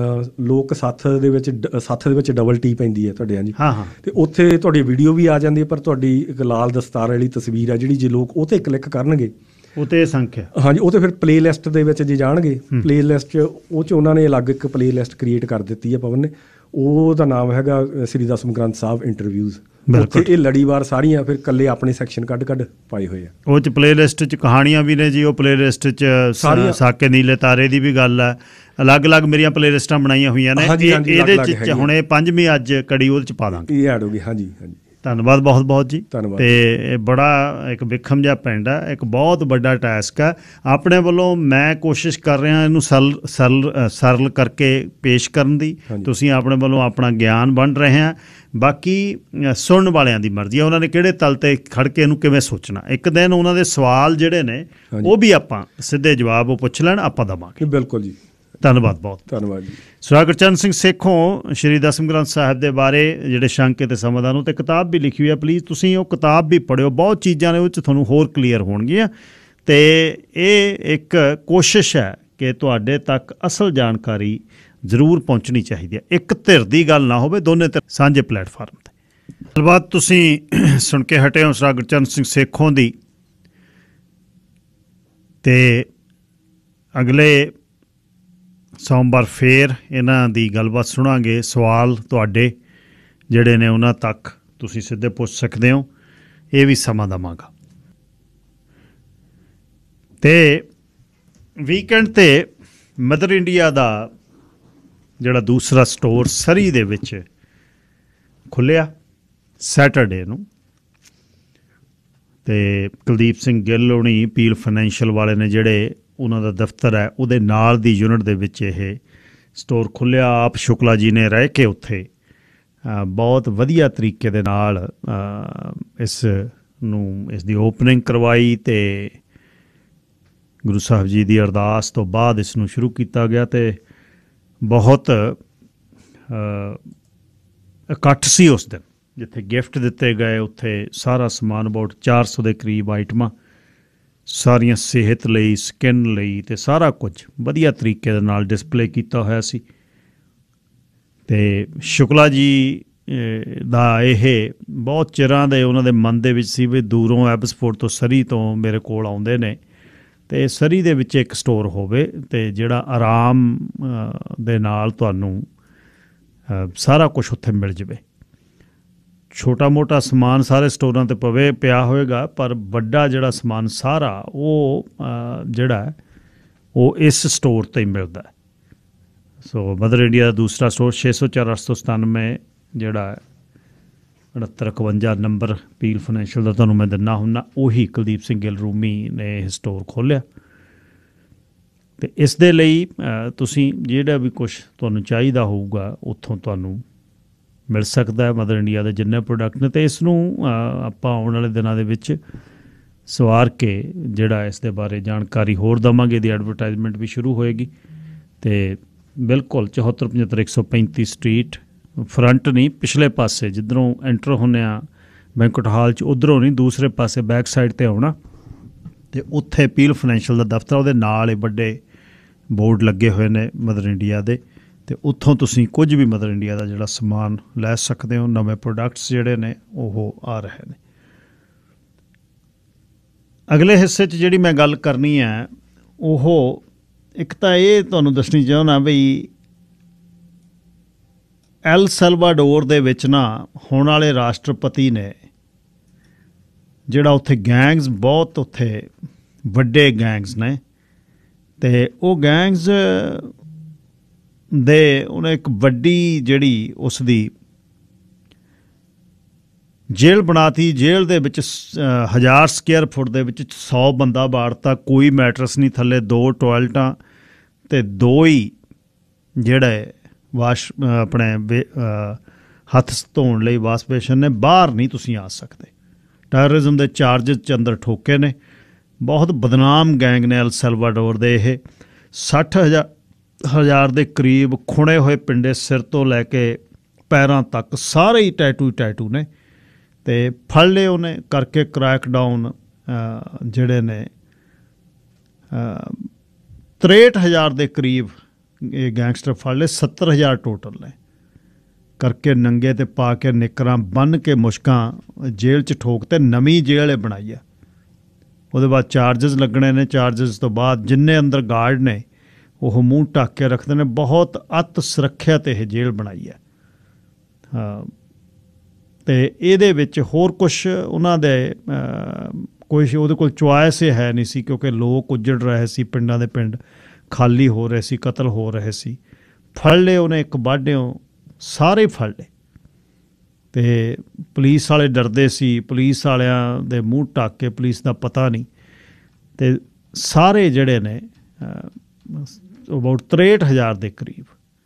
ਸੱਥ ਦੇ ਵਿੱਚ ਡਬਲ ਟੀ ਪੈਂਦੀ ਹੈ ਤੁਹਾਡੇ। ਹਾਂਜੀ ਹਾਂ। ਅਤੇ ਉੱਥੇ ਤੁਹਾਡੀ ਵੀਡੀਓ ਵੀ ਆ ਜਾਂਦੀ ਹੈ, ਪਰ ਤੁਹਾਡੀ ਇੱਕ ਲਾਲ ਦਸਤਾਰ ਵਾਲੀ ਤਸਵੀਰ ਹੈ ਜਿਹੜੀ, ਜੇ ਲੋਕ ਉਹ 'ਤੇ ਕਲਿੱਕ ਕਰਨਗੇ ਉਹ 'ਤੇ ਸੰਖਿਆ, ਹਾਂਜੀ ਉਹ 'ਤੇ ਫਿਰ ਪਲੇ ਲਿਸਟ ਦੇ ਵਿੱਚ ਜੇ ਜਾਣਗੇ, ਪਲੇ ਲਿਸਟ ਉਹ 'ਚ ਉਹਨਾਂ ਨੇ ਅਲੱਗ ਇੱਕ ਪਲੇ ਲਿਸਟ ਕ੍ਰੀਏਟ ਕਰ ਦਿੱਤੀ ਹੈ ਪਵਨ ਨੇ। ਉਹਦਾ ਨਾਮ ਹੈਗਾ ਸ੍ਰੀ ਦਸਮ ਗ੍ਰੰਥ ਸਾਹਿਬ ਇੰਟਰਵਿਊਜ਼। ਉੱਥੇ ਇਹ ਲੜੀਵਾਰ ਸਾਰੀਆਂ ਫਿਰ ਇਕੱਲੇ ਆਪਣੇ ਸੈਕਸ਼ਨ ਕੱਢ ਪਾਏ ਹੋਏ ਆ। ਉਹ 'ਚ ਪਲੇ ਲਿਸਟ 'ਚ ਕਹਾਣੀਆਂ ਵੀ ਨੇ ਜੀ। ਉਹ ਪਲੇ ਲਿਸਟ 'ਚ ਸਾਕੇ ਨੀਲੇ ਤਾਰੇ ਦੀ ਵੀ ਗੱਲ ਹੈ। ਅਲੱਗ-ਅਲੱਗ ਮੇਰੀਆਂ ਪਲੇ ਲਿਸਟਾਂ ਬਣਾਈਆਂ ਹੋਈਆਂ ਨੇ। ਇਹਦੇ 'ਚ ਹੁਣ ਇਹ 5ਵੀਂ ਅੱਜ ਕੜੀ ਉਹਦੇ 'ਚ ਪਾ ਦਾਂਗੇ, ਇਹ ਐਡ ਹੋ ਗਈ। ਹਾਂਜੀ। ਧੰਨਵਾਦ ਬਹੁਤ ਬਹੁਤ ਜੀ। ਧੰਨਵਾਦ। ਤੇ ਇਹ ਬੜਾ ਇੱਕ ਵਿਖਮ ਜਿਹਾ ਪਿੰਡ ਹੈ, ਇੱਕ ਬਹੁਤ ਵੱਡਾ ਟਾਸਕ ਹੈ। ਆਪਣੇ ਵੱਲੋਂ ਮੈਂ ਕੋਸ਼ਿਸ਼ ਕਰ ਰਿਹਾ ਇਹਨੂੰ ਸਰਲ ਕਰਕੇ ਪੇਸ਼ ਕਰਨ ਦੀ। ਤੁਸੀਂ ਆਪਣੇ ਵੱਲੋਂ ਆਪਣਾ ਗਿਆਨ ਵੰਡ ਰਹੇ ਆ। ਬਾਕੀ ਸੁਣਨ ਵਾਲਿਆਂ ਦੀ ਮਰਜ਼ੀ ਹੈ, ਉਹਨਾਂ ਨੇ ਕਿਹੜੇ ਤਲ 'ਤੇ ਖੜ੍ਹ ਕੇ ਇਹਨੂੰ ਕਿਵੇਂ ਸੋਚਣਾ। ਇੱਕ ਦਿਨ ਉਹਨਾਂ ਦੇ ਸਵਾਲ ਜਿਹੜੇ ਨੇ ਉਹ ਵੀ ਆਪਾਂ ਸਿੱਧੇ ਜਵਾਬ ਉਹ ਪੁੱਛ ਲੈਣ, ਆਪਾਂ ਦੇਵਾਂਗੇ। ਬਿਲਕੁਲ ਜੀ। ਧੰਨਵਾਦ ਬਹੁਤ। ਧੰਨਵਾਦ ਜੀ। ਸੁਰਾਗੁਰਚਰਨ ਸਿੰਘ ਸੇਖੋਂ ਸ਼੍ਰੀ ਦਸਮ ਗ੍ਰੰਥ ਸਾਹਿਬ ਦੇ ਬਾਰੇ ਜਿਹੜੇ ਸ਼ੰਕੇ ਅਤੇ ਸਮਾਧਾਨ, ਉਹ 'ਤੇ ਕਿਤਾਬ ਵੀ ਲਿਖੀ ਹੋਈ ਹੈ। ਪਲੀਜ਼ ਤੁਸੀਂ ਉਹ ਕਿਤਾਬ ਵੀ ਪੜ੍ਹਿਓ, ਬਹੁਤ ਚੀਜ਼ਾਂ ਨੇ ਉਹ 'ਚ ਤੁਹਾਨੂੰ ਹੋਰ ਕਲੀਅਰ ਹੋਣਗੀਆਂ। ਅਤੇ ਇਹ ਇੱਕ ਕੋਸ਼ਿਸ਼ ਹੈ ਕਿ ਤੁਹਾਡੇ ਤੱਕ ਅਸਲ ਜਾਣਕਾਰੀ ਜ਼ਰੂਰ ਪਹੁੰਚਣੀ ਚਾਹੀਦੀ ਹੈ। ਇੱਕ ਧਿਰ ਦੀ ਗੱਲ ਨਾ ਹੋਵੇ, ਦੋਨੇ ਧਿਰ ਸਾਂਝੇ ਪਲੇਟਫਾਰਮ 'ਤੇ। ਗੱਲਬਾਤ ਤੁਸੀਂ ਸੁਣ ਕੇ ਹਟੇ ਹੋ ਸੁਰਾਗੁਰਚਰਨ ਸਿੰਘ ਸੇਖੋਂ ਦੀ। ਅਤੇ ਅਗਲੇ ਸੋਮਵਾਰ ਫੇਰ ਇਹਨਾਂ ਦੀ ਗੱਲਬਾਤ ਸੁਣਾਂਗੇ। ਸਵਾਲ ਤੁਹਾਡੇ ਜਿਹੜੇ ਨੇ ਉਹਨਾਂ ਤੱਕ ਤੁਸੀਂ ਸਿੱਧੇ ਪੁੱਛ ਸਕਦੇ ਹੋ, ਇਹ ਵੀ ਸਮਾਂ ਦੇਵਾਂਗਾ। ਅਤੇ ਵੀਕਐਂਡ 'ਤੇ ਮਦਰ ਇੰਡੀਆ ਦਾ ਜਿਹੜਾ ਦੂਸਰਾ ਸਟੋਰ ਸਰੀ ਦੇ ਵਿੱਚ ਖੁੱਲ੍ਹਿਆ ਸੈਟਰਡੇ ਨੂੰ। ਅਤੇ ਕੁਲਦੀਪ ਸਿੰਘ ਗਿੱਲ ਹੋਣੀ ਪੀਲ ਫਾਈਨੈਂਸ਼ੀਅਲ ਵਾਲੇ ਨੇ ਜਿਹੜੇ ਉਹਨਾਂ ਦਾ ਦਫ਼ਤਰ ਹੈ ਉਹਦੇ ਨਾਲ ਦੀ ਯੂਨਿਟ ਦੇ ਵਿੱਚ ਇਹ ਸਟੋਰ ਖੁੱਲ੍ਹਿਆ। ਆਪ ਸ਼ੁਕਲਾ ਜੀ ਨੇ ਰਹਿ ਕੇ ਉੱਥੇ ਬਹੁਤ ਵਧੀਆ ਤਰੀਕੇ ਦੇ ਨਾਲ ਇਸ ਦੀ ਓਪਨਿੰਗ ਕਰਵਾਈ ਅਤੇ ਗੁਰੂ ਸਾਹਿਬ ਜੀ ਦੀ ਅਰਦਾਸ ਤੋਂ ਬਾਅਦ ਇਸ ਨੂੰ ਸ਼ੁਰੂ ਕੀਤਾ ਗਿਆ। ਅਤੇ ਬਹੁਤ ਇਕੱਠ ਸੀ ਉਸ ਦਿਨ। ਜਿੱਥੇ ਗਿਫਟ ਦਿੱਤੇ ਗਏ ਉੱਥੇ ਸਾਰਾ ਸਮਾਨ ਅਬਾਊਟ 400 ਦੇ ਕਰੀਬ ਆਈਟਮਾਂ, ਸਾਰੀਆਂ ਸਿਹਤ ਲਈ, ਸਕਿਨ ਲਈ, ਅਤੇ ਸਾਰਾ ਕੁਝ ਵਧੀਆ ਤਰੀਕੇ ਦੇ ਨਾਲ ਡਿਸਪਲੇ ਕੀਤਾ ਹੋਇਆ ਸੀ। ਅਤੇ ਸ਼ੁਕਲਾ ਜੀ ਦਾ ਇਹ ਬਹੁਤ ਚਿਰਾਂ ਦੇ ਉਹਨਾਂ ਦੇ ਮਨ ਦੇ ਵਿੱਚ ਸੀ ਵੀ ਦੂਰੋਂ ਐਬਸਫੋਰਡ ਤੋਂ ਸਰੀ ਤੋਂ ਮੇਰੇ ਕੋਲ ਆਉਂਦੇ ਨੇ ਅਤੇ ਸਰੀ ਦੇ ਵਿੱਚ ਇੱਕ ਸਟੋਰ ਹੋਵੇ ਅਤੇ ਜਿਹੜਾ ਆਰਾਮ ਦੇ ਨਾਲ ਤੁਹਾਨੂੰ ਸਾਰਾ ਕੁਛ ਉੱਥੇ ਮਿਲ ਜਾਵੇ। ਛੋਟਾ ਮੋਟਾ ਸਮਾਨ ਸਾਰੇ ਸਟੋਰਾਂ 'ਤੇ ਪਿਆ ਹੋਏਗਾ, ਪਰ ਵੱਡਾ ਜਿਹੜਾ ਸਮਾਨ ਸਾਰਾ ਉਹ ਜਿਹੜਾ ਉਹ ਇਸ ਸਟੋਰ 'ਤੇ ਹੀ ਮਿਲਦਾ। ਸੋ ਮਦਰ ਇੰਡੀਆ ਦਾ ਦੂਸਰਾ ਸਟੋਰ 604 897 ਜਿਹੜਾ 6951 ਨੰਬਰ ਪੀਲ ਫਾਈਨੈਂਸ਼ੀਅਲ ਦਾ ਤੁਹਾਨੂੰ ਮੈਂ ਦਿੰਦਾ ਹੁੰਦਾ, ਉਹੀ ਕੁਲਦੀਪ ਸਿੰਘ ਗਿੱਲ ਰੂਮੀ ਨੇ ਇਹ ਸਟੋਰ ਖੋਲ੍ਹਿਆ। ਅਤੇ ਇਸ ਦੇ ਲਈ ਤੁਸੀਂ ਜਿਹੜਾ ਵੀ ਕੁਛ ਤੁਹਾਨੂੰ ਚਾਹੀਦਾ ਹੋਊਗਾ ਉੱਥੋਂ ਤੁਹਾਨੂੰ ਮਿਲ ਸਕਦਾ ਹੈ। ਮਦਰ ਇੰਡੀਆ ਦੇ ਜਿੰਨੇ ਪ੍ਰੋਡਕਟ ਨੇ, ਅਤੇ ਇਸ ਨੂੰ ਆਪਾਂ ਆਉਣ ਵਾਲੇ ਦਿਨਾਂ ਦੇ ਵਿੱਚ ਸਵਾਰ ਕੇ ਜਿਹੜਾ ਇਸ ਦੇ ਬਾਰੇ ਜਾਣਕਾਰੀ ਹੋਰ ਦੇਵਾਂਗੇ। ਇਹਦੀ ਐਡਵਰਟਾਈਜ਼ਮੈਂਟ ਵੀ ਸ਼ੁਰੂ ਹੋਏਗੀ। ਅਤੇ ਬਿਲਕੁਲ 74 75 135 ਸਟਰੀਟ, ਫਰੰਟ ਨਹੀਂ ਪਿਛਲੇ ਪਾਸੇ ਜਿੱਧਰੋਂ ਐਂਟਰ ਹੁੰਦੇ ਆ ਬੈਂਕਟ ਹਾਲ 'ਚ, ਉੱਧਰੋਂ ਨਹੀਂ ਦੂਸਰੇ ਪਾਸੇ ਬੈਕ ਸਾਈਡ 'ਤੇ ਆਉਣਾ। ਅਤੇ ਉੱਥੇ ਪੀਲ ਫਾਈਨੈਂਸ਼ੀਅਲ ਦਾ ਦਫ਼ਤਰ, ਉਹਦੇ ਨਾਲ ਹੀ ਵੱਡੇ ਬੋਰਡ ਲੱਗੇ ਹੋਏ ਨੇ ਮਦਰ ਇੰਡੀਆ ਦੇ, ਅਤੇ ਉੱਥੋਂ ਤੁਸੀਂ ਕੁਝ ਵੀ ਮਦਰ ਇੰਡੀਆ ਦਾ ਜਿਹੜਾ ਸਮਾਨ ਲੈ ਸਕਦੇ ਹੋ। ਨਵੇਂ ਪ੍ਰੋਡਕਟਸ ਜਿਹੜੇ ਨੇ ਉਹ ਆ ਰਹੇ ਨੇ। ਅਗਲੇ ਹਿੱਸੇ 'ਚ ਜਿਹੜੀ ਮੈਂ ਗੱਲ ਕਰਨੀ ਹੈ ਉਹ ਇੱਕ ਤਾਂ ਇਹ ਤੁਹਾਨੂੰ ਦੱਸਣੀ ਚਾਹੁੰਦਾ ਬਈ ਐਲ ਸੈਲਵਾਡੋਰ ਦੇ ਵਿੱਚ ਨਾ ਹੁਣ ਵਾਲੇ ਰਾਸ਼ਟਰਪਤੀ ਨੇ ਜਿਹੜਾ ਉੱਥੇ ਗੈਂਗਸ ਬਹੁਤ ਉੱਥੇ ਵੱਡੇ ਗੈਂਗਸ ਨੇ ਅਤੇ ਉਹ ਗੈਂਗਸ ਦੇ ਉਹਨੇ ਇੱਕ ਵੱਡੀ ਜਿਹੜੀ ਉਸ ਦੀ ਜੇਲ੍ਹ ਬਣਾਤੀ। ਜੇਲ੍ਹ ਦੇ ਵਿੱਚ 1000 ਸਕੁਅਰ ਫੁੱਟ ਦੇ ਵਿੱਚ 100 ਬੰਦਾ ਬਾੜਤਾ, ਕੋਈ ਮੈਟਰਸ ਨਹੀਂ ਥੱਲੇ, 2 ਟੋਇਲਟਾਂ ਅਤੇ 2 ਹੀ ਜਿਹੜੇ ਆਪਣੇ ਹੱਥ ਧੋਣ ਲਈ ਵਾਸ਼ ਬੇਸ਼ਨ ਨੇ। ਬਾਹਰ ਨਹੀਂ ਤੁਸੀਂ ਆ ਸਕਦੇ। ਟੈਰਰਿਜ਼ਮ ਦੇ ਚਾਰਜਿਸ 'ਚ ਅੰਦਰ ਠੋਕੇ ਨੇ। ਬਹੁਤ ਬਦਨਾਮ ਗੈਂਗ ਨੇ ਅਲ ਸੈਲਵਾਡੋਰ ਦੇ। ਇਹ 60,000 ਦੇ ਕਰੀਬ ਖੁਣੇ ਹੋਏ ਪਿੰਡੇ ਸਿਰ ਤੋਂ ਲੈ ਕੇ ਪੈਰਾਂ ਤੱਕ ਸਾਰੇ ਹੀ ਟੈਟੂ ਨੇ। ਅਤੇ ਫੜ ਲਏ ਉਹਨੇ ਕਰਕੇ ਕਰੈਕ ਡਾਊਨ ਜਿਹੜੇ ਨੇ 63,000 ਦੇ ਕਰੀਬ ਇਹ ਗੈਂਗਸਟਰ ਫੜ ਲਏ। 70,000 ਟੋਟਲ ਨੇ ਕਰਕੇ ਨੰਗੇ ਤੇ ਪਾ ਕੇ ਨਿੱਕਰਾਂ ਬੰਨ੍ਹ ਕੇ ਮੁਸ਼ਕਾਂ ਜੇਲ੍ਹ 'ਚ ਠੋਕ ਤੇ ਨਵੀਂ ਜੇਲ੍ਹ ਬਣਾਈ ਆ। ਉਹਦੇ ਬਾਅਦ ਚਾਰਜਸ ਲੱਗਣੇ ਨੇ। ਚਾਰਜਸ ਤੋਂ ਬਾਅਦ ਜਿੰਨੇ ਅੰਦਰ ਗਾਰਡ ਨੇ ਉਹ ਮੂੰਹ ਢੱਕ ਕੇ ਰੱਖਦੇ ਨੇ। ਬਹੁਤ ਅਤ ਸੁਰੱਖਿਅਤ ਇਹ ਜੇਲ੍ਹ ਬਣਾਈ ਹੈ। ਹਾਂ, ਅਤੇ ਇਹਦੇ ਵਿੱਚ ਹੋਰ ਕੁਛ ਉਹਨਾਂ ਦੇ ਕੁਛ ਉਹਦੇ ਕੋਲ ਚੁਆਇਸ ਹੈ ਨਹੀਂ ਸੀ, ਕਿਉਂਕਿ ਲੋਕ ਉੱਜੜ ਰਹੇ ਸੀ, ਪਿੰਡਾਂ ਦੇ ਪਿੰਡ ਖਾਲੀ ਹੋ ਰਹੇ ਸੀ, ਕਤਲ ਹੋ ਰਹੇ ਸੀ। ਫੜ ਲਏ ਉਹਨੇ ਇੱਕ ਬਾਢਿਓਂ, ਸਾਰੇ ਫੜ ਲਏ। ਅਤੇ ਪੁਲਿਸ ਵਾਲੇ ਡਰਦੇ ਸੀ, ਪੁਲਿਸ ਵਾਲਿਆਂ ਦੇ ਮੂੰਹ ਢੱਕ ਕੇ ਪੁਲਿਸ ਦਾ ਪਤਾ ਨਹੀਂ। ਅਤੇ ਸਾਰੇ ਜਿਹੜੇ ਨੇ ਅਬਾਊਟ 63,000 ਦੇ ਕਰੀਬ।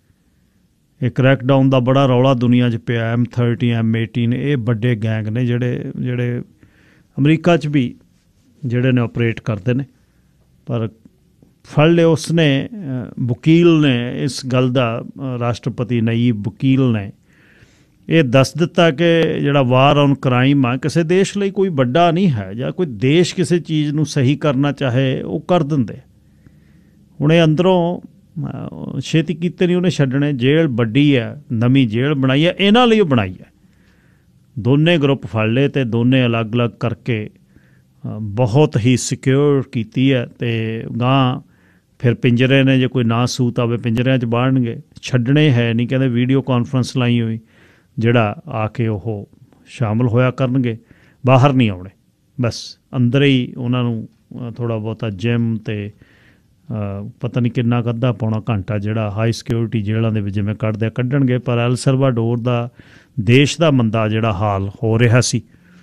ਇਹ ਕਰੈਕਡਾਊਨ ਦਾ ਬੜਾ ਰੌਲਾ ਦੁਨੀਆ 'ਚ ਪਿਆ। M30 M18 ਇਹ ਵੱਡੇ ਗੈਂਗ ਨੇ ਜਿਹੜੇ ਅਮਰੀਕਾ 'ਚ ਵੀ ਜਿਹੜੇ ਨੇ ਆਪਰੇਟ ਕਰਦੇ ਨੇ। ਪਰ ਫੜ ਲਏ ਉਸਨੇ ਵਕੀਲ ਨੇ ਇਸ ਗੱਲ ਦਾ, ਰਾਸ਼ਟਰਪਤੀ ਨਈਬ ਬੁਕੀਲ ਨੇ ਇਹ ਦੱਸ ਦਿੱਤਾ ਕਿ ਜਿਹੜਾ ਵਾਰ ਔਨ ਕ੍ਰਾਈਮ ਆ ਕਿਸੇ ਦੇਸ਼ ਲਈ ਕੋਈ ਵੱਡਾ ਨਹੀਂ ਹੈ। ਜਾਂ ਕੋਈ ਦੇਸ਼ ਕਿਸੇ ਚੀਜ਼ ਨੂੰ ਸਹੀ ਕਰਨਾ ਚਾਹੇ ਉਹ ਕਰ ਦਿੰਦੇ। ਹੁਣ ਇਹ ਅੰਦਰੋਂ ਛੇਤੀ ਕੀਤੇ ਨਹੀਂ ਉਹਨੇ ਛੱਡਣੇ। ਜੇਲ੍ਹ ਵੱਡੀ ਹੈ, ਨਵੀਂ ਜੇਲ੍ਹ ਬਣਾਈ ਹੈ, ਇਹਨਾਂ ਲਈ ਉਹ ਬਣਾਈ ਹੈ। ਦੋਨੇ ਗਰੁੱਪ ਫੜ ਲਏ ਅਤੇ ਦੋਨੇ ਅਲੱਗ-ਅਲੱਗ ਕਰਕੇ ਬਹੁਤ ਹੀ ਸਿਕਿਉਰ ਕੀਤੀ ਹੈ। ਅਤੇ ਗਾਂਹ ਫਿਰ ਪਿੰਜਰੇ ਨੇ, ਜੇ ਕੋਈ ਨਾ ਸੂਤ ਆਵੇ ਪਿੰਜਰਿਆਂ 'ਚ ਬਾੜਨਗੇ, ਛੱਡਣੇ ਹੈ ਨਹੀਂ। ਕਹਿੰਦੇ ਵੀਡੀਓ ਕਾਨਫਰੰਸ ਲਾਈ ਹੋਈ, ਜਿਹੜਾ ਆ ਕੇ ਉਹ ਸ਼ਾਮਲ ਹੋਇਆ ਕਰਨਗੇ, ਬਾਹਰ ਨਹੀਂ ਆਉਣੇ। ਬਸ ਅੰਦਰ ਹੀ ਉਹਨਾਂ ਨੂੰ ਥੋੜ੍ਹਾ ਬਹੁਤਾ ਜਿਮ ਅਤੇ ਪਤਾ ਨਹੀਂ ਕਿੰਨਾ ਕੁ ਅੱਧਾ ਪੌਣਾ ਘੰਟਾ ਜਿਹੜਾ ਹਾਈ ਸਿਕਿਉਰਿਟੀ ਜੇਲ੍ਹਾਂ ਦੇ ਵਿੱਚ ਜਿਵੇਂ ਕੱਢਣਗੇ। ਪਰ ਅਲ ਸੈਲਵਾਡੋਰ ਦਾ ਦੇਸ਼ ਦਾ ਮੰਦਾ ਜਿਹੜਾ ਹਾਲ ਹੋ ਰਿਹਾ ਸੀ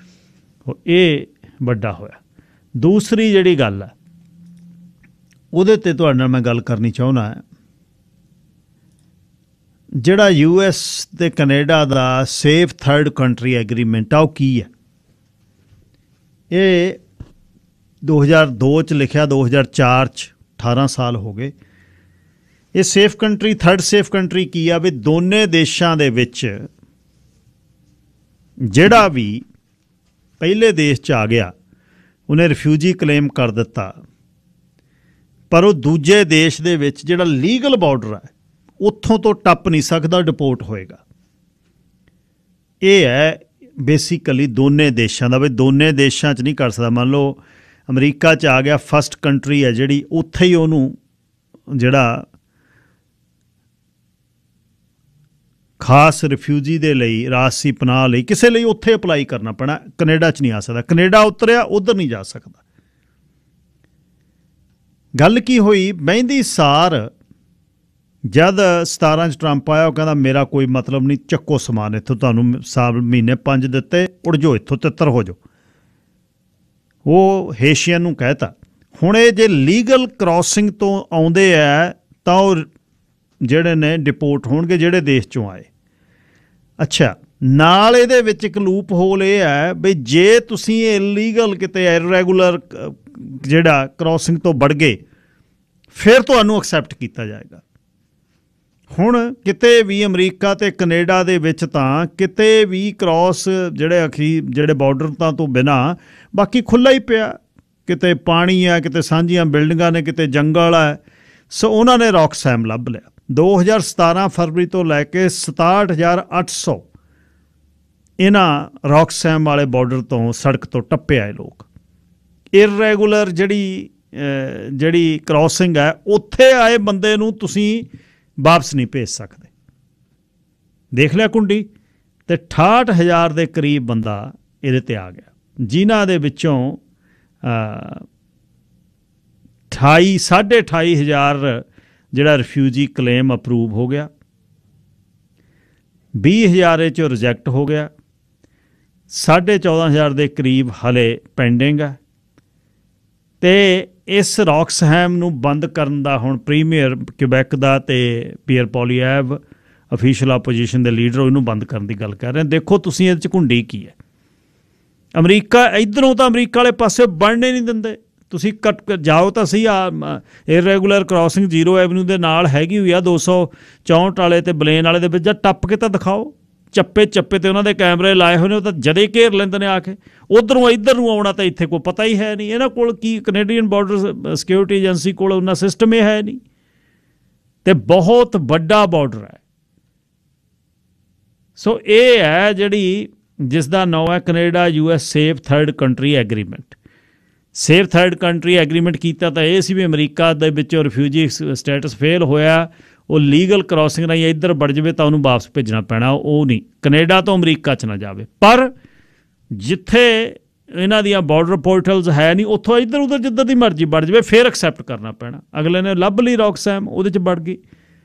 ਇਹ ਵੱਡਾ ਹੋਇਆ। ਦੂਸਰੀ ਜਿਹੜੀ ਗੱਲ ਹੈ ਉਹਦੇ 'ਤੇ ਤੁਹਾਡੇ ਨਾਲ ਮੈਂ ਗੱਲ ਕਰਨੀ ਚਾਹੁੰਦਾ। ਜਿਹੜਾ US ਅਤੇ ਕੈਨੇਡਾ ਦਾ ਸੇਫ ਥਰਡ ਕੰਟਰੀ ਐਗਰੀਮੈਂਟ ਆ ਉਹ ਕੀ ਹੈ? ਇਹ 2002 'ਚ ਲਿਖਿਆ, 2004 'ਚ 18 ਸਾਲ ਹੋ ਗਏ। ਇਹ safe country, third safe country ਕੀ ਆ ਵੀ ਦੋਨੇ ਦੇਸ਼ਾਂ ਦੇ ਵਿੱਚ ਜਿਹੜਾ ਵੀ ਪਹਿਲੇ ਦੇਸ਼ 'ਚ ਆ ਗਿਆ ਉਹਨੇ ਰਿਫਿਊਜੀ ਕਲੇਮ ਕਰ ਦਿੱਤਾ, ਪਰ ਉਹ ਦੂਜੇ ਦੇਸ਼ ਦੇ ਵਿੱਚ ਜਿਹੜਾ ਲੀਗਲ ਬਾਰਡਰ ਹੈ ਉੱਥੋਂ ਤੋਂ ਟੱਪ ਨਹੀਂ ਸਕਦਾ, ਡਿਪੋਰਟ ਹੋਏਗਾ। ਇਹ ਹੈ ਬੇਸਿਕਲੀ ਦੋਨੇ ਦੇਸ਼ਾਂ ਦਾ, ਵੀ ਦੋਨੇ ਦੇਸ਼ਾਂ 'ਚ ਨਹੀਂ ਕਰ ਸਕਦਾ। ਮੰਨ ਲਓ ਅਮਰੀਕਾ 'ਚ ਆ ਗਿਆ, ਫਸਟ ਕੰਟਰੀ ਹੈ ਜਿਹੜੀ, ਉੱਥੇ ਹੀ ਉਹਨੂੰ ਜਿਹੜਾ ਖਾਸ ਰਿਫਿਊਜੀ ਦੇ ਲਈ, ਰਾਜਸੀ ਪਨਾਹ ਲਈ, ਕਿਸੇ ਲਈ ਉੱਥੇ ਅਪਲਾਈ ਕਰਨਾ ਪੈਣਾ। ਕੈਨੇਡਾ 'ਚ ਨਹੀਂ ਆ ਸਕਦਾ। ਕੈਨੇਡਾ ਉਤਰਿਆ, ਉੱਧਰ ਨਹੀਂ ਜਾ ਸਕਦਾ। ਗੱਲ ਕੀ ਹੋਈ, ਮਹਿੰਦੀ ਸਾਰ ਜਦ 17 'ਚ ਟਰੰਪ ਆਇਆ, ਉਹ ਕਹਿੰਦਾ ਮੇਰਾ ਕੋਈ ਮਤਲਬ ਨਹੀਂ, ਚੱਕੋ ਸਮਾਨ ਇੱਥੋਂ, ਤੁਹਾਨੂੰ ਸਾਲ ਮਹੀਨੇ 5 ਦਿੱਤੇ, ਉੜ ਜਾਓ ਇੱਥੋਂ, ਤਿੱਤਰ ਹੋ ਜਾਓ। ਉਹ ਹੇਸ਼ੀਅਨ ਨੂੰ ਕਹਿਤਾ। ਹੁਣ ਇਹ ਜੇ ਲੀਗਲ ਕ੍ਰੋਸਿੰਗ ਤੋਂ ਆਉਂਦੇ ਹੈ ਤਾਂ ਉਹ ਜਿਹੜੇ ਨੇ ਡਿਪੋਰਟ ਹੋਣਗੇ, ਜਿਹੜੇ ਦੇਸ਼ 'ਚੋਂ ਆਏ। ਅੱਛਾ, ਨਾਲ ਇਹਦੇ ਵਿੱਚ ਇੱਕ ਲੂਪ ਹੋਲ ਇਹ ਹੈ ਵੀ ਜੇ ਤੁਸੀਂ ਇਲੀਗਲ ਕਿਤੇ ਇਰੈਗੂਲਰ ਜਿਹੜਾ ਕ੍ਰੋਸਿੰਗ ਤੋਂ ਵੜ ਗਏ, ਫਿਰ ਤੁਹਾਨੂੰ ਐਕਸੈਪਟ ਕੀਤਾ ਜਾਏਗਾ। ਹੁਣ ਕਿਤੇ ਵੀ ਅਮਰੀਕਾ ਅਤੇ ਕੈਨੇਡਾ ਦੇ ਵਿੱਚ ਤਾਂ ਕਿਤੇ ਵੀ ਕ੍ਰੋਸ ਜਿਹੜੇ ਬਾਰਡਰ ਤੋਂ ਬਿਨਾਂ ਬਾਕੀ ਖੁੱਲ੍ਹਾ ਹੀ ਪਿਆ। ਕਿਤੇ ਪਾਣੀ ਹੈ, ਕਿਤੇ ਸਾਂਝੀਆਂ ਬਿਲਡਿੰਗਾਂ ਨੇ, ਕਿਤੇ ਜੰਗਲ ਹੈ। ਸੋ ਉਹਨਾਂ ਨੇ ਰੌਕਸੈਮ ਲੱਭ ਲਿਆ। 2017 ਫਰਵਰੀ ਤੋਂ ਲੈ ਕੇ 67,800 ਇਹਨਾਂ ਰੌਕਸੈਮ ਵਾਲੇ ਬਾਰਡਰ ਤੋਂ ਸੜਕ ਤੋਂ ਟੱਪੇ ਆਏ ਲੋਕ। ਇਰੈਗੂਲਰ ਜਿਹੜੀ ਕ੍ਰੋਸਿੰਗ ਹੈ, ਉੱਥੇ ਆਏ ਬੰਦੇ ਨੂੰ ਤੁਸੀਂ ਵਾਪਸ ਨਹੀਂ ਭੇਜ ਸਕਦੇ। ਦੇਖ ਲਿਆ ਕੁੰਡੀ। ਅਤੇ 68,000 ਦੇ ਕਰੀਬ ਬੰਦਾ ਇਹਦੇ 'ਤੇ ਆ ਗਿਆ। ਜਿਨ੍ਹਾਂ ਦੇ ਵਿੱਚੋਂ 28,500 ਜਿਹੜਾ ਰਿਫਿਊਜੀ ਕਲੇਮ ਅਪਰੂਵ ਹੋ ਗਿਆ, 20,000 'ਚੋਂ ਰਿਜੈਕਟ ਹੋ ਗਿਆ, 14,500 ਦੇ ਕਰੀਬ ਹਲੇ ਪੈਂਡਿੰਗ ਹੈ। ਅਤੇ ਇਸ ਰੌਕਸਹੈਮ ਨੂੰ ਬੰਦ ਕਰਨ ਦਾ ਹੁਣ ਪ੍ਰੀਮੀਅਰ ਕਿਬੈਕ ਦਾ ਅਤੇ ਪੀਅਰ ਪੋਲੀਐਵ ਅਫੀਸ਼ੀਅਲ ਆਪੋਜੀਸ਼ਨ ਦੇ ਲੀਡਰ ਇਹਨੂੰ ਬੰਦ ਕਰਨ ਦੀ ਗੱਲ ਕਰ ਰਹੇ। ਦੇਖੋ ਤੁਸੀਂ ਇਹਦੇ 'ਚ ਘੁੰਡੀ ਕੀ ਹੈ। ਅਮਰੀਕਾ ਇੱਧਰੋਂ ਤਾਂ ਅਮਰੀਕਾ ਵਾਲੇ ਪਾਸੇ ਬਣਨੇ ਨਹੀਂ ਦਿੰਦੇ। ਤੁਸੀਂ ਕੱਟ ਜਾਓ ਤਾਂ ਸਹੀ, ਇਰੈਗੂਲਰ ਕ੍ਰਾਸਿੰਗ ਜ਼ੀਰੋ ਐਵਨਿਊ ਦੇ ਨਾਲ ਹੈਗੀ ਹੋਈ ਆ 264 ਵਾਲੇ ਅਤੇ ਬਲੇਨ ਵਾਲੇ ਦੇ ਵਿੱਚ, ਜਾਂ ਟੱਪ ਕੇ ਤਾਂ ਦਿਖਾਓ। ਚੱਪੇ ਤੇ ਉਹਨਾਂ ਦੇ ਕੈਮਰੇ ਲਾਏ ਹੋਏ ਨੇ, ਉਹ ਤਾਂ ਜਦੇ ਘੇਰ ਲੈਂਦੇ ਨੇ ਆ ਕੇ। ਉੱਧਰੋਂ ਇੱਧਰ ਨੂੰ ਆਉਣਾ ਤਾਂ ਇੱਥੇ ਕੋਈ ਪਤਾ ਹੀ ਹੈ ਨਹੀਂ ਇਹਨਾਂ ਕੋਲ। ਕੀ ਕੈਨੇਡੀਅਨ ਬਾਰਡਰ ਸਿਕਿਉਰਿਟੀ ਏਜੰਸੀ ਕੋਲ ਉਹਨਾਂ ਸਿਸਟਮ ਇਹ ਹੈ ਨਹੀਂ, ਅਤੇ ਬਹੁਤ ਵੱਡਾ ਬਾਰਡਰ ਹੈ। ਸੋ ਇਹ ਹੈ ਜਿਹੜੀ ਜਿਸ ਦਾ ਨਾਂ ਹੈ Canada US safe third country agreement. Safe third country agreement ਕੀਤਾ ਤਾਂ ਇਹ ਸੀ ਵੀ ਅਮਰੀਕਾ ਦੇ ਵਿੱਚੋਂ ਰਿਫਿਊਜੀ ਸਟੇਟਸ ਫੇਲ ਹੋਇਆ, ਉਹ ਲੀਗਲ ਕ੍ਰਾਸਿੰਗ ਰਾਹੀਂ ਇੱਧਰ ਵੜ ਜਾਵੇ ਤਾਂ ਉਹਨੂੰ ਵਾਪਸ ਭੇਜਣਾ ਪੈਣਾ। ਉਹ ਨਹੀਂ, ਕੈਨੇਡਾ ਤੋਂ ਅਮਰੀਕਾ 'ਚ ਨਾ ਜਾਵੇ। ਪਰ ਜਿੱਥੇ ਇਹਨਾਂ ਦੀਆਂ ਬਾਰਡਰ ਪੋਰਟਲਸ ਹੈ ਨਹੀਂ, ਉੱਥੋਂ ਇੱਧਰ ਉੱਧਰ ਜਿੱਧਰ ਦੀ ਮਰਜ਼ੀ ਵੜ ਜਾਵੇ, ਫਿਰ ਐਕਸੈਪਟ ਕਰਨਾ ਪੈਣਾ। ਅਗਲੇ ਨੇ ਲੱਭ ਲਈ ਰੌਕਸਹੈਮ, ਉਹਦੇ 'ਚ ਵੜ ਗਈ।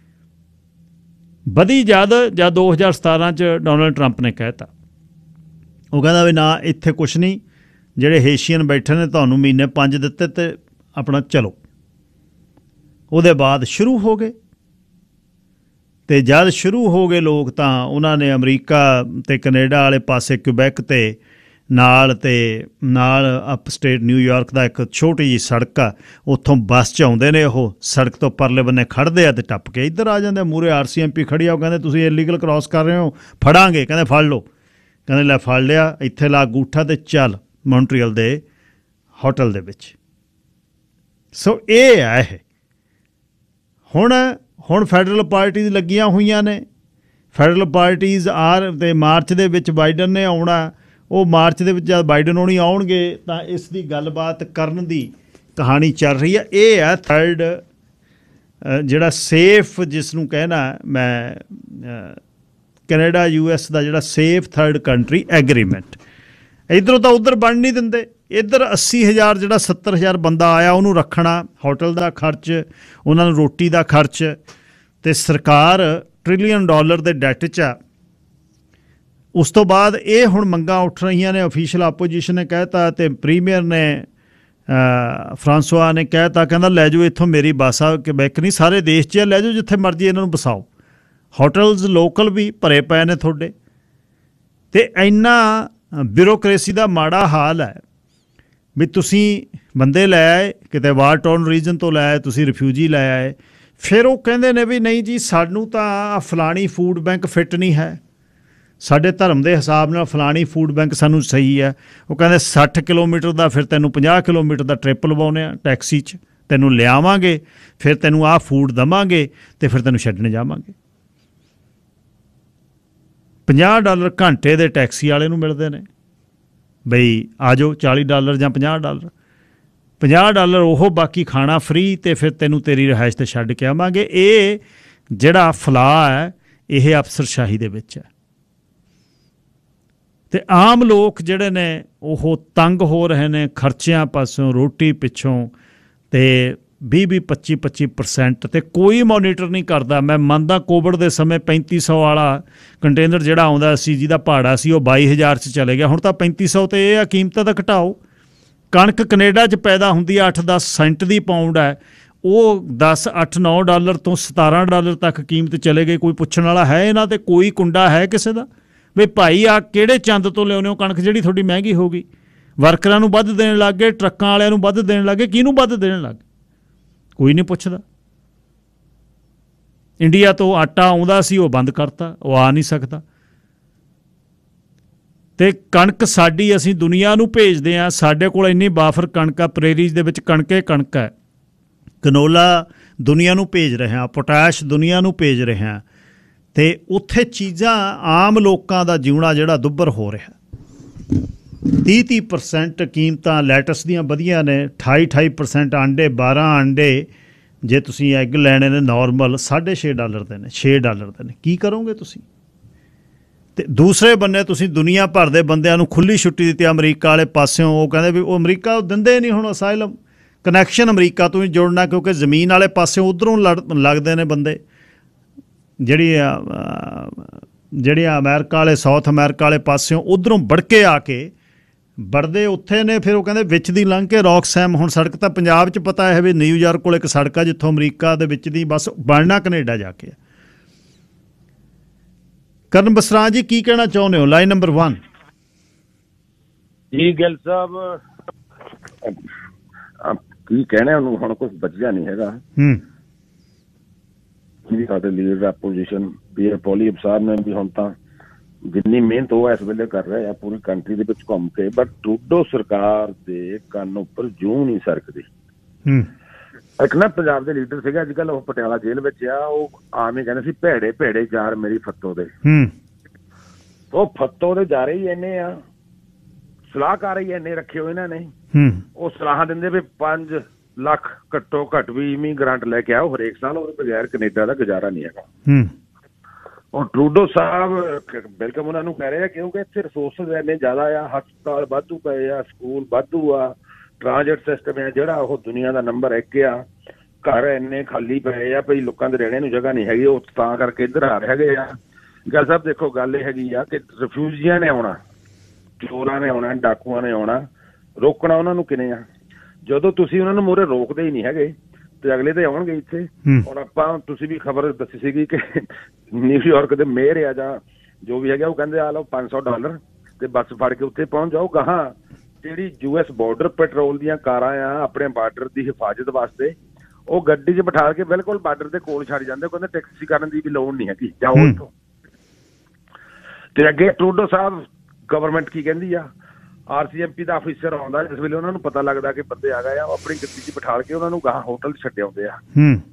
ਵਧੀ ਜਦ 2017 'ਚ ਡੋਨਲਡ ਟਰੰਪ ਨੇ ਕਹਿਤਾ, ਉਹ ਕਹਿੰਦਾ ਵੀ ਨਾ ਇੱਥੇ ਕੁਛ ਨਹੀਂ, ਜਿਹੜੇ ਹੇਸ਼ੀਅਨ ਬੈਠੇ ਨੇ ਤੁਹਾਨੂੰ ਮਹੀਨੇ 5 ਦਿੱਤੇ ਅਤੇ ਆਪਣਾ ਚਲੋ। ਉਹਦੇ ਬਾਅਦ ਸ਼ੁਰੂ ਹੋ ਗਏ, ਅਤੇ ਜਦ ਸ਼ੁਰੂ ਹੋ ਗਏ ਲੋਕ ਤਾਂ ਉਹਨਾਂ ਨੇ ਅਮਰੀਕਾ ਅਤੇ ਕੈਨੇਡਾ ਵਾਲੇ ਪਾਸੇ ਕਿਊਬੈਕ ਅਤੇ ਨਾਲ ਅਪ ਸਟੇਟ ਨਿਊਯਾਰਕ ਦਾ ਇੱਕ ਛੋਟੀ ਜਿਹੀ ਸੜਕ ਆ, ਉੱਥੋਂ ਬੱਸ 'ਚ ਆਉਂਦੇ ਨੇ, ਉਹ ਸੜਕ ਤੋਂ ਪਰਲੇ ਬੰਨੇ ਖੜ੍ਹਦੇ ਆ ਅਤੇ ਟੱਪ ਕੇ ਇੱਧਰ ਆ ਜਾਂਦੇ। ਮੂਹਰੇ RCMP ਖੜੀ ਆ, ਉਹ ਕਹਿੰਦੇ ਤੁਸੀਂ ਇਲੀਗਲ ਕ੍ਰਾਸ ਕਰ ਰਹੇ ਹੋ, ਫੜਾਂਗੇ। ਕਹਿੰਦੇ ਫੜ ਲਓ। ਕਹਿੰਦੇ ਲੈ ਫੜ ਲਿਆ, ਇੱਥੇ ਲਾ ਅੰਗੂਠਾ ਅਤੇ ਚੱਲ ਮੌਂਟਰੀਅਲ ਦੇ ਹੋਟਲ ਦੇ ਵਿੱਚ। ਸੋ ਇਹ ਹੈ ਇਹ। ਹੁਣ ਫੈਡਰਲ ਪਾਰਟੀਜ਼ ਲੱਗੀਆਂ ਹੋਈਆਂ ਨੇ। ਫੈਡਰਲ ਪਾਰਟੀਜ਼ ਅਤੇ ਮਾਰਚ ਦੇ ਵਿੱਚ ਬਾਈਡਨ ਨੇ ਆਉਣਾ। ਉਹ ਮਾਰਚ ਦੇ ਵਿੱਚ ਜਦ ਬਾਈਡਨ ਹੋਣੀ ਆਉਣਗੇ ਤਾਂ ਇਸ ਦੀ ਗੱਲਬਾਤ ਕਰਨ ਦੀ ਕਹਾਣੀ ਚੱਲ ਰਹੀ ਹੈ। ਇਹ ਹੈ ਥਰਡ ਜਿਹੜਾ ਸੇਫ, ਜਿਸ ਨੂੰ ਕਹਿਣਾ ਮੈਂ ਕੈਨੇਡਾ US ਦਾ ਜਿਹੜਾ ਸੇਫ ਥਰਡ ਕੰਟਰੀ ਐਗਰੀਮੈਂਟ। ਇੱਧਰੋਂ ਤਾਂ ਉੱਧਰ ਬਣ ਨਹੀਂ ਦਿੰਦੇ। ਇੱਧਰ 80,000 ਜਿਹੜਾ 70,000 ਬੰਦਾ ਆਇਆ, ਉਹਨੂੰ ਰੱਖਣਾ, ਹੋਟਲ ਦਾ ਖਰਚ, ਉਹਨਾਂ ਨੂੰ ਰੋਟੀ ਦਾ ਖਰਚ, ਅਤੇ ਸਰਕਾਰ $1 ਟ੍ਰਿਲੀਅਨ ਦੇ ਡੈਟ 'ਚ ਆ। ਉਸ ਤੋਂ ਬਾਅਦ ਇਹ ਹੁਣ ਮੰਗਾਂ ਉੱਠ ਰਹੀਆਂ ਨੇ। ਅਫੀਸ਼ੀਅਲ ਆਪੋਜੀਸ਼ਨ ਨੇ ਕਹਿਤਾ ਅਤੇ ਪ੍ਰੀਮੀਅਰ ਨੇ ਫਰਾਂਸਵਾ ਨੇ ਕਹਿਤਾ, ਕਹਿੰਦਾ ਲੈ ਜਾਓ ਇੱਥੋਂ, ਮੇਰੀ ਬੱਸ ਆ, ਕਿਬੈਕ ਨਹੀਂ ਸਾਰੇ ਦੇਸ਼ 'ਚ ਲੈ ਜਾਓ, ਜਿੱਥੇ ਮਰਜ਼ੀ ਇਹਨਾਂ ਨੂੰ ਵਸਾਓ। ਹੋਟਲਸ ਲੋਕਲ ਵੀ ਭਰੇ ਪਏ ਨੇ ਤੁਹਾਡੇ। ਅਤੇ ਇੰਨਾ ਬਿਊਰੋਕਰੇਸੀ ਦਾ ਮਾੜਾ ਹਾਲ ਹੈ ਵੀ ਤੁਸੀਂ ਬੰਦੇ ਲੈ ਆਏ ਕਿਤੇ ਵਾਰ ਟੋਰਨ ਰੀਜਨ ਤੋਂ ਲੈ ਆਏ, ਤੁਸੀਂ ਰਿਫਿਊਜੀ ਲੈ ਆਏ, ਫਿਰ ਉਹ ਕਹਿੰਦੇ ਨੇ ਵੀ ਨਹੀਂ ਜੀ ਸਾਨੂੰ ਤਾਂ ਫਲਾਣੀ ਫੂਡ ਬੈਂਕ ਫਿੱਟ ਨਹੀਂ ਹੈ, ਸਾਡੇ ਧਰਮ ਦੇ ਹਿਸਾਬ ਨਾਲ ਫਲਾਣੀ ਫੂਡ ਬੈਂਕ ਸਾਨੂੰ ਸਹੀ ਹੈ। ਉਹ ਕਹਿੰਦੇ 60 ਕਿਲੋਮੀਟਰ ਦਾ, ਫਿਰ ਤੈਨੂੰ 50 ਕਿਲੋਮੀਟਰ ਦਾ ਟ੍ਰਿਪ ਲਵਾਉਂਦੇ ਆ ਟੈਕਸੀ 'ਚ, ਤੈਨੂੰ ਲਿਆਵਾਂਗੇ, ਫਿਰ ਤੈਨੂੰ ਆਹ ਫੂਡ ਦੇਵਾਂਗੇ ਅਤੇ ਫਿਰ ਤੈਨੂੰ ਛੱਡਣ ਜਾਵਾਂਗੇ। $50 ਘੰਟੇ ਦੇ ਟੈਕਸੀ ਵਾਲੇ ਨੂੰ ਮਿਲਦੇ ਨੇ ਬਈ ਆ ਜਾਓ, $40 ਜਾਂ $50। $50 ਉਹ, ਬਾਕੀ ਖਾਣਾ ਫਰੀ, ਅਤੇ ਫਿਰ ਤੈਨੂੰ ਤੇਰੀ ਰਿਹਾਇਸ਼ 'ਤੇ ਛੱਡ ਕੇ ਆਵਾਂਗੇ। ਇਹ ਜਿਹੜਾ ਫਲਾਅ ਹੈ ਇਹ ਅਫਸਰਸ਼ਾਹੀ ਦੇ ਵਿੱਚ ਹੈ। ਅਤੇ ਆਮ ਲੋਕ ਜਿਹੜੇ ਨੇ ਉਹ ਤੰਗ ਹੋ ਰਹੇ ਨੇ ਖਰਚਿਆਂ ਪਾਸੋਂ, ਰੋਟੀ ਪਿੱਛੋਂ, ਅਤੇ 20-25% ਅਤੇ ਕੋਈ ਮੋਨੀਟਰ ਨਹੀਂ ਕਰਦਾ। ਮੈਂ ਮੰਨਦਾ ਕੋਵਿਡ ਦੇ ਸਮੇਂ 3500 ਵਾਲਾ ਕੰਟੇਨਰ ਜਿਹੜਾ ਆਉਂਦਾ ਸੀ, ਜਿਹਦਾ ਭਾੜਾ ਸੀ ਉਹ 22,000 'ਚ ਚਲੇ ਗਿਆ। ਹੁਣ ਤਾਂ 3500 'ਤੇ ਇਹ ਆ, ਕੀਮਤਾਂ ਤਾਂ ਘਟਾਓ। ਕਣਕ ਕੈਨੇਡਾ 'ਚ ਪੈਦਾ ਹੁੰਦੀ ਆ 8-10 ਸੈਂਟ ਦੀ ਪਾਊਂਡ ਹੈ, ਉਹ $10-8-9 ਤੋਂ $17 ਤੱਕ ਕੀਮਤ ਚਲੇ ਗਈ। ਕੋਈ ਪੁੱਛਣ ਵਾਲਾ ਹੈ ਇਹਨਾਂ 'ਤੇ? ਕੋਈ ਕੁੰਡਾ ਹੈ ਕਿਸੇ ਦਾ ਵੀ ਭਾਈ ਆ ਕਿਹੜੇ ਚੰਦ ਤੋਂ ਲਿਆਉਂਦੇ ਹੋ ਕਣਕ ਜਿਹੜੀ ਤੁਹਾਡੀ ਮਹਿੰਗੀ ਹੋ ਗਈ? ਵਰਕਰਾਂ ਨੂੰ ਵੱਧ ਦੇਣ ਲੱਗ ਗਏ, ਟਰੱਕਾਂ ਵਾਲਿਆਂ ਨੂੰ ਵੱਧ ਦੇਣ ਲੱਗ ਗਏ, ਕਿਹਨੂੰ ਵੱਧ ਦੇਣ ਲੱਗ ਗਏ? ਕੋਈ ਨਹੀਂ ਪੁੱਛਦਾ। ਇੰਡੀਆ ਤੋਂ ਆਟਾ ਆਉਂਦਾ ਸੀ, ਉਹ ਬੰਦ ਕਰਤਾ, ਉਹ ਆ ਨਹੀਂ ਸਕਦਾ। ਅਤੇ ਕਣਕ ਸਾਡੀ ਅਸੀਂ ਦੁਨੀਆ ਨੂੰ ਭੇਜਦੇ ਹਾਂ, ਸਾਡੇ ਕੋਲ ਇੰਨੀ ਬਾਫਰ ਕਣਕ ਆ, ਪ੍ਰੇਰੀਜ਼ ਦੇ ਵਿੱਚ ਕਣਕ ਹੈ, ਕਨੋਲਾ ਦੁਨੀਆ ਨੂੰ ਭੇਜ ਰਹੇ ਹਾਂ, ਪੋਟਾਸ਼ ਦੁਨੀਆ ਨੂੰ ਭੇਜ ਰਹੇ ਹਾਂ, ਅਤੇ ਉੱਥੇ ਚੀਜ਼ਾਂ ਆਮ ਲੋਕਾਂ ਦਾ ਜਿਉਣਾ ਜਿਹੜਾ ਦੁੱਭਰ ਹੋ ਰਿਹਾ। 30% ਕੀਮਤਾਂ ਲੈਟਸ ਦੀਆਂ ਵਧੀਆਂ ਨੇ, 28% ਆਂਡੇ, 12 ਆਂਡੇ ਜੇ ਤੁਸੀਂ ਐਗ ਲੈਣੇ ਨੇ ਨੋਰਮਲ $6.5 ਦੇ ਨੇ, $6 ਦੇ ਨੇ। ਕੀ ਕਰੋਗੇ ਤੁਸੀਂ? ਤੇ ਦੂਸਰੇ ਬੰਨੇ ਤੁਸੀਂ ਦੁਨੀਆ ਭਰ ਦੇ ਬੰਦਿਆਂ ਨੂੰ ਖੁੱਲੀ ਛੁੱਟੀ ਦਿੱਤੀ ਅਮਰੀਕਾ ਵਾਲੇ ਪਾਸਿਓਂ। ਉਹ ਕਹਿੰਦੇ ਵੀ ਉਹ ਅਮਰੀਕਾ ਦਿੰਦੇ ਨਹੀਂ ਹੁਣ ਅਸਾਈਲਮ, ਕਨੈਕਸ਼ਨ ਅਮਰੀਕਾ ਤੋਂ ਹੀ ਜੁੜਨਾ, ਕਿਉਂਕਿ ਜ਼ਮੀਨ ਵਾਲੇ ਪਾਸਿਓਂ ਉੱਧਰੋਂ ਲੱਗਦੇ ਨੇ ਬੰਦੇ। ਜਿਹੜੀਆਂ ਅਮਰੀਕਾ ਵਾਲੇ, ਸਾਊਥ ਅਮਰੀਕਾ ਵਾਲੇ ਪਾਸਿਓਂ ਉੱਧਰੋਂ ਵੜ ਕੇ ਆ ਕੇ ਵੜਦੇ ਉੱਥੇ ਨੇ। ਫਿਰ ਉਹ ਕਹਿੰਦੇ ਵਿੱਚ ਦੀ ਲੰਘ ਕੇ ਰੌਕਸਹੈਮ, ਹੁਣ ਸੜਕ ਤਾਂ ਪੰਜਾਬ 'ਚ ਪਤਾ ਹੈ ਵੀ ਨਿਊਯਾਰਕ ਕੋਲ ਇੱਕ ਸੜਕ ਆ ਜਿੱਥੋਂ ਅਮਰੀਕਾ ਦੇ ਵਿੱਚ ਦੀ ਬਸ ਬਣਨਾ ਕੈਨੇਡਾ ਜਾ ਕੇ। ਕਰਨ ਬਸਰਾ ਜੀ ਕੀ ਕਹਿਣਾ ਚਾਹੁੰਦੇ ਹੋ? ਲਾਈਨ ਨੰਬਰ 1 ਜੀ। ਗਿੱਲ ਸਾਹਿਬ ਕੀ ਕਹਿਣਾ, ਉਹਨੂੰ ਹੁਣ ਕੁਛ ਬਚਿਆ ਨਹੀਂ ਹੈਗਾ। ਸਾਡੇ leader opposition Pierre Poilievre Sahib ਨੇ ਵੀ ਹੁਣ ਤਾਂ ਜਿੰਨੀ ਮਿਹਨਤ ਉਹ ਇਸ ਵੇਲੇ ਕਰ ਰਹੇ ਆ ਪੂਰੀ ਕੰਟਰੀ ਦੇ ਵਿੱਚ ਘੁੰਮ ਕੇ, ਬਟ ਟਰੂਡੋ ਸਰਕਾਰ ਦੇ ਕੰਨ ਉੱਪਰ ਜੂੰ ਨਹੀਂ ਸਰਕਦੀ। ਇੱਕ ਨਾ ਪੰਜਾਬ ਦੇ ਲੀਡਰ ਸੀਗੇ, ਅੱਜ ਕੱਲ੍ਹ ਉਹ ਪਟਿਆਲਾ ਜੇਲ੍ਹ ਵਿੱਚ ਆ, ਉਹ ਆਮ ਹੀ ਕਹਿੰਦੇ ਸੀ ਭੇੜੇ ਭੇੜੇ ਯਾਰ ਮੇਰੀ ਫੱਤੋ ਦੇ। ਉਹ ਫੱਤੋ ਦੇ ਜਾ ਰਹੇ ਹੀ ਇੰਨੇ ਆ, ਸਲਾਹਕਾਰ ਹੀ ਇੰਨੇ ਰੱਖੇ ਹੋਏ ਇਹਨਾਂ ਨੇ। ਉਹ ਸਲਾਹਾਂ ਦਿੰਦੇ ਵੀ 5 ਲੱਖ ਘੱਟੋ ਘੱਟ ਵੀ ਇਮੀਗ੍ਰੈਂਟ ਲੈ ਕੇ ਆਓ ਹਰੇਕ ਸਾਲ, ਉਹਦੇ ਬਗੈਰ ਕੈਨੇਡਾ ਦਾ ਗੁਜ਼ਾਰਾ ਨਹੀਂ ਹੈਗਾ। ਉਹ ਟਰੂਡੋ ਸਾਹਿਬ ਵੈਲਕਮ ਉਹਨਾਂ ਨੂੰ ਕਹਿ ਰਹੇ ਆ, ਕਿਉਂਕਿ ਇੱਥੇ ਰਿਸੋਰਸਿਸ ਇੰਨੇ ਜ਼ਿਆਦਾ ਆ, ਹਸਪਤਾਲ ਵਾਧੂ ਪਏ ਆ, ਸਕੂਲ ਵਾਧੂ ਆ, ਟ੍ਰਾਂਜਿਟ ਸਿਸਟਮ ਹੈ ਜਿਹੜਾ ਉਹ ਦੁਨੀਆ ਦਾ ਨੰਬਰ 1 ਆ, ਘਰ ਇੰਨੇ ਖਾਲੀ ਪਏ ਆ ਭਈ ਲੋਕਾਂ ਦੇ ਰਹਿਣੇ ਨੂੰ ਜਗ੍ਹਾ ਨਹੀਂ ਹੈਗੀ, ਉਹ ਤਾਂ ਕਰਕੇ ਇੱਧਰ ਆ ਰਹੇ ਹੈਗੇ ਆ। ਗੱਲ ਸਾਹਿਬ ਦੇਖੋ ਗੱਲ ਇਹ ਹੈਗੀ ਆ ਕਿ ਰਿਫਿਊਜੀਆਂ ਨੇ ਆਉਣਾ, ਚੋਰਾਂ ਨੇ ਆਉਣਾ, ਡਾਕੂਆਂ ਨੇ ਆਉਣਾ, ਰੋਕਣਾ ਉਹਨਾਂ ਨੂੰ ਕਿਵੇਂ ਆ? ਜਦੋਂ ਤੁਸੀਂ ਉਹਨਾਂ ਨੂੰ ਮੂਹਰੇ ਰੋਕਦੇ ਹੀ ਨਹੀਂ ਹੈਗੇ ਤੇ ਅਗਲੇ ਤੇ ਆਉਣਗੇ ਇੱਥੇ। ਹੁਣ ਆਪਾਂ ਤੁਸੀਂ ਵੀ ਖਬਰ ਦੱਸੀ ਸੀਗੀ ਕਿ ਨਿਊਯਾਰਕ ਦੇ ਮੇਅਰ ਆ ਜਾਂ ਜੋ ਵੀ ਹੈਗਾ, ਉਹ ਕਹਿੰਦੇ ਆ ਲਓ $500 ਤੇ ਬੱਸ ਫੜ ਕੇ ਉੱਥੇ ਪਹੁੰਚ ਜਾਓ। ਗਾਹਾਂ ਜਿਹੜੀ US ਬਾਰਡਰ ਪੈਟਰੋਲ ਦੀਆਂ ਕਾਰਾਂ ਆ ਆਪਣੇ ਬਾਰਡਰ ਦੀ ਹਿਫਾਜ਼ਤ ਵਾਸਤੇ, ਉਹ ਗੱਡੀ 'ਚ ਬਿਠਾ ਕੇ ਬਿਲਕੁਲ ਬਾਰਡਰ ਦੇ ਕੋਲ ਛੱਡ ਜਾਂਦੇ, ਕਹਿੰਦੇ ਟੈਕਸੀ ਕਰਨ ਦੀ ਵੀ ਲੋੜ ਨਹੀਂ ਹੈਗੀ, ਜਾਓ ਇੱਥੋਂ। ਤੇ ਅੱਗੇ ਟਰੂਡੋ ਸਾਹਿਬ ਗਵਰਨਮੈਂਟ ਕੀ ਕਹਿੰਦੀ ਆ, RCMP ਦਾ ਅਫੀਸਰ ਆਉਂਦਾ ਜਿਸ ਵੇਲੇ ਉਹਨਾਂ ਨੂੰ ਪਤਾ ਲੱਗਦਾ ਕਿ ਬੰਦੇ ਆ ਗਏ ਆ, ਉਹ ਆਪਣੀ ਗੱਡੀ 'ਚ ਬਿਠਾ ਕੇ ਉਹਨਾਂ ਨੂੰ ਗਾਹਾਂ ਹੋਟਲ 'ਚ ਛੱਡ ਆਉਂਦੇ ਆ।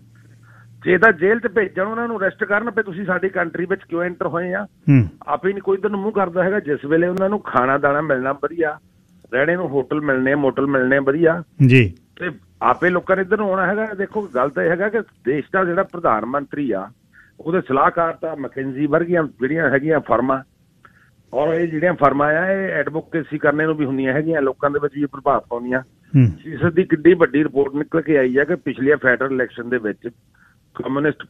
ਜੇ ਤਾਂ ਜੇਲ੍ਹ 'ਚ ਭੇਜਣ, ਉਹਨਾਂ ਨੂੰ ਅਰੈਸਟ ਕਰਨ ਪਏ, ਤੁਸੀਂ ਸਾਡੀ ਕੰਟਰੀ ਵਿੱਚ ਕਿਉਂ ਐਂਟਰ ਹੋਏ ਆ? ਆਪੇ ਨਹੀਂ ਕੋਈ ਇੱਧਰ ਨੂੰ ਮੂੰਹ ਕਰਦਾ ਹੈਗਾ। ਜਿਸ ਵੇਲੇ ਉਹਨਾਂ ਨੂੰ ਖਾਣਾ ਦਾਣਾ ਮਿਲਣਾ ਵਧੀਆ, ਰਹਿਣੇ ਨੂੰ ਹੋਟਲ ਮਿਲਣੇ, ਮੋਟਲ ਮਿਲਣੇ ਵਧੀਆ ਜੀ, ਤੇ ਆਪੇ ਲੋਕਾਂ ਨੇ ਇੱਧਰ ਨੂੰ ਆਉਣਾ ਹੈਗਾ। ਦੇਖੋ ਗੱਲ ਤਾਂ ਇਹ ਹੈਗਾ ਕਿ ਦੇਸ਼ ਦਾ ਜਿਹੜਾ ਪ੍ਰਧਾਨ ਮੰਤਰੀ ਆ, ਉਹਦੇ ਸਲਾਹਕਾਰ ਤਾਂ ਮੈਕੈਂਜੀ ਵਰਗੀਆਂ ਜਿਹੜੀਆਂ ਹੈਗੀਆਂ ਫਰਮਾਂ, ਔਰ ਇਹ ਜਿਹੜੀਆਂ ਫਰਮਾਂ ਆ ਇਹ ਐਡਵੋਕੇਸੀ ਕਰਨੇ ਨੂੰ ਵੀ ਹੁੰਦੀਆਂ ਹੈਗੀਆਂ, ਲੋਕਾਂ ਦੇ ਵਿੱਚ ਵੀ ਪ੍ਰਭਾਵ ਪਾਉਂਦੀਆਂ। ਇਸ ਦੀ ਕਿੱਡੀ ਵੱਡੀ ਰਿਪੋਰਟ ਨਿਕਲ ਕੇ ਆਈ ਹੈ ਕਿ ਪਿਛਲੀਆਂ ਫੈਡਰਲ ਇਲੈਕਸ਼ਨ ਦੇ ਵਿੱਚ ਕਮਿਊਨਿਸਟ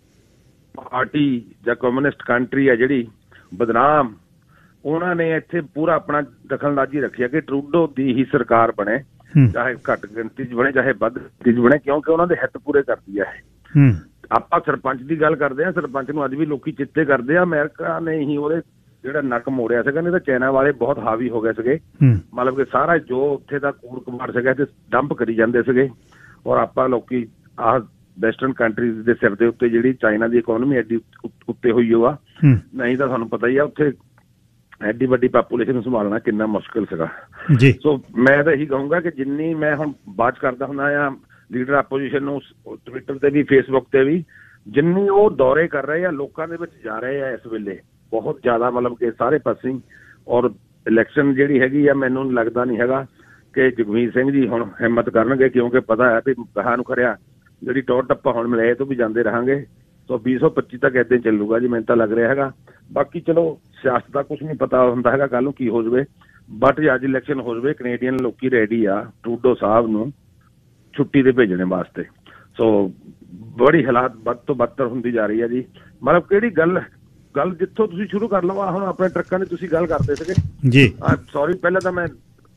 ਪਾਰਟੀ ਜਾਂ ਕਮਿਊਨਿਸਟ ਕੰਟਰੀ ਆ ਜਿਹੜੀ ਬਦਨਾਮ, ਉਹਨਾਂ ਨੇ ਇੱਥੇ ਪੂਰਾ ਆਪਣਾ ਦਖਲਅੰਦਾਜ਼ੀ ਰੱਖੀ ਹੈ ਕਿ ਟਰੂਡੋ ਦੀ ਹੀ ਸਰਕਾਰ ਬਣੇ, ਚਾਹੇ ਘੱਟ ਗਿਣਤੀ 'ਚ ਬਣੇ ਚਾਹੇ ਵੱਧ ਗਿਣਤੀ 'ਚ ਬਣੇ, ਕਿਉਂਕਿ ਉਹਨਾਂ ਦੇ ਹਿੱਤ ਪੂਰੇ ਕਰਦੀ ਹੈ ਇਹ। ਆਪਾਂ ਸਰਪੰਚ ਦੀ ਗੱਲ ਕਰਦੇ ਹਾਂ, ਸਰਪੰਚ ਨੂੰ ਅੱਜ ਵੀ ਲੋਕੀ ਚਿੱਤੇ ਕਰਦੇ ਆ। ਅਮਰੀਕਾ ਨੇ ਹੀ ਉਹਦੇ ਜਿਹੜਾ ਨੱਕ ਮੋੜਿਆ ਸੀਗਾ, ਨਹੀਂ ਤਾਂ ਚਾਈਨਾ ਵਾਲੇ ਬਹੁਤ ਹਾਵੀ ਹੋ ਗਏ ਸੀਗੇ, ਮਤਲਬ ਕਿ ਸਾਰਾ ਜੋ ਉੱਥੇ ਦਾ ਕੂੜ ਕਬਾੜ ਸੀਗਾ ਤੇ ਡੰਪ ਕਰੀ ਜਾਂਦੇ ਸੀਗੇ। ਔਰ ਆਪਾਂ ਲੋਕੀ ਆਹ ਵੈਸਟਰਨ ਕੰਟਰੀਜ਼ ਦੇ ਸਿਰ ਦੇ ਉੱਤੇ ਜਿਹੜੀ ਚਾਈਨਾ ਦੀ ਇਕੋਨਮੀ ਐਡੀ ਉੱਤੇ ਹੋਈ ਉਹ ਆ, ਨਹੀਂ ਤਾਂ ਤੁਹਾਨੂੰ ਪਤਾ ਹੀ ਆ ਉੱਥੇ ਐਡੀ ਵੱਡੀ ਪਾਪੂਲੇਸ਼ਨ ਨੂੰ ਸੰਭਾਲਣਾ ਕਿੰਨਾ ਮੁਸ਼ਕਿਲ ਸੀਗਾ ਜੀ। ਸੋ ਮੈਂ ਤਾਂ ਇਹੀ ਕਹੂੰਗਾ ਕਿ ਜਿੰਨੀ ਮੈਂ ਹੁਣ ਬਾਤ ਕਰਦਾ ਹੁੰਦਾ ਆ ਲੀਡਰ ਆਪੋਜੀਸ਼ਨ ਨੂੰ ਟਵਿੱਟਰ ਤੇ ਵੀ ਫੇਸਬੁੱਕ ਤੇ ਵੀ, ਜਿੰਨੀ ਉਹ ਦੌਰੇ ਕਰ ਰਹੇ ਆ, ਲੋਕਾਂ ਦੇ ਵਿੱਚ ਜਾ ਰਹੇ ਆ ਇਸ ਵੇਲੇ ਬਹੁਤ ਜ਼ਿਆਦਾ, ਮਤਲਬ ਕਿ ਸਾਰੇ ਪਾਸੇ। ਔਰ ਇਲੈਕਸ਼ਨ ਜਿਹੜੀ ਹੈਗੀ ਆ, ਮੈਨੂੰ ਲੱਗਦਾ ਨਹੀਂ ਹੈਗਾ ਕਿ ਜਗਮੀਤ ਸਿੰਘ ਜੀ ਹੁਣ ਹਿੰਮਤ ਕਰਨਗੇ, ਕਿਉਂਕਿ ਪਤਾ ਹੈ ਵੀ ਗਾਹਾਂ ਨੂੰ ਖਰਿਆ ਜਿਹੜੀ ਟੋਰ ਟੱਪਾ ਹੁਣ ਮਿਲੇ ਤੋਂ ਵੀ ਜਾਂਦੇ ਰਹਾਂਗੇ। ਸੋ 2025 ਤੱਕ ਏਦਾਂ ਚੱਲੂਗਾ ਜੀ, ਮੈਨੂੰ ਤਾਂ ਲੱਗ ਰਿਹਾ ਹੈਗਾ। ਬਾਕੀ ਚਲੋ ਸਿਆਸਤ ਦਾ ਕੁਛ ਨਹੀਂ ਪਤਾ ਹੁੰਦਾ ਹੈਗਾ ਕੱਲ੍ਹ ਨੂੰ ਕੀ ਹੋ ਜਾਵੇ, ਬਟ ਅੱਜ ਇਲੈਕਸ਼ਨ ਹੋ ਜਾਵੇ, ਕੈਨੇਡੀਅਨ ਲੋਕੀ ਰੈਡੀ ਆ ਟਰੂਡੋ ਸਾਹਿਬ ਨੂੰ ਛੁੱਟੀ ਤੇ ਭੇਜਣੇ ਵਾਸਤੇ। ਸੋ ਬੜੀ ਹਾਲਾਤ ਵੱਧ ਤੋਂ ਬੱਤਰ ਹੁੰਦੀ ਜਾ ਰਹੀ ਹੈ ਜੀ। ਮਤਲਬ ਕਿਹੜੀ ਗੱਲ ਜਿੱਥੋਂ ਤੁਸੀਂ ਸ਼ੁਰੂ ਕਰ ਲਓ, ਹੁਣ ਆਪਣੇ ਟਰੱਕਾਂ ਦੀ ਤੁਸੀਂ ਗੱਲ ਕਰਦੇ ਸੀਗੇ ਜੀ। ਸੌਰੀ, ਪਹਿਲਾਂ ਤਾਂ ਮੈਂ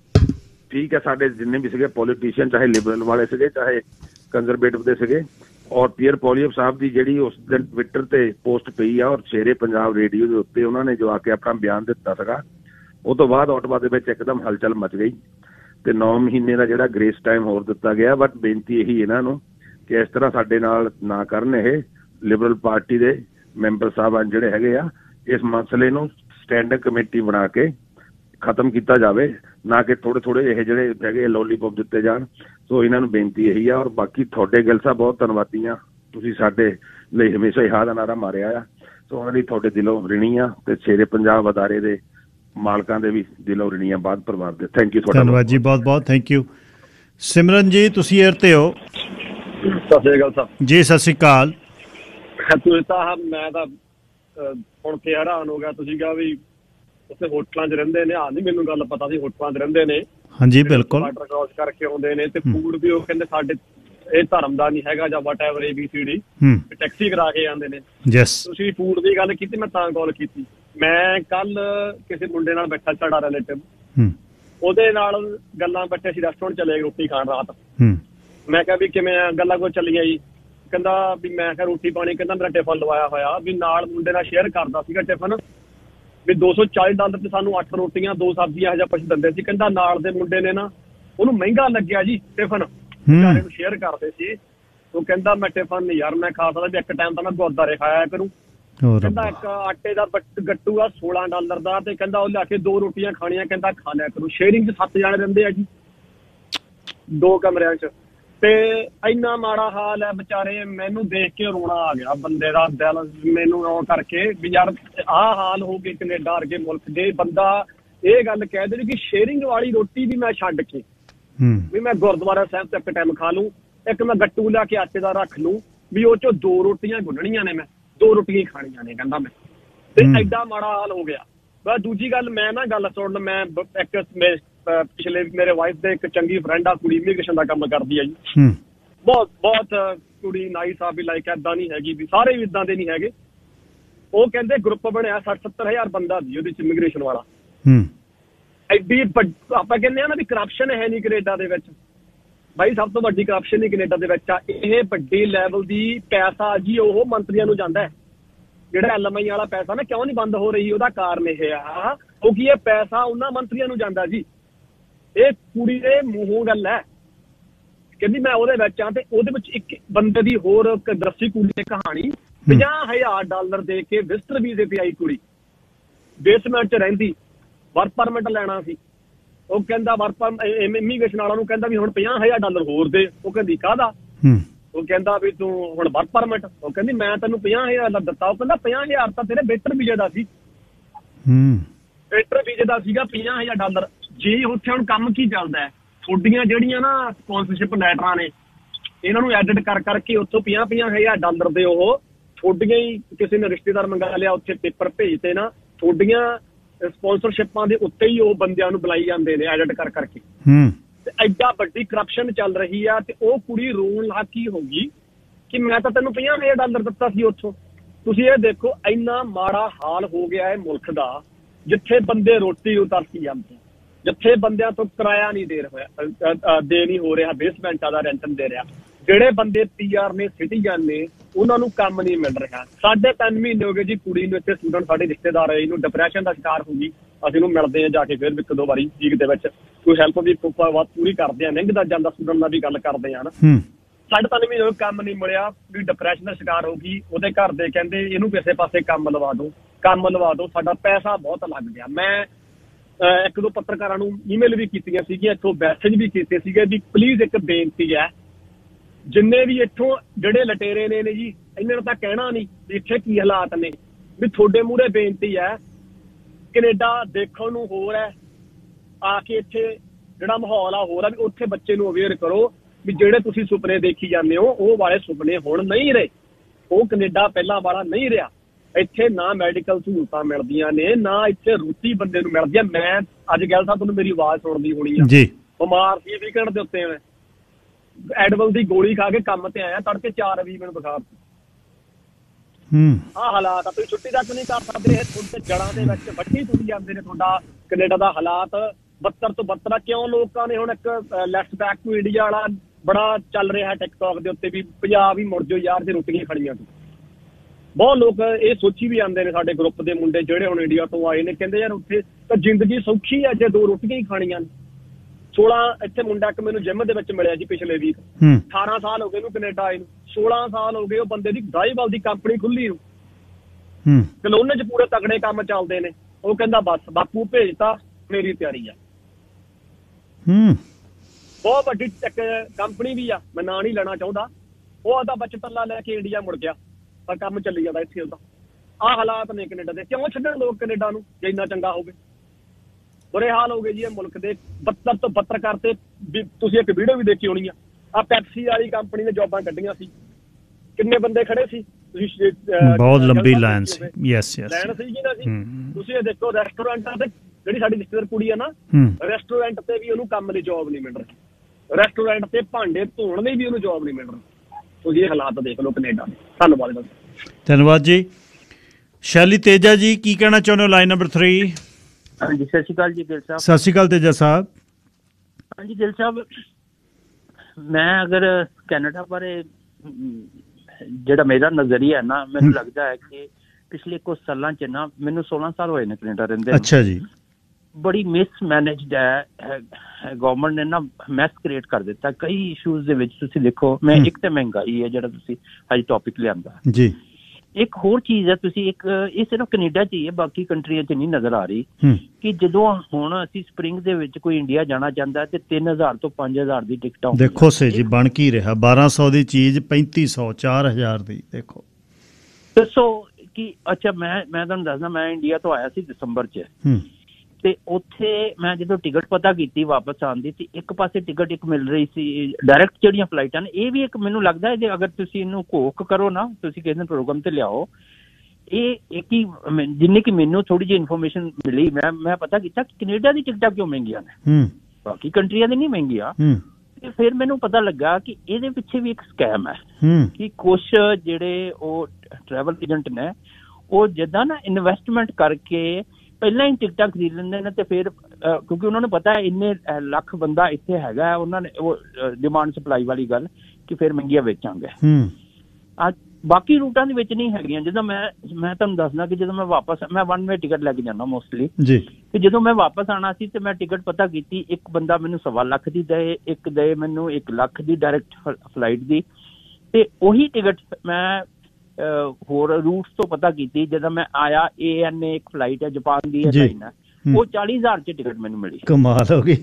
ਠੀਕ ਹੈ, ਸਾਡੇ ਜਿੰਨੇ ਵੀ ਸੀਗੇ ਪੋਲੀਟੀਸ਼ੀਅਨ, ਚਾਹੇ ਲਿਬਰਲ ਵਾਲੇ ਸੀਗੇ ਚਾਹੇ ਕੰਜ਼ਰਵੇਟਿਵ ਦੇ ਸੀਗੇ, ਔਰ ਪੀਅਰ ਪੋਲੀਅਬ ਸਾਹਿਬ ਦੀ ਜਿਹੜੀ ਉਸ ਦਿਨ ਟਵਿੱਟਰ ਤੇ ਪੋਸਟ ਪਈ ਆ, ਔਰ ਸ਼ੇਰੇ ਪੰਜਾਬ ਰੇਡੀਓ ਦੇ ਉੱਤੇ ਉਹਨਾਂ ਨੇ ਜੋ ਆ ਕੇ ਆਪਣਾ ਬਿਆਨ ਦਿੱਤਾ ਸੀਗਾ, ਉਹ ਤੋਂ ਬਾਅਦ ਆਟੋਵਾ ਦੇ ਵਿੱਚ ਇੱਕਦਮ ਹਲਚਲ ਮਚ ਗਈ ਤੇ 9 ਮਹੀਨੇ ਦਾ ਜਿਹੜਾ ਗ੍ਰੇਸ ਟਾਈਮ ਹੋਰ ਦਿੱਤਾ ਗਿਆ। ਬਟ ਬੇਨਤੀ ਇਹੀ ਇਹਨਾਂ ਨੂੰ ਕਿ ਇਸ ਤਰ੍ਹਾਂ ਸਾਡੇ ਨਾਲ ਨਾ ਕਰਨ। ਇਹ ਲਿਬਰਲ ਪਾਰਟੀ ਦੇ ਮੈਂਬਰ ਸਾਹਿਬਾਨ ਜਿਹੜੇ ਹੈਗੇ ਆ, ਇਸ ਮਸਲੇ ਨੂੰ ਸਟੈਂਡਿੰਗ ਕਮੇਟੀ ਬਣਾ ਕੇ ਖਤਮ ਕੀਤਾ ਜਾਵੇ, ਨਾ ਕਿ ਥੋੜੇ ਇਹ ਜਿਹੜੇ ਹੈਗੇ ਲੋਲੀਪੌਪ ਦਿੱਤੇ ਜਾਣ। ਸੋ ਇਹਨਾਂ ਨੂੰ ਬੇਨਤੀ ਇਹੀ ਆ। ਔਰ ਬਾਕੀ ਤੁਹਾਡੇ ਗਿੱਲ ਸਾਹਿਬ ਬਹੁਤ ਧੰਨਵਾਦੀ ਆ, ਤੁਸੀਂ ਸਾਡੇ ਲਈ ਹਮੇਸ਼ਾ ਹੀ ਦਾ ਨਾਰਾ ਮਾਰਿਆ ਆ। ਸੋ ਉਹਨਾਂ ਲਈ ਤੁਹਾਡੇ ਦਿਲੋਂ ਰਿਣੀ ਆ ਤੇ ਸ਼ੇਰੇ ਪੰਜਾਬ ਅਦਾਰੇ ਦੇ ਮਾਲਕਾਂ ਦੇ ਵੀ ਦਿਲੋਂ ਰਿਣੀ ਆ, ਬਾਅਦ ਪਰਿਵਾਰ ਦੇ। ਥੈਂਕ ਯੂ, ਧੰਨਵਾਦ ਜੀ, ਬਹੁਤ ਬਹੁਤ ਥੈਂਕ ਯੂ। ਸਿਮਰਨ ਜੀ ਤੁਸੀਂ ਏਅਰ ਤੇ ਹੋ? ਸਤਿ ਸ਼੍ਰੀ ਅਕਾਲ ਸਾਹਿਬ ਜੀ। ਸਤਿ ਸ਼੍ਰੀ ਅਕਾਲ। ਤੁਸੀਂ ਸਾਹਿਬ ਮੈਂ ਤਾਂ ਸੁਣ ਕੇ ਹੈਰਾਨ ਹੋ ਗਿਆ। ਤੁਸੀਂ ਕਿਹਾ ਵੀ ਉੱਥੇ ਹੋਟਲਾਂ 'ਚ ਰਹਿੰਦੇ ਨੇ, ਨਹੀਂ ਮੈਨੂੰ ਗੱਲ ਪਤਾ ਸੀ ਹੋਟਲਾਂ 'ਚ ਰਹਿੰਦੇ ਨੇ। ਹਾਂਜੀ ਬਿਲਕੁਲ, ਬਾਰਡਰ ਕ੍ਰਾਸ ਕਰਕੇ ਆਉਂਦੇ ਨੇ ਤੇ ਫੂਡ ਵੀ ਉਹ ਕਹਿੰਦੇ ਸਾਡੇ ਇਹ ਧਰਮ ਦਾ ਨਹੀਂ ਹੈਗਾ ਜਾਂ ਵਟ ਐਵਰ ABCD, ਟੈਕਸੀ ਕਰਾ ਕੇ ਆਉਂਦੇ ਨੇ। ਤੁਸੀਂ ਫੂਡ ਦੀ ਗੱਲ ਕੀਤੀ, ਮੈਂ ਤਾਂ ਕਾਲ ਕੀਤੀ। ਮੈਂ ਕੱਲ ਕਿਸੇ ਮੁੰਡੇ ਨਾਲ ਬੈਠਾ, ਸਾਡਾ ਰਿਲੇਟਿਵ, ਉਹਦੇ ਨਾਲ ਗੱਲਾਂ ਬੈਠੇ ਸੀ, ਰੈਸਟੋਰੈਂਟ ਚਲੇ ਗਏ ਰੋਟੀ ਖਾਣ ਰਾਤ। ਮੈਂ ਕਿਹਾ ਵੀ ਕਿਵੇਂ ਗੱਲਾਂ ਕੋਈ ਚੱਲੀਆਂ ਜੀ? ਕਹਿੰਦਾ ਵੀ ਮੈਂ ਕਿਹਾ ਰੋਟੀ ਪਾਣੀ, ਕਹਿੰਦਾ ਮੇਰਾ ਟਿਫਨ ਲਵਾਇਆ ਹੋਇਆ, ਵੀ ਨਾਲ ਮੁੰਡੇ ਨਾਲ ਸ਼ੇਅਰ ਕਰਦਾ ਸੀਗਾ ਟਿਫਨ, ਵੀ $240 ਤੇ ਸਾਨੂੰ 8 ਰੋਟੀਆਂ 2 ਸਬਜ਼ੀਆਂ ਇਹੋ ਜਿਹਾ ਕੁਛ ਦਿੰਦੇ ਸੀ। ਕਹਿੰਦਾ ਨਾਲ ਦੇ ਮੁੰਡੇ ਨੇ ਨਾ ਉਹਨੂੰ ਮਹਿੰਗਾ ਲੱਗਿਆ ਜੀ ਟਿਫਨ, ਵਿਚਾਰੇ ਨੂੰ ਸ਼ੇਅਰ ਕਰਦੇ ਸੀ। ਉਹ ਕਹਿੰਦਾ ਮੈਂ ਟਿਫਨ ਨਹੀਂ ਯਾਰ ਮੈਂ ਖਾ ਸਕਦਾ, ਵੀ ਇੱਕ ਟਾਈਮ ਤਾਂ ਮੈਂ ਗੁਰਦੁਆਰੇ ਖਾਇਆ ਕਰੂੰ। ਕਹਿੰਦਾ ਇੱਕ ਆਟੇ ਦਾ ਗੱਟੂ ਆ $16 ਦਾ, ਤੇ ਕਹਿੰਦਾ ਉਹ ਲਿਆ ਕੇ 2 ਰੋਟੀਆਂ ਖਾਣੀਆਂ, ਕਹਿੰਦਾ ਖਾ ਲਿਆ ਕਰੂ। ਸ਼ੇਅਰਿੰਗ 'ਚ 7 ਜਾਣੇ ਰਹਿੰਦੇ ਆ ਜੀ 2 ਕਮਰਿਆਂ 'ਚ, ਤੇ ਇੰਨਾ ਮਾੜਾ ਹਾਲ ਹੈ ਵਿਚਾਰੇ। ਮੈਨੂੰ ਦੇਖ ਕੇ ਰੋਣਾ ਆ ਗਿਆ ਬੰਦੇ ਦਾ ਦਿਲ, ਮੈਨੂੰ ਉਹ ਕਰਕੇ ਵੀ ਯਾਰ ਆਹ ਹਾਲ ਹੋ ਗਏ ਕੈਨੇਡਾ ਵਰਗੇ ਮੁਲਕ ਦੇ। ਬੰਦਾ ਇਹ ਗੱਲ ਕਹਿ ਦੇ ਕਿ ਸ਼ੇਅਰਿੰਗ ਵਾਲੀ ਰੋਟੀ ਵੀ ਮੈਂ ਛੱਡ ਕੇ ਵੀ ਮੈਂ ਗੁਰਦੁਆਰਾ ਸਾਹਿਬ ਤੇ ਇੱਕ ਟਾਈਮ ਖਾ ਲੂੰ, ਇੱਕ ਮੈਂ ਗੱਟੂ ਲਿਆ ਕੇ ਆਟੇ ਦਾ ਰੱਖ ਲੂੰ, ਵੀ ਉਹ 'ਚੋਂ 2 ਰੋਟੀਆਂ ਗੁੰਨਣੀਆਂ ਨੇ, ਮੈਂ 2 ਰੋਟੀਆਂ ਖਾਣੀਆਂ ਨੇ, ਕਹਿੰਦਾ ਮੈਂ। ਤੇ ਐਡਾ ਮਾੜਾ ਹਾਲ ਹੋ ਗਿਆ। ਬਸ ਦੂਜੀ ਗੱਲ ਮੈਂ ਨਾ ਗੱਲ ਸੁਣ, ਮੈਂ ਇੱਕ ਪਿਛਲੇ ਮੇਰੇ ਵਾਈਫ ਦੇ ਇੱਕ ਚੰਗੀ ਫਰੈਂਡ ਆ, ਕੁੜੀ ਇਮੀਗ੍ਰੇਸ਼ਨ ਦਾ ਕੰਮ ਕਰਦੀ ਆ ਜੀ, ਬਹੁਤ ਕੁੜੀ ਨਾਈਸ ਆ, ਵੀ ਲਾਈਕ ਏਦਾਂ ਨਹੀਂ ਹੈਗੀ ਵੀ ਸਾਰੇ ਵੀ ਇਦਾਂ ਦੇ ਨਹੀਂ ਹੈਗੇ। ਉਹ ਕਹਿੰਦੇ ਗਰੁੱਪ ਬਣਿਆ 60-70 ਹਜ਼ਾਰ ਬੰਦਾ ਸੀ ਉਹਦੇ ਚ ਇਮੀਗ੍ਰੇਸ਼ਨ ਵਾਲਾ। ਐਡੀ ਆਪਾਂ ਕਹਿੰਦੇ ਆ ਨਾ ਵੀ ਕਰਪਸ਼ਨ ਹੈ ਨਹੀਂ ਕੈਨੇਡਾ ਦੇ ਵਿੱਚ। ਬਾਈ ਸਭ ਤੋਂ ਵੱਡੀ ਕਰਪਸ਼ਨ ਹੀ ਕੈਨੇਡਾ ਦੇ ਵਿੱਚ ਆ। ਇਹ ਵੱਡੀ ਲੈਵਲ ਦੀ ਪੈਸਾ ਜੀ ਉਹ ਮੰਤਰੀਆਂ ਨੂੰ ਜਾਂਦਾ ਹੈ। ਜਿਹੜਾ LMI ਵਾਲਾ ਪੈਸਾ ਨਾ ਕਿਉਂ ਨਹੀਂ ਬੰਦ ਹੋ ਰਹੀ, ਉਹਦਾ ਕਾਰਨ ਇਹ ਆ ਕਿਉਂਕਿ ਇਹ ਪੈਸਾ ਉਹਨਾਂ ਮੰਤਰੀਆਂ ਨੂੰ ਜਾਂਦਾ ਜੀ। ਇਹ ਕੁੜੀ ਦੇ ਮੂੰਹੋਂ ਗੱਲ ਹੈ, ਕਹਿੰਦੀ ਮੈਂ ਉਹਦੇ ਵਿੱਚ ਆ। ਤੇ ਉਹਦੇ ਵਿੱਚ ਇੱਕ ਬੰਦੇ ਦੀ ਹੋਰ ਦਰਸੀ ਕੁੜੀ ਦੀ ਕਹਾਣੀ, $50,000 ਦੇ ਕੇ ਵਿਜ਼ਟਰ ਵੀਜ਼ੇ ਤੇ ਆਈ ਕੁੜੀ, ਬੇਸਮੈਂਟ 'ਚ ਰਹਿੰਦੀ, ਵਰਕ ਪਰਮਿਟ ਲੈਣਾ ਸੀ। ਉਹ ਕਹਿੰਦਾ ਇਮੀਗ੍ਰੇਸ਼ਨ ਵਾਲਾ ਨੂੰ ਕਹਿੰਦਾ ਵੀ ਹੁਣ $50,000 ਹੋਰ ਦੇ। ਉਹ ਕਹਿੰਦੀ ਕਾਹਦਾ? ਉਹ ਕਹਿੰਦਾ ਵੀ ਤੂੰ ਹੁਣ ਵਰਕ ਪਰਮਿਟ। ਉਹ ਕਹਿੰਦੀ ਮੈਂ ਤੈਨੂੰ $50,000 ਦਿੱਤਾ। ਉਹ ਕਹਿੰਦਾ $50,000 ਤਾਂ ਤੇਰੇ ਵੇਟਰ ਵੀਜ਼ੇ ਦਾ ਸੀ, ਵੇਟਰ ਵੀਜ਼ੇ ਦਾ ਸੀਗਾ $50,000। ਜੀ ਉੱਥੇ ਹੁਣ ਕੰਮ ਕੀ ਚੱਲਦਾ ਹੈ, ਤੁਹਾਡੀਆਂ ਜਿਹੜੀਆਂ ਨਾ ਸਪਾਂਸਰਸ਼ਿਪ ਲੈਟਰਾਂ ਨੇ ਇਹਨਾਂ ਨੂੰ ਐਡਿਟ ਕਰ ਕਰਕੇ ਉੱਥੋਂ $50,000 ਦੇ ਉਹ ਤੁਹਾਡੀਆਂ ਹੀ ਕਿਸੇ ਨੇ ਰਿਸ਼ਤੇਦਾਰ ਮੰਗਾ ਲਿਆ, ਉੱਥੇ ਪੇਪਰ ਭੇਜਤੇ ਨਾ, ਤੁਹਾਡੀਆਂ ਸਪਾਂਸਰਸ਼ਿਪਾਂ ਦੇ ਉੱਤੇ ਹੀ ਉਹ ਬੰਦਿਆਂ ਨੂੰ ਬੁਲਾਈ ਜਾਂਦੇ ਨੇ ਐਡਿਟ ਕਰ ਕਰਕੇ। ਤੇ ਐਡਾ ਵੱਡੀ ਕਰਪਸ਼ਨ ਚੱਲ ਰਹੀ ਆ। ਤੇ ਉਹ ਕੁੜੀ ਰੋਣ ਲੱਗ ਕੀ ਹੋ ਗਈ ਕਿ ਮੈਂ ਤਾਂ ਤੈਨੂੰ $50,000 ਦਿੱਤਾ ਸੀ ਉੱਥੋਂ। ਤੁਸੀਂ ਇਹ ਦੇਖੋ ਇੰਨਾ ਮਾੜਾ ਹਾਲ ਹੋ ਗਿਆ ਹੈ ਮੁਲਕ ਦਾ, ਜਿੱਥੇ ਬੰਦੇ ਰੋਟੀ ਉਤਰਤੀ ਜਾਂਦੇ, ਜਿੱਥੇ ਬੰਦਿਆਂ ਤੋਂ ਕਿਰਾਇਆ ਨਹੀਂ ਨਹੀਂ ਹੋ ਰਿਹਾ, ਬੇਸਮੈਂਟਾਂ ਦਾ ਰੈਂਟ ਨਹੀਂ ਦੇ ਰਿਹਾ। ਜਿਹੜੇ ਬੰਦੇ PR ਨੇ, ਸਿਟੀਜ਼ਨ ਨੇ, ਉਹਨਾਂ ਨੂੰ ਕੰਮ ਨਹੀਂ ਮਿਲ ਰਿਹਾ। 3.5 ਮਹੀਨੇ ਹੋ ਗਏ ਜੀ ਕੁੜੀ ਨੂੰ ਇੱਥੇ, ਸਟੂਡੈਂਟ ਸਾਡੇ ਰਿਸ਼ਤੇਦਾਰ ਹੈ, ਇਹਨੂੰ ਡਿਪਰੈਸ਼ਨ ਦਾ ਸ਼ਿਕਾਰ ਹੋ ਗਈ। ਅਸੀਂ ਇਹਨੂੰ ਮਿਲਦੇ ਹਾਂ ਜਾ ਕੇ ਫਿਰ 1-2 ਵਾਰੀ ਵੀਕ ਦੇ ਵਿੱਚ, ਕੋਈ ਹੈਲਪ ਵੀ ਬਾਤ ਪੂਰੀ ਕਰਦੇ ਆ, ਲੰਘਦਾ ਜਾਂਦਾ ਸਟੂਡੈਂਟ ਨਾਲ ਵੀ ਗੱਲ ਕਰਦੇ ਆ ਨਾ। 3.5 ਮਹੀਨੇ ਕੰਮ ਨਹੀਂ ਮਿਲਿਆ, ਵੀ ਡਿਪਰੈਸ਼ਨ ਦਾ ਸ਼ਿਕਾਰ ਹੋ ਗਈ। ਉਹਦੇ ਘਰ ਦੇ ਕਹਿੰਦੇ ਇਹਨੂੰ ਕਿਸੇ ਪਾਸੇ ਕੰਮ ਲਵਾ ਦਿਓ, ਸਾਡਾ ਪੈਸਾ ਬਹੁਤ ਲੱਗ ਗਿਆ। ਮੈਂ 1-2 ਪੱਤਰਕਾਰਾਂ ਨੂੰ ਈਮੇਲ ਵੀ ਕੀਤੀਆਂ ਸੀਗੀਆਂ, ਇੱਥੋਂ ਮੈਸੇਜ ਵੀ ਕੀਤੇ ਸੀਗੇ ਵੀ ਪਲੀਜ਼ ਇੱਕ ਬੇਨਤੀ ਹੈ, ਜਿੰਨੇ ਵੀ ਇੱਥੋਂ ਜਿਹੜੇ ਲਟੇਰੇ ਨੇ ਜੀ, ਇਹਨਾਂ ਨੂੰ ਤਾਂ ਕਹਿਣਾ ਨਹੀਂ ਵੀ ਇੱਥੇ ਕੀ ਹਾਲਾਤ ਨੇ, ਵੀ ਤੁਹਾਡੇ ਮੂਹਰੇ ਬੇਨਤੀ ਹੈ, ਕੈਨੇਡਾ ਦੇਖਣ ਨੂੰ ਹੋਰ ਹੈ, ਆ ਕੇ ਇੱਥੇ ਜਿਹੜਾ ਮਾਹੌਲ ਆ ਹੋਰ ਆ, ਵੀ ਉੱਥੇ ਬੱਚੇ ਨੂੰ ਅਵੇਅਰ ਕਰੋ ਵੀ ਜਿਹੜੇ ਤੁਸੀਂ ਸੁਪਨੇ ਦੇਖੀ ਜਾਂਦੇ ਹੋ ਉਹ ਵਾਲੇ ਸੁਪਨੇ ਹੁਣ ਨਹੀਂ ਰਹੇ। ਉਹ ਕੈਨੇਡਾ ਪਹਿਲਾਂ ਵਾਲਾ ਨਹੀਂ ਰਿਹਾ। ਇੱਥੇ ਨਾ ਮੈਡੀਕਲ ਸਹੂਲਤਾਂ ਮਿਲਦੀਆਂ ਨੇ, ਨਾ ਇੱਥੇ ਰੋਟੀ ਬੰਦੇ ਨੂੰ ਮਿਲਦੀ ਹੈ। ਮੈਂ ਅੱਜ ਗੱਲ ਸਾਹਿਬ ਤੁਹਾਨੂੰ ਮੇਰੀ ਆਵਾਜ਼ ਸੁਣਦੀ ਹੋਣੀ ਆ, ਬਿਮਾਰ ਸੀ ਵੀਕਐਂਡ ਦੇ ਉੱਤੇ, ਮੈਂ ਐਡਵਲ ਦੀ ਗੋਲੀ ਖਾ ਕੇ ਕੰਮ ਤੇ ਆਇਆ, ਤੜਕੇ 4:20 ਮੈਨੂੰ ਬੁਖਾਰ ਸੀ। ਆਹ ਹਾਲਾਤ ਆ, ਤੁਸੀਂ ਛੁੱਟੀ ਤੱਕ ਨਹੀਂ ਕਰ ਸਕਦੇ। ਤੁਹਾਡੇ ਜੜਾਂ ਦੇ ਵਿੱਚ ਵੱਢੀ ਤੁਰੀ ਜਾਂਦੇ ਨੇ। ਤੁਹਾਡਾ ਕੈਨੇਡਾ ਦਾ ਹਾਲਾਤ 72 ਤੋਂ 72 ਕਿਉਂ? ਲੋਕਾਂ ਨੇ ਹੁਣ ਇੱਕ ਲੈਟਸ ਬੈਕ ਟੂ ਇੰਡੀਆ ਵਾਲਾ ਬੜਾ ਚੱਲ ਰਿਹਾ ਟਿਕਟੌਕ ਦੇ ਉੱਤੇ, ਵੀ ਪੰਜਾਬ ਹੀ ਮੁੜ ਜਾਓ ਯਾਰ ਜੇ ਰੋਟੀਆਂ ਖੜੀਆਂ ਤੋਂ। ਬਹੁਤ ਲੋਕ ਇਹ ਸੋਚੀ ਵੀ ਜਾਂਦੇ ਨੇ, ਸਾਡੇ ਗਰੁੱਪ ਦੇ ਮੁੰਡੇ ਜਿਹੜੇ ਹੁਣ ਇੰਡੀਆ ਤੋਂ ਆਏ ਨੇ, ਕਹਿੰਦੇ ਯਾਰ ਉੱਥੇ ਤਾਂ ਜ਼ਿੰਦਗੀ ਸੌਖੀ ਆ ਜੇ 2 ਰੋਟੀਆਂ ਹੀ ਖਾਣੀਆਂ ਨੇ। 16 ਇੱਥੇ ਮੁੰਡਾ ਇੱਕ ਮੈਨੂੰ ਜਿਮ ਦੇ ਵਿੱਚ ਮਿਲਿਆ ਜੀ ਪਿਛਲੇ ਵੀਕ, 18 ਸਾਲ ਹੋ ਗਏ ਉਹਨੂੰ ਕੈਨੇਡਾ ਆਏ ਨੂੰ, 16 ਸਾਲ ਹੋ ਗਏ ਉਹ ਬੰਦੇ ਦੀ ਡਰਾਈਵਲ ਦੀ ਕੰਪਨੀ ਖੁੱਲੀ ਨੂੰ, ਕਲੋਨੇ 'ਚ ਪੂਰੇ ਤਗੜੇ ਕੰਮ ਚੱਲਦੇ ਨੇ। ਉਹ ਕਹਿੰਦਾ ਬਸ ਬਾਪੂ ਭੇਜਤਾ, ਮੇਰੀ ਤਿਆਰੀ ਆ। ਬਹੁਤ ਵੱਡੀ ਕੰਪਨੀ ਵੀ ਆ, ਮੈਂ ਨਾਂ ਨਹੀਂ ਲੈਣਾ ਚਾਹੁੰਦਾ। ਉਹ ਆਦਾ ਬੱਚਤ ਪੱਲਾ ਲੈ ਕੇ ਇੰਡੀਆ ਮੁੜ ਗਿਆ, ਪਰ ਕੰਮ ਚੱਲੀ ਜਾਂਦਾ ਇੱਥੇ ਉਹਦਾ। ਆਹ ਹਾਲਾਤ ਨੇ ਕੈਨੇਡਾ ਦੇ। ਕਿਉਂ ਛੱਡਣ ਲੋਕ ਕੈਨੇਡਾ ਨੂੰ ਜੇ ਇੰਨਾ ਚੰਗਾ ਹੋਵੇ? ਬੁਰੇ ਹਾਲ ਹੋ ਗਏ ਜੀ ਇਹ ਮੁਲਕ ਦੇ। 72 ਤੋਂ 72 ਕਰਤੇ। ਤੁਸੀਂ ਇੱਕ ਵੀਡੀਓ ਵੀ ਦੇਖੀ ਹੋਣੀ ਆ, ਪੈਪਸੀ ਵਾਲੀ ਕੰਪਨੀ ਨੇ ਜੌਬਾਂ ਕੱਢੀਆਂ ਸੀ, ਕਿੰਨੇ ਬੰਦੇ ਖੜੇ ਸੀ, ਤੁਸੀਂ ਬਹੁਤ ਲੰਬੀ ਲਾਈਨ ਸੀ। ਯੈਸ ਲਾਈਨ ਸੀ ਜੀ ਨਾ ਜੀ। ਤੁਸੀਂ ਇਹ ਦੇਖੋ ਰੈਸਟੋਰੈਂਟਾਂ ਤੇ ਜਿਹੜੀ ਸਾਡੀ ਰਿਸ਼ਤੇਦਾਰ ਕੁੜੀ ਆ ਨਾ, ਰੈਸਟੋਰੈਂਟ ਤੇ ਵੀ ਉਹਨੂੰ ਕੰਮ ਲਈ ਜੋਬ ਨਹੀਂ ਮਿਲ ਰਹੀ, ਰੈਸਟੋਰੈਂਟ ਤੇ ਭਾਂਡੇ ਧੋਣ ਲਈ ਵੀ ਉਹਨੂੰ ਜੋਬ ਨਹੀਂ ਮਿਲ ਰਹੀ। ਤੁਸੀਂ ਇਹ ਹਾਲਾਤ ਦੇਖ ਲਓ ਕੈਨੇਡਾ ਦੇ। ਧੰਨਵਾਦ। ਧੰਨਵਾਦ ਜੀ। ਸ਼ੈਲੀ ਤੇਜਾ ਜੀ, ਕੀ ਕਹਿਣਾ ਚਾਹੁੰਦੇ ਹੋ ਲਾਈਨ ਨੰਬਰ 3? ਹਾਂਜੀ, ਸਤਿ ਸ਼੍ਰੀ ਅਕਾਲ ਜੀ ਗਿੱਲ ਸਾਹਿਬ। ਸਤਿ ਸ਼੍ਰੀ ਅਕਾਲ ਤੇਜਾ ਸਾਹਿਬ। ਹਾਂਜੀ ਗਿੱਲ ਸਾਹਿਬ, ਮੈਂ ਅਗਰ ਕੈਨੇਡਾ ਬਾਰੇ ਜਿਹੜਾ ਮੇਰਾ ਨਜ਼ਰੀਆ ਹੈ ਨਾ, ਮੈਨੂੰ ਲੱਗਦਾ ਹੈ ਕਿ ਪਿਛਲੇ ਕੁਝ ਸਾਲਾਂ 'ਚ ਨਾ, ਮੈਨੂੰ 16 ਸਾਲ ਹੋਏ ਨੇ ਕੈਨੇਡਾ ਰਹਿੰਦੇ। ਅੱਛਾ ਜੀ। ਬੜੀ ਮਿਸਮੈਨੇਜਡ ਹੈ ਗਵਰਨਮੈਂਟ ਨੇ ਨਾ, ਮੈਸ ਕ੍ਰੀਏਟ ਕਰ ਦਿੱਤਾ ਕਈ ਇਸ਼ੂਜ਼ ਦੇ ਵਿੱਚ। ਤੁਸੀਂ ਦੇਖੋ, ਮੈਂ ਇੱਕ ਤਾਂ ਮਹਿੰਗਾਈ ਹੈ ਜਿਹੜਾ ਤੁਸੀਂ ਅੱਜ ਟੌਪਿਕ ਲਿਆਂਦਾ ਜੀ। ਇੱਕ ਹੋਰ ਚੀਜ਼ ਹੈ, ਤੁਸੀਂ ਇੱਕ ਇਹ ਸਿਰਫ ਕੈਨੇਡਾ 'ਚ ਹੀ ਹੈ, ਬਾਕੀ ਕੰਟਰੀਆਂ 'ਚ ਨਹੀਂ ਨਜ਼ਰ ਆ ਰਹੀ, ਕਿ ਜਦੋਂ ਹੁਣ ਅਸੀਂ ਸਪਰਿੰਗ ਦੇ ਵਿੱਚ ਕੋਈ ਇੰਡੀਆ ਜਾਣਾ ਚਾਹੁੰਦਾ ਤੇ 3000 ਤੋਂ 5000 ਦੀ ਟਿਕਟਾਂ। ਦੇਖੋ ਸੇ ਜੀ, ਬਣ ਕੀ ਰਿਹਾ 1200 ਦੀ ਚੀਜ਼ 3500 4000 ਦੀ। ਦੇਖੋ ਦੱਸੋ ਕਿ ਅੱਛਾ, ਮੈਂ ਤੁਹਾਨੂੰ ਦੱਸਦਾ, ਮੈਂ ਇੰਡੀਆ ਤੋਂ ਆਇਆ ਸੀ ਦਸੰਬਰ 'ਚ, ਤੇ ਉੱਥੇ ਮੈਂ ਜਦੋਂ ਟਿਕਟ ਪਤਾ ਕੀਤੀ ਵਾਪਸ ਆਉਣ ਦੀ, ਤੇ ਇੱਕ ਪਾਸੇ ਟਿਕਟ ਇੱਕ ਮਿਲ ਰਹੀ ਸੀ ਡਾਇਰੈਕਟ ਜਿਹੜੀਆਂ ਫਲਾਈਟਾਂ ਨੇ। ਇਹ ਵੀ ਇੱਕ ਮੈਨੂੰ ਲੱਗਦਾ ਹੈ, ਜੇ ਅਗਰ ਤੁਸੀਂ ਇਹਨੂੰ ਘੋਖ ਕਰੋ ਨਾ, ਤੁਸੀਂ ਕਿਸੇ ਦਿਨ ਪ੍ਰੋਗਰਾਮ ਤੇ ਲਿਆਓ, ਇਹ ਇੱਕ ਹੀ ਜਿੰਨੀ ਕਿ ਮੈਨੂੰ ਥੋੜੀ ਜਿਹੀ ਇਨਫੋਰਮੇਸ਼ਨ ਮਿਲੀ, ਮੈਂ ਪਤਾ ਕੀਤਾ ਕਿ ਕੈਨੇਡਾ ਦੀ ਟਿਕਟਾਂ ਕਿਉਂ ਮਹਿੰਗੀਆਂ ਨੇ, ਬਾਕੀ ਕੰਟਰੀਆਂ ਦੀ ਨਹੀਂ ਮਹਿੰਗੀਆਂ। ਤੇ ਫਿਰ ਮੈਨੂੰ ਪਤਾ ਲੱਗਾ ਕਿ ਇਹਦੇ ਪਿੱਛੇ ਵੀ ਇੱਕ ਸਕੈਮ ਹੈ, ਕਿ ਕੁਛ ਜਿਹੜੇ ਉਹ ਟਰੈਵਲ ਏਜੰਟ ਨੇ, ਉਹ ਜਿੱਦਾਂ ਨਾ ਇਨਵੈਸਟਮੈਂਟ ਕਰਕੇ ਪਹਿਲਾਂ ਹੀ ਟਿਕਟਾਂ ਖਰੀਦ ਲੈਂਦੇ ਨੇ, ਤੇ ਫਿਰ ਕਿਉਂਕਿ ਉਹਨਾਂ ਨੂੰ ਪਤਾ ਹੈ ਇੰਨੇ ਲੱਖ ਬੰਦਾ ਇੱਥੇ ਹੈਗਾ, ਉਹਨਾਂ ਨੇ ਉਹ ਡਿਮਾਂਡ ਸਪਲਾਈ ਵਾਲੀ ਗੱਲ, ਕਿ ਫਿਰ ਮਹਿੰਗੀਆਂ ਵੇਚਾਂਗੇ। ਬਾਕੀ ਰੂਟਾਂ ਦੇ ਵਿੱਚ ਨਹੀਂ ਹੈਗੀਆਂ। ਜਦੋਂ ਮੈਂ ਤੁਹਾਨੂੰ ਦੱਸਦਾ ਕਿ ਜਦੋਂ ਮੈਂ ਵਾਪਸ, ਮੈਂ 1 ਵੇ ਟਿਕਟ ਲੈ ਕੇ ਜਾਂਦਾ ਮੋਸਟਲੀ ਜੀ, ਤੇ ਜਦੋਂ ਮੈਂ ਵਾਪਸ ਆਉਣਾ ਸੀ ਤੇ ਮੈਂ ਟਿਕਟ ਪਤਾ ਕੀਤੀ, ਇੱਕ ਬੰਦਾ ਮੈਨੂੰ 1.25 ਲੱਖ ਦੀ ਦੇ, ਇੱਕ ਦੇ ਮੈਨੂੰ 1 ਲੱਖ ਦੀ ਡਾਇਰੈਕਟ ਫਲਾਈਟ ਦੀ, ਤੇ ਉਹੀ ਟਿਕਟ ਮੈਂ ਹੋਰ ਰੂਟਸ ਤੋਂ ਪਤਾ ਕੀਤੀ। ਜਦੋਂ ਮੈਂ ਆਇਆ, ANA ਇੱਕ ਫਲਾਈਟ ਹੈ ਜਪਾਨ ਦੀ ਹੈ, ਚਾਈਨਾ, ਉਹ 40000 ਚ ਟਿਕਟ ਮੈਨੂੰ ਮਿਲੀ। ਕਮਾਲ ਹੋ ਗਈ।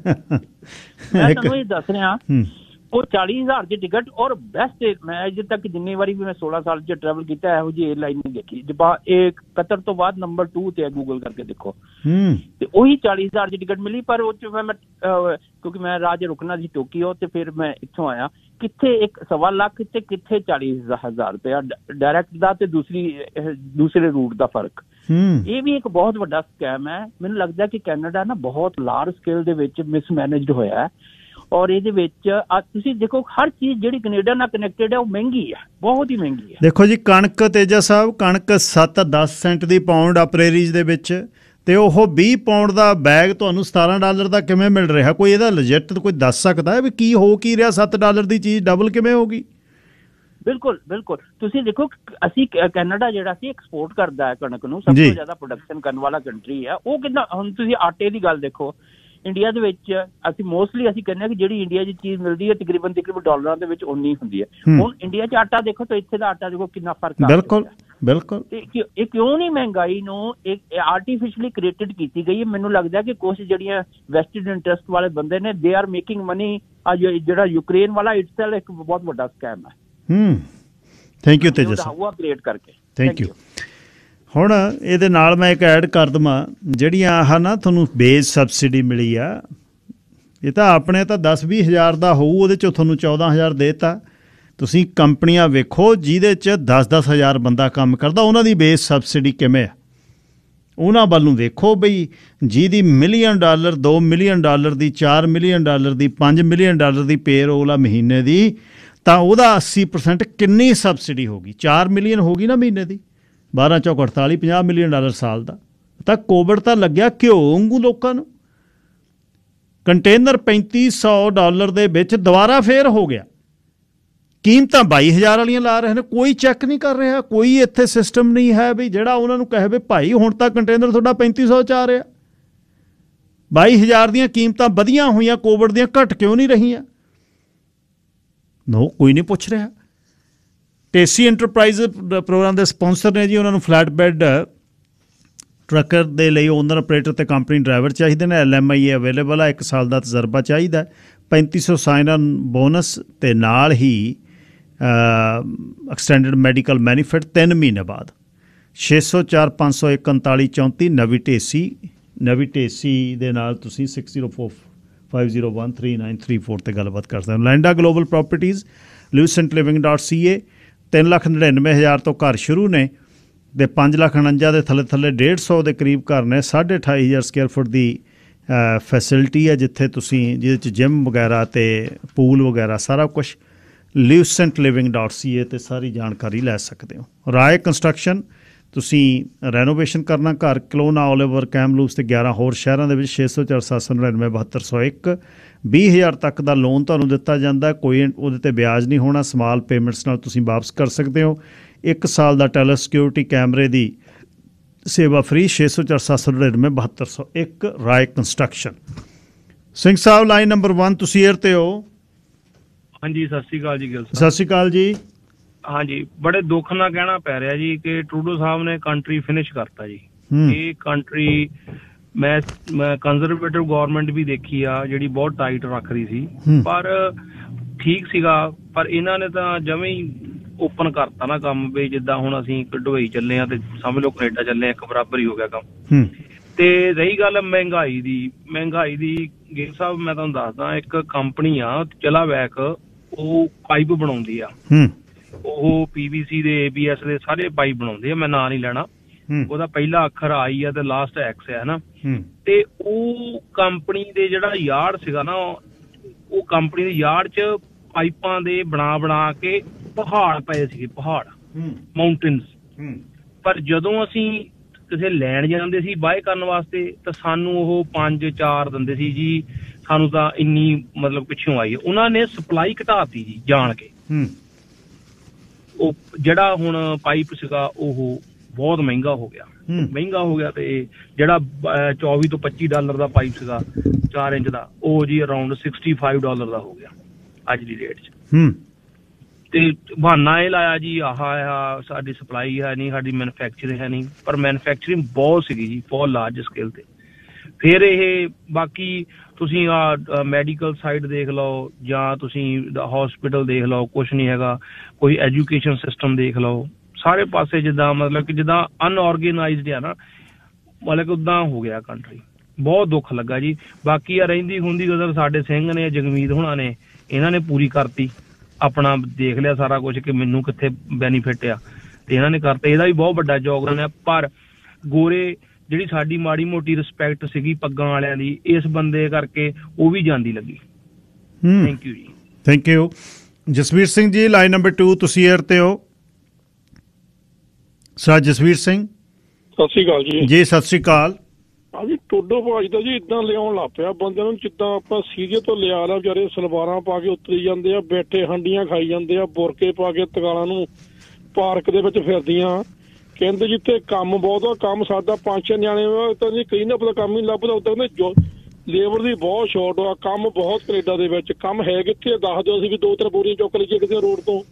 ਮੈਂ ਤੁਹਾਨੂੰ ਇਹ ਦੱਸ ਰਿਹਾ, ਉਹ 40000 ਦੀ ਟਿਕਟ, ਔਰ ਬੈਸਟ, ਮੈਂ ਅਜੇ ਤੱਕ ਜਿੰਨੀ ਵਾਰੀ ਵੀ ਮੈਂ 16 ਸਾਲ ਚ ਟਰੈਵਲ ਕੀਤਾ, ਇਹੋ ਜਿਹੀ 에ਅਰਲਾਈਨ ਨਹੀਂ ਦੇਖੀ। ਇਹ ਕਤਰ ਤੋਂ ਬਾਅਦ ਨੰਬਰ 2 ਤੇ ਹੈ, ਗੂਗਲ ਕਰਕੇ ਦੇਖੋ। ਤੇ ਉਹੀ 40000 ਦੀ ਟਿਕਟ ਮਿਲੀ, ਪਰ ਉਹ ਚ ਮੈਂ ਕਿਉਂਕਿ ਮੈਂ ਰਾਜ ਰੁਕਣਾ ਸੀ ਟੋਕੀਓ, ਤੇ ਫਿਰ ਮੈਂ ਇੱਥੋਂ ਆਇਆ, ਕਿੱਥੇ 1.25 ਲੱਖ ਤੇ ਕਿੱਥੇ 40,000 ਰੁਪਇਆ ਡਾਇਰੈਕਟ ਦਾ, ਤੇ ਦੂਸਰੇ ਰੂਟ ਦਾ ਫਰਕ। ਇਹ ਵੀ ਇੱਕ ਬਹੁਤ ਵੱਡਾ ਸਕੈਮ ਹੈ। ਮੈਨੂੰ ਲੱਗਦਾ ਕਿ ਕੈਨੇਡਾ ਨਾ ਬਹੁਤ ਲਾਰਜ ਸਕੇਲ ਦੇ ਵਿੱਚ ਮਿਸਮੈਨੇਜਡ ਹੋਇਆ ਹੈ, ਔਰ ਇਹਦੇ ਵਿੱਚ ਤੁਸੀਂ ਦੇਖੋ ਹਰ ਚੀਜ਼ ਜਿਹੜੀ ਕੈਨੇਡਾ ਨਾਲ ਕਨੈਕਟਡ ਹੈ ਉਹ ਮਹਿੰਗੀ ਹੈ, ਬਹੁਤ ਹੀ ਮਹਿੰਗੀ ਹੈ। ਦੇਖੋ ਜੀ, ਕਣਕ ਤੇਜਾ ਸਾਹਿਬ, ਕਣਕ 7-10 ਸੈਂਟ ਦੀ ਪਾਉਂਡ ਆ ਪ੍ਰੇਰੀਜ਼ ਦੇ ਵਿੱਚ, ਤੇ ਉਹ 20 ਪਾਉਂਡ ਦਾ ਬੈਗ ਤੁਹਾਨੂੰ $17 ਦਾ ਕਿਵੇਂ ਮਿਲ ਰਿਹਾ? ਕੋਈ ਇਹਦਾ ਲੈਜਿਟ ਕੋਈ ਦੱਸ ਸਕਦਾ ਹੈ ਵੀ ਕੀ ਹੋ ਕੀ ਰਿਹਾ? $7 ਦੀ ਚੀਜ਼ ਡਬਲ ਕਿਵੇਂ ਹੋ ਗਈ? ਬਿਲਕੁਲ ਬਿਲਕੁਲ। ਤੁਸੀਂ ਦੇਖੋ, ਅਸੀਂ ਕੈਨੇਡਾ ਜਿਹੜਾ ਸੀ ਐਕਸਪੋਰਟ ਕਰਦਾ ਹੈ ਕਣਕ ਨੂੰ, ਸਭ ਤੋਂ ਜ਼ਿਆਦਾ ਪ੍ਰੋਡਕਸ਼ਨ ਕਰਨ ਵਾਲਾ ਕੰਟਰੀ ਹੈ ਉਹ। ਕਿੰਨਾ, ਹੁਣ ਤੁਸੀਂ ਆਟੇ ਦੀ ਗੱਲ ਦੇਖੋ, ਇੰਡੀਆ ਦੇ ਵਿੱਚ ਅਸੀਂ ਮੋਸਟਲੀ ਅਸੀਂ ਕਹਿੰਦੇ ਹਾਂ ਕਿ ਜਿਹੜੀ ਇੰਡੀਆ 'ਚ ਚੀਜ਼ ਮਿਲਦੀ ਹੈ ਤਕਰੀਬਨ ਡਾਲਰਾਂ ਦੇ ਵਿੱਚ ਉਨੀ ਹੁੰਦੀ ਹੈ। ਹੁਣ ਇੰਡੀਆ 'ਚ ਆਟਾ ਦੇਖੋ ਤੇ ਇੱਥੇ ਦਾ ਆਟਾ ਦੇਖੋ ਕਿੰਨਾ ਫਰਕ ਆ। ਬਿਲਕੁਲ ਬਿਲਕੁਲ। ਇਹ ਕਿਉਂ ਨਹੀਂ ਮਹਿੰਗਾਈ ਨੂੰ ਇੱਕ ਆਰਟੀਫਿਸ਼ਲੀ ਕ੍ਰੀਏਟਡ ਕੀਤੀ ਗਈ ਹੈ? ਮੈਨੂੰ ਲੱਗਦਾ ਕਿ ਕੁਛ ਜਿਹੜੀਆਂ ਵੈਸਟਡ ਇੰਟਰਸਟ ਵਾਲੇ ਬੰਦੇ ਨੇ, ਦੇ ਆਰ ਮੇਕਿੰਗ ਮਨੀ। ਜਿਹੜਾ ਯੂਕਰੇਨ ਵਾਲਾ ਇਟਸੈਲਫ ਇੱਕ ਬਹੁਤ ਵੱਡਾ ਸਕੈਮ ਹੈ। Thank you Tejas Sahib, create ਕਰਕੇ। Thank you. ਹੁਣ ਇਹਦੇ ਨਾਲ ਮੈਂ ਇੱਕ ਐਡ ਕਰ ਦੇਵਾਂ, ਜਿਹੜੀਆਂ ਆਹ ਨਾ ਤੁਹਾਨੂੰ ਬੇਸ ਸਬਸਿਡੀ ਮਿਲੀ ਆ, ਇਹ ਤਾਂ ਆਪਣੇ ਤਾਂ 10-20 ਹਜ਼ਾਰ ਦਾ ਹੋਊ, ਉਹਦੇ 'ਚੋਂ ਤੁਹਾਨੂੰ 14,000 ਦੇਤਾ। ਤੁਸੀਂ ਕੰਪਨੀਆਂ ਵੇਖੋ ਜਿਹਦੇ 'ਚ 10-10 ਹਜ਼ਾਰ ਬੰਦਾ ਕੰਮ ਕਰਦਾ, ਉਹਨਾਂ ਦੀ ਬੇਸ ਸਬਸਿਡੀ ਕਿਵੇਂ ਆ, ਉਹਨਾਂ ਵੱਲ ਨੂੰ ਵੇਖੋ ਬਈ। ਜਿਹਦੀ $1 ਮਿਲੀਅਨ, $2 ਮਿਲੀਅਨ ਦੀ, $4 ਮਿਲੀਅਨ ਦੀ, $5 ਮਿਲੀਅਨ ਦੀ ਪੇਰੋਲ ਆ ਮਹੀਨੇ ਦੀ, ਤਾਂ ਉਹਦਾ 80% ਕਿੰਨੀ ਸਬਸਿਡੀ ਹੋ ਗਈ? 4 ਮਿਲੀਅਨ ਹੋ ਗਈ ਨਾ ਮਹੀਨੇ ਦੀ, 12 ਚੌਕ 48, $50 ਮਿਲੀਅਨ ਸਾਲ ਦਾ। ਤਾਂ ਕੋਵਿਡ ਤਾਂ ਲੱਗਿਆ ਘਿਓ ਵਾਂਗੂ ਲੋਕਾਂ ਨੂੰ। ਕੰਟੇਨਰ $3500 ਦੇ ਵਿੱਚ ਦੁਬਾਰਾ ਫੇਰ ਹੋ ਗਿਆ। ਕੀਮਤਾਂ 22,000 ਵਾਲੀਆਂ ਲਾ ਰਹੇ ਨੇ, ਕੋਈ ਚੈੱਕ ਨਹੀਂ ਕਰ ਰਿਹਾ, ਕੋਈ ਇੱਥੇ ਸਿਸਟਮ ਨਹੀਂ ਹੈ ਵੀ ਜਿਹੜਾ ਉਹਨਾਂ ਨੂੰ ਕਹੇ ਵੀ ਭਾਈ ਹੁਣ ਤਾਂ ਕੰਟੇਨਰ ਤੁਹਾਡਾ 3500 'ਚ ਆ ਰਿਹਾ। 22,000 ਦੀਆਂ ਕੀਮਤਾਂ ਵਧੀਆਂ ਹੋਈਆਂ, ਕੋਵਿਡ ਦੀਆਂ ਘਟ ਕਿਉਂ ਨਹੀਂ ਰਹੀਆਂ? ਨੋ, ਕੋਈ ਨਹੀਂ ਪੁੱਛ ਰਿਹਾ। ਟੇਸੀ ਐਂਟਰਪ੍ਰਾਈਜ਼ ਪ੍ਰੋਗਰਾਮ ਦੇ ਸਪਾਂਸਰ ਨੇ ਜੀ, ਉਹਨਾਂ ਨੂੰ ਫਲੈਟ ਬੈਡ ਟਰੱਕਰ ਦੇ ਲਈ ਓਨਰ, ਆਪਰੇਟਰ ਤੇ ਕੰਪਨੀ ਡਰਾਈਵਰ ਚਾਹੀਦੇ ਨੇ। LMI ਅਵੇਲੇਬਲ ਆ, 1 ਸਾਲ ਦਾ ਤਜਰਬਾ ਚਾਹੀਦਾ, 3500 ਸਾਈਨ ਆਨ ਬੋਨਸ, ਤੇ ਨਾਲ ਹੀ ਐਕਸਟੈਂਡਡ ਮੈਡੀਕਲ ਬੈਨੀਫਿਟ 3 ਮਹੀਨੇ ਬਾਅਦ। 604 501 3934 ਨਵੀਂ ਢੇਸੀ ਦੇ ਨਾਲ ਤੁਸੀਂ 6045013934 ਤੇ ਗੱਲਬਾਤ ਕਰ ਸਕਦੇ ਹੋ। ਲੈਂਡਾ ਗਲੋਬਲ ਪ੍ਰੋਪਰਟੀਜ਼, lucentLiving.ca, 3,99,000 ਤੋਂ ਘਰ ਸ਼ੁਰੂ ਨੇ ਤੇ 5,49,000 ਦੇ ਥੱਲੇ 150 ਦੇ ਕਰੀਬ ਘਰ ਨੇ। 28,500 ਸਕੁਅਰ ਫੁੱਟ ਦੀ ਫੈਸਿਲਿਟੀ ਹੈ ਜਿੱਥੇ ਤੁਸੀਂ ਜਿਹਦੇ 'ਚ ਜਿਮ ਵਗੈਰਾ ਅਤੇ ਪੂਲ ਵਗੈਰਾ ਸਾਰਾ ਕੁਛ। lucentLiving.ca 'ਤੇ ਸਾਰੀ ਜਾਣਕਾਰੀ ਲੈ ਸਕਦੇ ਹੋ। ਰਾਏ ਕੰਸਟਰਕਸ਼ਨ ਤੁਸੀਂ ਰੈਨੋਵੇਸ਼ਨ ਕਰਨਾ ਘਰ ਕਲੋਨਾ ਓਲੀਵਰ ਕੈਮਲੂਪਸ ਅਤੇ 11 ਹੋਰ ਸ਼ਹਿਰਾਂ ਦੇ ਵਿੱਚ 604-799-7201 20,000 ਤੱਕ ਦਾ ਲੋਨ ਤੁਹਾਨੂੰ ਦਿੱਤਾ ਜਾਂਦਾ। ਕੋਈ ਉਹਦੇ 'ਤੇ ਵਿਆਜ ਨਹੀਂ ਹੋਣਾ। ਸਮਾਲ ਪੇਮੈਂਟਸ ਨਾਲ ਤੁਸੀਂ ਵਾਪਸ ਕਰ ਸਕਦੇ ਹੋ। 1 ਸਾਲ ਦਾ ਟੈਲਰ ਸਿਕਿਉਰਿਟੀ ਕੈਮਰੇ ਦੀ ਸੇਵਾ free. 604-799-7201 Rai construction. Singh Sahib line number 1 ਤੁਸੀਂ ਏਅਰ 'ਤੇ ਹੋ। ਹਾਂਜੀ ਸਤਿ ਸ਼੍ਰੀ ਅਕਾਲ ਜੀ ਗਿੱਲ ਸਾਹਿਬ। ਸਤਿ ਸ਼੍ਰੀ ਅਕਾਲ ਜੀ। ਹਾਂਜੀ ਬੜੇ ਦੁੱਖ ਨਾਲ ਕਹਿਣਾ ਪੈ ਰਿਹਾ ਜੀ ਕਿ ਟਰੂਡੋ ਸਾਹਿਬ ਨੇ ਕੰਟਰੀ ਫਿਨਿਸ਼ ਕਰਤਾ ਜੀ। ਇਹ ਕੰਟਰੀ ਮੈਂ ਕੰਜ਼ਰਵੇਟਿਵ ਗਵਰਨਮੈਂਟ ਵੀ ਦੇਖੀ ਆ ਜਿਹੜੀ ਬਹੁਤ ਟਾਈਟ ਰੱਖ ਰਹੀ ਸੀ, ਪਰ ਠੀਕ ਸੀਗਾ। ਪਰ ਇਹਨਾਂ ਨੇ ਤਾਂ ਜਵੇਂ ਹੀ ਓਪਨ ਕਰਤਾ ਨਾ ਕੰਮ ਵੀ ਜਿੱਦਾਂ ਹੁਣ ਅਸੀਂ ਦੁਬਈ ਚੱਲੇ ਆ ਤੇ ਸਮਝ ਲਓ ਕੈਨੇਡਾ ਚੱਲੇ ਆ, ਇੱਕ ਬਰਾਬਰ ਹੀ ਹੋ ਗਿਆ ਕੰਮ। ਤੇ ਰਹੀ ਗੱਲ ਮਹਿੰਗਾਈ ਦੀ ਗਿੱਲ ਸਾਹਿਬ ਮੈਂ ਤੁਹਾਨੂੰ ਦੱਸਦਾ, ਇੱਕ ਕੰਪਨੀ ਆ ਚਲਾਵੈਕ, ਉਹ ਪਾਈਪ ਬਣਾਉਂਦੀ ਆ। ਉਹ PVC ਦੇ ABS ਦੇ ਸਾਰੇ ਪਾਈਪ ਬਣਾਉਂਦੇ ਆ। ਮੈਂ ਨਾਂ ਨਹੀਂ ਲੈਣਾ, ਉਹਦਾ ਪਹਿਲਾ ਅੱਖਰ ਆਈ ਆ ਤੇ ਲਾਸਟ X ਹੈ ਨਾ। ਤੇ ਉਹ ਕੰਪਨੀ ਦੇ ਜਿਹੜਾ ਯਾਰਡ ਸੀਗਾ ਨਾ, ਉਹ ਕੰਪਨੀ ਦੇ ਯਾਰਡ 'ਚ ਪਾਈਪਾਂ ਦੇ ਬਣਾ ਕੇ ਪਹਾੜ ਪਏ ਸੀਗੇ, ਪਹਾੜ ਮਾਊਂਟੇਨਸ। ਪਰ ਜਦੋਂ ਅਸੀਂ ਕਿਸੇ ਲੈਣ ਜਾਂਦੇ ਸੀ ਬਾਏ ਕਰਨ ਵਾਸਤੇ ਤਾਂ ਸਾਨੂੰ ਉਹ 5-4 ਦਿੰਦੇ ਸੀ ਜੀ। ਸਾਨੂੰ ਤਾਂ ਇੰਨੀ ਮਤਲਬ ਪਿੱਛੋਂ ਆਈ। ਉਹਨਾਂ ਨੇ ਸਪਲਾਈ ਘਟਾਤੀ ਜੀ ਜਾਣ ਕੇ। ਉਹ ਜਿਹੜਾ ਹੁਣ ਪਾਈਪ ਸੀਗਾ ਉਹ ਬਹੁਤ ਮਹਿੰਗਾ ਹੋ ਗਿਆ ਤੇ ਜਿਹੜਾ $24 ਤੋਂ $25 ਦਾ ਪਾਈਪ ਸੀਗਾ 4 ਇੰਚ ਦਾ, ਉਹ ਜੀ ਅਰਾਊਂਡ $65 ਦਾ ਹੋ ਗਿਆ ਅੱਜ ਦੀ ਡੇਟ 'ਚ। ਤੇ ਬਹਾਨਾ ਇਹ ਲਾਇਆ ਜੀ ਆਹ ਸਾਡੀ ਸਪਲਾਈ ਹੈ ਨਹੀਂ, ਸਾਡੀ ਮੈਨੂਫੈਕਚਰਿੰਗ ਹੈ ਨਹੀਂ। ਪਰ ਮੈਨੂਫੈਕਚਰਿੰਗ ਬਹੁਤ ਸੀਗੀ ਜੀ, ਬਹੁਤ ਲਾਰਜ ਸਕੇਲ ਤੇ। ਫਿਰ ਇਹ ਬਾਕੀ ਤੁਸੀਂ ਮੈਡੀਕਲ ਸਾਈਡ ਦੇਖ ਲਓ ਜਾਂ ਤੁਸੀਂ ਹੌਸਪੀਟਲ ਦੇਖ ਲਓ, ਕੁਛ ਨਹੀਂ ਹੈਗਾ। ਕੋਈ ਐਜੂਕੇਸ਼ਨ ਸਿਸਟਮ ਦੇਖ ਲਓ, ਸਾਰੇ ਪਾਸੇ ਜਿੱਦਾਂ ਮਤਲਬ ਕਿ ਜਿੱਦਾਂ ਅਨਆਰਗੇਨਾਈਜ਼ਡ ਆ ਨਾ, ਮਤਲਬ ਕਿ ਉੱਦਾਂ ਹੋ ਗਿਆ ਕੰਟਰੀ। ਬਹੁਤ ਦੁੱਖ ਲੱਗਾ ਜੀ। ਬਾਕੀ ਆ ਰਹਿੰਦੀ ਹੁੰਦੀ ਉਧਰ ਸਾਡੇ ਸਿੰਘ ਨੇ, ਜਗਮੀਤ ਹੋਣਾ ਨੇ, ਇਹਨਾਂ ਨੇ ਪੂਰੀ ਕਰਤੀ। ਆਪਣਾ ਦੇਖ ਲਿਆ ਸਾਰਾ ਕੁਝ ਕਿ ਮੈਨੂੰ ਕਿੱਥੇ ਬੈਨੀਫਿਟ ਆ ਤੇ ਇਹਨਾਂ ਨੇ ਕਰਤਾ। ਇਹਦਾ ਵੀ ਬਹੁਤ ਵੱਡਾ ਯੋਗਦਾਨ ਹੈ। ਪਰ ਗੋਰੇ ਜਿਹੜੀ ਸਾਡੀ ਮਾੜੀ ਮੋਟੀ ਰਿਸਪੈਕਟ ਸੀਗੀ ਪੱਗਾਂ ਵਾਲਿਆਂ ਦੀ, ਇਸ ਬੰਦੇ ਕਰਕੇ ਉਹ ਵੀ ਜਾਂਦੀ ਲੱਗੀ। ਥੈਂਕ ਯੂ ਜੀ। Thank you. Jasvir Singh ji line number 2 ਤੁਸੀਂ ਏਅਰ 'ਤੇ ਹੋ। ਸਰ ਜਸਵੀਰ ਸਿੰਘ। ਸਤਿ ਸ਼੍ਰੀ ਅਕਾਲ ਜੀ। ਜੀ ਸਤਿ ਸ਼੍ਰੀ ਅਕਾਲ। ਹਾਂਜੀ ਟੋਡੋ ਭਾਜ ਦਾ ਜੀ ਇਦਾਂ ਲਿਆਉਣ ਲੱਗ ਪਿਆ ਬੰਦੇ ਨੂੰ ਜਿੱਦਾਂ ਆਪਾਂ ਸੀਰੀਏ ਤੋਂ ਲਿਆ ਲਾ। ਵਿਚਾਰੇ ਸਲਵਾਰਾਂ ਪਾ ਕੇ ਉਤਰੀ ਜਾਂਦੇ ਆ, ਬੈਠੇ ਹੰਡੀਆਂ ਖਾਈ ਜਾਂਦੇ ਆ, ਬੁਰਕੇ ਪਾ ਕੇ ਤਕਾਲਾਂ ਨੂੰ ਪਾਰਕ ਦੇ ਵਿੱਚ ਫਿਰਦੀਆਂ। ਕਹਿੰਦੇ ਜਿੱਥੇ ਕੰਮ ਬਹੁਤ ਆ, ਕੰਮ ਸਾਡਾ 5-6 ਨਿਆਣੇ ਤਾਂ ਜੀ ਕਈ ਨਾ ਪਤਾ ਕੰਮ ਹੀ ਲੱਭਦਾ। ਉਦਾਂ ਲੇਬਰ ਦੀ ਬਹੁਤ ਸ਼ਾਰਟ ਆ, ਕੰਮ ਬਹੁਤ ਕੈਨੇਡਾ ਦੇ ਵਿੱਚ। ਕੰਮ ਹੈ ਕਿੱਥੇ ਦੱਸ ਦਿਓ, ਅਸੀਂ ਵੀ 2-3 ਬੋਰੀਆਂ ਚੁੱਕ ਲਈਏ ਕਿਸੇ ਰੋਡ ਤੋਂ।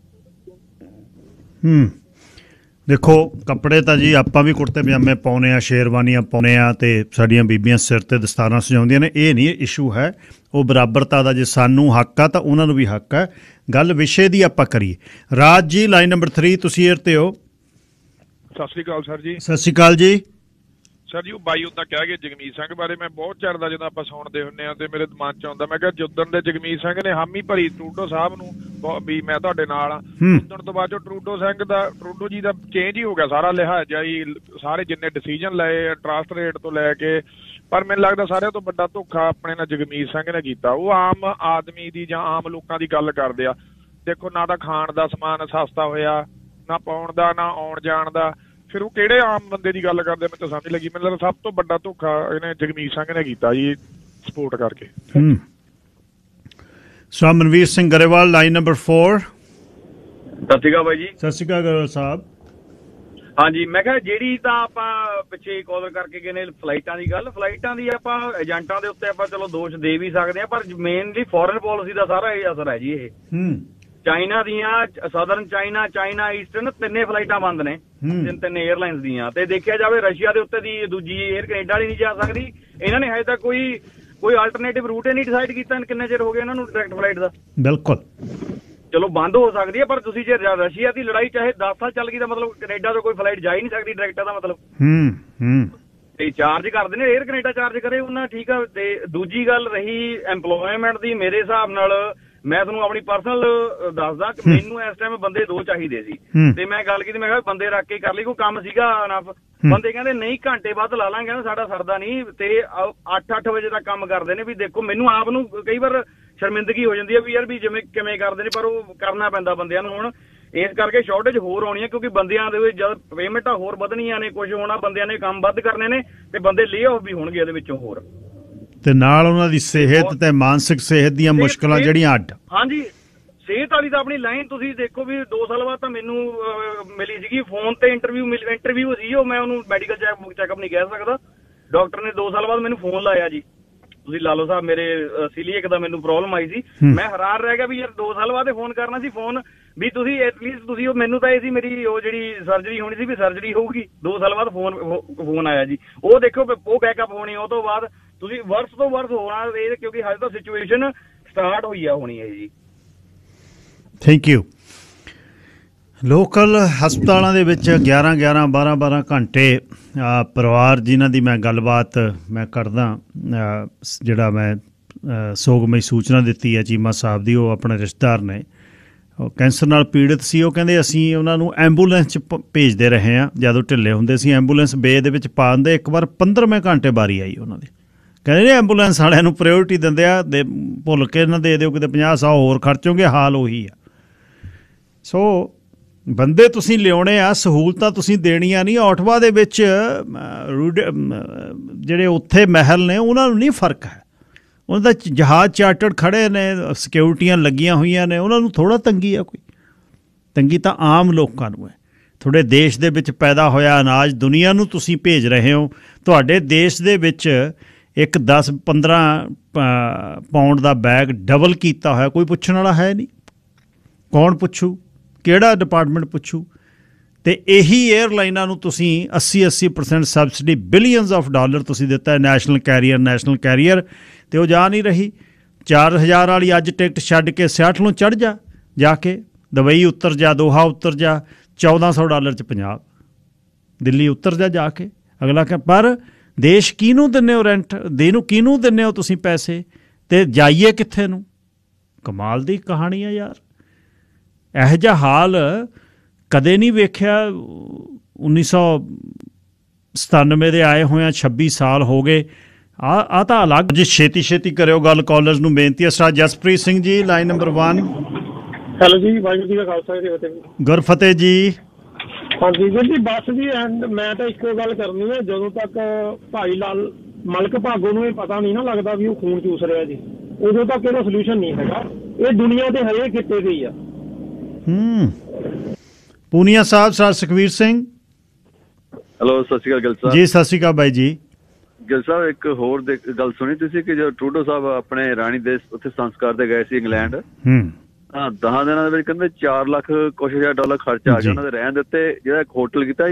ਦੇਖੋ ਕੱਪੜੇ ਤਾਂ ਜੀ ਆਪਾਂ ਵੀ ਕੁੜਤੇ ਪਜਾਮੇ ਪਾਉਂਦੇ ਆ, ਸ਼ੇਰਵਾਨੀਆਂ ਪਾਉਂਦੇ ਆ ਅਤੇ ਸਾਡੀਆਂ ਬੀਬੀਆਂ ਸਿਰ 'ਤੇ ਦਸਤਾਰਾਂ ਸਜਾਉਂਦੀਆਂ ਨੇ। ਇਹ ਨਹੀਂ ਇਸ਼ੂ ਹੈ, ਉਹ ਬਰਾਬਰਤਾ ਦਾ। ਜੇ ਸਾਨੂੰ ਹੱਕ ਆ ਤਾਂ ਉਹਨਾਂ ਨੂੰ ਵੀ ਹੱਕ ਹੈ। ਗੱਲ ਵਿਸ਼ੇ ਦੀ ਆਪਾਂ ਕਰੀਏ। ਰਾਜ ਜੀ ਲਾਈਨ ਨੰਬਰ 3 ਤੁਸੀਂ ਏਅਰ 'ਤੇ ਹੋ। ਸਤਿ ਸ਼੍ਰੀ ਅਕਾਲ ਸਰ ਜੀ। ਸਤਿ ਸ਼੍ਰੀ ਅਕਾਲ ਜੀ। ਸਰ ਜੀ ਉਹ ਬਾਈ ਉੱਦਾਂ ਕਹਿ ਗਏ ਜਗਮੀਤ ਸਿੰਘ ਬਾਰੇ, ਮੈਂ ਬਹੁਤ ਚਿਰ ਦਾ ਜਦੋਂ ਆਪਾਂ ਸੁਣਦੇ ਹੁੰਦੇ ਹਾਂ ਤੇ ਮੇਰੇ ਦਿਮਾਗ 'ਚ ਆਉਂਦਾ, ਮੈਂ ਕਿਹਾ ਜਿੱਦਣ ਦੇ ਜਗਮੀਤ ਸਿੰਘ ਨੇ ਹਾਮੀ ਭਰੀ ਟਰੂਡੋ ਸਾਹਿਬ ਨੂੰ ਵੀ ਮੈਂ ਤੁਹਾਡੇ ਨਾਲ ਆ, ਉਦਣ ਤੋਂ ਬਾਅਦ ਟਰੂਡੋ ਜੀ ਦਾ ਚੇਂਜ ਹੀ ਹੋ ਗਿਆ ਸਾਰਾ ਲਿਹਾਜ਼ਾ ਹੀ। ਸਾਰੇ ਜਿੰਨੇ ਡਿਸੀਜਨ ਲਏ ਇੰਟਰਸਟ ਰੇਟ ਤੋਂ ਲੈ ਕੇ, ਪਰ ਮੈਨੂੰ ਲੱਗਦਾ ਸਾਰਿਆਂ ਤੋਂ ਵੱਡਾ ਧੋਖਾ ਆਪਣੇ ਨਾਲ ਜਗਮੀਤ ਸਿੰਘ ਨੇ ਕੀਤਾ। ਉਹ ਆਮ ਆਦਮੀ ਦੀ ਜਾਂ ਆਮ ਲੋਕਾਂ ਦੀ ਗੱਲ ਕਰਦੇ ਆ। ਦੇਖੋ ਨਾ ਤਾਂ ਖਾਣ ਦਾ ਸਮਾਨ ਸਸਤਾ ਹੋਇਆ, ਨਾ ਪਾਉਣ ਦਾ, ਨਾ ਆਉਣ ਜਾਣ ਦਾ। ਫਿਰ ਉਹ ਕਿਹੜੇ ਆਮ ਬੰਦੇ ਦੀ ਗੱਲ ਕਰਦੇ, ਮੈਨੂੰ ਤਾਂ ਸਮਝ ਲੱਗੀ। ਮੈਨੂੰ ਲੱਗਦਾ ਸਭ ਤੋਂ ਵੱਡਾ ਧੋਖਾ ਇਹਨੇ ਜਗਮੀਤ ਸਿੰਘ ਨੇ ਕੀਤਾ ਜੀ, ਸਪੋਰਟ ਕਰਕੇ। So Manvir Singh Grewal line number 4। ਸਤਿ ਸ਼੍ਰੀ ਅਕਾਲ ਬਾਈ ਜੀ। ਸਤਿ ਸ਼੍ਰੀ ਅਕਾਲ ਗਰੇਵਾਲ ਸਾਹਿਬ। ਹਾਂਜੀ ਮੈਂ ਕਿਹਾ ਜਿਹੜੀ ਤਾਂ ਆਪਾਂ ਪਿੱਛੇ ਕਾਲ ਕਰਕੇ ਗਏ ਨੇ ਫਲਾਈਟਾਂ ਦੀ ਗੱਲ, ਫਲਾਈਟਾਂ ਦੀ ਆਪਾਂ ਏਜੰਟਾਂ ਦੇ ਉੱਤੇ ਆਪਾਂ ਚਲੋ ਦੋਸ਼ ਦੇ ਵੀ ਸਕਦੇ ਹਾਂ, ਪਰ ਮੇਨਲੀ ਫੋਰਨ ਪੋਲਿਸੀ ਦਾ ਸਾਰਾ ਇਹ ਅਸਰ ਹੈ ਜੀ। ਇਹ ਚਾਈਨਾ ਦੀਆਂ ਸਦਰਨ ਚਾਈਨਾ ਈਸਟਰਨ 3 ਫਲਾਈਟਾਂ ਬੰਦ ਨੇ, 3 ਏਅਰਲਾਈਨਸ ਦੀਆਂ। ਤੇ ਦੇਖਿਆ ਜਾਵੇ ਰਸ਼ੀਆ ਦੇ ਉੱਤੇ ਦੀ ਦੂਜੀ ਏਅਰ ਕੈਨੇਡਾ ਵਾਲੀ ਨਹੀਂ ਜਾ ਸਕਦੀ। ਇਹਨਾਂ ਨੇ ਹਜੇ ਤੱਕ ਕੋਈ ਆਲਟਰਨੇਟਿਵ ਰੂਟ ਹੀ ਨਹੀਂ ਡਿਸਾਈਡ ਕੀਤਾ। ਕਿੰਨੇ ਚਿਰ ਹੋ ਗਿਆ ਇਹਨਾਂ ਨੂੰ ਡਾਇਰੈਕਟ ਫਲਾਈਟ ਦਾ। ਬਿਲਕੁਲ ਚਲੋ ਬੰਦ ਹੋ ਸਕਦੀ ਹੈ, ਪਰ ਤੁਸੀਂ ਜੇ ਰਸ਼ੀਆ ਦੀ ਲੜਾਈ ਚਾਹੇ 10 ਸਾਲ ਚੱਲ ਗਈ ਤਾਂ ਮਤਲਬ ਕੈਨੇਡਾ ਤੋਂ ਕੋਈ ਫਲਾਈਟ ਜਾ ਹੀ ਨਹੀਂ ਸਕਦੀ ਡਾਇਰੈਕਟ ਦਾ ਮਤਲਬ। ਤੇ ਚਾਰਜ ਕਰਦੇ ਨੇ, ਏਅਰ ਕੈਨੇਡਾ ਚਾਰਜ ਕਰੇ ਉਹਨਾਂ ਠੀਕ ਆ। ਤੇ ਦੂਜੀ ਗੱਲ ਰਹੀ ਐਮਪਲੋਇਮੈਂਟ ਦੀ, ਮੇਰੇ ਹਿਸਾਬ ਨਾਲ ਮੈਂ ਤੁਹਾਨੂੰ ਆਪਣੀ ਪਰਸਨਲ ਦੱਸਦਾ ਕਿ ਮੈਨੂੰ ਇਸ ਟਾਈਮ ਬੰਦੇ 2 ਚਾਹੀਦੇ ਸੀ ਤੇ ਮੈਂ ਗੱਲ ਕੀਤੀ, ਮੈਂ ਕਿਹਾ ਬੰਦੇ ਰੱਖ ਕੇ ਕਰ ਲਈ, ਕੋਈ ਕੰਮ ਸੀਗਾ ਅਨਫ। ਬੰਦੇ ਕਹਿੰਦੇ ਨਹੀਂ ਘੰਟੇ ਵੱਧ ਲਾ ਲਾਂਗੇ, ਕਹਿੰਦੇ ਸਾਡਾ ਸਰਦਾ ਨਹੀਂ, ਤੇ 8-8 ਵਜੇ ਤੱਕ ਕੰਮ ਕਰਦੇ ਨੇ। ਵੀ ਦੇਖੋ ਮੈਨੂੰ ਆਪ ਨੂੰ ਕਈ ਵਾਰ ਸ਼ਰਮਿੰਦਗੀ ਹੋ ਜਾਂਦੀ ਹੈ ਵੀ ਯਾਰ ਵੀ ਜਿਵੇਂ ਕਿਵੇਂ ਕਰਦੇ ਨੇ, ਪਰ ਉਹ ਕਰਨਾ ਪੈਂਦਾ ਬੰਦਿਆਂ ਨੂੰ। ਹੁਣ ਇਸ ਕਰਕੇ ਸ਼ਾਰਟੇਜ ਹੋਰ ਆਉਣੀ ਹੈ, ਕਿਉਂਕਿ ਬੰਦਿਆਂ ਦੇ ਵਿੱਚ ਜਦ ਪੇਮੈਂਟਾਂ ਹੋਰ ਵਧਣੀਆਂ ਨੇ, ਕੁਝ ਹੋਣਾ, ਬੰਦਿਆਂ ਨੇ ਕੰਮ ਵੱਧ ਕਰਨੇ ਨੇ ਤੇ ਬੰਦੇ ਲੇ ਆਫ ਵੀ ਹੋਣਗੇ ਇਹਦੇ ਵਿੱਚੋਂ ਹੋਰ, ਤੇ ਨਾਲ ਉਹਨਾਂ ਦੀ ਸਿਹਤ ਤੇ ਮਾਨਸਿਕ ਸਿਹਤ ਦੀਆਂ ਮੁਸ਼ਕਲਾਂ ਜਿਹੜੀਆਂ ਅੱਡ। ਹਾਂਜੀ, ਸਿਹਤ ਵਾਲੀ ਤਾਂ ਆਪਣੀ ਲਾਈਨ ਤੁਸੀਂ ਦੇਖੋ ਵੀ 2 ਸਾਲ ਬਾਅਦ ਤਾਂ ਮੈਨੂੰ ਮਿਲੀ ਸੀਗੀ ਫੋਨ ਤੇ ਇੰਟਰਵਿਊ ਸੀ ਉਹ, ਮੈਂ ਉਹਨੂੰ ਮੈਡੀਕਲ ਚੈੱਕਅਪ ਨਹੀਂ ਕਹਿ ਸਕਦਾ। ਡਾਕਟਰ ਨੇ 2 ਸਾਲ ਬਾਅਦ ਮੈਨੂੰ ਫੋਨ ਲਾਇਆ ਜੀ, ਤੁਸੀਂ ਲਾ ਲਓ ਸਾਹਿਬ ਮੇਰੇ ਸੀਲੀਏਕ ਦਾ ਮੈਨੂੰ ਪ੍ਰੋਬਲਮ ਆਈ ਸੀ। ਮੈਂ ਹੈਰਾਨ ਰਹਿ ਗਿਆ ਵੀ ਯਾਰ 2 ਸਾਲ ਬਾਅਦ ਫੋਨ ਕਰਨਾ ਸੀ ਫੋਨ, ਵੀ ਤੁਸੀਂ ਐਟਲੀਸਟ ਤੁਸੀਂ ਉਹ ਮੈਨੂੰ ਤਾਂ ਇਹ ਸੀ ਮੇਰੀ ਉਹ ਜਿਹੜੀ ਸਰਜਰੀ ਹੋਣੀ ਸੀ ਵੀ ਸਰਜਰੀ ਹੋਊਗੀ, 2 ਸਾਲ ਬਾਅਦ ਫੋਨ ਆਇਆ ਜੀ। ਉਹ ਦੇਖੋ ਉਹ ਬੈਕਅਪ ਹੋਣੀ, ਉਹ ਤੋਂ ਬਾਅਦ ਤੁਸੀਂ ਵਰਸ ਤੋਂ ਵਰਸ ਹੋਣਾ ਇਹ, ਕਿਉਂਕਿ ਹਜੇ ਤਾਂ ਸਿਚੁਏਸ਼ਨ ਸਟਾਰਟ ਹੋਈ ਆ ਹੋਣੀ ਹੈ ਜੀ। Thank you. ਲੋਕਲ ਹਸਪਤਾਲਾਂ ਦੇ ਵਿੱਚ 11-11 12-12 ਘੰਟੇ ਪਰਿਵਾਰ ਜਿਨ੍ਹਾਂ ਦੀ ਮੈਂ ਗੱਲਬਾਤ ਮੈਂ ਕਰਦਾ, ਜਿਹੜਾ ਮੈਂ ਸੋਗਮਈ ਸੂਚਨਾ ਦਿੱਤੀ ਹੈ ਚੀਮਾ ਸਾਹਿਬ ਦੀ, ਉਹ ਆਪਣੇ ਰਿਸ਼ਤੇਦਾਰ ਨੇ, ਉਹ ਕੈਂਸਰ ਨਾਲ ਪੀੜਿਤ ਸੀ। ਉਹ ਕਹਿੰਦੇ ਅਸੀਂ ਉਹਨਾਂ ਨੂੰ ਐਂਬੂਲੈਂਸ 'ਚ ਭੇਜਦੇ ਰਹੇ ਹਾਂ, ਜਦੋਂ ਢਿੱਲੇ ਹੁੰਦੇ ਸੀ ਐਂਬੂਲੈਂਸ ਬੇ ਦੇ ਵਿੱਚ ਪਾ ਦਿੰਦੇ। ਇੱਕ ਵਾਰ 15ਵੇਂ ਘੰਟੇ ਵਾਰੀ ਆਈ ਉਹਨਾਂ ਦੀ, ਕਹਿੰਦੇ ਨੇ ਐਂਬੂਲੈਂਸ ਵਾਲਿਆਂ ਨੂੰ ਪ੍ਰਾਇਓਰਟੀ ਦਿੰਦੇ ਆ, ਦੇ ਭੁੱਲ ਕੇ ਨਾ ਦੇ ਦਿਓ, ਕਿਤੇ 50-100 ਹੋਰ ਖਰਚੋਗੇ, ਹਾਲ ਉਹੀ ਆ। ਸੋ ਬੰਦੇ ਤੁਸੀਂ ਲਿਆਉਣੇ ਆ, ਸਹੂਲਤਾਂ ਤੁਸੀਂ ਦੇਣੀਆਂ ਨਹੀਂ। ਓਟਵਾ ਦੇ ਵਿੱਚ ਜਿਹੜੇ ਉੱਥੇ ਮਹਿਲ ਨੇ ਉਹਨਾਂ ਨੂੰ ਨਹੀਂ ਫਰਕ ਹੈ, ਉਹਨਾਂ ਦਾ ਜਹਾਜ਼ ਚਾਰਟਰਡ ਖੜੇ ਨੇ, ਸਿਕਿਉਰਟੀਆਂ ਲੱਗੀਆਂ ਹੋਈਆਂ ਨੇ, ਉਹਨਾਂ ਨੂੰ ਥੋੜ੍ਹਾ ਤੰਗੀ ਆ। ਕੋਈ ਤੰਗੀ ਤਾਂ ਆਮ ਲੋਕਾਂ ਨੂੰ ਹੈ। ਤੁਹਾਡੇ ਦੇਸ਼ ਦੇ ਵਿੱਚ ਪੈਦਾ ਹੋਇਆ ਅਨਾਜ ਦੁਨੀਆ ਨੂੰ ਤੁਸੀਂ ਭੇਜ ਰਹੇ ਹੋ। ਤੁਹਾਡੇ ਦੇਸ਼ ਦੇ ਵਿੱਚ ਇੱਕ 10-15 ਪਾਉਂਡ ਦਾ ਬੈਗ ਡਬਲ ਕੀਤਾ ਹੋਇਆ, ਕੋਈ ਪੁੱਛਣ ਵਾਲਾ ਹੈ ਨਹੀਂ। ਕੌਣ ਪੁੱਛੂ, ਕਿਹੜਾ ਡਿਪਾਰਟਮੈਂਟ ਪੁੱਛੂ? ਤੇ ਇਹੀ ਏਅਰਲਾਈਨਾਂ ਨੂੰ ਤੁਸੀਂ 80% ਸਬਸਿਡੀ ਬਿਲੀਅਨਸ ਆਫ ਡਾਲਰ ਤੁਸੀਂ ਦਿੱਤਾ ਹੈ, ਨੈਸ਼ਨਲ ਕੈਰੀਅਰ, ਤੇ ਉਹ ਜਾ ਨਹੀਂ ਰਹੀ। 4000 ਵਾਲੀ ਅੱਜ ਟਿਕਟ ਛੱਡ ਕੇ ਸਿਆਟਲ ਨੂੰ ਚੜ੍ਹ ਜਾ ਕੇ ਦੁਬਈ ਉਤਰ ਜਾ, ਦੋਹਾ ਉਤਰ ਜਾ, $1400 'ਚ ਪੰਜਾਬ, ਦਿੱਲੀ ਉਤਰ ਜਾ ਕੇ। ਅਗਲਾ ਕਹਿ ਪਰ ਦੇਸ਼ ਕਿਹਨੂੰ ਦਿੰਦੇ ਹੋ ਰੈਂਟ, ਕਿਹਨੂੰ ਦਿੰਦੇ ਹੋ ਤੁਸੀਂ ਪੈਸੇ, ਤੇ ਜਾਈਏ ਕਿੱਥੇ ਨੂੰ? ਕਮਾਲ ਦੀ ਕਹਾਣੀ ਹੈ ਯਾਰ। ਇਹੋ ਜਿਹਾ ਹਾਲ ਕਦੇ ਨਹੀਂ ਵੇਖਿਆ। 1997 ਦੇ ਆਏ ਹੋਏ 26 ਸਾਲ ਹੋ ਗਏ। ਆ ਤਾਂ ਅਲੱਗ। ਜੀ ਛੇਤੀ ਕਰਿਓ ਗੱਲ, ਕਾਲਰਸ ਨੂੰ ਬੇਨਤੀ ਹੈ। Sir Jaspreet Singh ji, line number 1। Hello ਜੀ, ਵਾਹਿਗੁਰੂ ਜੀ ਕਾ ਖਾਲਸਾ, ਗੁਰਫਤਿਹ ਜੀ। ਹਾਂਜੀ ਵੀਰ ਜੀ, ਬਸ ਜੀ ਮੈਂ ਤਾਂ ਇੱਕੋ ਗੱਲ ਕਰਨੀ ਹੈ, ਜਦੋਂ ਤੱਕ ਭਾਈ ਲਾਲ ਮਲਕ ਭਾਗੋ ਨੂੰ ਇਹ ਪਤਾ ਨਹੀਂ ਨਾ ਲੱਗਦਾ ਵੀ ਉਹ ਖੂਨ ਚੂਸ ਰਿਹਾ ਜੀ, ਉਦੋਂ ਤੱਕ ਇਹਦਾ ਸੋਲੂਸ਼ਨ ਨਹੀਂ ਹੈਗਾ। ਇਹ ਦੁਨੀਆ ਦੇ ਹਰੇਕ ਕਿਤੇ ਗਈ ਆ। ਪੂਨੀਆ ਸਾਹਿਬ, ਸਰ ਸੁਖਵੀਰ ਸਿੰਘ। ਹੈਲੋ, ਸਤਿ ਸ਼੍ਰੀ ਅਕਾਲ ਗਿੱਲ ਸਾਹਿਬ। ਜੀ ਸਤਿ ਸ਼੍ਰੀ ਅਕਾਲ ਬਾਈ ਜੀ। ਗਿੱਲ ਸਾਹਿਬ, ਇੱਕ ਹੋਰ ਗੱਲ ਸੁਣੀ ਤੁਸੀਂ ਕਿ ਜਦੋਂ ਟਰੂਡੋ ਸਾਹਿਬ ਆਪਣੇ ਰਾਣੀ ਦੇ ਉੱਥੇ ਸੰਸਕਾਰ ਤੇ ਗਏ ਸੀ ਇੰਗਲੈਂਡ, 10 ਦਿਨਾਂ ਦੇ ਵਿੱਚ ਕਹਿੰਦੇ 4 ਲੱਖ ਕੁਛ ਹਜ਼ਾਰ ਡਾਲਰ ਖਰਚਾ ਆ ਗਿਆ ਉਹਨਾਂ ਦੇ ਰਹਿਣ ਦੇ ਉੱਤੇ। ਜਿਹੜਾ ਇੱਕ ਹੋਟਲ ਕੀਤਾ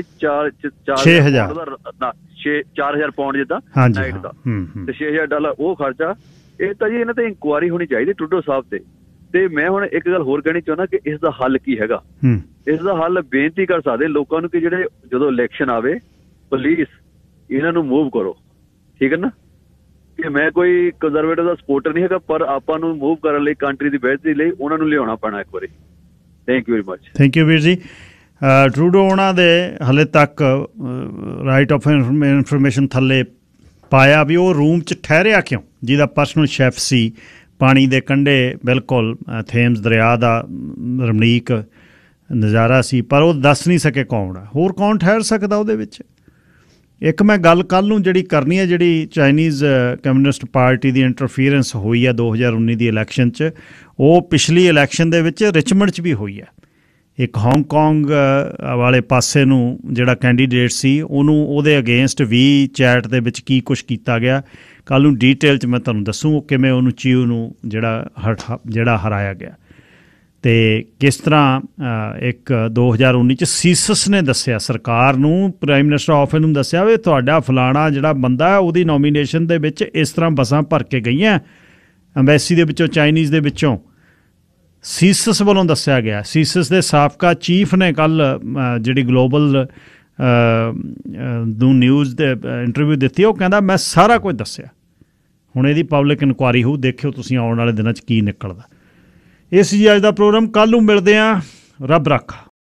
4000 ਪਾਉਂਡ ਜਿੱਦਾਂ ਨਾਈਟ ਦਾ, ਤੇ $6000 ਉਹ ਖਰਚਾ। ਇਹ ਤਾਂ ਜੀ ਇਹਨਾਂ ਤੇ ਇਨਕੁਆਇਰੀ ਹੋਣੀ ਚਾਹੀਦੀ ਟਰੂਡੋ ਸਾਹਿਬ ਤੇ ਮੈਂ ਹੁਣ ਇੱਕ ਗੱਲ ਹੋਰ ਕਹਿਣੀ ਚਾਹੁੰਦਾ ਕਿ ਇਸ ਦਾ ਹੱਲ ਕੀ ਹੈਗਾ। ਇਸ ਦਾ ਹੱਲ ਬੇਨਤੀ ਕਰ ਸਕਦੇ ਲੋਕਾਂ ਨੂੰ ਕਿ ਜਿਹੜੇ ਜਦੋਂ ਇਲੈਕਸ਼ਨ ਆਵੇ, ਪਲੀਜ਼ ਇਹਨਾਂ ਨੂੰ ਮੂਵ ਕਰੋ, ਠੀਕ ਹੈ ਨਾ। ਕਿ ਮੈਂ ਕੋਈ ਕੰਜ਼ਰਵੇਟਿਵ ਦਾ ਸਪੋਰਟਰ ਨਹੀਂ ਹੈਗਾ, ਪਰ ਆਪਾਂ ਨੂੰ ਮੂਵ ਕਰਨ ਲਈ, ਕੰਟਰੀ ਦੀ ਬਿਹਤਰੀ ਲਈ ਉਹਨਾਂ ਨੂੰ ਲਿਆਉਣਾ ਪੈਣਾ ਇੱਕ ਵਾਰੀ। Thank you very much. Thank you ਵੀਰ ਜੀ। ਟਰੂਡੋ ਉਹਨਾਂ ਦੇ ਹਾਲੇ ਤੱਕ ਰਾਈਟ ਆਫ ਇਨਫੋਰਮੇਸ਼ਨ ਥੱਲੇ ਪਾਇਆ ਵੀ ਉਹ ਰੂਮ 'ਚ ਠਹਿਰਿਆ ਕਿਉਂ, ਜਿਹਦਾ ਪਰਸਨਲ ਸ਼ੈਫ ਸੀ, ਪਾਣੀ ਦੇ ਕੰਢੇ ਬਿਲਕੁਲ ਥੇਮਸ ਦਰਿਆ ਦਾ ਰਮਣੀਕ ਨਜ਼ਾਰਾ ਸੀ, ਪਰ ਉਹ ਦੱਸ ਨਹੀਂ ਸਕੇ ਕੌਣ ਆ। ਹੋਰ ਕੌਣ ਠਹਿਰ ਸਕਦਾ ਉਹਦੇ ਵਿੱਚ? ਇੱਕ ਮੈਂ ਗੱਲ ਕੱਲ੍ਹ ਨੂੰ ਜਿਹੜੀ ਕਰਨੀ ਹੈ, ਜਿਹੜੀ ਚਾਈਨੀਜ਼ ਕਮਿਊਨਿਸਟ ਪਾਰਟੀ ਦੀ ਇੰਟਰਫੀਅਰੈਂਸ ਹੋਈ ਹੈ 2019 ਦੀ ਇਲੈਕਸ਼ਨ 'ਚ, ਉਹ ਪਿਛਲੀ ਇਲੈਕਸ਼ਨ ਦੇ ਵਿੱਚ ਰਿਚਮੰਡ 'ਚ ਵੀ ਹੋਈ ਹੈ। ਇੱਕ ਹਾਂਗਕਾਂਗ ਵਾਲੇ ਪਾਸੇ ਨੂੰ ਜਿਹੜਾ ਕੈਂਡੀਡੇਟ ਸੀ, ਉਹਨੂੰ ਉਹਦੇ ਅਗੇਂਸਟ WeChat ਦੇ ਵਿੱਚ ਕੀ ਕੁਛ ਕੀਤਾ ਗਿਆ, ਕੱਲ੍ਹ ਨੂੰ ਡੀਟੇਲ 'ਚ ਮੈਂ ਤੁਹਾਨੂੰ ਦੱਸੂ ਕਿਵੇਂ ਉਹਨੂੰ ਚੀਊ ਨੂੰ ਜਿਹੜਾ ਹਰਾਇਆ ਗਿਆ। ਅਤੇ ਕਿਸ ਤਰ੍ਹਾਂ ਇੱਕ 2019 'ਚ ਸੀਸਸ ਨੇ ਦੱਸਿਆ ਸਰਕਾਰ ਨੂੰ, ਪ੍ਰਾਈਮ ਮਿਨਿਸਟਰ ਆਫਿਸ ਨੂੰ ਦੱਸਿਆ ਵੀ ਤੁਹਾਡਾ ਫਲਾਣਾ ਜਿਹੜਾ ਬੰਦਾ ਉਹਦੀ ਨੋਮੀਨੇਸ਼ਨ ਦੇ ਵਿੱਚ ਇਸ ਤਰ੍ਹਾਂ ਬੱਸਾਂ ਭਰ ਕੇ ਗਈਆਂ ਅੰਬੈਸੀ ਦੇ ਵਿੱਚੋਂ, ਚਾਈਨੀਜ਼ ਦੇ ਵਿੱਚੋਂ। ਸੀਸਸ ਵੱਲੋਂ ਦੱਸਿਆ ਗਿਆ। ਸੀਸਸ ਦੇ ਸਾਬਕਾ ਚੀਫ ਨੇ ਕੱਲ੍ਹ ਜਿਹੜੀ ਗਲੋਬਲ ਨੂੰ ਨਿਊਜ਼ ਦੇ ਇੰਟਰਵਿਊ ਦਿੱਤੀ, ਉਹ ਕਹਿੰਦਾ ਮੈਂ ਸਾਰਾ ਕੁਝ ਦੱਸਿਆ। ਹੁਣ ਇਹਦੀ ਪਬਲਿਕ ਇਨਕੁਆਇਰੀ ਹੋਊ, ਦੇਖਿਓ ਤੁਸੀਂ ਆਉਣ ਵਾਲੇ ਦਿਨਾਂ 'ਚ ਕੀ ਨਿਕਲਦਾ। ਇਹ ਸੀ ਅੱਜ ਦਾ ਪ੍ਰੋਗਰਾਮ। ਕੱਲ੍ਹ ਨੂੰ ਮਿਲਦੇ ਹਾਂ। ਰੱਬ ਰੱਖਾ।